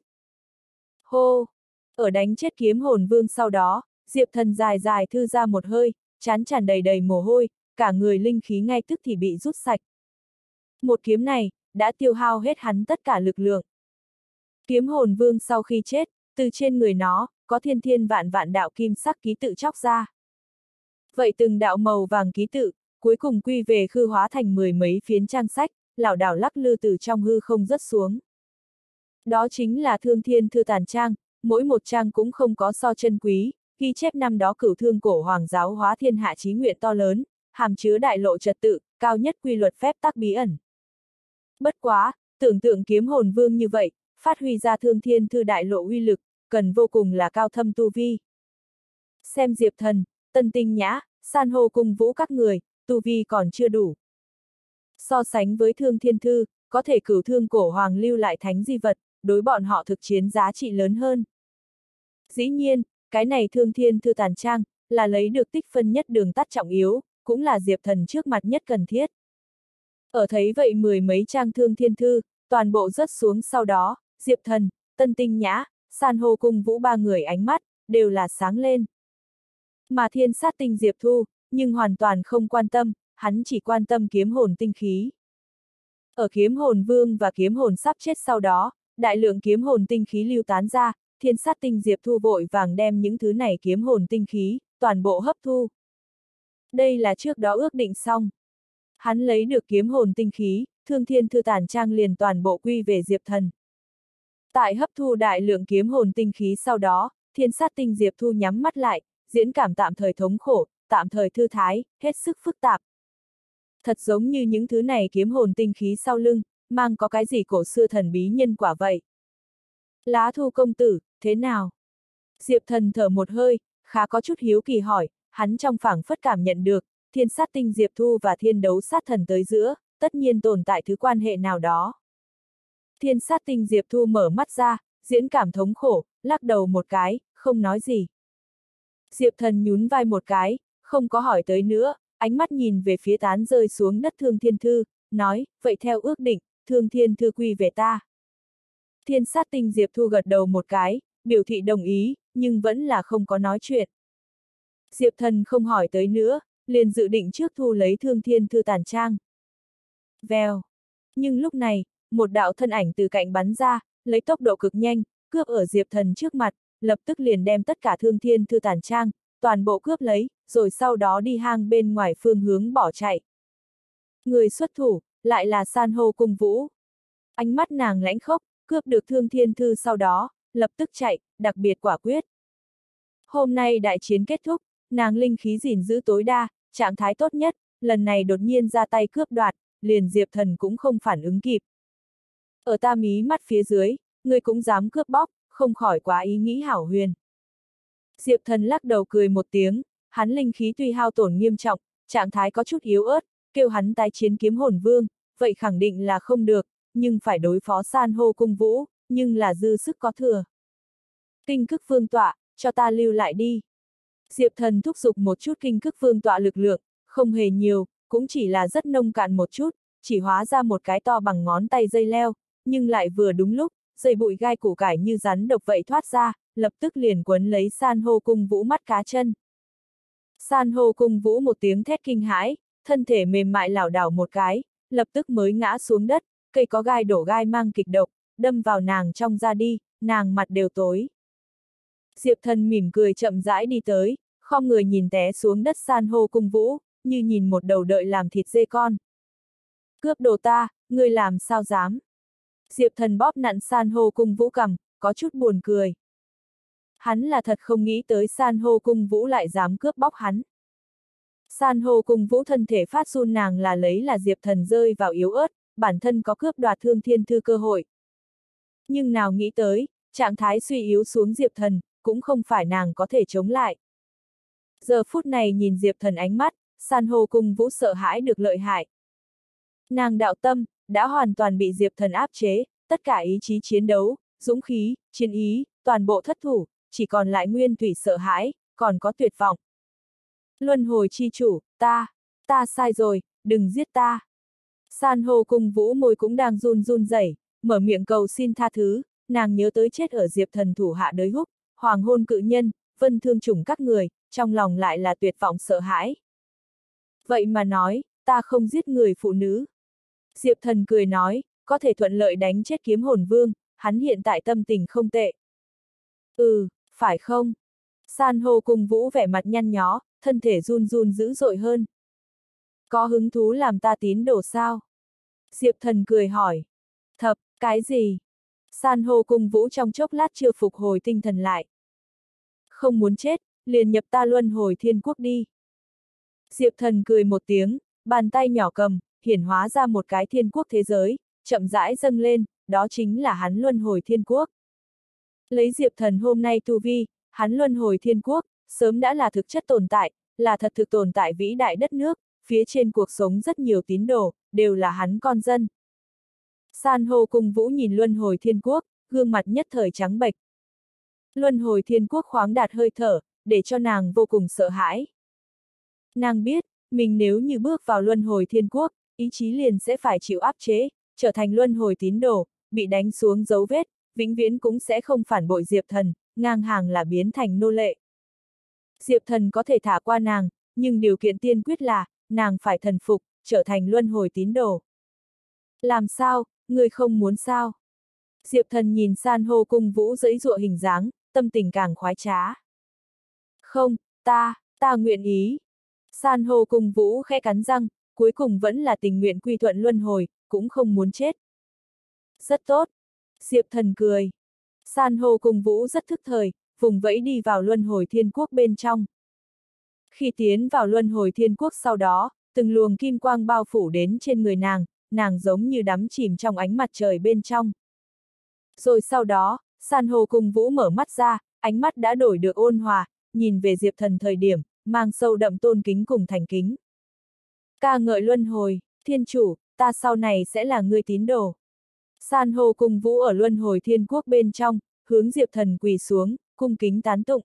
Hô! Ở đánh chết kiếm hồn vương sau đó, Diệp Thần dài dài thư ra một hơi, trán tràn đầy đầy mồ hôi, cả người linh khí ngay tức thì bị rút sạch. Một kiếm này, đã tiêu hao hết hắn tất cả lực lượng. Kiếm hồn vương sau khi chết, từ trên người nó, có thiên thiên vạn vạn đạo kim sắc ký tự chóc ra. Vậy từng đạo màu vàng ký tự, cuối cùng quy về khư hóa thành 10 mấy phiến trang sách, lảo đảo lắc lư từ trong hư không rớt xuống. Đó chính là Thương Thiên Thư Tàn Trang, mỗi một trang cũng không có so chân quý, ghi chép năm đó Cửu Thương cổ hoàng giáo hóa thiên hạ chí nguyện to lớn, hàm chứa đại lộ trật tự, cao nhất quy luật phép tắc bí ẩn. Bất quá, tưởng tượng kiếm hồn vương như vậy, phát huy ra Thương Thiên Thư đại lộ uy lực, cần vô cùng là cao thâm tu vi. Xem Diệp Thần, Tân Tinh Nhã, San hô cùng vũ các người, tu vi còn chưa đủ. So sánh với Thương Thiên Thư, có thể Cửu Thương cổ hoàng lưu lại thánh di vật, đối bọn họ thực chiến giá trị lớn hơn. Dĩ nhiên, cái này Thương Thiên Thư Tàn Trang, là lấy được tích phân nhất đường tắt trọng yếu, cũng là Diệp Thần trước mặt nhất cần thiết. Ở thấy vậy 10 mấy trang Thương Thiên Thư, toàn bộ rớt xuống sau đó, Diệp Thần, Tân Tinh Nhã, San hô cùng vũ ba người ánh mắt, đều là sáng lên. Mà Thiên Sát Tinh Diệp Thu, nhưng hoàn toàn không quan tâm, hắn chỉ quan tâm kiếm hồn tinh khí. Ở kiếm hồn vương và kiếm hồn sắp chết sau đó, đại lượng kiếm hồn tinh khí lưu tán ra, Thiên Sát Tinh Diệp Thu vội vàng đem những thứ này kiếm hồn tinh khí, toàn bộ hấp thu. Đây là trước đó ước định xong. Hắn lấy được kiếm hồn tinh khí, Thương Thiên Thư Tàn Trang liền toàn bộ quy về Diệp Thần. Tại hấp thu đại lượng kiếm hồn tinh khí sau đó, Thiên Sát Tinh Diệp Thu nhắm mắt lại, diễn cảm tạm thời thống khổ, tạm thời thư thái, hết sức phức tạp. Thật giống như những thứ này kiếm hồn tinh khí sau lưng, mang có cái gì cổ xưa thần bí nhân quả vậy. Lá Thu công tử, thế nào? Diệp Thần thở một hơi, khá có chút hiếu kỳ hỏi, hắn trong phảng phất cảm nhận được, Thiên Sát Tinh Diệp Thu và thiên đấu sát thần tới giữa, tất nhiên tồn tại thứ quan hệ nào đó. Thiên Sát Tinh Diệp Thu mở mắt ra, diễn cảm thống khổ, lắc đầu một cái, không nói gì. Diệp Thần nhún vai một cái, không có hỏi tới nữa, ánh mắt nhìn về phía tán rơi xuống đất Thương Thiên Thư, nói, vậy theo ước định, Thương Thiên Thư quy về ta. Thiên Sát Tinh Diệp Thu gật đầu một cái, biểu thị đồng ý, nhưng vẫn là không có nói chuyện. Diệp Thần không hỏi tới nữa, liền dự định trước thu lấy Thương Thiên Thư Tàn Trang. Vèo. Nhưng lúc này, một đạo thân ảnh từ cạnh bắn ra, lấy tốc độ cực nhanh, cướp ở Diệp Thần trước mặt, lập tức liền đem tất cả Thương Thiên Thư Tàn Trang, toàn bộ cướp lấy, rồi sau đó đi hang bên ngoài phương hướng bỏ chạy. Người xuất thủ, lại là San hô cung vũ. Ánh mắt nàng lãnh khốc, cướp được Thương Thiên Thư sau đó, lập tức chạy, đặc biệt quả quyết. Hôm nay đại chiến kết thúc, nàng linh khí gìn giữ tối đa, trạng thái tốt nhất, lần này đột nhiên ra tay cướp đoạt, liền Diệp Thần cũng không phản ứng kịp. Ở ta mí mắt phía dưới, ngươi cũng dám cướp bóc, không khỏi quá ý nghĩ hảo huyền. Diệp Thần lắc đầu cười một tiếng, hắn linh khí tuy hao tổn nghiêm trọng, trạng thái có chút yếu ớt, kêu hắn tái chiến kiếm hồn vương, vậy khẳng định là không được, nhưng phải đối phó san hô cung vũ, nhưng là dư sức có thừa. Kinh cức vương tọa, cho ta lưu lại đi. Diệp Thần thúc giục một chút kinh cức vương tọa lực lượng, không hề nhiều, cũng chỉ là rất nông cạn một chút, chỉ hóa ra một cái to bằng ngón tay dây leo, nhưng lại vừa đúng lúc, dây bụi gai củ cải như rắn độc vậy thoát ra, lập tức liền quấn lấy san hô cung vũ mắt cá chân. San hô cung vũ một tiếng thét kinh hãi, thân thể mềm mại lảo đảo một cái, lập tức mới ngã xuống đất, cây có gai đổ gai mang kịch độc, đâm vào nàng trong da đi, nàng mặt đều tối. Diệp Thần mỉm cười chậm rãi đi tới, khom người nhìn té xuống đất san hô cung vũ, như nhìn một đầu đợi làm thịt dê con. Cướp đồ ta, ngươi làm sao dám? Diệp Thần bóp nặn san hô cung vũ cằm, có chút buồn cười. Hắn là thật không nghĩ tới san hô cung vũ lại dám cướp bóc hắn. San hô cung vũ thân thể phát run, nàng là lấy là Diệp Thần rơi vào yếu ớt, bản thân có cướp đoạt Thương Thiên Thư cơ hội. Nhưng nào nghĩ tới, trạng thái suy yếu xuống Diệp Thần, cũng không phải nàng có thể chống lại. Giờ phút này nhìn Diệp Thần ánh mắt, san hô cung vũ sợ hãi được lợi hại. Nàng đạo tâm, đã hoàn toàn bị Diệp Thần áp chế, tất cả ý chí chiến đấu, dũng khí, chiến ý, toàn bộ thất thủ, chỉ còn lại nguyên thủy sợ hãi, còn có tuyệt vọng. Luân hồi chi chủ, ta sai rồi, đừng giết ta. San hô cung vũ môi cũng đang run run rẩy, mở miệng cầu xin tha thứ, nàng nhớ tới chết ở Diệp Thần thủ hạ đới húc, hoàng hôn cự nhân, vân thương chủng các người, trong lòng lại là tuyệt vọng sợ hãi. Vậy mà nói, ta không giết người phụ nữ. Diệp Thần cười nói, có thể thuận lợi đánh chết kiếm hồn vương, hắn hiện tại tâm tình không tệ. Phải không? San hô cung vũ vẻ mặt nhăn nhó, thân thể run run dữ dội hơn. Có hứng thú làm ta tín đồ sao? Diệp Thần cười hỏi. Thập, cái gì? San hô cung vũ trong chốc lát chưa phục hồi tinh thần lại. Không muốn chết, liền nhập ta luân hồi thiên quốc đi. Diệp Thần cười một tiếng, bàn tay nhỏ cầm, hiển hóa ra một cái thiên quốc thế giới, chậm rãi dâng lên, đó chính là hắn luân hồi thiên quốc. Lấy Diệp Thần hôm nay tu vi, hắn luân hồi thiên quốc, sớm đã là thực chất tồn tại, là thật thực tồn tại vĩ đại đất nước, phía trên cuộc sống rất nhiều tín đồ, đều là hắn con dân. San hô cung vũ nhìn luân hồi thiên quốc, gương mặt nhất thời trắng bệch. Luân hồi thiên quốc khoáng đạt hơi thở, để cho nàng vô cùng sợ hãi. Nàng biết, mình nếu như bước vào luân hồi thiên quốc, ý chí liền sẽ phải chịu áp chế, trở thành luân hồi tín đồ, bị đánh xuống dấu vết, vĩnh viễn cũng sẽ không phản bội Diệp Thần, ngang hàng là biến thành nô lệ. Diệp Thần có thể thả qua nàng, nhưng điều kiện tiên quyết là, nàng phải thần phục, trở thành luân hồi tín đồ. Làm sao, người không muốn sao? Diệp Thần nhìn san hô cung vũ giãy giụa hình dáng, tâm tình càng khoái trá. Không, ta nguyện ý. San hô cung vũ khẽ cắn răng, cuối cùng vẫn là tình nguyện quy thuận luân hồi, cũng không muốn chết. Rất tốt. Diệp Thần cười. San hô cung vũ rất thức thời, vùng vẫy đi vào luân hồi thiên quốc bên trong. Khi tiến vào luân hồi thiên quốc sau đó, từng luồng kim quang bao phủ đến trên người nàng giống như đắm chìm trong ánh mặt trời bên trong. Rồi sau đó, san hô cung vũ mở mắt ra, ánh mắt đã đổi được ôn hòa, nhìn về Diệp Thần thời điểm, mang sâu đậm tôn kính cùng thành kính. Ca ngợi luân hồi, thiên chủ, ta sau này sẽ là người tín đồ. San hô cung vũ ở luân hồi thiên quốc bên trong, hướng Diệp Thần quỳ xuống, cung kính tán tụng.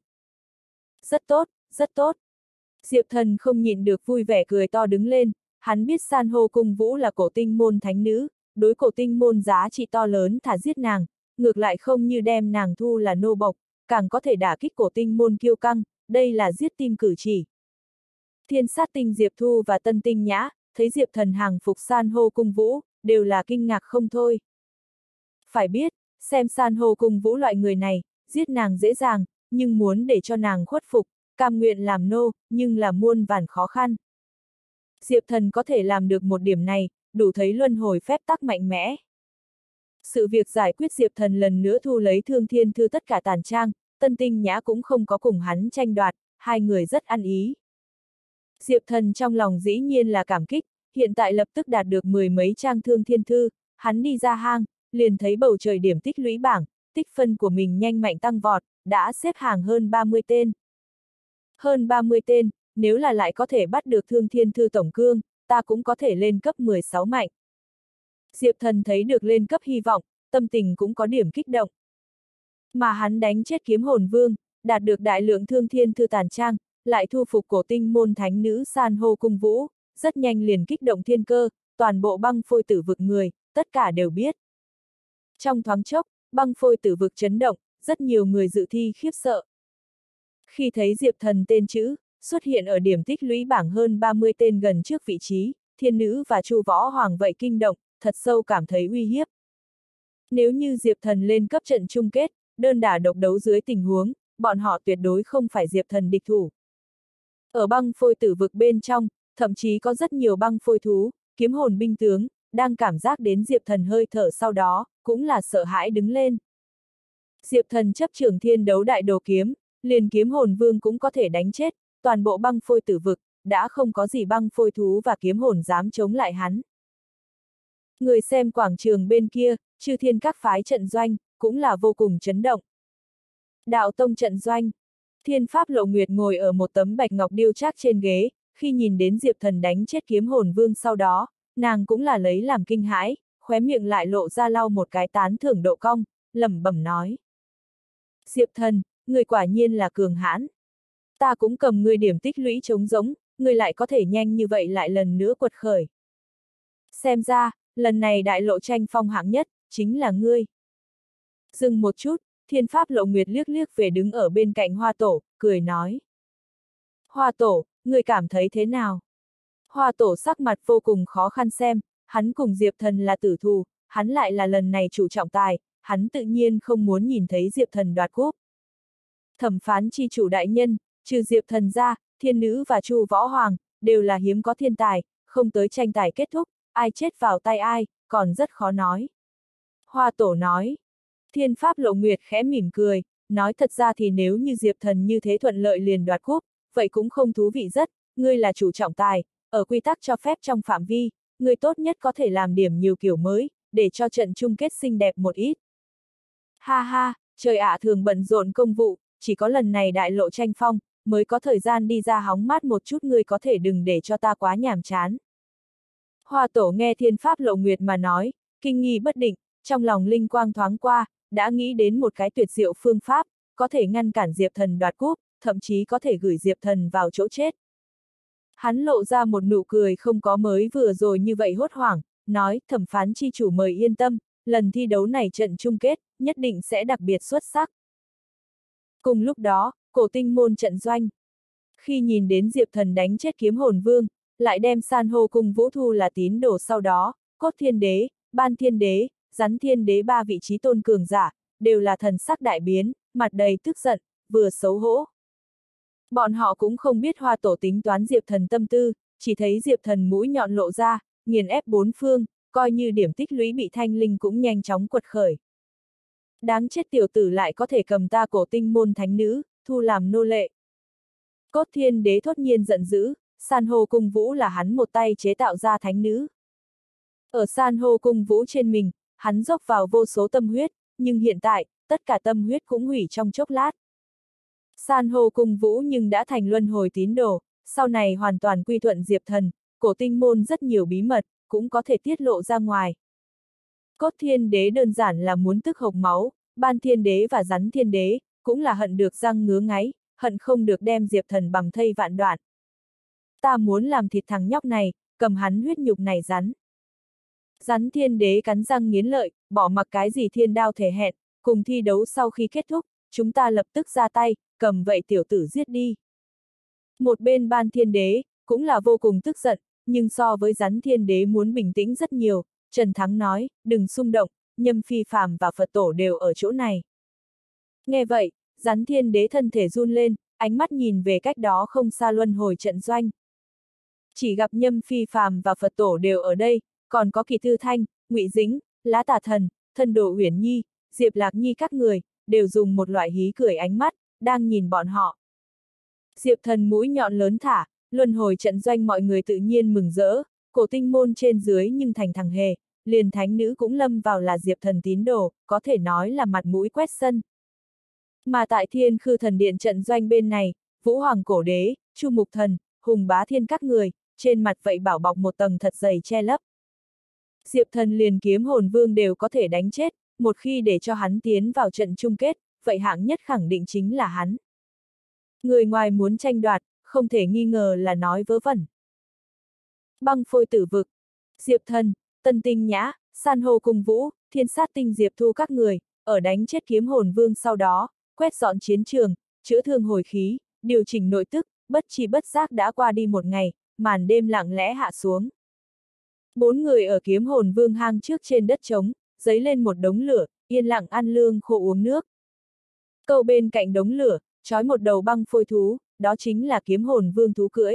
Rất tốt, rất tốt. Diệp Thần không nhịn được vui vẻ cười to đứng lên, hắn biết san hô cung vũ là cổ tinh môn thánh nữ, đối cổ tinh môn giá trị to lớn thả giết nàng, ngược lại không như đem nàng thu là nô bộc, càng có thể đả kích cổ tinh môn kiêu căng, đây là giết tim cử chỉ. Thiên sát tinh Diệp Thu và Tân Tinh Nhã, thấy Diệp Thần hàng phục san hô cung vũ, đều là kinh ngạc không thôi. Phải biết, xem san hô cung vũ loại người này, giết nàng dễ dàng, nhưng muốn để cho nàng khuất phục, cam nguyện làm nô, nhưng là muôn vàn khó khăn. Diệp Thần có thể làm được một điểm này, đủ thấy luân hồi phép tắc mạnh mẽ. Sự việc giải quyết Diệp Thần lần nữa thu lấy Thương Thiên Thư tất cả tàn trang, Tân Tinh Nhã cũng không có cùng hắn tranh đoạt, hai người rất ăn ý. Diệp Thần trong lòng dĩ nhiên là cảm kích, hiện tại lập tức đạt được 10 mấy trang thương thiên thư, hắn đi ra hang, liền thấy bầu trời điểm tích lũy bảng, tích phân của mình nhanh mạnh tăng vọt, đã xếp hàng hơn 30 tên. Hơn 30 tên, nếu là lại có thể bắt được thương thiên thư tổng cương, ta cũng có thể lên cấp 16 mạnh. Diệp Thần thấy được lên cấp hy vọng, tâm tình cũng có điểm kích động. Mà hắn đánh chết kiếm hồn vương, đạt được đại lượng thương thiên thư tàn trang, lại thu phục cổ tinh môn thánh nữ san hô cung vũ, rất nhanh liền kích động thiên cơ, toàn bộ băng phôi tử vực người, tất cả đều biết. Trong thoáng chốc, băng phôi tử vực chấn động, rất nhiều người dự thi khiếp sợ. Khi thấy Diệp Thần tên chữ, xuất hiện ở điểm tích lũy bảng hơn 30 tên gần trước vị trí, thiên nữ và Chu Võ Hoàng vậy kinh động, thật sâu cảm thấy uy hiếp. Nếu như Diệp Thần lên cấp trận chung kết, đơn đả độc đấu dưới tình huống, bọn họ tuyệt đối không phải Diệp Thần địch thủ. Ở băng phôi tử vực bên trong, thậm chí có rất nhiều băng phôi thú, kiếm hồn binh tướng, đang cảm giác đến Diệp Thần hơi thở sau đó, cũng là sợ hãi đứng lên. Diệp Thần chấp trưởng thiên đấu đại đồ kiếm, liền kiếm hồn vương cũng có thể đánh chết, toàn bộ băng phôi tử vực, đã không có gì băng phôi thú và kiếm hồn dám chống lại hắn. Người xem quảng trường bên kia, chư thiên các phái trận doanh, cũng là vô cùng chấn động. Đạo tông trận doanh, Thiên Pháp Lộ Nguyệt ngồi ở một tấm bạch ngọc điêu trác trên ghế, khi nhìn đến Diệp Thần đánh chết kiếm hồn vương sau đó, nàng cũng là lấy làm kinh hãi, khóe miệng lại lộ ra lau một cái tán thưởng độ cong, lẩm bẩm nói. Diệp Thần, người quả nhiên là cường hãn. Ta cũng cầm người điểm tích lũy trống rỗng, người lại có thể nhanh như vậy lại lần nữa quật khởi. Xem ra, lần này đại lộ tranh phong hạng nhất, chính là ngươi. Dừng một chút, Thiên Pháp Lộ Nguyệt liếc liếc về đứng ở bên cạnh Hoa Tổ, cười nói. Hoa Tổ, người cảm thấy thế nào? Hoa Tổ sắc mặt vô cùng khó khăn xem, hắn cùng Diệp Thần là tử thù, hắn lại là lần này chủ trọng tài, hắn tự nhiên không muốn nhìn thấy Diệp Thần đoạt cúp. Thẩm phán chi chủ đại nhân, trừ Diệp Thần ra, thiên nữ và Chu Võ Hoàng, đều là hiếm có thiên tài, không tới tranh tài kết thúc, ai chết vào tay ai, còn rất khó nói. Hoa Tổ nói. Thiên Pháp Lộ Nguyệt khẽ mỉm cười, nói thật ra thì nếu như Diệp Thần như thế thuận lợi liền đoạt cúp, vậy cũng không thú vị rất, ngươi là chủ trọng tài, ở quy tắc cho phép trong phạm vi, ngươi tốt nhất có thể làm điểm nhiều kiểu mới, để cho trận chung kết xinh đẹp một ít. Ha ha, trời ạ thường bận rộn công vụ, chỉ có lần này đại lộ tranh phong, mới có thời gian đi ra hóng mát một chút, ngươi có thể đừng để cho ta quá nhàm chán. Hoa Tổ nghe Thiên Pháp Lộ Nguyệt mà nói, kinh nghi bất định, trong lòng linh quang thoáng qua, đã nghĩ đến một cái tuyệt diệu phương pháp, có thể ngăn cản Diệp Thần đoạt cúp, thậm chí có thể gửi Diệp Thần vào chỗ chết. Hắn lộ ra một nụ cười không có mới vừa rồi như vậy hốt hoảng, nói, thẩm phán chi chủ mời yên tâm, lần thi đấu này trận chung kết, nhất định sẽ đặc biệt xuất sắc. Cùng lúc đó, cổ tinh môn trận doanh. Khi nhìn đến Diệp Thần đánh chết kiếm hồn vương, lại đem san hô cung vũ thu là tín đồ sau đó, cốt thiên đế, ban thiên đế, rắn thiên đế ba vị trí tôn cường giả, đều là thần sắc đại biến, mặt đầy tức giận, vừa xấu hổ. Bọn họ cũng không biết Hoa Tổ tính toán Diệp Thần tâm tư, chỉ thấy Diệp Thần mũi nhọn lộ ra, nghiền ép bốn phương, coi như điểm tích lũy bị thanh linh cũng nhanh chóng quật khởi. Đáng chết tiểu tử lại có thể cầm ta cổ tinh môn thánh nữ, thu làm nô lệ. Cốt thiên đế thốt nhiên giận dữ, san hô cung vũ là hắn một tay chế tạo ra thánh nữ. Ở san hô cung vũ trên mình, hắn dốc vào vô số tâm huyết, nhưng hiện tại, tất cả tâm huyết cũng hủy trong chốc lát. San hô cung vũ nhưng đã thành luân hồi tín đồ, sau này hoàn toàn quy thuận Diệp Thần, cổ tinh môn rất nhiều bí mật, cũng có thể tiết lộ ra ngoài. Cốt thiên đế đơn giản là muốn tức hộc máu, ban thiên đế và rắn thiên đế, cũng là hận được răng ngứa ngáy, hận không được đem Diệp Thần bằm thây vạn đoạn. Ta muốn làm thịt thằng nhóc này, cầm hắn huyết nhục này rắn. Rắn thiên đế cắn răng nghiến lợi, bỏ mặc cái gì thiên đao thể hẹn, cùng thi đấu sau khi kết thúc, chúng ta lập tức ra tay, cầm vậy tiểu tử giết đi. Một bên ban thiên đế, cũng là vô cùng tức giận, nhưng so với rắn thiên đế muốn bình tĩnh rất nhiều, Trần Thắng nói, đừng xung động, Nhâm Phi Phàm và Phật Tổ đều ở chỗ này. Nghe vậy, rắn thiên đế thân thể run lên, ánh mắt nhìn về cách đó không xa luân hồi trận doanh. Chỉ gặp Nhâm Phi Phàm và Phật Tổ đều ở đây, còn có Kỳ Thư Thanh, Ngụy Dĩnh, Lá Tà Thần, Thân Đồ Uyển Nhi, Diệp Lạc Nhi các người, đều dùng một loại hí cười ánh mắt, đang nhìn bọn họ. Diệp Thần mũi nhọn lớn thả, luân hồi trận doanh mọi người tự nhiên mừng rỡ, cổ tinh môn trên dưới nhưng thành thằng hề, liền thánh nữ cũng lâm vào là Diệp Thần tín đồ, có thể nói là mặt mũi quét sân. Mà tại Thiên Khư Thần Điện trận doanh bên này, Vũ Hoàng Cổ Đế, Chu Mục Thần, Hùng Bá Thiên các người, trên mặt vậy bảo bọc một tầng thật dày che lấp. Diệp Thần liền Kiếm Hồn Vương đều có thể đánh chết, một khi để cho hắn tiến vào trận chung kết, vậy hạng nhất khẳng định chính là hắn. Người ngoài muốn tranh đoạt, không thể nghi ngờ là nói vớ vẩn. Băng Phôi Tử Vực, Diệp Thần, Tân Tinh Nhã, San Hô Cung Vũ, Thiên Sát Tinh Diệp Thu các người, ở đánh chết Kiếm Hồn Vương sau đó, quét dọn chiến trường, chữa thương hồi khí, điều chỉnh nội tức, bất chi bất giác đã qua đi một ngày, màn đêm lặng lẽ hạ xuống. 4 người ở Kiếm Hồn Vương hang trước trên đất trống, dấy lên một đống lửa, yên lặng ăn lương khô uống nước. Câu bên cạnh đống lửa, trói một đầu băng phôi thú, đó chính là Kiếm Hồn Vương thú cưỡi.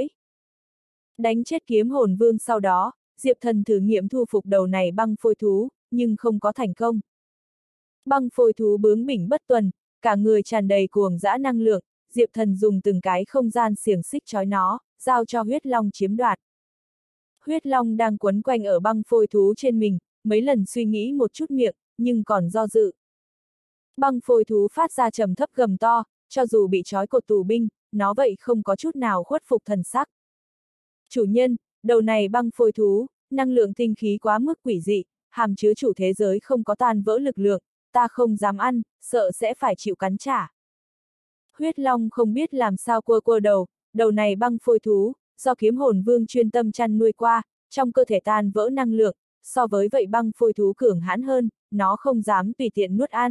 Đánh chết Kiếm Hồn Vương sau đó, Diệp Thần thử nghiệm thu phục đầu này băng phôi thú, nhưng không có thành công. Băng phôi thú bướng bỉnh bất tuần, cả người tràn đầy cuồng dã năng lượng, Diệp Thần dùng từng cái không gian xiềng xích trói nó, giao cho huyết long chiếm đoạt. Huyết long đang quấn quanh ở băng phôi thú trên mình, mấy lần suy nghĩ một chút miệng, nhưng còn do dự. Băng phôi thú phát ra trầm thấp gầm to, cho dù bị trói cột tù binh, nó vậy không có chút nào khuất phục thần sắc. Chủ nhân, đầu này băng phôi thú, năng lượng tinh khí quá mức quỷ dị, hàm chứa chủ thế giới không có tan vỡ lực lượng, ta không dám ăn, sợ sẽ phải chịu cắn trả. Huyết long không biết làm sao quơ đầu này băng phôi thú, do Kiếm Hồn Vương chuyên tâm chăn nuôi qua, trong cơ thể tan vỡ năng lượng, so với vậy băng phôi thú cường hãn hơn, nó không dám tùy tiện nuốt ăn.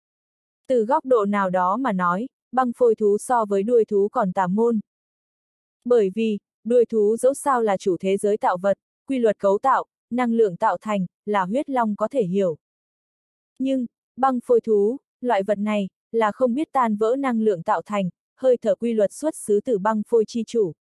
Từ góc độ nào đó mà nói, băng phôi thú so với đuôi thú còn tà môn. Bởi vì, đuôi thú dẫu sao là chủ thế giới tạo vật, quy luật cấu tạo, năng lượng tạo thành, là huyết long có thể hiểu. Nhưng, băng phôi thú, loại vật này, là không biết tan vỡ năng lượng tạo thành, hơi thở quy luật xuất xứ từ băng phôi chi chủ.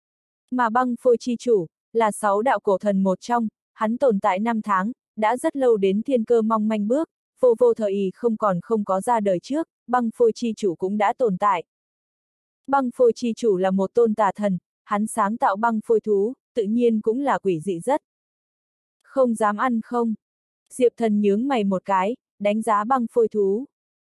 Mà băng phôi chi chủ, là 6 đạo cổ thần một trong, hắn tồn tại 5 tháng, đã rất lâu đến thiên cơ mong manh bước, vô thời ý không có ra đời trước, băng phôi chi chủ cũng đã tồn tại. Băng phôi chi chủ là một tôn tà thần, hắn sáng tạo băng phôi thú, tự nhiên cũng là quỷ dị rất. Không dám ăn không? Diệp Thần nhướng mày một cái, đánh giá băng phôi thú.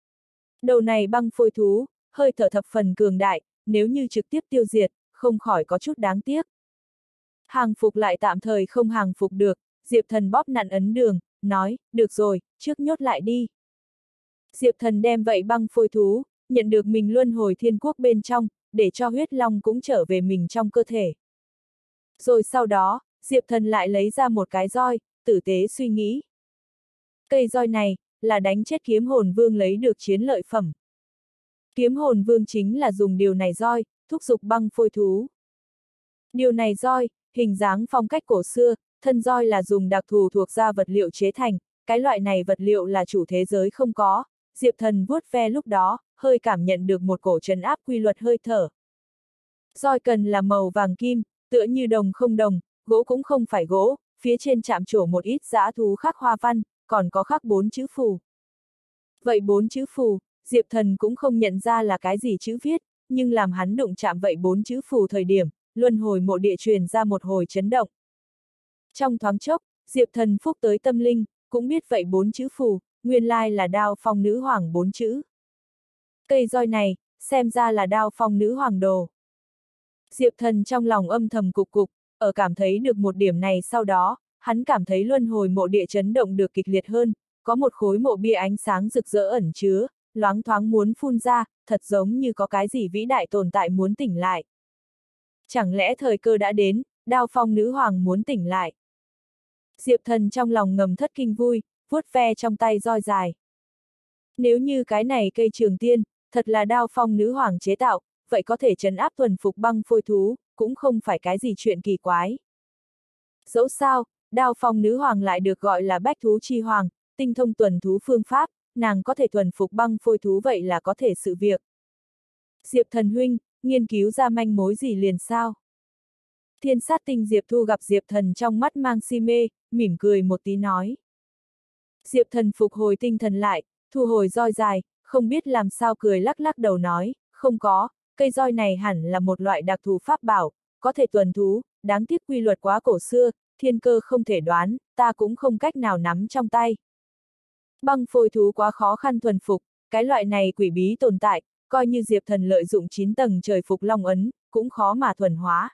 Đầu này băng phôi thú, hơi thở thập phần cường đại, nếu như trực tiếp tiêu diệt, không khỏi có chút đáng tiếc. Hàng phục lại tạm thời không hàng phục được, Diệp Thần bóp nặn ấn đường, nói, được rồi, trước nhốt lại đi. Diệp Thần đem vậy băng phôi thú, nhận được mình luân hồi thiên quốc bên trong, để cho huyết long cũng trở về mình trong cơ thể. Rồi sau đó, Diệp Thần lại lấy ra một cái roi, tử tế suy nghĩ. Cây roi này, là đánh chết Kiếm Hồn Vương lấy được chiến lợi phẩm. Kiếm Hồn Vương chính là dùng điều này roi, thúc giục băng phôi thú. Điều này roi, hình dáng phong cách cổ xưa, thân roi là dùng đặc thù thuộc ra vật liệu chế thành, cái loại này vật liệu là chủ thế giới không có. Diệp Thần vuốt ve lúc đó, hơi cảm nhận được một cổ trấn áp quy luật hơi thở. Roi cần là màu vàng kim, tựa như đồng không đồng, gỗ cũng không phải gỗ, phía trên chạm trổ một ít dã thú khắc hoa văn, còn có khắc 4 chữ phù. Vậy 4 chữ phù, Diệp Thần cũng không nhận ra là cái gì chữ viết, nhưng làm hắn đụng chạm vậy 4 chữ phù thời điểm, luân hồi mộ địa truyền ra một hồi chấn động. Trong thoáng chốc, Diệp Thần phúc tới tâm linh, cũng biết vậy 4 chữ phù, nguyên lai là Đao Phong Nữ Hoàng 4 chữ. Cây roi này, xem ra là Đao Phong Nữ Hoàng đồ. Diệp Thần trong lòng âm thầm cục, ở cảm thấy được một điểm này sau đó, hắn cảm thấy luân hồi mộ địa chấn động được kịch liệt hơn, có một khối mộ bia ánh sáng rực rỡ ẩn chứa, loáng thoáng muốn phun ra, thật giống như có cái gì vĩ đại tồn tại muốn tỉnh lại. Chẳng lẽ thời cơ đã đến, Đao Phong Nữ Hoàng muốn tỉnh lại? Diệp Thần trong lòng ngầm thất kinh vui, vuốt ve trong tay roi dài. Nếu như cái này cây trường tiên, thật là Đao Phong Nữ Hoàng chế tạo, vậy có thể trấn áp thuần phục băng phôi thú, cũng không phải cái gì chuyện kỳ quái. Dẫu sao, Đao Phong Nữ Hoàng lại được gọi là bách thú chi hoàng, tinh thông tuần thú phương pháp, nàng có thể thuần phục băng phôi thú vậy là có thể sự việc. Diệp Thần huynh, nghiên cứu ra manh mối gì liền sao? Thiên Sát Tinh Diệp Thu gặp Diệp Thần trong mắt mang si mê, mỉm cười một tí nói. Diệp Thần phục hồi tinh thần lại, thu hồi roi dài, không biết làm sao cười lắc lắc đầu nói, không có, cây roi này hẳn là một loại đặc thù pháp bảo, có thể tuần thú, đáng tiếc quy luật quá cổ xưa, thiên cơ không thể đoán, ta cũng không cách nào nắm trong tay. Băng phôi thú quá khó khăn thuần phục, cái loại này quỷ bí tồn tại, coi như Diệp Thần lợi dụng 9 tầng trời phục long ấn, cũng khó mà thuần hóa.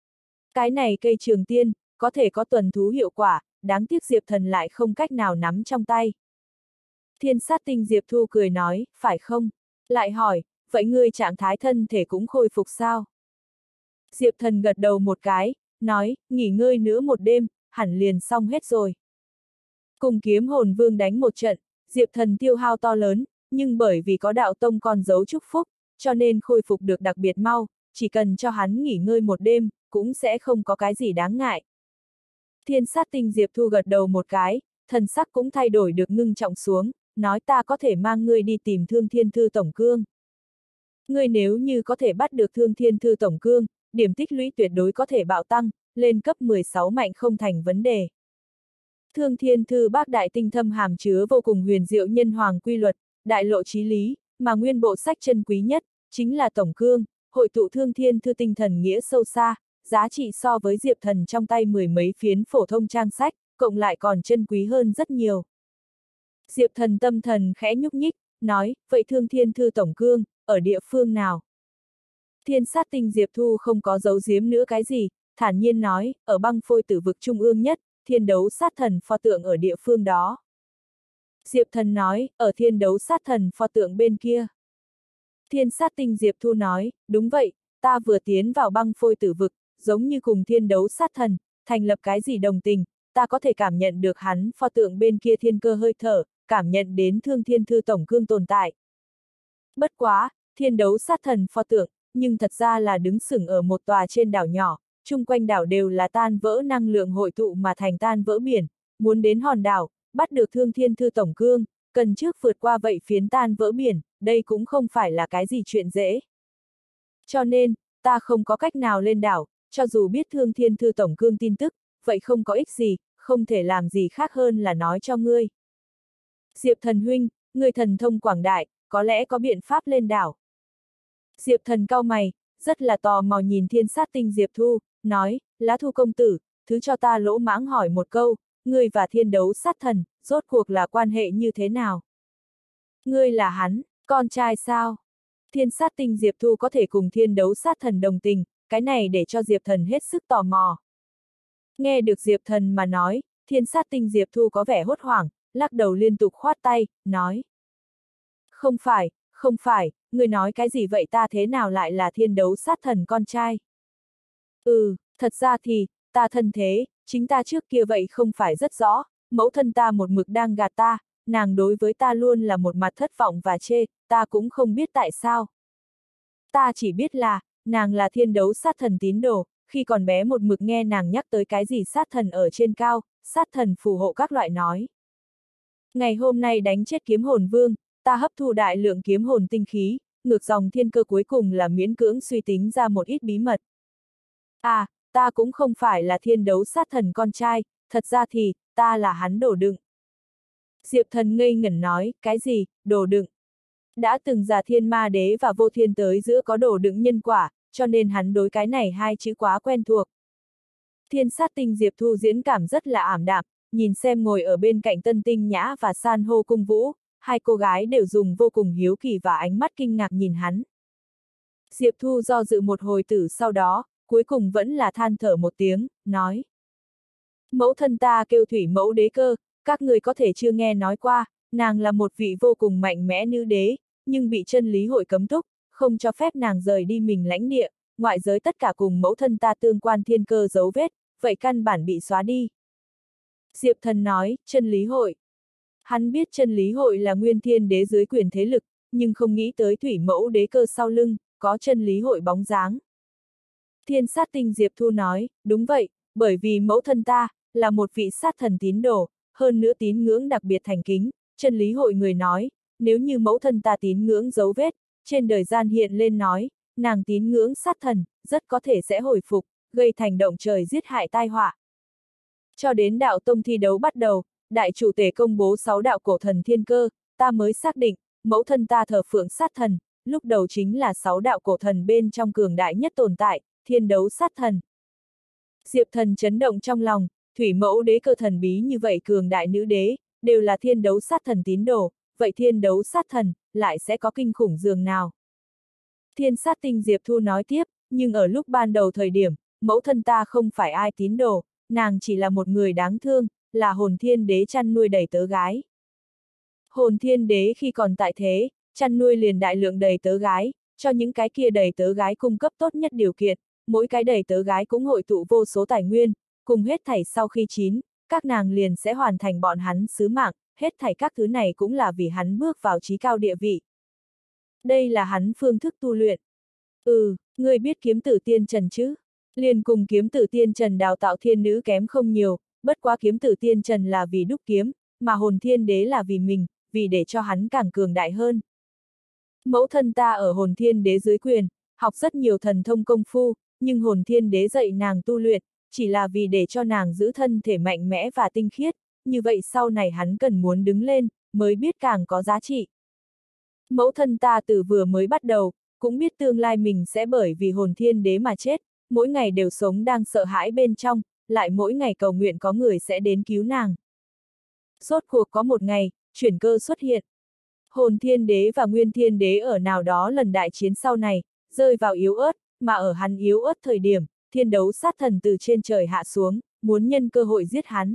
Cái này cây trường tiên, có thể có tuần thú hiệu quả, đáng tiếc Diệp Thần lại không cách nào nắm trong tay. Thiên sát tinh Diệp Thu cười nói, phải không? Lại hỏi, vậy ngươi trạng thái thân thể cũng khôi phục sao? Diệp Thần gật đầu một cái, nói, nghỉ ngơi nữa một đêm, hẳn liền xong hết rồi. Cùng kiếm hồn vương đánh một trận, Diệp Thần tiêu hao to lớn, nhưng bởi vì có đạo tông con dấu chúc phúc, cho nên khôi phục được đặc biệt mau, chỉ cần cho hắn nghỉ ngơi một đêm, cũng sẽ không có cái gì đáng ngại. Thiên sát tinh Diệp Thu gật đầu một cái, thần sắc cũng thay đổi được ngưng trọng xuống, nói ta có thể mang ngươi đi tìm Thương Thiên Thư Tổng Cương. Ngươi nếu như có thể bắt được Thương Thiên Thư Tổng Cương, điểm tích lũy tuyệt đối có thể bạo tăng, lên cấp 16 mạnh không thành vấn đề. Thương Thiên Thư bác đại tinh thâm hàm chứa vô cùng huyền diệu nhân hoàng quy luật, đại lộ chí lý, mà nguyên bộ sách chân quý nhất, chính là Tổng Cương, hội tụ Thương Thiên Thư tinh thần nghĩa sâu xa, giá trị so với Diệp Thần trong tay 10 mấy phiến phổ thông trang sách, cộng lại còn chân quý hơn rất nhiều. Diệp Thần tâm thần khẽ nhúc nhích, nói, vậy Thương Thiên Thư Tổng Cương, ở địa phương nào? Thiên sát tinh Diệp Thu không có giấu giếm nữa cái gì, thản nhiên nói, ở băng phôi tử vực trung ương nhất, thiên đấu sát thần pho tượng ở địa phương đó. Diệp Thần nói, ở thiên đấu sát thần pho tượng bên kia. Thiên sát tinh Diệp Thu nói, đúng vậy, ta vừa tiến vào băng phôi tử vực, giống như cùng thiên đấu sát thần, thành lập cái gì đồng tình, ta có thể cảm nhận được hắn pho tượng bên kia thiên cơ hơi thở, cảm nhận đến Thương Thiên Thư Tổng Cương tồn tại. Bất quá, thiên đấu sát thần pho tượng, nhưng thật ra là đứng sừng ở một tòa trên đảo nhỏ, chung quanh đảo đều là tan vỡ năng lượng hội tụ mà thành tan vỡ biển, muốn đến hòn đảo, bắt được Thương Thiên Thư Tổng Cương, cần trước vượt qua vậy phiến tan vỡ biển, đây cũng không phải là cái gì chuyện dễ. Cho nên, ta không có cách nào lên đảo, cho dù biết Thương Thiên Thư Tổng Cương tin tức, vậy không có ích gì, không thể làm gì khác hơn là nói cho ngươi. Diệp Thần huynh, ngươi thần thông quảng đại, có lẽ có biện pháp lên đảo. Diệp Thần cau mày, rất là tò mò nhìn thiên sát tinh Diệp Thu, nói, Lá Thu công tử, thứ cho ta lỗ mãng hỏi một câu, ngươi và thiên đấu sát thần, rốt cuộc là quan hệ như thế nào? Ngươi là hắn, con trai sao? Thiên sát tinh Diệp Thu có thể cùng thiên đấu sát thần đồng tình, cái này để cho Diệp Thần hết sức tò mò. Nghe được Diệp Thần mà nói, thiên sát tinh Diệp Thu có vẻ hốt hoảng, lắc đầu liên tục khoát tay, nói. Không phải, người nói cái gì vậy ta thế nào lại là thiên đấu sát thần con trai? Thật ra thì, ta thân thế, chính ta trước kia vậy không phải rất rõ, mẫu thân ta một mực đang gạt ta, nàng đối với ta luôn là một mặt thất vọng và chê, ta cũng không biết tại sao. Ta chỉ biết là, nàng là thiên đấu sát thần tín đồ, khi còn bé một mực nghe nàng nhắc tới cái gì sát thần ở trên cao, sát thần phù hộ các loại nói. Ngày hôm nay đánh chết kiếm hồn vương, ta hấp thu đại lượng kiếm hồn tinh khí, ngược dòng thiên cơ cuối cùng là miễn cưỡng suy tính ra một ít bí mật. À, ta cũng không phải là thiên đấu sát thần con trai, thật ra thì, ta là hắn đồ đựng. Diệp Thần ngây ngẩn nói, cái gì, đồ đựng? Đã từng giả thiên ma đế và vô thiên tới giữa có đồ đựng nhân quả, cho nên hắn đối cái này hai chữ quá quen thuộc. Thiên sát tinh Diệp Thu diễn cảm rất là ảm đạm, nhìn xem ngồi ở bên cạnh Tân Tinh Nhã và San hô cung vũ, hai cô gái đều dùng vô cùng hiếu kỳ và ánh mắt kinh ngạc nhìn hắn. Diệp Thu do dự một hồi tử sau đó, cuối cùng vẫn là than thở một tiếng, nói. Mẫu thân ta kêu Thủy Mẫu Đế Cơ, các người có thể chưa nghe nói qua, nàng là một vị vô cùng mạnh mẽ nữ đế, nhưng bị chân lý hội cấm túc, không cho phép nàng rời đi mình lãnh địa, ngoại giới tất cả cùng mẫu thân ta tương quan thiên cơ dấu vết, vậy căn bản bị xóa đi. Diệp Thần nói, chân lý hội. Hắn biết chân lý hội là nguyên thiên đế dưới quyền thế lực, nhưng không nghĩ tới Thủy Mẫu Đế Cơ sau lưng, có chân lý hội bóng dáng. Thiên sát tinh Diệp Thu nói, đúng vậy, bởi vì mẫu thân ta, là một vị sát thần tín đồ, hơn nữa tín ngưỡng đặc biệt thành kính, chân lý hội người nói, nếu như mẫu thân ta tín ngưỡng dấu vết, trên đời gian hiện lên nói, nàng tín ngưỡng sát thần, rất có thể sẽ hồi phục, gây thành động trời giết hại tai họa. Cho đến đạo tông thi đấu bắt đầu, đại chủ tể công bố 6 đạo cổ thần thiên cơ, ta mới xác định, mẫu thân ta thờ phượng sát thần, lúc đầu chính là 6 đạo cổ thần bên trong cường đại nhất tồn tại, thiên đấu sát thần. Diệp Thần chấn động trong lòng, thủy mẫu đế cơ thần bí như vậy cường đại nữ đế, đều là thiên đấu sát thần tín đồ, vậy thiên đấu sát thần, lại sẽ có kinh khủng dường nào? Thiên sát tinh Diệp Thu nói tiếp, nhưng ở lúc ban đầu thời điểm, mẫu thân ta không phải ai tín đồ, nàng chỉ là một người đáng thương, là hồn thiên đế chăn nuôi đầy tớ gái. Hồn thiên đế khi còn tại thế, chăn nuôi liền đại lượng đầy tớ gái, cho những cái kia đầy tớ gái cung cấp tốt nhất điều kiện, mỗi cái đầy tớ gái cũng hội tụ vô số tài nguyên, cùng hết thảy sau khi chín, các nàng liền sẽ hoàn thành bọn hắn sứ mạng, hết thảy các thứ này cũng là vì hắn bước vào trí cao địa vị. Đây là hắn phương thức tu luyện. Ngươi biết kiếm tử tiên trần chứ? Liền cùng kiếm tử tiên trần đào tạo thiên nữ kém không nhiều, bất quá kiếm tử tiên trần là vì đúc kiếm, mà hồn thiên đế là vì mình, vì để cho hắn càng cường đại hơn. Mẫu thân ta ở hồn thiên đế dưới quyền, học rất nhiều thần thông công phu, nhưng hồn thiên đế dạy nàng tu luyện, chỉ là vì để cho nàng giữ thân thể mạnh mẽ và tinh khiết, như vậy sau này hắn cần muốn đứng lên, mới biết càng có giá trị. Mẫu thân ta từ vừa mới bắt đầu, cũng biết tương lai mình sẽ bởi vì hồn thiên đế mà chết, mỗi ngày đều sống đang sợ hãi bên trong, lại mỗi ngày cầu nguyện có người sẽ đến cứu nàng. Rốt cuộc có một ngày, chuyển cơ xuất hiện. Hồn thiên đế và nguyên thiên đế ở nào đó lần đại chiến sau này, rơi vào yếu ớt, mà ở hắn yếu ớt thời điểm, thiên đấu sát thần từ trên trời hạ xuống, muốn nhân cơ hội giết hắn.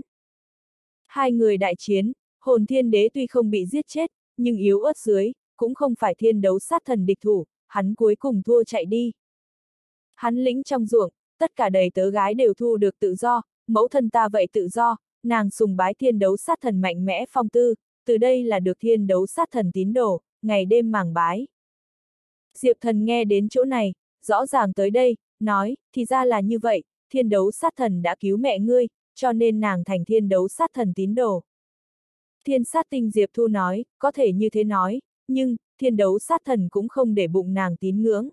Hai người đại chiến, hồn thiên đế tuy không bị giết chết, nhưng yếu ớt dưới, cũng không phải thiên đấu sát thần địch thủ, hắn cuối cùng thua chạy đi. Hắn lĩnh trong ruộng, tất cả đầy tớ gái đều thu được tự do, mẫu thân ta vậy tự do, nàng sùng bái thiên đấu sát thần mạnh mẽ phong tư, từ đây là được thiên đấu sát thần tín đồ, ngày đêm màng bái. Diệp Thần nghe đến chỗ này, rõ ràng tới đây, nói, thì ra là như vậy, thiên đấu sát thần đã cứu mẹ ngươi, cho nên nàng thành thiên đấu sát thần tín đồ. Thiên sát tinh Diệp Thu nói, có thể như thế nói, nhưng, thiên đấu sát thần cũng không để bụng nàng tín ngưỡng.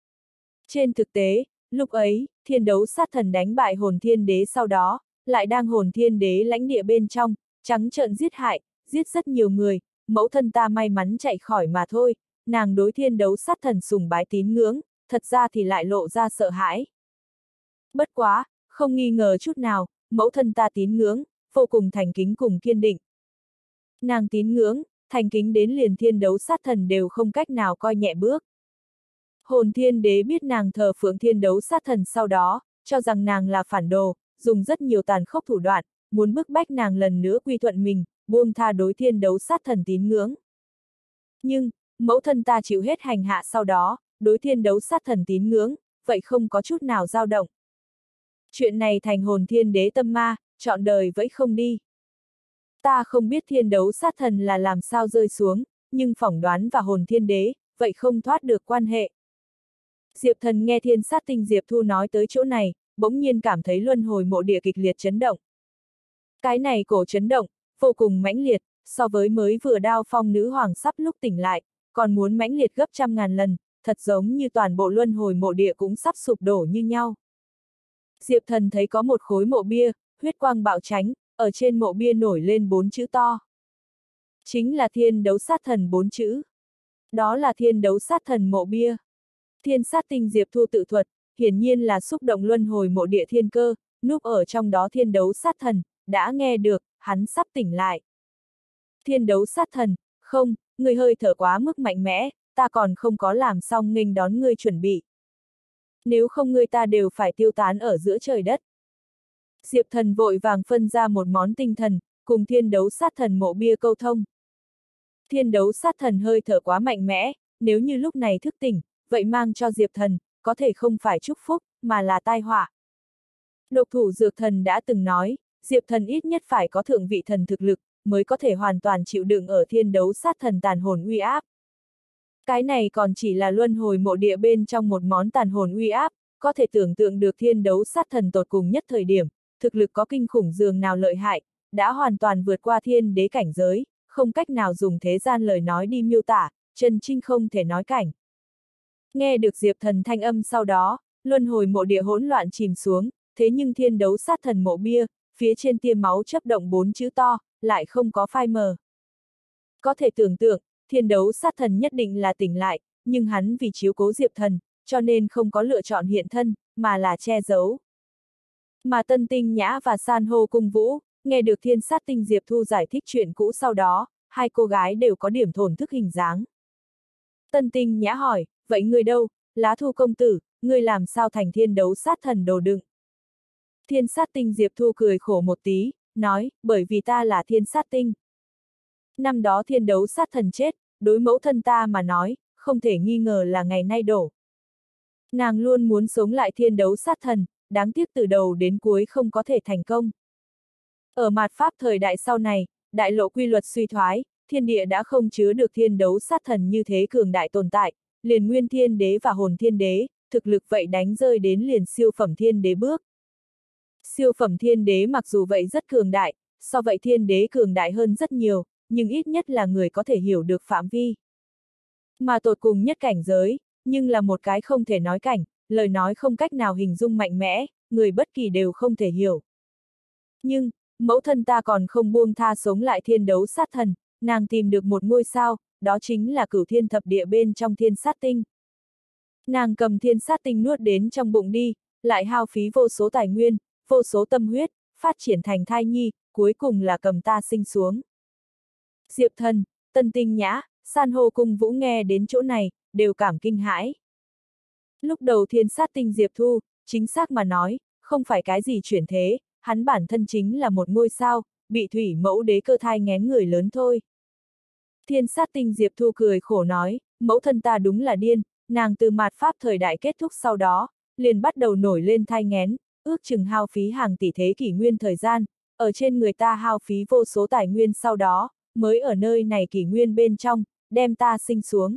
Trên thực tế, lúc ấy, thiên đấu sát thần đánh bại hồn thiên đế sau đó, lại đang hồn thiên đế lãnh địa bên trong, trắng trợn giết hại, giết rất nhiều người, mẫu thân ta may mắn chạy khỏi mà thôi, nàng đối thiên đấu sát thần sùng bái tín ngưỡng, thật ra thì lại lộ ra sợ hãi. Bất quá, không nghi ngờ chút nào, mẫu thân ta tín ngưỡng, vô cùng thành kính cùng kiên định. Nàng tín ngưỡng, thành kính đến liền thiên đấu sát thần đều không cách nào coi nhẹ bước. Hồn thiên đế biết nàng thờ phượng thiên đấu sát thần sau đó, cho rằng nàng là phản đồ, dùng rất nhiều tàn khốc thủ đoạn, muốn bức bách nàng lần nữa quy thuận mình, buông tha đối thiên đấu sát thần tín ngưỡng. Nhưng, mẫu thân ta chịu hết hành hạ sau đó, đối thiên đấu sát thần tín ngưỡng, vậy không có chút nào dao động. Chuyện này thành hồn thiên đế tâm ma, trọn đời vẫn không đi. Ta không biết thiên đấu sát thần là làm sao rơi xuống, nhưng phỏng đoán và hồn thiên đế, vậy không thoát được quan hệ. Diệp Thần nghe thiên sát tinh Diệp Thu nói tới chỗ này, bỗng nhiên cảm thấy luân hồi mộ địa kịch liệt chấn động. Cái này cổ chấn động, vô cùng mãnh liệt, so với mới vừa đao phong nữ hoàng sắp lúc tỉnh lại, còn muốn mãnh liệt gấp trăm ngàn lần, thật giống như toàn bộ luân hồi mộ địa cũng sắp sụp đổ như nhau. Diệp Thần thấy có một khối mộ bia, huyết quang bạo chánh, ở trên mộ bia nổi lên 4 chữ to. Chính là thiên đấu sát thần 4 chữ. Đó là thiên đấu sát thần mộ bia. Thiên sát tinh Diệp Thu tự thuật, hiển nhiên là xúc động luân hồi mộ địa thiên cơ, núp ở trong đó thiên đấu sát thần, đã nghe được, hắn sắp tỉnh lại. Thiên đấu sát thần, không, người hơi thở quá mức mạnh mẽ, ta còn không có làm xong nghênh đón ngươi chuẩn bị. Nếu không ngươi ta đều phải tiêu tán ở giữa trời đất. Diệp Thần vội vàng phân ra một món tinh thần, cùng thiên đấu sát thần mộ bia câu thông. Thiên đấu sát thần hơi thở quá mạnh mẽ, nếu như lúc này thức tỉnh, vậy mang cho Diệp Thần, có thể không phải chúc phúc, mà là tai họa. Độc thủ Dược Thần đã từng nói, Diệp Thần ít nhất phải có thượng vị thần thực lực, mới có thể hoàn toàn chịu đựng ở thiên đấu sát thần tàn hồn uy áp. Cái này còn chỉ là luân hồi mộ địa bên trong một món tàn hồn uy áp, có thể tưởng tượng được thiên đấu sát thần tột cùng nhất thời điểm, thực lực có kinh khủng dường nào lợi hại, đã hoàn toàn vượt qua thiên đế cảnh giới, không cách nào dùng thế gian lời nói đi miêu tả, chân trinh không thể nói cảnh. Nghe được Diệp Thần thanh âm sau đó, luân hồi mộ địa hỗn loạn chìm xuống, thế nhưng thiên đấu sát thần mộ bia, phía trên tia máu chấp động 4 chữ to, lại không có phai mờ. Có thể tưởng tượng, thiên đấu sát thần nhất định là tỉnh lại, nhưng hắn vì chiếu cố Diệp Thần, cho nên không có lựa chọn hiện thân, mà là che giấu. Mà Tân Tinh Nhã và San hô cung vũ, nghe được thiên sát tinh Diệp Thu giải thích chuyện cũ sau đó, hai cô gái đều có điểm thổn thức hình dáng. Tân Tinh Nhã hỏi, vậy ngươi đâu, Lá Thu công tử, ngươi làm sao thành thiên đấu sát thần đồ đựng? Thiên sát tinh Diệp Thu cười khổ một tí, nói, bởi vì ta là thiên sát tinh. Năm đó thiên đấu sát thần chết, đối mẫu thân ta mà nói, không thể nghi ngờ là ngày nay đổ. Nàng luôn muốn sống lại thiên đấu sát thần, đáng tiếc từ đầu đến cuối không có thể thành công. Ở mạt Pháp thời đại sau này, đại lộ quy luật suy thoái, thiên địa đã không chứa được thiên đấu sát thần như thế cường đại tồn tại, liền nguyên thiên đế và hồn thiên đế, thực lực vậy đánh rơi đến liền siêu phẩm thiên đế bước. Siêu phẩm thiên đế mặc dù vậy rất cường đại, so vậy thiên đế cường đại hơn rất nhiều, nhưng ít nhất là người có thể hiểu được phạm vi. Mà tột cùng nhất cảnh giới, nhưng là một cái không thể nói cảnh, lời nói không cách nào hình dung mạnh mẽ, người bất kỳ đều không thể hiểu. Nhưng, mẫu thân ta còn không buông tha sống lại thiên đấu sát thần, nàng tìm được một ngôi sao, đó chính là cửu thiên thập địa bên trong thiên sát tinh. Nàng cầm thiên sát tinh nuốt đến trong bụng đi, lại hao phí vô số tài nguyên, vô số tâm huyết, phát triển thành thai nhi, cuối cùng là cầm ta sinh xuống. Diệp Thần, Tân Tinh Nhã, San hô cung vũ nghe đến chỗ này, đều cảm kinh hãi. Lúc đầu thiên sát tinh Diệp Thu, chính xác mà nói, không phải cái gì chuyển thế, hắn bản thân chính là một ngôi sao, bị thủy mẫu đế cơ thai nghén người lớn thôi. Thiên sát tinh Diệp Thu cười khổ nói, mẫu thân ta đúng là điên, nàng từ mạt Pháp thời đại kết thúc sau đó, liền bắt đầu nổi lên thai nghén, ước chừng hao phí hàng tỷ thế kỷ nguyên thời gian, ở trên người ta hao phí vô số tài nguyên sau đó, mới ở nơi này kỷ nguyên bên trong, đem ta sinh xuống.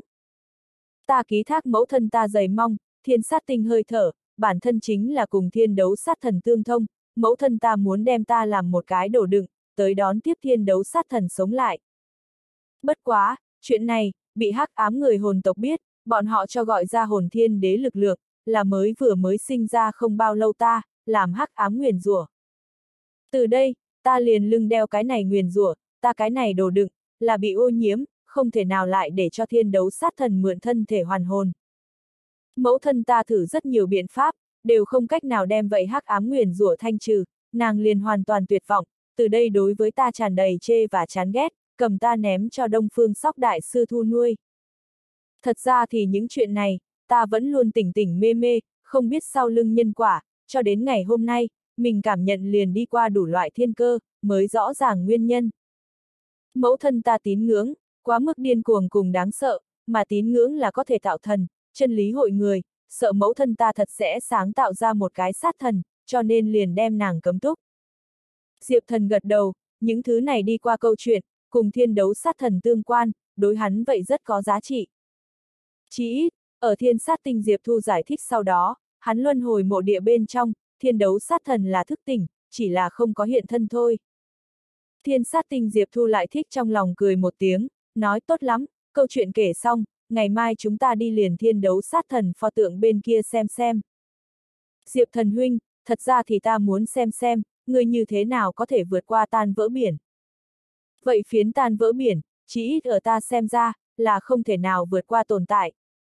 Ta ký thác mẫu thân ta dày mong, thiên sát tinh hơi thở, bản thân chính là cùng thiên đấu sát thần tương thông, mẫu thân ta muốn đem ta làm một cái đồ đựng, tới đón tiếp thiên đấu sát thần sống lại. Bất quá, chuyện này, bị hắc ám người hồn tộc biết, bọn họ cho gọi ra hồn thiên đế lực lượng, là mới sinh ra không bao lâu ta, làm hắc ám nguyền rủa. Từ đây, ta liền lưng đeo cái này nguyền rủa, ta cái này đồ đựng, là bị ô nhiễm, không thể nào lại để cho thiên đấu sát thần mượn thân thể hoàn hồn. Mẫu thân ta thử rất nhiều biện pháp, đều không cách nào đem vậy hắc ám nguyền rủa thanh trừ, nàng liền hoàn toàn tuyệt vọng, từ đây đối với ta tràn đầy chê và chán ghét, cầm ta ném cho Đông Phương Sóc đại sư thu nuôi. Thật ra thì những chuyện này, ta vẫn luôn tỉnh tỉnh mê mê, không biết sau lưng nhân quả, cho đến ngày hôm nay, mình cảm nhận liền đi qua đủ loại thiên cơ, mới rõ ràng nguyên nhân. Mẫu thân ta tín ngưỡng, quá mức điên cuồng cùng đáng sợ, mà tín ngưỡng là có thể tạo thần, chân lý hội người, sợ mẫu thân ta thật sẽ sáng tạo ra một cái sát thần, cho nên liền đem nàng cấm túc. Diệp Thần gật đầu, những thứ này đi qua câu chuyện, cùng thiên đấu sát thần tương quan, đối hắn vậy rất có giá trị. Chỉ ít, ở thiên sát tinh Diệp Thu giải thích sau đó, hắn luân hồi mộ địa bên trong, thiên đấu sát thần là thức tỉnh, chỉ là không có hiện thân thôi. Thiên sát tinh Diệp Thu lại thích trong lòng cười một tiếng, nói tốt lắm, câu chuyện kể xong, ngày mai chúng ta đi liền thiên đấu sát thần pho tượng bên kia xem. Diệp Thần huynh, thật ra thì ta muốn xem, người như thế nào có thể vượt qua tan vỡ biển. Vậy phiến tan vỡ biển, chỉ ít ở ta xem ra, là không thể nào vượt qua tồn tại.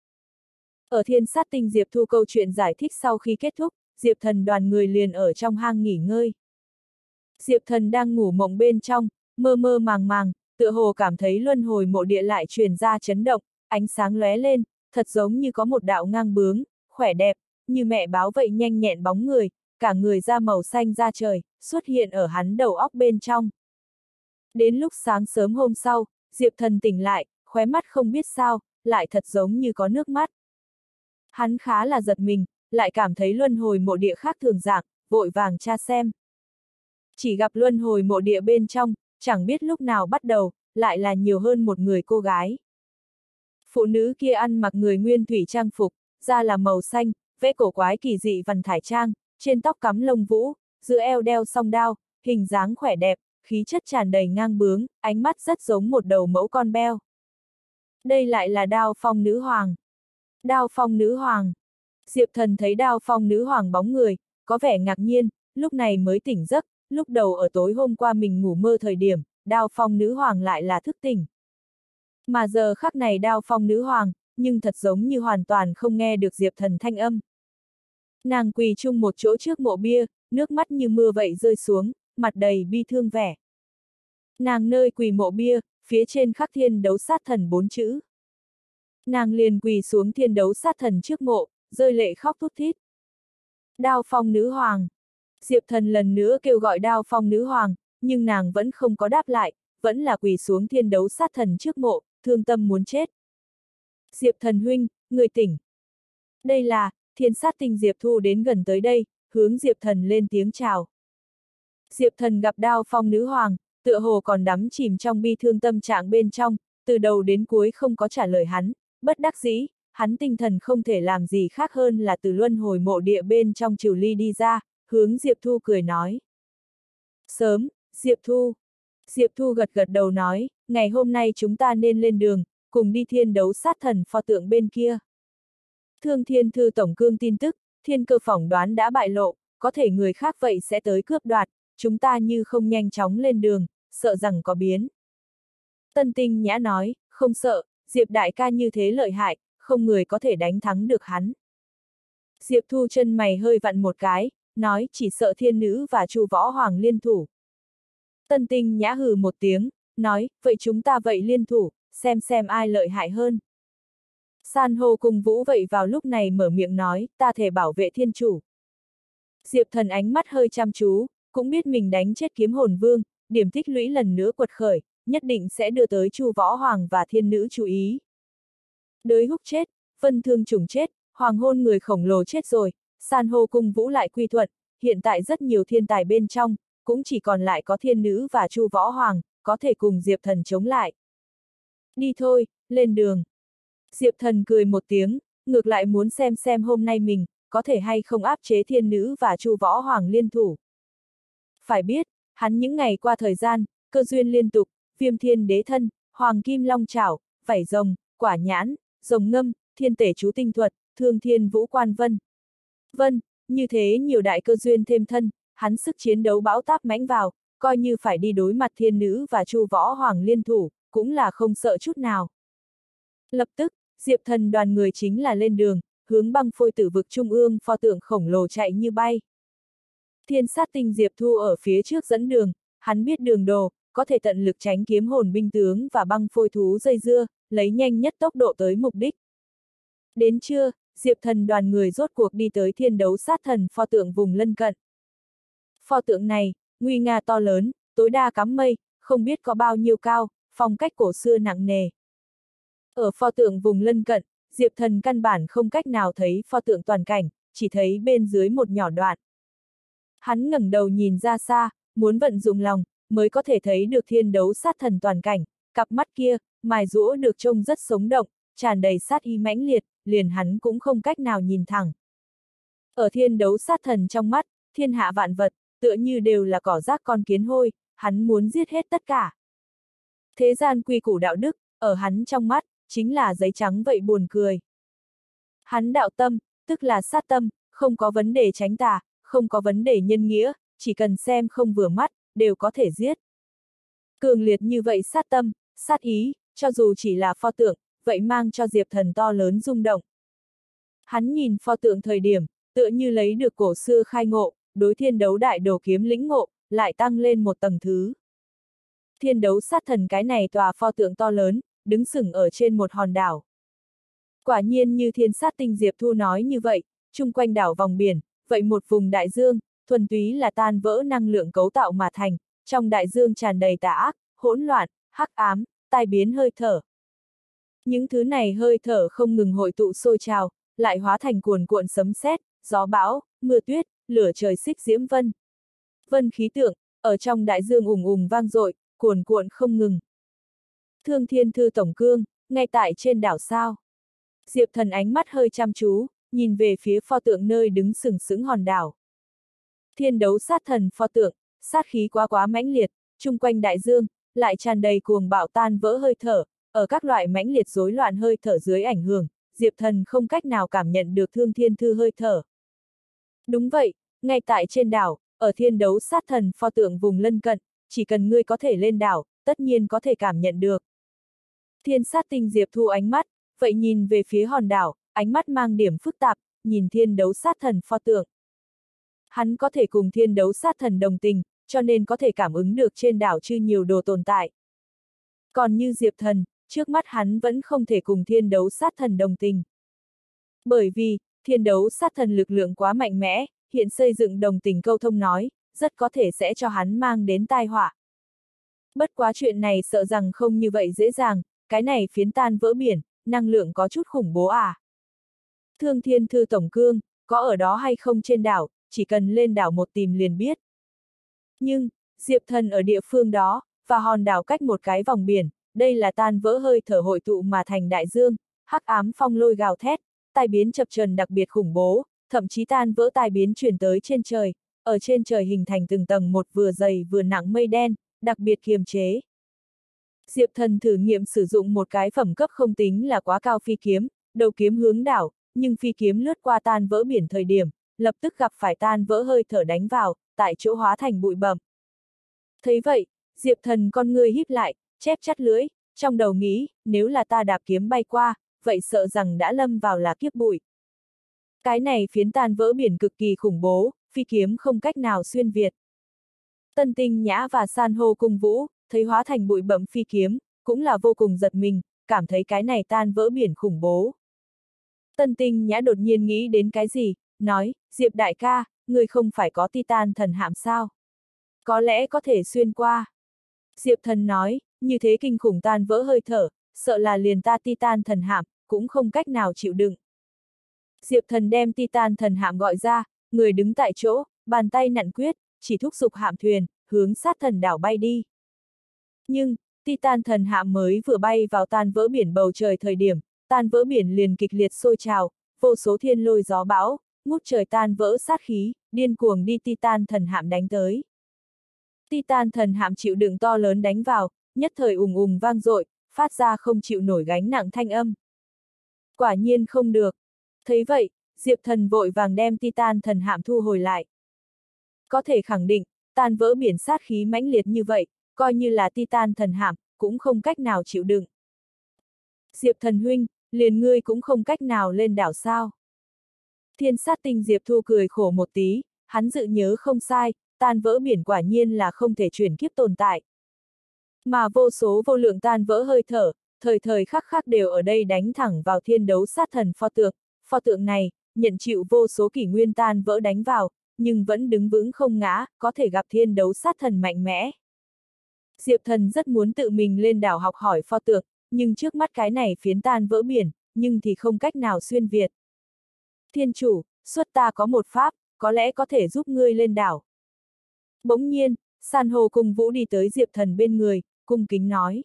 Ở thiên sát tinh Diệp Thu câu chuyện giải thích sau khi kết thúc, Diệp Thần đoàn người liền ở trong hang nghỉ ngơi. Diệp Thần đang ngủ mộng bên trong, mơ mơ màng, tựa hồ cảm thấy luân hồi mộ địa lại truyền ra chấn động, ánh sáng lóe lên, thật giống như có một đạo ngang bướng, khỏe đẹp, như mẹ báo vậy nhanh nhẹn bóng người, cả người da màu xanh da trời, xuất hiện ở hắn đầu óc bên trong. Đến lúc sáng sớm hôm sau, Diệp Thần tỉnh lại, khóe mắt không biết sao, lại thật giống như có nước mắt. Hắn khá là giật mình, lại cảm thấy luân hồi mộ địa khác thường dạng, vội vàng tra xem. Chỉ gặp luân hồi mộ địa bên trong, chẳng biết lúc nào bắt đầu, lại là nhiều hơn một người cô gái. Phụ nữ kia ăn mặc người nguyên thủy trang phục, da là màu xanh, vẽ cổ quái kỳ dị vằn thải trang, trên tóc cắm lông vũ, giữa eo đeo song đao, hình dáng khỏe đẹp, khí chất tràn đầy ngang bướng, ánh mắt rất giống một đầu mẫu con beo. Đây lại là Đao Phong nữ hoàng. Đao Phong nữ hoàng. Diệp Thần thấy Đao Phong nữ hoàng bóng người, có vẻ ngạc nhiên, lúc này mới tỉnh giấc, lúc đầu ở tối hôm qua mình ngủ mơ thời điểm, Đao Phong nữ hoàng lại là thức tỉnh. Mà giờ khắc này Đao Phong nữ hoàng, nhưng thật giống như hoàn toàn không nghe được Diệp Thần thanh âm. Nàng quỳ chung một chỗ trước mộ bia, nước mắt như mưa vậy rơi xuống, mặt đầy bi thương vẻ. Nàng nơi quỳ mộ bia, phía trên khắc thiên đấu sát thần 4 chữ. Nàng liền quỳ xuống thiên đấu sát thần trước mộ, rơi lệ khóc thút thít. Đao Phong nữ hoàng. Diệp Thần lần nữa kêu gọi Đao Phong nữ hoàng, nhưng nàng vẫn không có đáp lại, vẫn là quỳ xuống thiên đấu sát thần trước mộ, thương tâm muốn chết. Diệp Thần huynh, người tỉnh. Đây là, thiên sát tinh Diệp Thu đến gần tới đây, hướng Diệp Thần lên tiếng chào. Diệp Thần gặp Đao Phong nữ hoàng, tựa hồ còn đắm chìm trong bi thương tâm trạng bên trong, từ đầu đến cuối không có trả lời hắn, bất đắc dĩ, hắn tinh thần không thể làm gì khác hơn là từ luân hồi mộ địa bên trong trừ ly đi ra, hướng Diệp Thu cười nói. Sớm, Diệp Thu. Diệp Thu gật gật đầu nói, ngày hôm nay chúng ta nên lên đường, cùng đi thiên đấu sát thần pho tượng bên kia. Thương Thiên Thư Tổng Cương tin tức, thiên cơ phỏng đoán đã bại lộ, có thể người khác vậy sẽ tới cướp đoạt, chúng ta như không nhanh chóng lên đường, sợ rằng có biến. Tân Tinh Nhã nói, không sợ, Diệp đại ca như thế lợi hại, không người có thể đánh thắng được hắn. Diệp Thu chân mày hơi vặn một cái, nói chỉ sợ thiên nữ và Chu Võ Hoàng liên thủ. Tân Tinh Nhã hừ một tiếng, nói, vậy chúng ta vậy liên thủ, xem ai lợi hại hơn. San hô cùng Vũ vậy vào lúc này mở miệng nói, ta thể bảo vệ thiên chủ. Diệp Thần ánh mắt hơi chăm chú, cũng biết mình đánh chết kiếm hồn vương, điểm tích lũy lần nữa quật khởi, nhất định sẽ đưa tới Chu Võ Hoàng và thiên nữ chú ý. Đới húc chết, Vân Thương Trùng chết, Hoàng hôn người khổng lồ chết rồi, San hô cung Vũ lại quy thuận, hiện tại rất nhiều thiên tài bên trong, cũng chỉ còn lại có thiên nữ và Chu Võ Hoàng, có thể cùng Diệp Thần chống lại. Đi thôi, lên đường. Diệp Thần cười một tiếng, ngược lại muốn xem hôm nay mình, có thể hay không áp chế thiên nữ và Chu Võ Hoàng liên thủ. Phải biết, hắn những ngày qua thời gian, cơ duyên liên tục, Viêm Thiên Đế Thân, Hoàng Kim Long Chảo, Vảy Rồng, Quả Nhãn, Rồng Ngâm, Thiên Tể Chú Tinh Thuật, Thương Thiên Vũ Quan Vân, như thế nhiều đại cơ duyên thêm thân, hắn sức chiến đấu bão táp mãnh vào, coi như phải đi đối mặt thiên nữ và Chu Võ Hoàng liên thủ, cũng là không sợ chút nào. Lập tức, Diệp Thần đoàn người chính là lên đường, hướng băng phôi tử vực trung ương pho tượng khổng lồ chạy như bay. Thiên sát tinh Diệp Thu ở phía trước dẫn đường, hắn biết đường đồ, có thể tận lực tránh kiếm hồn binh tướng và băng phôi thú dây dưa, lấy nhanh nhất tốc độ tới mục đích. Đến trưa, Diệp Thần đoàn người rốt cuộc đi tới thiên đấu sát thần pho tượng vùng lân cận. Pho tượng này, nguy nga to lớn, tối đa cắm mây, không biết có bao nhiêu cao, phong cách cổ xưa nặng nề. Ở pho tượng vùng lân cận, Diệp Thần căn bản không cách nào thấy pho tượng toàn cảnh, chỉ thấy bên dưới một nhỏ đoạn. Hắn ngẩng đầu nhìn ra xa, muốn vận dụng lòng, mới có thể thấy được thiên đấu sát thần toàn cảnh, cặp mắt kia, mài rũa được trông rất sống động, tràn đầy sát ý mãnh liệt, liền hắn cũng không cách nào nhìn thẳng. Ở thiên đấu sát thần trong mắt, thiên hạ vạn vật, tựa như đều là cỏ rác con kiến hôi, hắn muốn giết hết tất cả. Thế gian quy củ đạo đức, ở hắn trong mắt, chính là giấy trắng vậy buồn cười. Hắn đạo tâm, tức là sát tâm, không có vấn đề tránh tà, không có vấn đề nhân nghĩa, chỉ cần xem không vừa mắt, đều có thể giết. Cường liệt như vậy sát tâm, sát ý, cho dù chỉ là pho tượng, vậy mang cho Diệp Thần to lớn rung động. Hắn nhìn pho tượng thời điểm, tựa như lấy được cổ xưa khai ngộ, đối thiên đấu đại đồ kiếm lĩnh ngộ, lại tăng lên một tầng thứ. Thiên đấu sát thần cái này tòa pho tượng to lớn, đứng sừng ở trên một hòn đảo. Quả nhiên như thiên sát tinh Diệp Thu nói như vậy, chung quanh đảo vòng biển, vậy một vùng đại dương, thuần túy là tan vỡ năng lượng cấu tạo mà thành, trong đại dương tràn đầy tà ác, hỗn loạn, hắc ám, tai biến hơi thở. Những thứ này hơi thở không ngừng hội tụ sôi trào, lại hóa thành cuồn cuộn sấm sét, gió bão, mưa tuyết, lửa trời xích diễm vân. Vân khí tượng, ở trong đại dương ùng ùng vang dội, cuồn cuộn không ngừng. Thương Thiên Thư Tổng Cương, ngay tại trên đảo sao. Diệp Thần ánh mắt hơi chăm chú, nhìn về phía pho tượng nơi đứng sừng sững hòn đảo. Thiên đấu sát thần pho tượng, sát khí quá mãnh liệt, chung quanh đại dương, lại tràn đầy cuồng bạo tan vỡ hơi thở, ở các loại mãnh liệt rối loạn hơi thở dưới ảnh hưởng, Diệp Thần không cách nào cảm nhận được Thương Thiên Thư hơi thở. Đúng vậy, ngay tại trên đảo, ở thiên đấu sát thần pho tượng vùng lân cận, chỉ cần ngươi có thể lên đảo, tất nhiên có thể cảm nhận được. Thiên sát tinh Diệp Thu ánh mắt, vậy nhìn về phía hòn đảo, ánh mắt mang điểm phức tạp, nhìn thiên đấu sát thần pho tượng. Hắn có thể cùng thiên đấu sát thần đồng tình, cho nên có thể cảm ứng được trên đảo chư nhiều đồ tồn tại. Còn như Diệp Thần, trước mắt hắn vẫn không thể cùng thiên đấu sát thần đồng tình. Bởi vì, thiên đấu sát thần lực lượng quá mạnh mẽ, hiện xây dựng đồng tình câu thông nói, rất có thể sẽ cho hắn mang đến tai họa. Bất quá chuyện này sợ rằng không như vậy dễ dàng, cái này phiến tan vỡ biển, năng lượng có chút khủng bố à. Thương Thiên Thư Tổng Cương, có ở đó hay không trên đảo, chỉ cần lên đảo một tìm liền biết. Nhưng, Diệp Thần ở địa phương đó, và hòn đảo cách một cái vòng biển, đây là tan vỡ hơi thở hội tụ mà thành đại dương, hắc ám phong lôi gào thét, tai biến chập chờn đặc biệt khủng bố, thậm chí tan vỡ tai biến truyền tới trên trời, ở trên trời hình thành từng tầng một vừa dày vừa nặng mây đen, đặc biệt kiềm chế. Diệp Thần thử nghiệm sử dụng một cái phẩm cấp không tính là quá cao phi kiếm, đầu kiếm hướng đảo, nhưng phi kiếm lướt qua tan vỡ biển thời điểm, lập tức gặp phải tan vỡ hơi thở đánh vào, tại chỗ hóa thành bụi bặm. Thấy vậy, Diệp Thần con ngươi híp lại, chép chắt lưỡi, trong đầu nghĩ, nếu là ta đạp kiếm bay qua, vậy sợ rằng đã lâm vào là kiếp bụi. Cái này phiến tan vỡ biển cực kỳ khủng bố, phi kiếm không cách nào xuyên việt. Tân Tinh Nhã và San hô cung vũ, thấy hóa thành bụi bặm phi kiếm, cũng là vô cùng giật mình, cảm thấy cái này tan vỡ biển khủng bố. Tân Tinh Nhã đột nhiên nghĩ đến cái gì, nói, Diệp đại ca, người không phải có Titan thần hạm sao? Có lẽ có thể xuyên qua. Diệp Thần nói, như thế kinh khủng tan vỡ hơi thở, sợ là liền ta Titan thần hạm, cũng không cách nào chịu đựng. Diệp Thần đem Titan thần hạm gọi ra, người đứng tại chỗ, bàn tay nặn quyết, chỉ thúc giục hạm thuyền, hướng sát thần đảo bay đi. Nhưng, Titan thần hạm mới vừa bay vào tan vỡ biển bầu trời thời điểm, tan vỡ biển liền kịch liệt sôi trào, vô số thiên lôi gió bão, ngút trời tan vỡ sát khí, điên cuồng đi Titan thần hạm đánh tới. Titan thần hạm chịu đựng to lớn đánh vào, nhất thời ùng ùng vang dội, phát ra không chịu nổi gánh nặng thanh âm. Quả nhiên không được. Thấy vậy, Diệp Thần vội vàng đem Titan thần hạm thu hồi lại. Có thể khẳng định, tan vỡ biển sát khí mãnh liệt như vậy, coi như là Titan thần hạm, cũng không cách nào chịu đựng. Diệp Thần huynh, liền ngươi cũng không cách nào lên đảo sao. Thiên sát tinh Diệp Thu cười khổ một tí, hắn dự nhớ không sai, tan vỡ biển quả nhiên là không thể chuyển kiếp tồn tại. Mà vô số vô lượng tan vỡ hơi thở, thời thời khắc khắc đều ở đây đánh thẳng vào thiên đấu sát thần pho tượng này, nhận chịu vô số kỷ nguyên tan vỡ đánh vào, nhưng vẫn đứng vững không ngã, có thể gặp thiên đấu sát thần mạnh mẽ. Diệp Thần rất muốn tự mình lên đảo học hỏi pho tượng, nhưng trước mắt cái này phiến tan vỡ biển, nhưng thì không cách nào xuyên việt. Thiên chủ, xuất ta có một pháp, có lẽ có thể giúp ngươi lên đảo. Bỗng nhiên, San hô cung vũ đi tới Diệp Thần bên người, cung kính nói.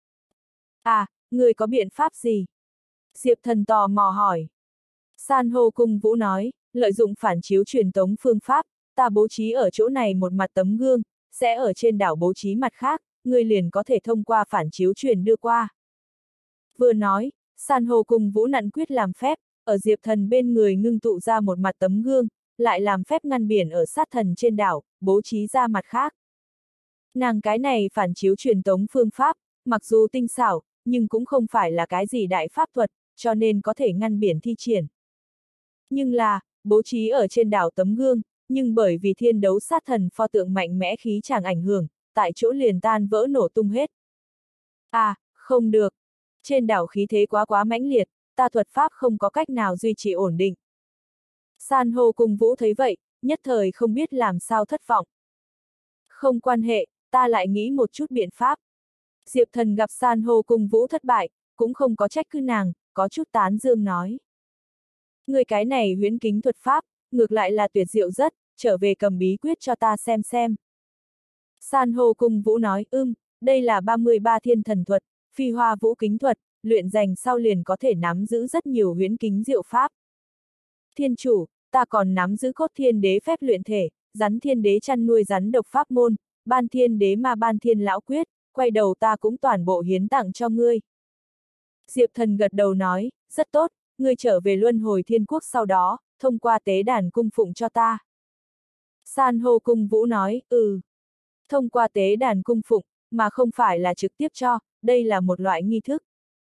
À, ngươi có biện pháp gì? Diệp Thần tò mò hỏi. San hô cung vũ nói, lợi dụng phản chiếu truyền tống phương pháp, ta bố trí ở chỗ này một mặt tấm gương, sẽ ở trên đảo bố trí mặt khác, ngươi liền có thể thông qua phản chiếu truyền đưa qua. Vừa nói, San hô cung vũ nặn quyết làm phép, ở Diệp Thần bên người ngưng tụ ra một mặt tấm gương, lại làm phép ngăn biển ở sát thần trên đảo, bố trí ra mặt khác. Nàng cái này phản chiếu truyền tống phương pháp, mặc dù tinh xảo, nhưng cũng không phải là cái gì đại pháp thuật, cho nên có thể ngăn biển thi triển. Nhưng là, bố trí ở trên đảo tấm gương, nhưng bởi vì thiên đấu sát thần pho tượng mạnh mẽ khí chẳng ảnh hưởng, tại chỗ liền tan vỡ nổ tung hết. À, không được. Trên đảo khí thế quá mãnh liệt, ta thuật pháp không có cách nào duy trì ổn định. San hô cung vũ thấy vậy, nhất thời không biết làm sao thất vọng. Không quan hệ, ta lại nghĩ một chút biện pháp. Diệp Thần gặp San hô cung vũ thất bại, cũng không có trách cứ nàng, có chút tán dương nói. Người cái này huyễn kính thuật pháp, ngược lại là tuyệt diệu rất, trở về cầm bí quyết cho ta xem. San hô cung vũ nói, đây là 33 thiên thần thuật, phi hoa vũ kính thuật, luyện dành sau liền có thể nắm giữ rất nhiều huyễn kính diệu pháp. Thiên chủ, ta còn nắm giữ cốt thiên đế phép luyện thể, rắn thiên đế chăn nuôi rắn độc pháp môn, ban thiên đế ma ban thiên lão quyết, quay đầu ta cũng toàn bộ hiến tặng cho ngươi. Diệp Thần gật đầu nói, rất tốt, ngươi trở về luân hồi thiên quốc sau đó, thông qua tế đàn cung phụng cho ta. San hô cung vũ nói, thông qua tế đàn cung phụng, mà không phải là trực tiếp cho, đây là một loại nghi thức.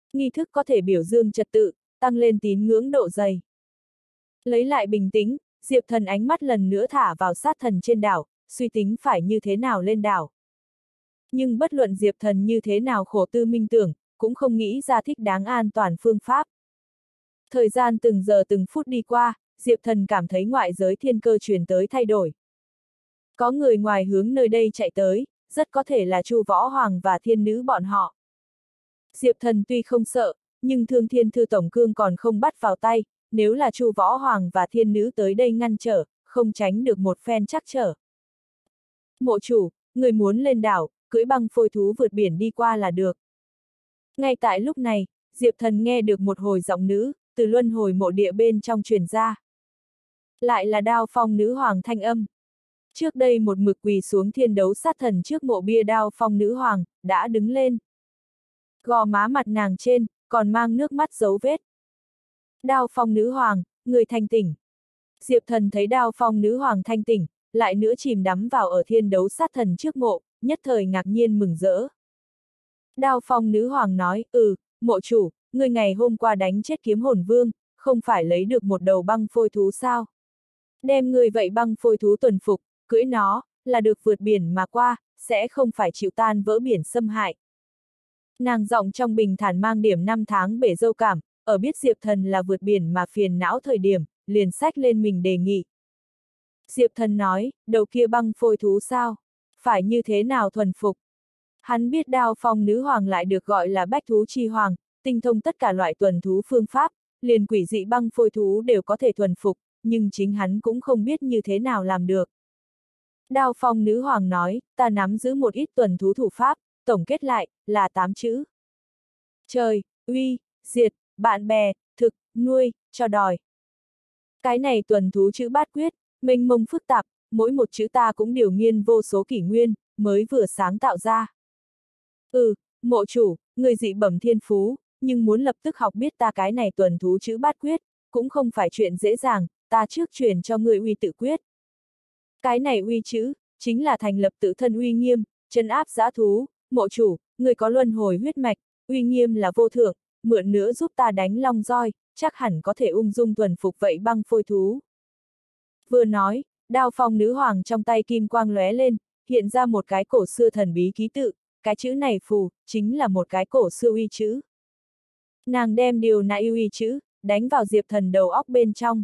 Nghi thức có thể biểu dương trật tự, tăng lên tín ngưỡng độ dày. Lấy lại bình tĩnh, Diệp Thần ánh mắt lần nữa thả vào sát thần trên đảo, suy tính phải như thế nào lên đảo. Nhưng bất luận Diệp Thần như thế nào khổ tư minh tưởng, cũng không nghĩ ra thích đáng an toàn phương pháp. Thời gian từng giờ từng phút đi qua, Diệp Thần cảm thấy ngoại giới thiên cơ truyền tới thay đổi. Có người ngoài hướng nơi đây chạy tới, rất có thể là Chu Võ Hoàng và thiên nữ bọn họ. Diệp Thần tuy không sợ, nhưng Thương Thiên Thư Tổng Cương còn không bắt vào tay, nếu là Chu Võ Hoàng và thiên nữ tới đây ngăn trở, không tránh được một phen trắc trở. Mộ chủ, người muốn lên đảo, cưỡi băng phôi thú vượt biển đi qua là được. Ngay tại lúc này, Diệp Thần nghe được một hồi giọng nữ, từ luân hồi mộ địa bên trong truyền ra. Lại là Đao Phong nữ hoàng thanh âm. Trước đây một mực quỳ xuống thiên đấu sát thần trước mộ bia Đao Phong nữ hoàng, đã đứng lên. Gò má mặt nàng trên, còn mang nước mắt dấu vết. Đao Phong nữ hoàng, người thanh tỉnh. Diệp Thần thấy Đao Phong nữ hoàng thanh tỉnh, lại nữa chìm đắm vào ở thiên đấu sát thần trước mộ, nhất thời ngạc nhiên mừng rỡ. Đao Phong nữ hoàng nói, mộ chủ, người ngày hôm qua đánh chết kiếm hồn vương, không phải lấy được một đầu băng phôi thú sao? Đem người vậy băng phôi thú tuần phục, cưỡi nó, là được vượt biển mà qua, sẽ không phải chịu tan vỡ biển xâm hại. Nàng giọng trong bình thản mang điểm 5 tháng bể dâu cảm, ở biết Diệp Thần là vượt biển mà phiền não thời điểm, liền xách lên mình đề nghị. Diệp Thần nói, đầu kia băng phôi thú sao? Phải như thế nào thuần phục? Hắn biết Đao Phong nữ hoàng lại được gọi là bách thú chi hoàng, tinh thông tất cả loại tuần thú phương pháp, liền quỷ dị băng phôi thú đều có thể thuần phục, nhưng chính hắn cũng không biết như thế nào làm được. Đao Phong nữ hoàng nói, ta nắm giữ một ít tuần thú thủ pháp, tổng kết lại, là 8 chữ. Trời, uy, diệt, bạn bè, thực, nuôi, cho đòi. Cái này tuần thú chữ bát quyết, mênh mông phức tạp, mỗi một chữ ta cũng điều nghiên vô số kỷ nguyên, mới vừa sáng tạo ra. Mộ chủ, người dị bẩm thiên phú, nhưng muốn lập tức học biết ta cái này tuần thú chữ bát quyết, cũng không phải chuyện dễ dàng, ta trước truyền cho người uy tự quyết. Cái này uy chữ, chính là thành lập tự thân uy nghiêm, trấn áp dã thú, mộ chủ, người có luân hồi huyết mạch, uy nghiêm là vô thượng, mượn nữa giúp ta đánh long roi, chắc hẳn có thể ung dung thuần phục vậy băng phôi thú. Vừa nói, Đao Phong nữ hoàng trong tay kim quang lóe lên, hiện ra một cái cổ xưa thần bí ký tự, cái chữ này phù, chính là một cái cổ xưa uy chữ. Nàng đem điều nại uy chữ, đánh vào Diệp Thần đầu óc bên trong.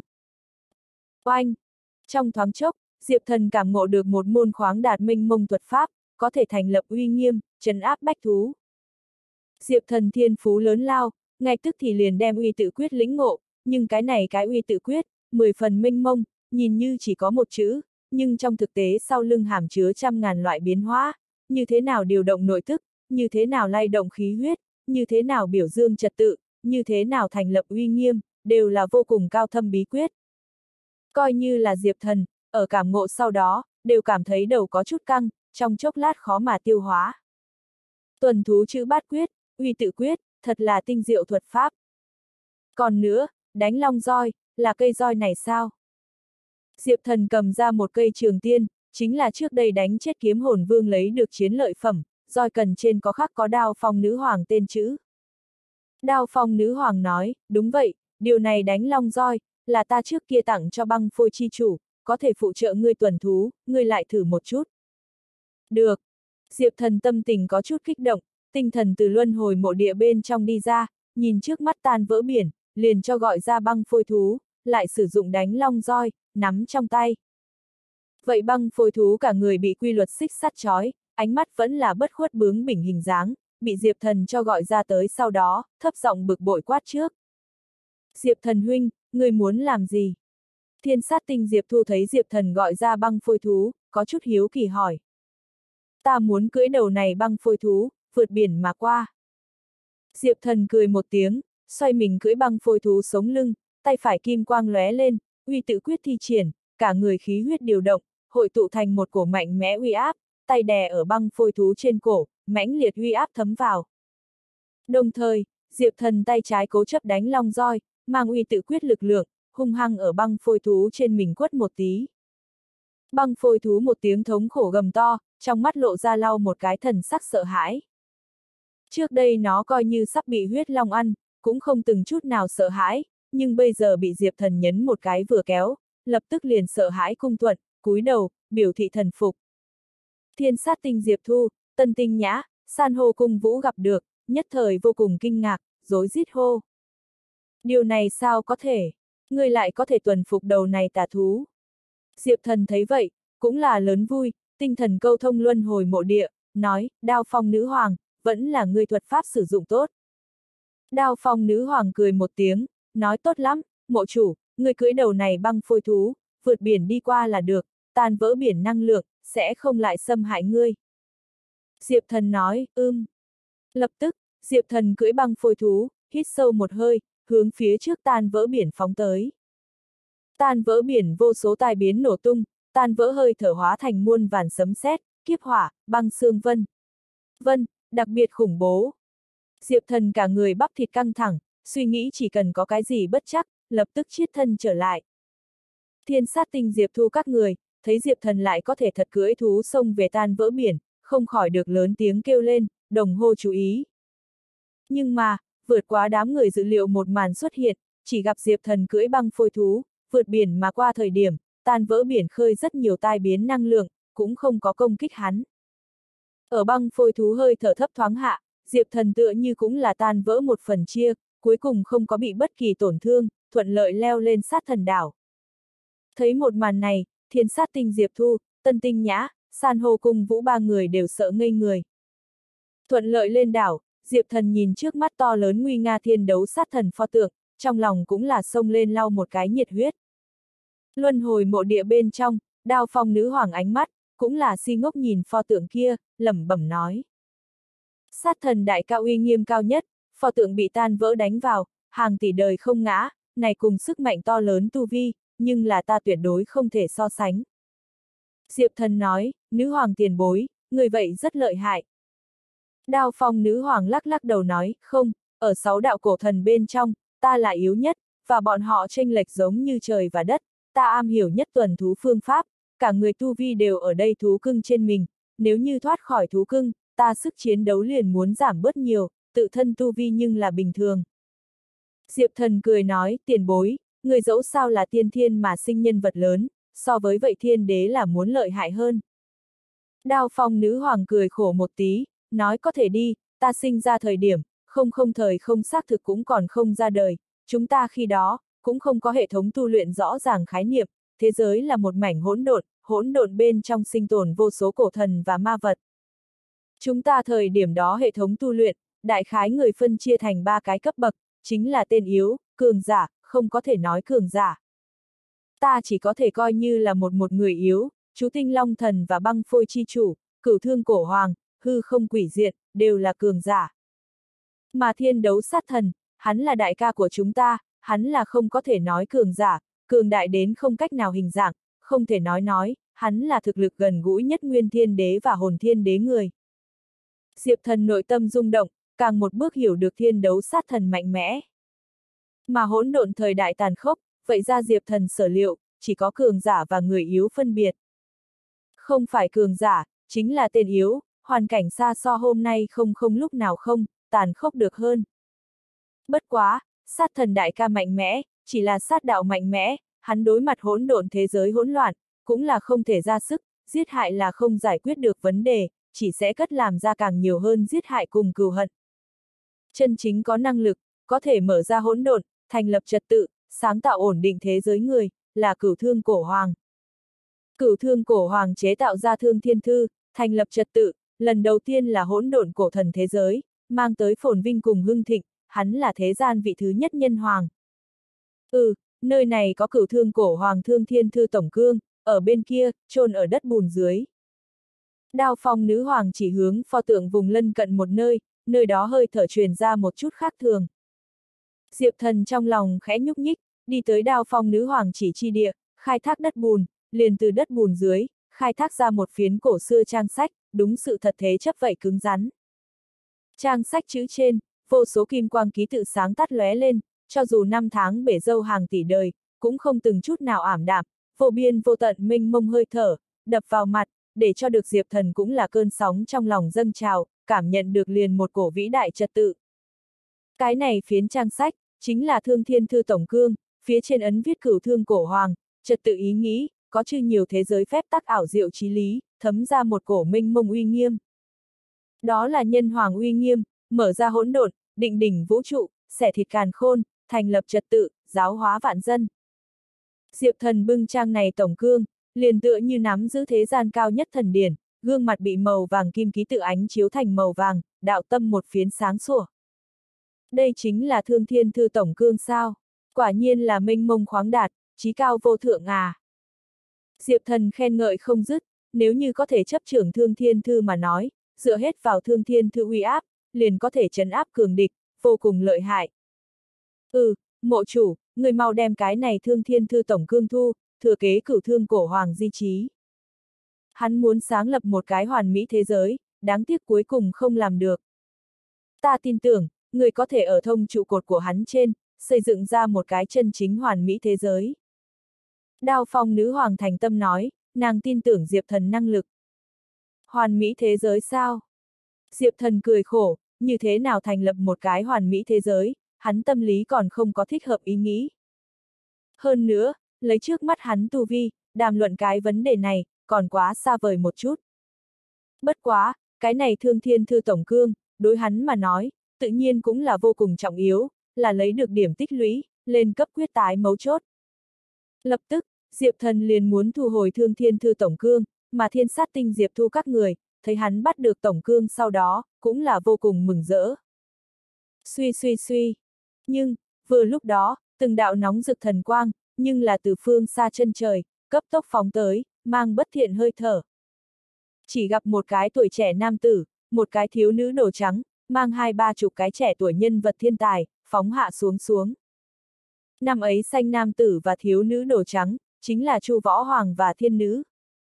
Oanh! Trong thoáng chốc, Diệp Thần cảm ngộ được một môn khoáng đạt minh mông thuật pháp, có thể thành lập uy nghiêm, trấn áp bách thú. Diệp Thần thiên phú lớn lao, ngay tức thì liền đem uy tự quyết lĩnh ngộ, nhưng cái uy tự quyết, 10 phần minh mông, nhìn như chỉ có một chữ, nhưng trong thực tế sau lưng hàm chứa trăm ngàn loại biến hóa, như thế nào điều động nội tức, như thế nào lay động khí huyết, như thế nào biểu dương trật tự, như thế nào thành lập uy nghiêm, đều là vô cùng cao thâm bí quyết. Coi như là Diệp Thần, ở cảm ngộ sau đó, đều cảm thấy đầu có chút căng, trong chốc lát khó mà tiêu hóa. Tuần thú chữ bát quyết, uy tự quyết, thật là tinh diệu thuật pháp. Còn nữa, đánh long roi, là cây roi này sao? Diệp Thần cầm ra một cây trường tiên, chính là trước đây đánh chết kiếm hồn vương lấy được chiến lợi phẩm, roi cần trên có khắc có Đao Phong nữ hoàng tên chữ. Đao Phong nữ hoàng nói, đúng vậy, điều này đánh long roi, là ta trước kia tặng cho băng phôi chi chủ, có thể phụ trợ ngươi tuần thú, ngươi lại thử một chút. Được. Diệp Thần tâm tình có chút kích động, tinh thần từ luân hồi mộ địa bên trong đi ra, nhìn trước mắt tan vỡ biển, liền cho gọi ra băng phôi thú, lại sử dụng đánh long roi, nắm trong tay. Vậy băng phôi thú cả người bị quy luật xích sắt trói, ánh mắt vẫn là bất khuất bướng bỉnh hình dáng, bị Diệp Thần cho gọi ra tới sau đó, thấp giọng bực bội quát trước. Diệp Thần huynh, người muốn làm gì? Thiên sát tinh Diệp Thu thấy Diệp Thần gọi ra băng phôi thú, có chút hiếu kỳ hỏi. Ta muốn cưỡi đầu này băng phôi thú, vượt biển mà qua. Diệp Thần cười một tiếng, xoay mình cưỡi băng phôi thú sống lưng, tay phải kim quang lóe lên, uy tự quyết thi triển, cả người khí huyết điều động, hội tụ thành một cổ mạnh mẽ uy áp, tay đè ở băng phôi thú trên cổ, mãnh liệt uy áp thấm vào. Đồng thời, Diệp Thần tay trái cố chấp đánh long roi, mang uy tự quyết lực lượng, hung hăng ở băng phôi thú trên mình quất một tí. Băng phôi thú một tiếng thống khổ gầm to, trong mắt lộ ra lau một cái thần sắc sợ hãi. Trước đây nó coi như sắp bị huyết long ăn, cũng không từng chút nào sợ hãi, nhưng bây giờ bị Diệp Thần nhấn một cái vừa kéo, lập tức liền sợ hãi cung thuận, cúi đầu, biểu thị thần phục. Thiên sát tinh Diệp Thu, Tân Tinh Nhã, san hô cung vũ gặp được, nhất thời vô cùng kinh ngạc, rối rít hô. Điều này sao có thể? Ngươi lại có thể tuần phục đầu này tà thú. Diệp Thần thấy vậy, cũng là lớn vui, tinh thần câu thông luân hồi mộ địa, nói, Đao Phong nữ hoàng, vẫn là ngươi thuật pháp sử dụng tốt. Đao Phong nữ hoàng cười một tiếng, nói tốt lắm, mộ chủ, ngươi cưỡi đầu này băng phôi thú, vượt biển đi qua là được, tan vỡ biển năng lượng, sẽ không lại xâm hại ngươi. Diệp Thần nói, Lập tức, Diệp Thần cưỡi băng phôi thú, hít sâu một hơi, hướng phía trước tan vỡ biển phóng tới. Tan vỡ biển vô số tai biến nổ tung, tan vỡ hơi thở hóa thành muôn vàn sấm sét, kiếp hỏa, băng xương vân, đặc biệt khủng bố. Diệp Thần cả người bắp thịt căng thẳng, suy nghĩ chỉ cần có cái gì bất chắc, lập tức chiết thân trở lại. Thiên sát tinh Diệp Thu các người, thấy Diệp Thần lại có thể thật cưỡi thú xông về tan vỡ biển, không khỏi được lớn tiếng kêu lên, đồng hô chú ý. Nhưng mà, vượt quá đám người dự liệu một màn xuất hiện, chỉ gặp Diệp Thần cưỡi băng phôi thú, vượt biển mà qua thời điểm, tan vỡ biển khơi rất nhiều tai biến năng lượng, cũng không có công kích hắn. Ở băng phôi thú hơi thở thấp thoáng hạ, Diệp Thần tựa như cũng là tan vỡ một phần chia, cuối cùng không có bị bất kỳ tổn thương, thuận lợi leo lên sát thần đảo. Thấy một màn này, thiên sát tinh Diệp Thu, Tân Tinh Nhã, san hô cung vũ ba người đều sợ ngây người. Thuận lợi lên đảo, Diệp Thần nhìn trước mắt to lớn nguy nga thiên đấu sát thần pho tượng, trong lòng cũng là xông lên lau một cái nhiệt huyết. Luân hồi mộ địa bên trong, Đao Phong nữ hoàng ánh mắt, cũng là si ngốc nhìn pho tượng kia, lẩm bẩm nói. Sát thần đại cao uy nghiêm cao nhất, pho tượng bị tan vỡ đánh vào, hàng tỷ đời không ngã, này cùng sức mạnh to lớn tu vi, nhưng là ta tuyệt đối không thể so sánh. Diệp Thần nói, nữ hoàng tiền bối, người vậy rất lợi hại. Đao Phong nữ hoàng lắc lắc đầu nói, không, ở 6 đạo cổ thần bên trong, ta là yếu nhất, và bọn họ chênh lệch giống như trời và đất, ta am hiểu nhất tuần thú phương pháp, cả người tu vi đều ở đây thú cưng trên mình, nếu như thoát khỏi thú cưng, ta sức chiến đấu liền muốn giảm bớt nhiều, tự thân tu vi nhưng là bình thường. Diệp Thần cười nói, tiền bối, người dẫu sao là tiên thiên mà sinh nhân vật lớn, so với vậy thiên đế là muốn lợi hại hơn. Đao Phong nữ hoàng cười khổ một tí, nói có thể đi, ta sinh ra thời điểm, thời không xác thực cũng còn không ra đời, chúng ta khi đó, cũng không có hệ thống tu luyện rõ ràng khái niệm, thế giới là một mảnh hỗn độn bên trong sinh tồn vô số cổ thần và ma vật. Chúng ta thời điểm đó hệ thống tu luyện, đại khái người phân chia thành 3 cái cấp bậc, chính là tên yếu, cường giả, không có thể nói cường giả. Ta chỉ có thể coi như là một người yếu, chú Tinh Long Thần và Băng Phôi Chi Chủ, Cửu Thương Cổ Hoàng, Hư Không Quỷ Diệt, đều là cường giả. Mà Thiên Đấu Sát Thần, hắn là đại ca của chúng ta, hắn là không có thể nói cường giả, cường đại đến không cách nào hình dạng, không thể nói, hắn là thực lực gần gũi nhất Nguyên Thiên Đế và Hồn Thiên Đế người. Diệp Thần nội tâm rung động, càng một bước hiểu được Thiên Đấu Sát Thần mạnh mẽ. Mà hỗn độn thời đại tàn khốc, vậy ra Diệp Thần sở liệu, chỉ có cường giả và người yếu phân biệt. Không phải cường giả, chính là tên yếu, hoàn cảnh xa so hôm nay không lúc nào không, tàn khốc được hơn. Bất quá, sát thần đại ca mạnh mẽ, chỉ là sát đạo mạnh mẽ, hắn đối mặt hỗn độn thế giới hỗn loạn, cũng là không thể ra sức, giết hại là không giải quyết được vấn đề, chỉ sẽ cất làm ra càng nhiều hơn giết hại cùng cừu hận. Chân chính có năng lực, có thể mở ra hỗn độn, thành lập trật tự, sáng tạo ổn định thế giới người, là Cửu Thương Cổ Hoàng. Cửu Thương Cổ Hoàng chế tạo ra Thương Thiên Thư, thành lập trật tự, lần đầu tiên là hỗn độn cổ thần thế giới, mang tới phồn vinh cùng hưng thịnh, hắn là thế gian vị thứ nhất nhân hoàng. Nơi này có Cửu Thương Cổ Hoàng Thương Thiên Thư tổng cương, ở bên kia, chôn ở đất bùn dưới. Đao Phong nữ hoàng chỉ hướng pho tượng vùng lân cận một nơi đó hơi thở truyền ra một chút khác thường. Diệp Thần trong lòng khẽ nhúc nhích, đi tới Đao Phong nữ hoàng chỉ chi địa, khai thác đất bùn, liền từ đất bùn dưới, khai thác ra một phiến cổ xưa trang sách, đúng sự thật thế chấp vậy cứng rắn. Trang sách chữ trên, vô số kim quang ký tự sáng tắt lóe lên, cho dù năm tháng bể dâu hàng tỷ đời, cũng không từng chút nào ảm đạm, vô biên vô tận mênh mông hơi thở, đập vào mặt, để cho được Diệp Thần cũng là cơn sóng trong lòng dâng trào, cảm nhận được liền một cổ vĩ đại trật tự. Cái này phiến trang sách, chính là Thương Thiên Thư Tổng Cương, phía trên ấn viết cửu thương cổ hoàng, trật tự ý nghĩ, có chư nhiều thế giới phép tắc ảo diệu chí lý, thấm ra một cổ minh mông uy nghiêm. Đó là nhân hoàng uy nghiêm, mở ra hỗn độn, định đỉnh vũ trụ, xẻ thịt càn khôn, thành lập trật tự, giáo hóa vạn dân. Diệp Thần bưng trang này tổng cương, liền tựa như nắm giữ thế gian cao nhất thần điển, gương mặt bị màu vàng kim ký tự ánh chiếu thành màu vàng, đạo tâm một phiến sáng sủa. Đây chính là Thương Thiên Thư Tổng Cương sao? Quả nhiên là minh mông khoáng đạt, chí cao vô thượng à. Diệp Thần khen ngợi không dứt, nếu như có thể chấp trưởng Thương Thiên Thư mà nói, dựa hết vào Thương Thiên Thư uy áp, liền có thể trấn áp cường địch, vô cùng lợi hại. Mộ chủ, người mau đem cái này Thương Thiên Thư Tổng Cương thu, thừa kế cửu thương cổ hoàng di chí. Hắn muốn sáng lập một cái hoàn mỹ thế giới, đáng tiếc cuối cùng không làm được. Ta tin tưởng, người có thể ở thông trụ cột của hắn trên, xây dựng ra một cái chân chính hoàn mỹ thế giới. Đao Phong nữ hoàng thành tâm nói, nàng tin tưởng Diệp Thần năng lực. Hoàn mỹ thế giới sao? Diệp Thần cười khổ, như thế nào thành lập một cái hoàn mỹ thế giới, hắn tâm lý còn không có thích hợp ý nghĩ. Hơn nữa, lấy trước mắt hắn tu vi, đàm luận cái vấn đề này, còn quá xa vời một chút. Bất quá, cái này Thương Thiên Thư Tổng Cương, đối hắn mà nói, tự nhiên cũng là vô cùng trọng yếu, là lấy được điểm tích lũy, lên cấp quyết tái mấu chốt. Lập tức, Diệp Thần liền muốn thu hồi Thương Thiên Thư Tổng Cương, mà Thiên Sát Tinh Diệp Thu các người, thấy hắn bắt được Tổng Cương sau đó, cũng là vô cùng mừng rỡ. Suy. Nhưng, vừa lúc đó, từng đạo nóng rực thần quang, nhưng là từ phương xa chân trời, cấp tốc phóng tới, mang bất thiện hơi thở. Chỉ gặp một cái tuổi trẻ nam tử, một cái thiếu nữ đồ trắng, mang 20-30 cái trẻ tuổi nhân vật thiên tài, phóng hạ xuống. Năm ấy xanh nam tử và thiếu nữ đồ trắng, chính là Chu Võ Hoàng và thiên nữ.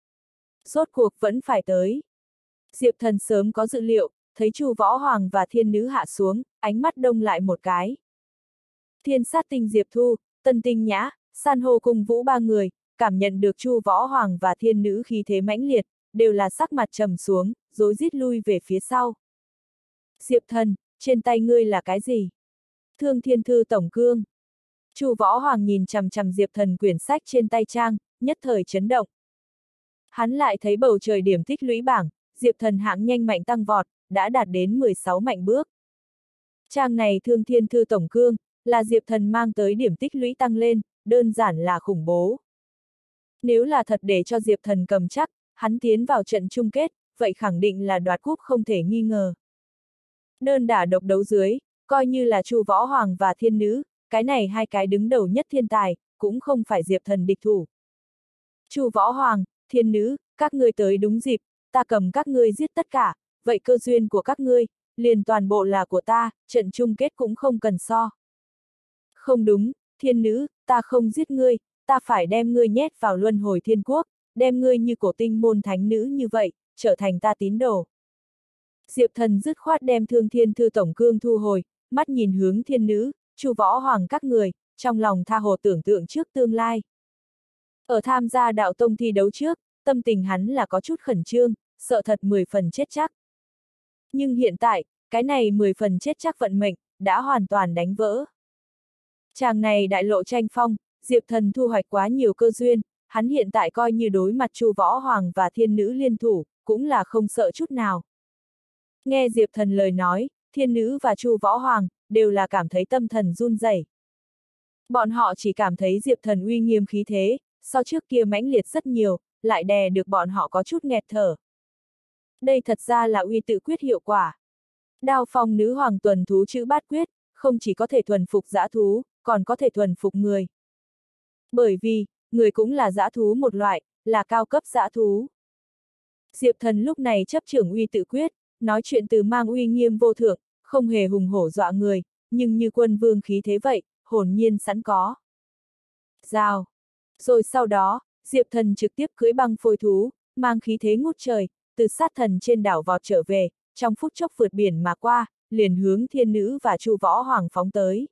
Rốt cuộc vẫn phải tới. Diệp Thần sớm có dự liệu, thấy Chu Võ Hoàng và thiên nữ hạ xuống, ánh mắt đông lại một cái. Thiên Sát Tinh Diệp Thu, Tân Tinh Nhã, San Hô Cung Vũ ba người, cảm nhận được Chu Võ Hoàng và thiên nữ khí thế mãnh liệt, đều là sắc mặt trầm xuống, rối rít lui về phía sau. Diệp Thần, trên tay ngươi là cái gì? Thương Thiên Thư Tổng Cương. Chu Võ Hoàng nhìn chằm chằm Diệp Thần quyển sách trên tay trang, nhất thời chấn động. Hắn lại thấy bầu trời điểm tích lũy bảng, Diệp Thần hạng nhanh mạnh tăng vọt, đã đạt đến 16 mạnh bước. Trang này Thương Thiên Thư Tổng Cương, là Diệp Thần mang tới điểm tích lũy tăng lên, đơn giản là khủng bố. Nếu là thật để cho Diệp Thần cầm chắc, hắn tiến vào trận chung kết, vậy khẳng định là đoạt cúp không thể nghi ngờ. Đơn đả độc đấu dưới, coi như là Chu Võ Hoàng và thiên nữ, cái này hai cái đứng đầu nhất thiên tài, cũng không phải Diệp Thần địch thủ. Chu Võ Hoàng, thiên nữ, các ngươi tới đúng dịp, ta cầm các ngươi giết tất cả, vậy cơ duyên của các ngươi, liền toàn bộ là của ta, trận chung kết cũng không cần so. Không đúng, thiên nữ, ta không giết ngươi, ta phải đem ngươi nhét vào luân hồi thiên quốc, đem ngươi như cổ tinh môn thánh nữ như vậy, trở thành ta tín đồ. Diệp Thần dứt khoát đem Thương Thiên Thư Tổng Cương thu hồi, mắt nhìn hướng thiên nữ, Chu Võ Hoàng các người, trong lòng tha hồ tưởng tượng trước tương lai. Ở tham gia đạo tông thi đấu trước, tâm tình hắn là có chút khẩn trương, sợ thật 10 phần chết chắc. Nhưng hiện tại, cái này 10 phần chết chắc vận mệnh, đã hoàn toàn đánh vỡ. Chàng này đại lộ tranh phong, Diệp Thần thu hoạch quá nhiều cơ duyên, hắn hiện tại coi như đối mặt Chu Võ Hoàng và thiên nữ liên thủ, cũng là không sợ chút nào. Nghe Diệp Thần lời nói, thiên nữ và Chu Võ Hoàng, đều là cảm thấy tâm thần run rẩy. Bọn họ chỉ cảm thấy Diệp Thần uy nghiêm khí thế, so trước kia mãnh liệt rất nhiều, lại đè được bọn họ có chút nghẹt thở. Đây thật ra là uy tự quyết hiệu quả. Đao Phong nữ hoàng tuần thú chữ bát quyết, không chỉ có thể thuần phục dã thú, còn có thể thuần phục người. Bởi vì, người cũng là dã thú một loại, là cao cấp dã thú. Diệp Thần lúc này chấp trưởng uy tự quyết, nói chuyện từ mang uy nghiêm vô thượng, không hề hùng hổ dọa người, nhưng như quân vương khí thế vậy, hồn nhiên sẵn có. Rào. Rồi sau đó, Diệp Thần trực tiếp cưỡi băng phôi thú, mang khí thế ngút trời, từ sát thần trên đảo vọt trở về, trong phút chốc vượt biển mà qua, liền hướng thiên nữ và Chu Võ Hoàng phóng tới.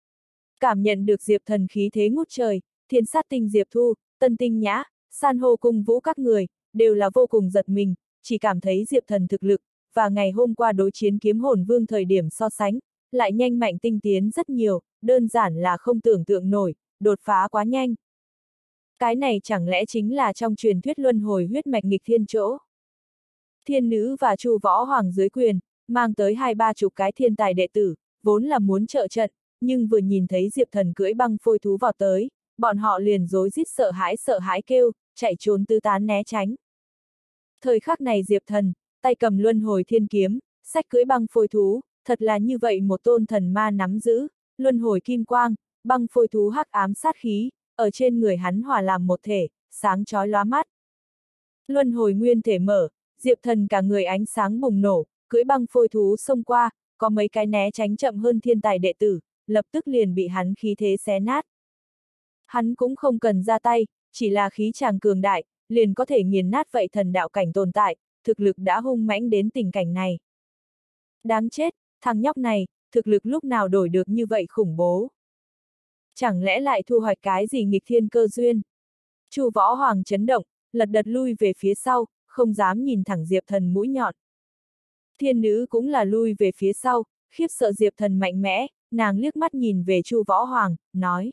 Cảm nhận được Diệp Thần khí thế ngút trời, Thiên Sát Tinh Diệp Thu, Tân Tinh Nhã, San Hô Cung Vũ các người, đều là vô cùng giật mình, chỉ cảm thấy Diệp Thần thực lực, và ngày hôm qua đối chiến kiếm hồn vương thời điểm so sánh, lại nhanh mạnh tinh tiến rất nhiều, đơn giản là không tưởng tượng nổi, đột phá quá nhanh. Cái này chẳng lẽ chính là trong truyền thuyết luân hồi huyết mạch nghịch thiên chỗ. Thiên nữ và Chu Võ Hoàng dưới quyền, mang tới 20-30 cái thiên tài đệ tử, vốn là muốn trợ trận, nhưng vừa nhìn thấy Diệp Thần cưỡi băng phôi thú vào tới, bọn họ liền rối rít sợ hãi kêu, chạy trốn tứ tán né tránh. Thời khắc này Diệp Thần, tay cầm luân hồi thiên kiếm, xách cưỡi băng phôi thú, thật là như vậy một tôn thần ma nắm giữ, luân hồi kim quang, băng phôi thú hắc ám sát khí, ở trên người hắn hòa làm một thể, sáng chói lóa mắt. Luân hồi nguyên thể mở, Diệp Thần cả người ánh sáng bùng nổ, cưỡi băng phôi thú xông qua, có mấy cái né tránh chậm hơn thiên tài đệ tử, lập tức liền bị hắn khí thế xé nát. Hắn cũng không cần ra tay, chỉ là khí tràng cường đại, liền có thể nghiền nát vậy thần đạo cảnh tồn tại, thực lực đã hung mãnh đến tình cảnh này. Đáng chết, thằng nhóc này, thực lực lúc nào đổi được như vậy khủng bố. Chẳng lẽ lại thu hoạch cái gì nghịch thiên cơ duyên? Chu Võ Hoàng chấn động, lật đật lui về phía sau, không dám nhìn thẳng Diệp Thần mũi nhọn. Thiên nữ cũng là lui về phía sau, khiếp sợ Diệp Thần mạnh mẽ, nàng liếc mắt nhìn về Chu Võ Hoàng, nói.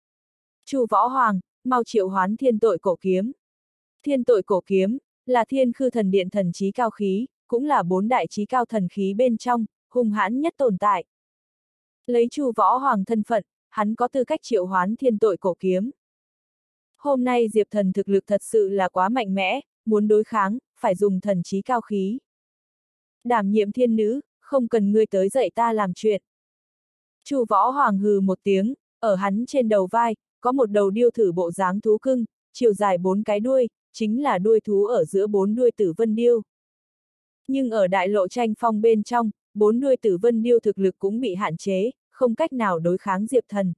Chu Võ Hoàng, mau triệu hoán thiên tội cổ kiếm. Thiên tội cổ kiếm, là thiên khư thần điện thần trí cao khí, cũng là 4 đại trí cao thần khí bên trong, hung hãn nhất tồn tại. Lấy Chu Võ Hoàng thân phận, hắn có tư cách triệu hoán thiên tội cổ kiếm. Hôm nay Diệp Thần thực lực thật sự là quá mạnh mẽ, muốn đối kháng, phải dùng thần trí cao khí. Đảm nhiệm thiên nữ, không cần ngươi tới dạy ta làm chuyện. Chu Võ Hoàng hừ một tiếng, ở hắn trên đầu vai, có một đầu điêu thử bộ dáng thú cưng, chiều dài 4 cái đuôi, chính là đuôi thú ở giữa 4 đuôi tử vân điêu. Nhưng ở đại lộ tranh phong bên trong, 4 đuôi tử vân điêu thực lực cũng bị hạn chế, không cách nào đối kháng Diệp Thần.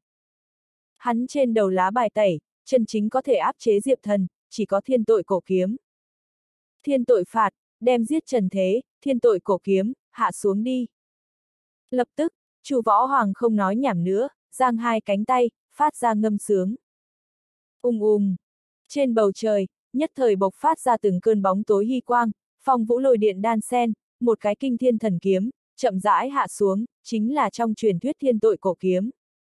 Hắn trên đầu lá bài tẩy, chân chính có thể áp chế Diệp Thần, chỉ có thiên tội cổ kiếm. Thiên tội phạt, đem giết trần thế, thiên tội cổ kiếm, hạ xuống đi. Lập tức, Chu Võ Hoàng không nói nhảm nữa, giang hai cánh tay, phát ra ngâm sướng. Trên bầu trời, nhất thời bộc phát ra từng cơn bóng tối hy quang, phong vũ lôi điện đan sen, một cái kinh thiên thần kiếm, chậm rãi hạ xuống, chính là trong truyền thuyết thiên tội cổ kiếm.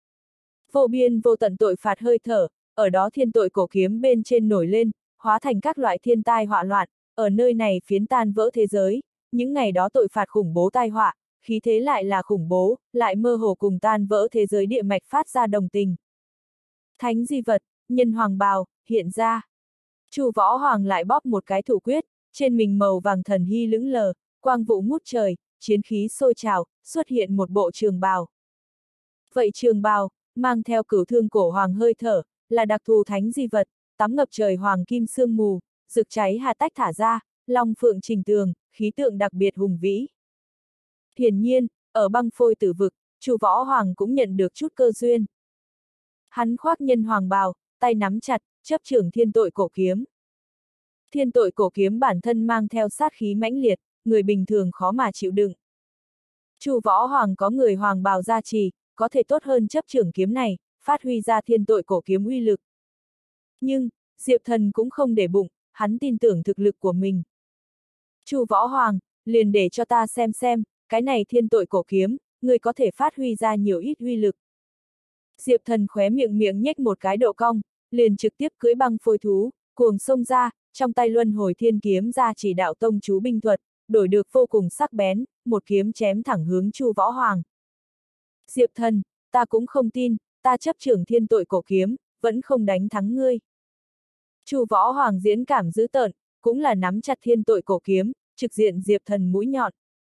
Vô biên vô tận tội phạt hơi thở, ở đó thiên tội cổ kiếm bên trên nổi lên, hóa thành các loại thiên tai họa loạn, ở nơi này phiến tan vỡ thế giới, những ngày đó tội phạt khủng bố tai họa, khí thế lại là khủng bố, lại mơ hồ cùng tan vỡ thế giới địa mạch phát ra đồng tình. Thánh di vật, nhân hoàng bào, hiện ra. Chu Võ Hoàng lại bóp một cái thủ quyết, trên mình màu vàng thần hy lững lờ, quang vụ ngút trời, chiến khí sôi trào, xuất hiện một bộ trường bào. Vậy trường bào, mang theo cửu thương cổ hoàng hơi thở, là đặc thù thánh di vật, tắm ngập trời hoàng kim sương mù, rực cháy hà tách thả ra, long phượng trình tường, khí tượng đặc biệt hùng vĩ. Hiển nhiên, ở băng phôi tử vực, Chu Võ Hoàng cũng nhận được chút cơ duyên. Hắn khoác nhân hoàng bào, tay nắm chặt, chấp trưởng thiên tội cổ kiếm. Thiên tội cổ kiếm bản thân mang theo sát khí mãnh liệt, người bình thường khó mà chịu đựng. Chu Võ Hoàng có người hoàng bào gia trì, có thể tốt hơn chấp trưởng kiếm này, phát huy ra thiên tội cổ kiếm uy lực. Nhưng, Diệp Thần cũng không để bụng, hắn tin tưởng thực lực của mình. Chu Võ Hoàng, liền để cho ta xem, cái này thiên tội cổ kiếm, người có thể phát huy ra nhiều ít uy lực. Diệp Thần khóe miệng nhếch một cái độ cong, liền trực tiếp cưỡi băng phôi thú, cuồng xông ra, trong tay luân hồi thiên kiếm ra chỉ đạo tông chú binh thuật, đổi được vô cùng sắc bén, một kiếm chém thẳng hướng Chu Võ Hoàng. Diệp Thần, ta cũng không tin, ta chấp trưởng thiên tội cổ kiếm, vẫn không đánh thắng ngươi. Chu Võ Hoàng diễn cảm dữ tợn, cũng là nắm chặt thiên tội cổ kiếm, trực diện Diệp Thần mũi nhọn.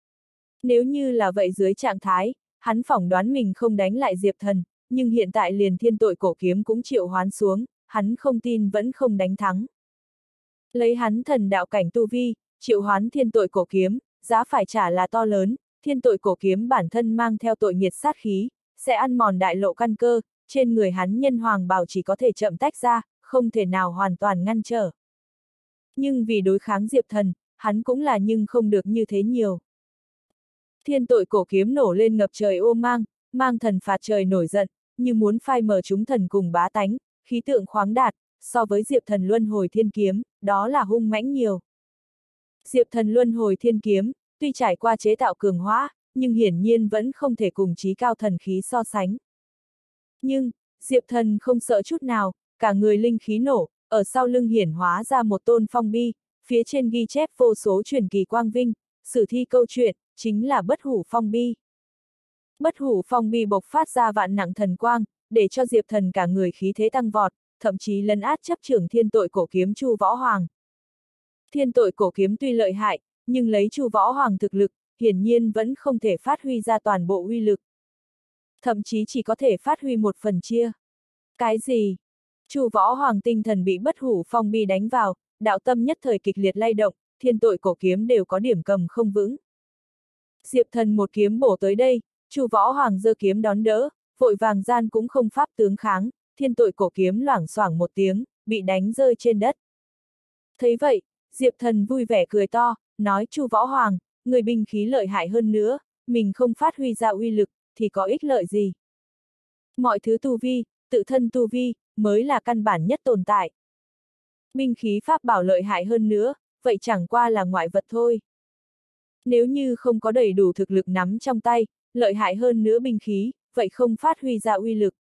Nếu như là vậy dưới trạng thái, hắn phỏng đoán mình không đánh lại Diệp Thần, nhưng hiện tại liền thiên tội cổ kiếm cũng triệu hoán xuống, hắn không tin vẫn không đánh thắng. Lấy hắn thần đạo cảnh tu vi, triệu hoán thiên tội cổ kiếm, giá phải trả là to lớn, thiên tội cổ kiếm bản thân mang theo tội nghiệt sát khí, sẽ ăn mòn đại lộ căn cơ, trên người hắn nhân hoàng bào chỉ có thể chậm tách ra, không thể nào hoàn toàn ngăn trở. Nhưng vì đối kháng Diệp Thần, hắn cũng là nhưng không được như thế nhiều. Thiên tội cổ kiếm nổ lên ngập trời ô mang thần phạt trời nổi giận, như muốn phai mờ chúng thần cùng bá tánh, khí tượng khoáng đạt, so với Diệp Thần Luân Hồi Thiên Kiếm, đó là hung mãnh nhiều. Diệp Thần Luân Hồi Thiên Kiếm, tuy trải qua chế tạo cường hóa, nhưng hiển nhiên vẫn không thể cùng chí cao thần khí so sánh. Nhưng, Diệp Thần không sợ chút nào, cả người linh khí nổ, ở sau lưng hiển hóa ra một tôn phong bi, phía trên ghi chép vô số truyền kỳ quang vinh, sử thi câu chuyện, chính là bất hủ phong bi. Bất hủ phong bi bộc phát ra vạn nặng thần quang, để cho Diệp Thần cả người khí thế tăng vọt, thậm chí lấn át chấp trưởng thiên tội cổ kiếm Chu Võ Hoàng. Thiên tội cổ kiếm tuy lợi hại, nhưng lấy Chu Võ Hoàng thực lực, hiển nhiên vẫn không thể phát huy ra toàn bộ uy lực. Thậm chí chỉ có thể phát huy một phần chia. Cái gì? Chu Võ Hoàng tinh thần bị bất hủ phong bi đánh vào, đạo tâm nhất thời kịch liệt lay động, thiên tội cổ kiếm đều có điểm cầm không vững. Diệp Thần một kiếm bổ tới đây, Chu Võ Hoàng giơ kiếm đón đỡ, vội vàng gian cũng không pháp tướng kháng, thiên tội cổ kiếm loảng xoảng một tiếng, bị đánh rơi trên đất. Thấy vậy, Diệp Thần vui vẻ cười to, nói Chu Võ Hoàng, người binh khí lợi hại hơn nữa, mình không phát huy ra uy lực, thì có ích lợi gì? Mọi thứ tu vi, tự thân tu vi, mới là căn bản nhất tồn tại. Binh khí pháp bảo lợi hại hơn nữa, vậy chẳng qua là ngoại vật thôi. Nếu như không có đầy đủ thực lực nắm trong tay, lợi hại hơn nữa binh khí, vậy không phát huy ra uy lực.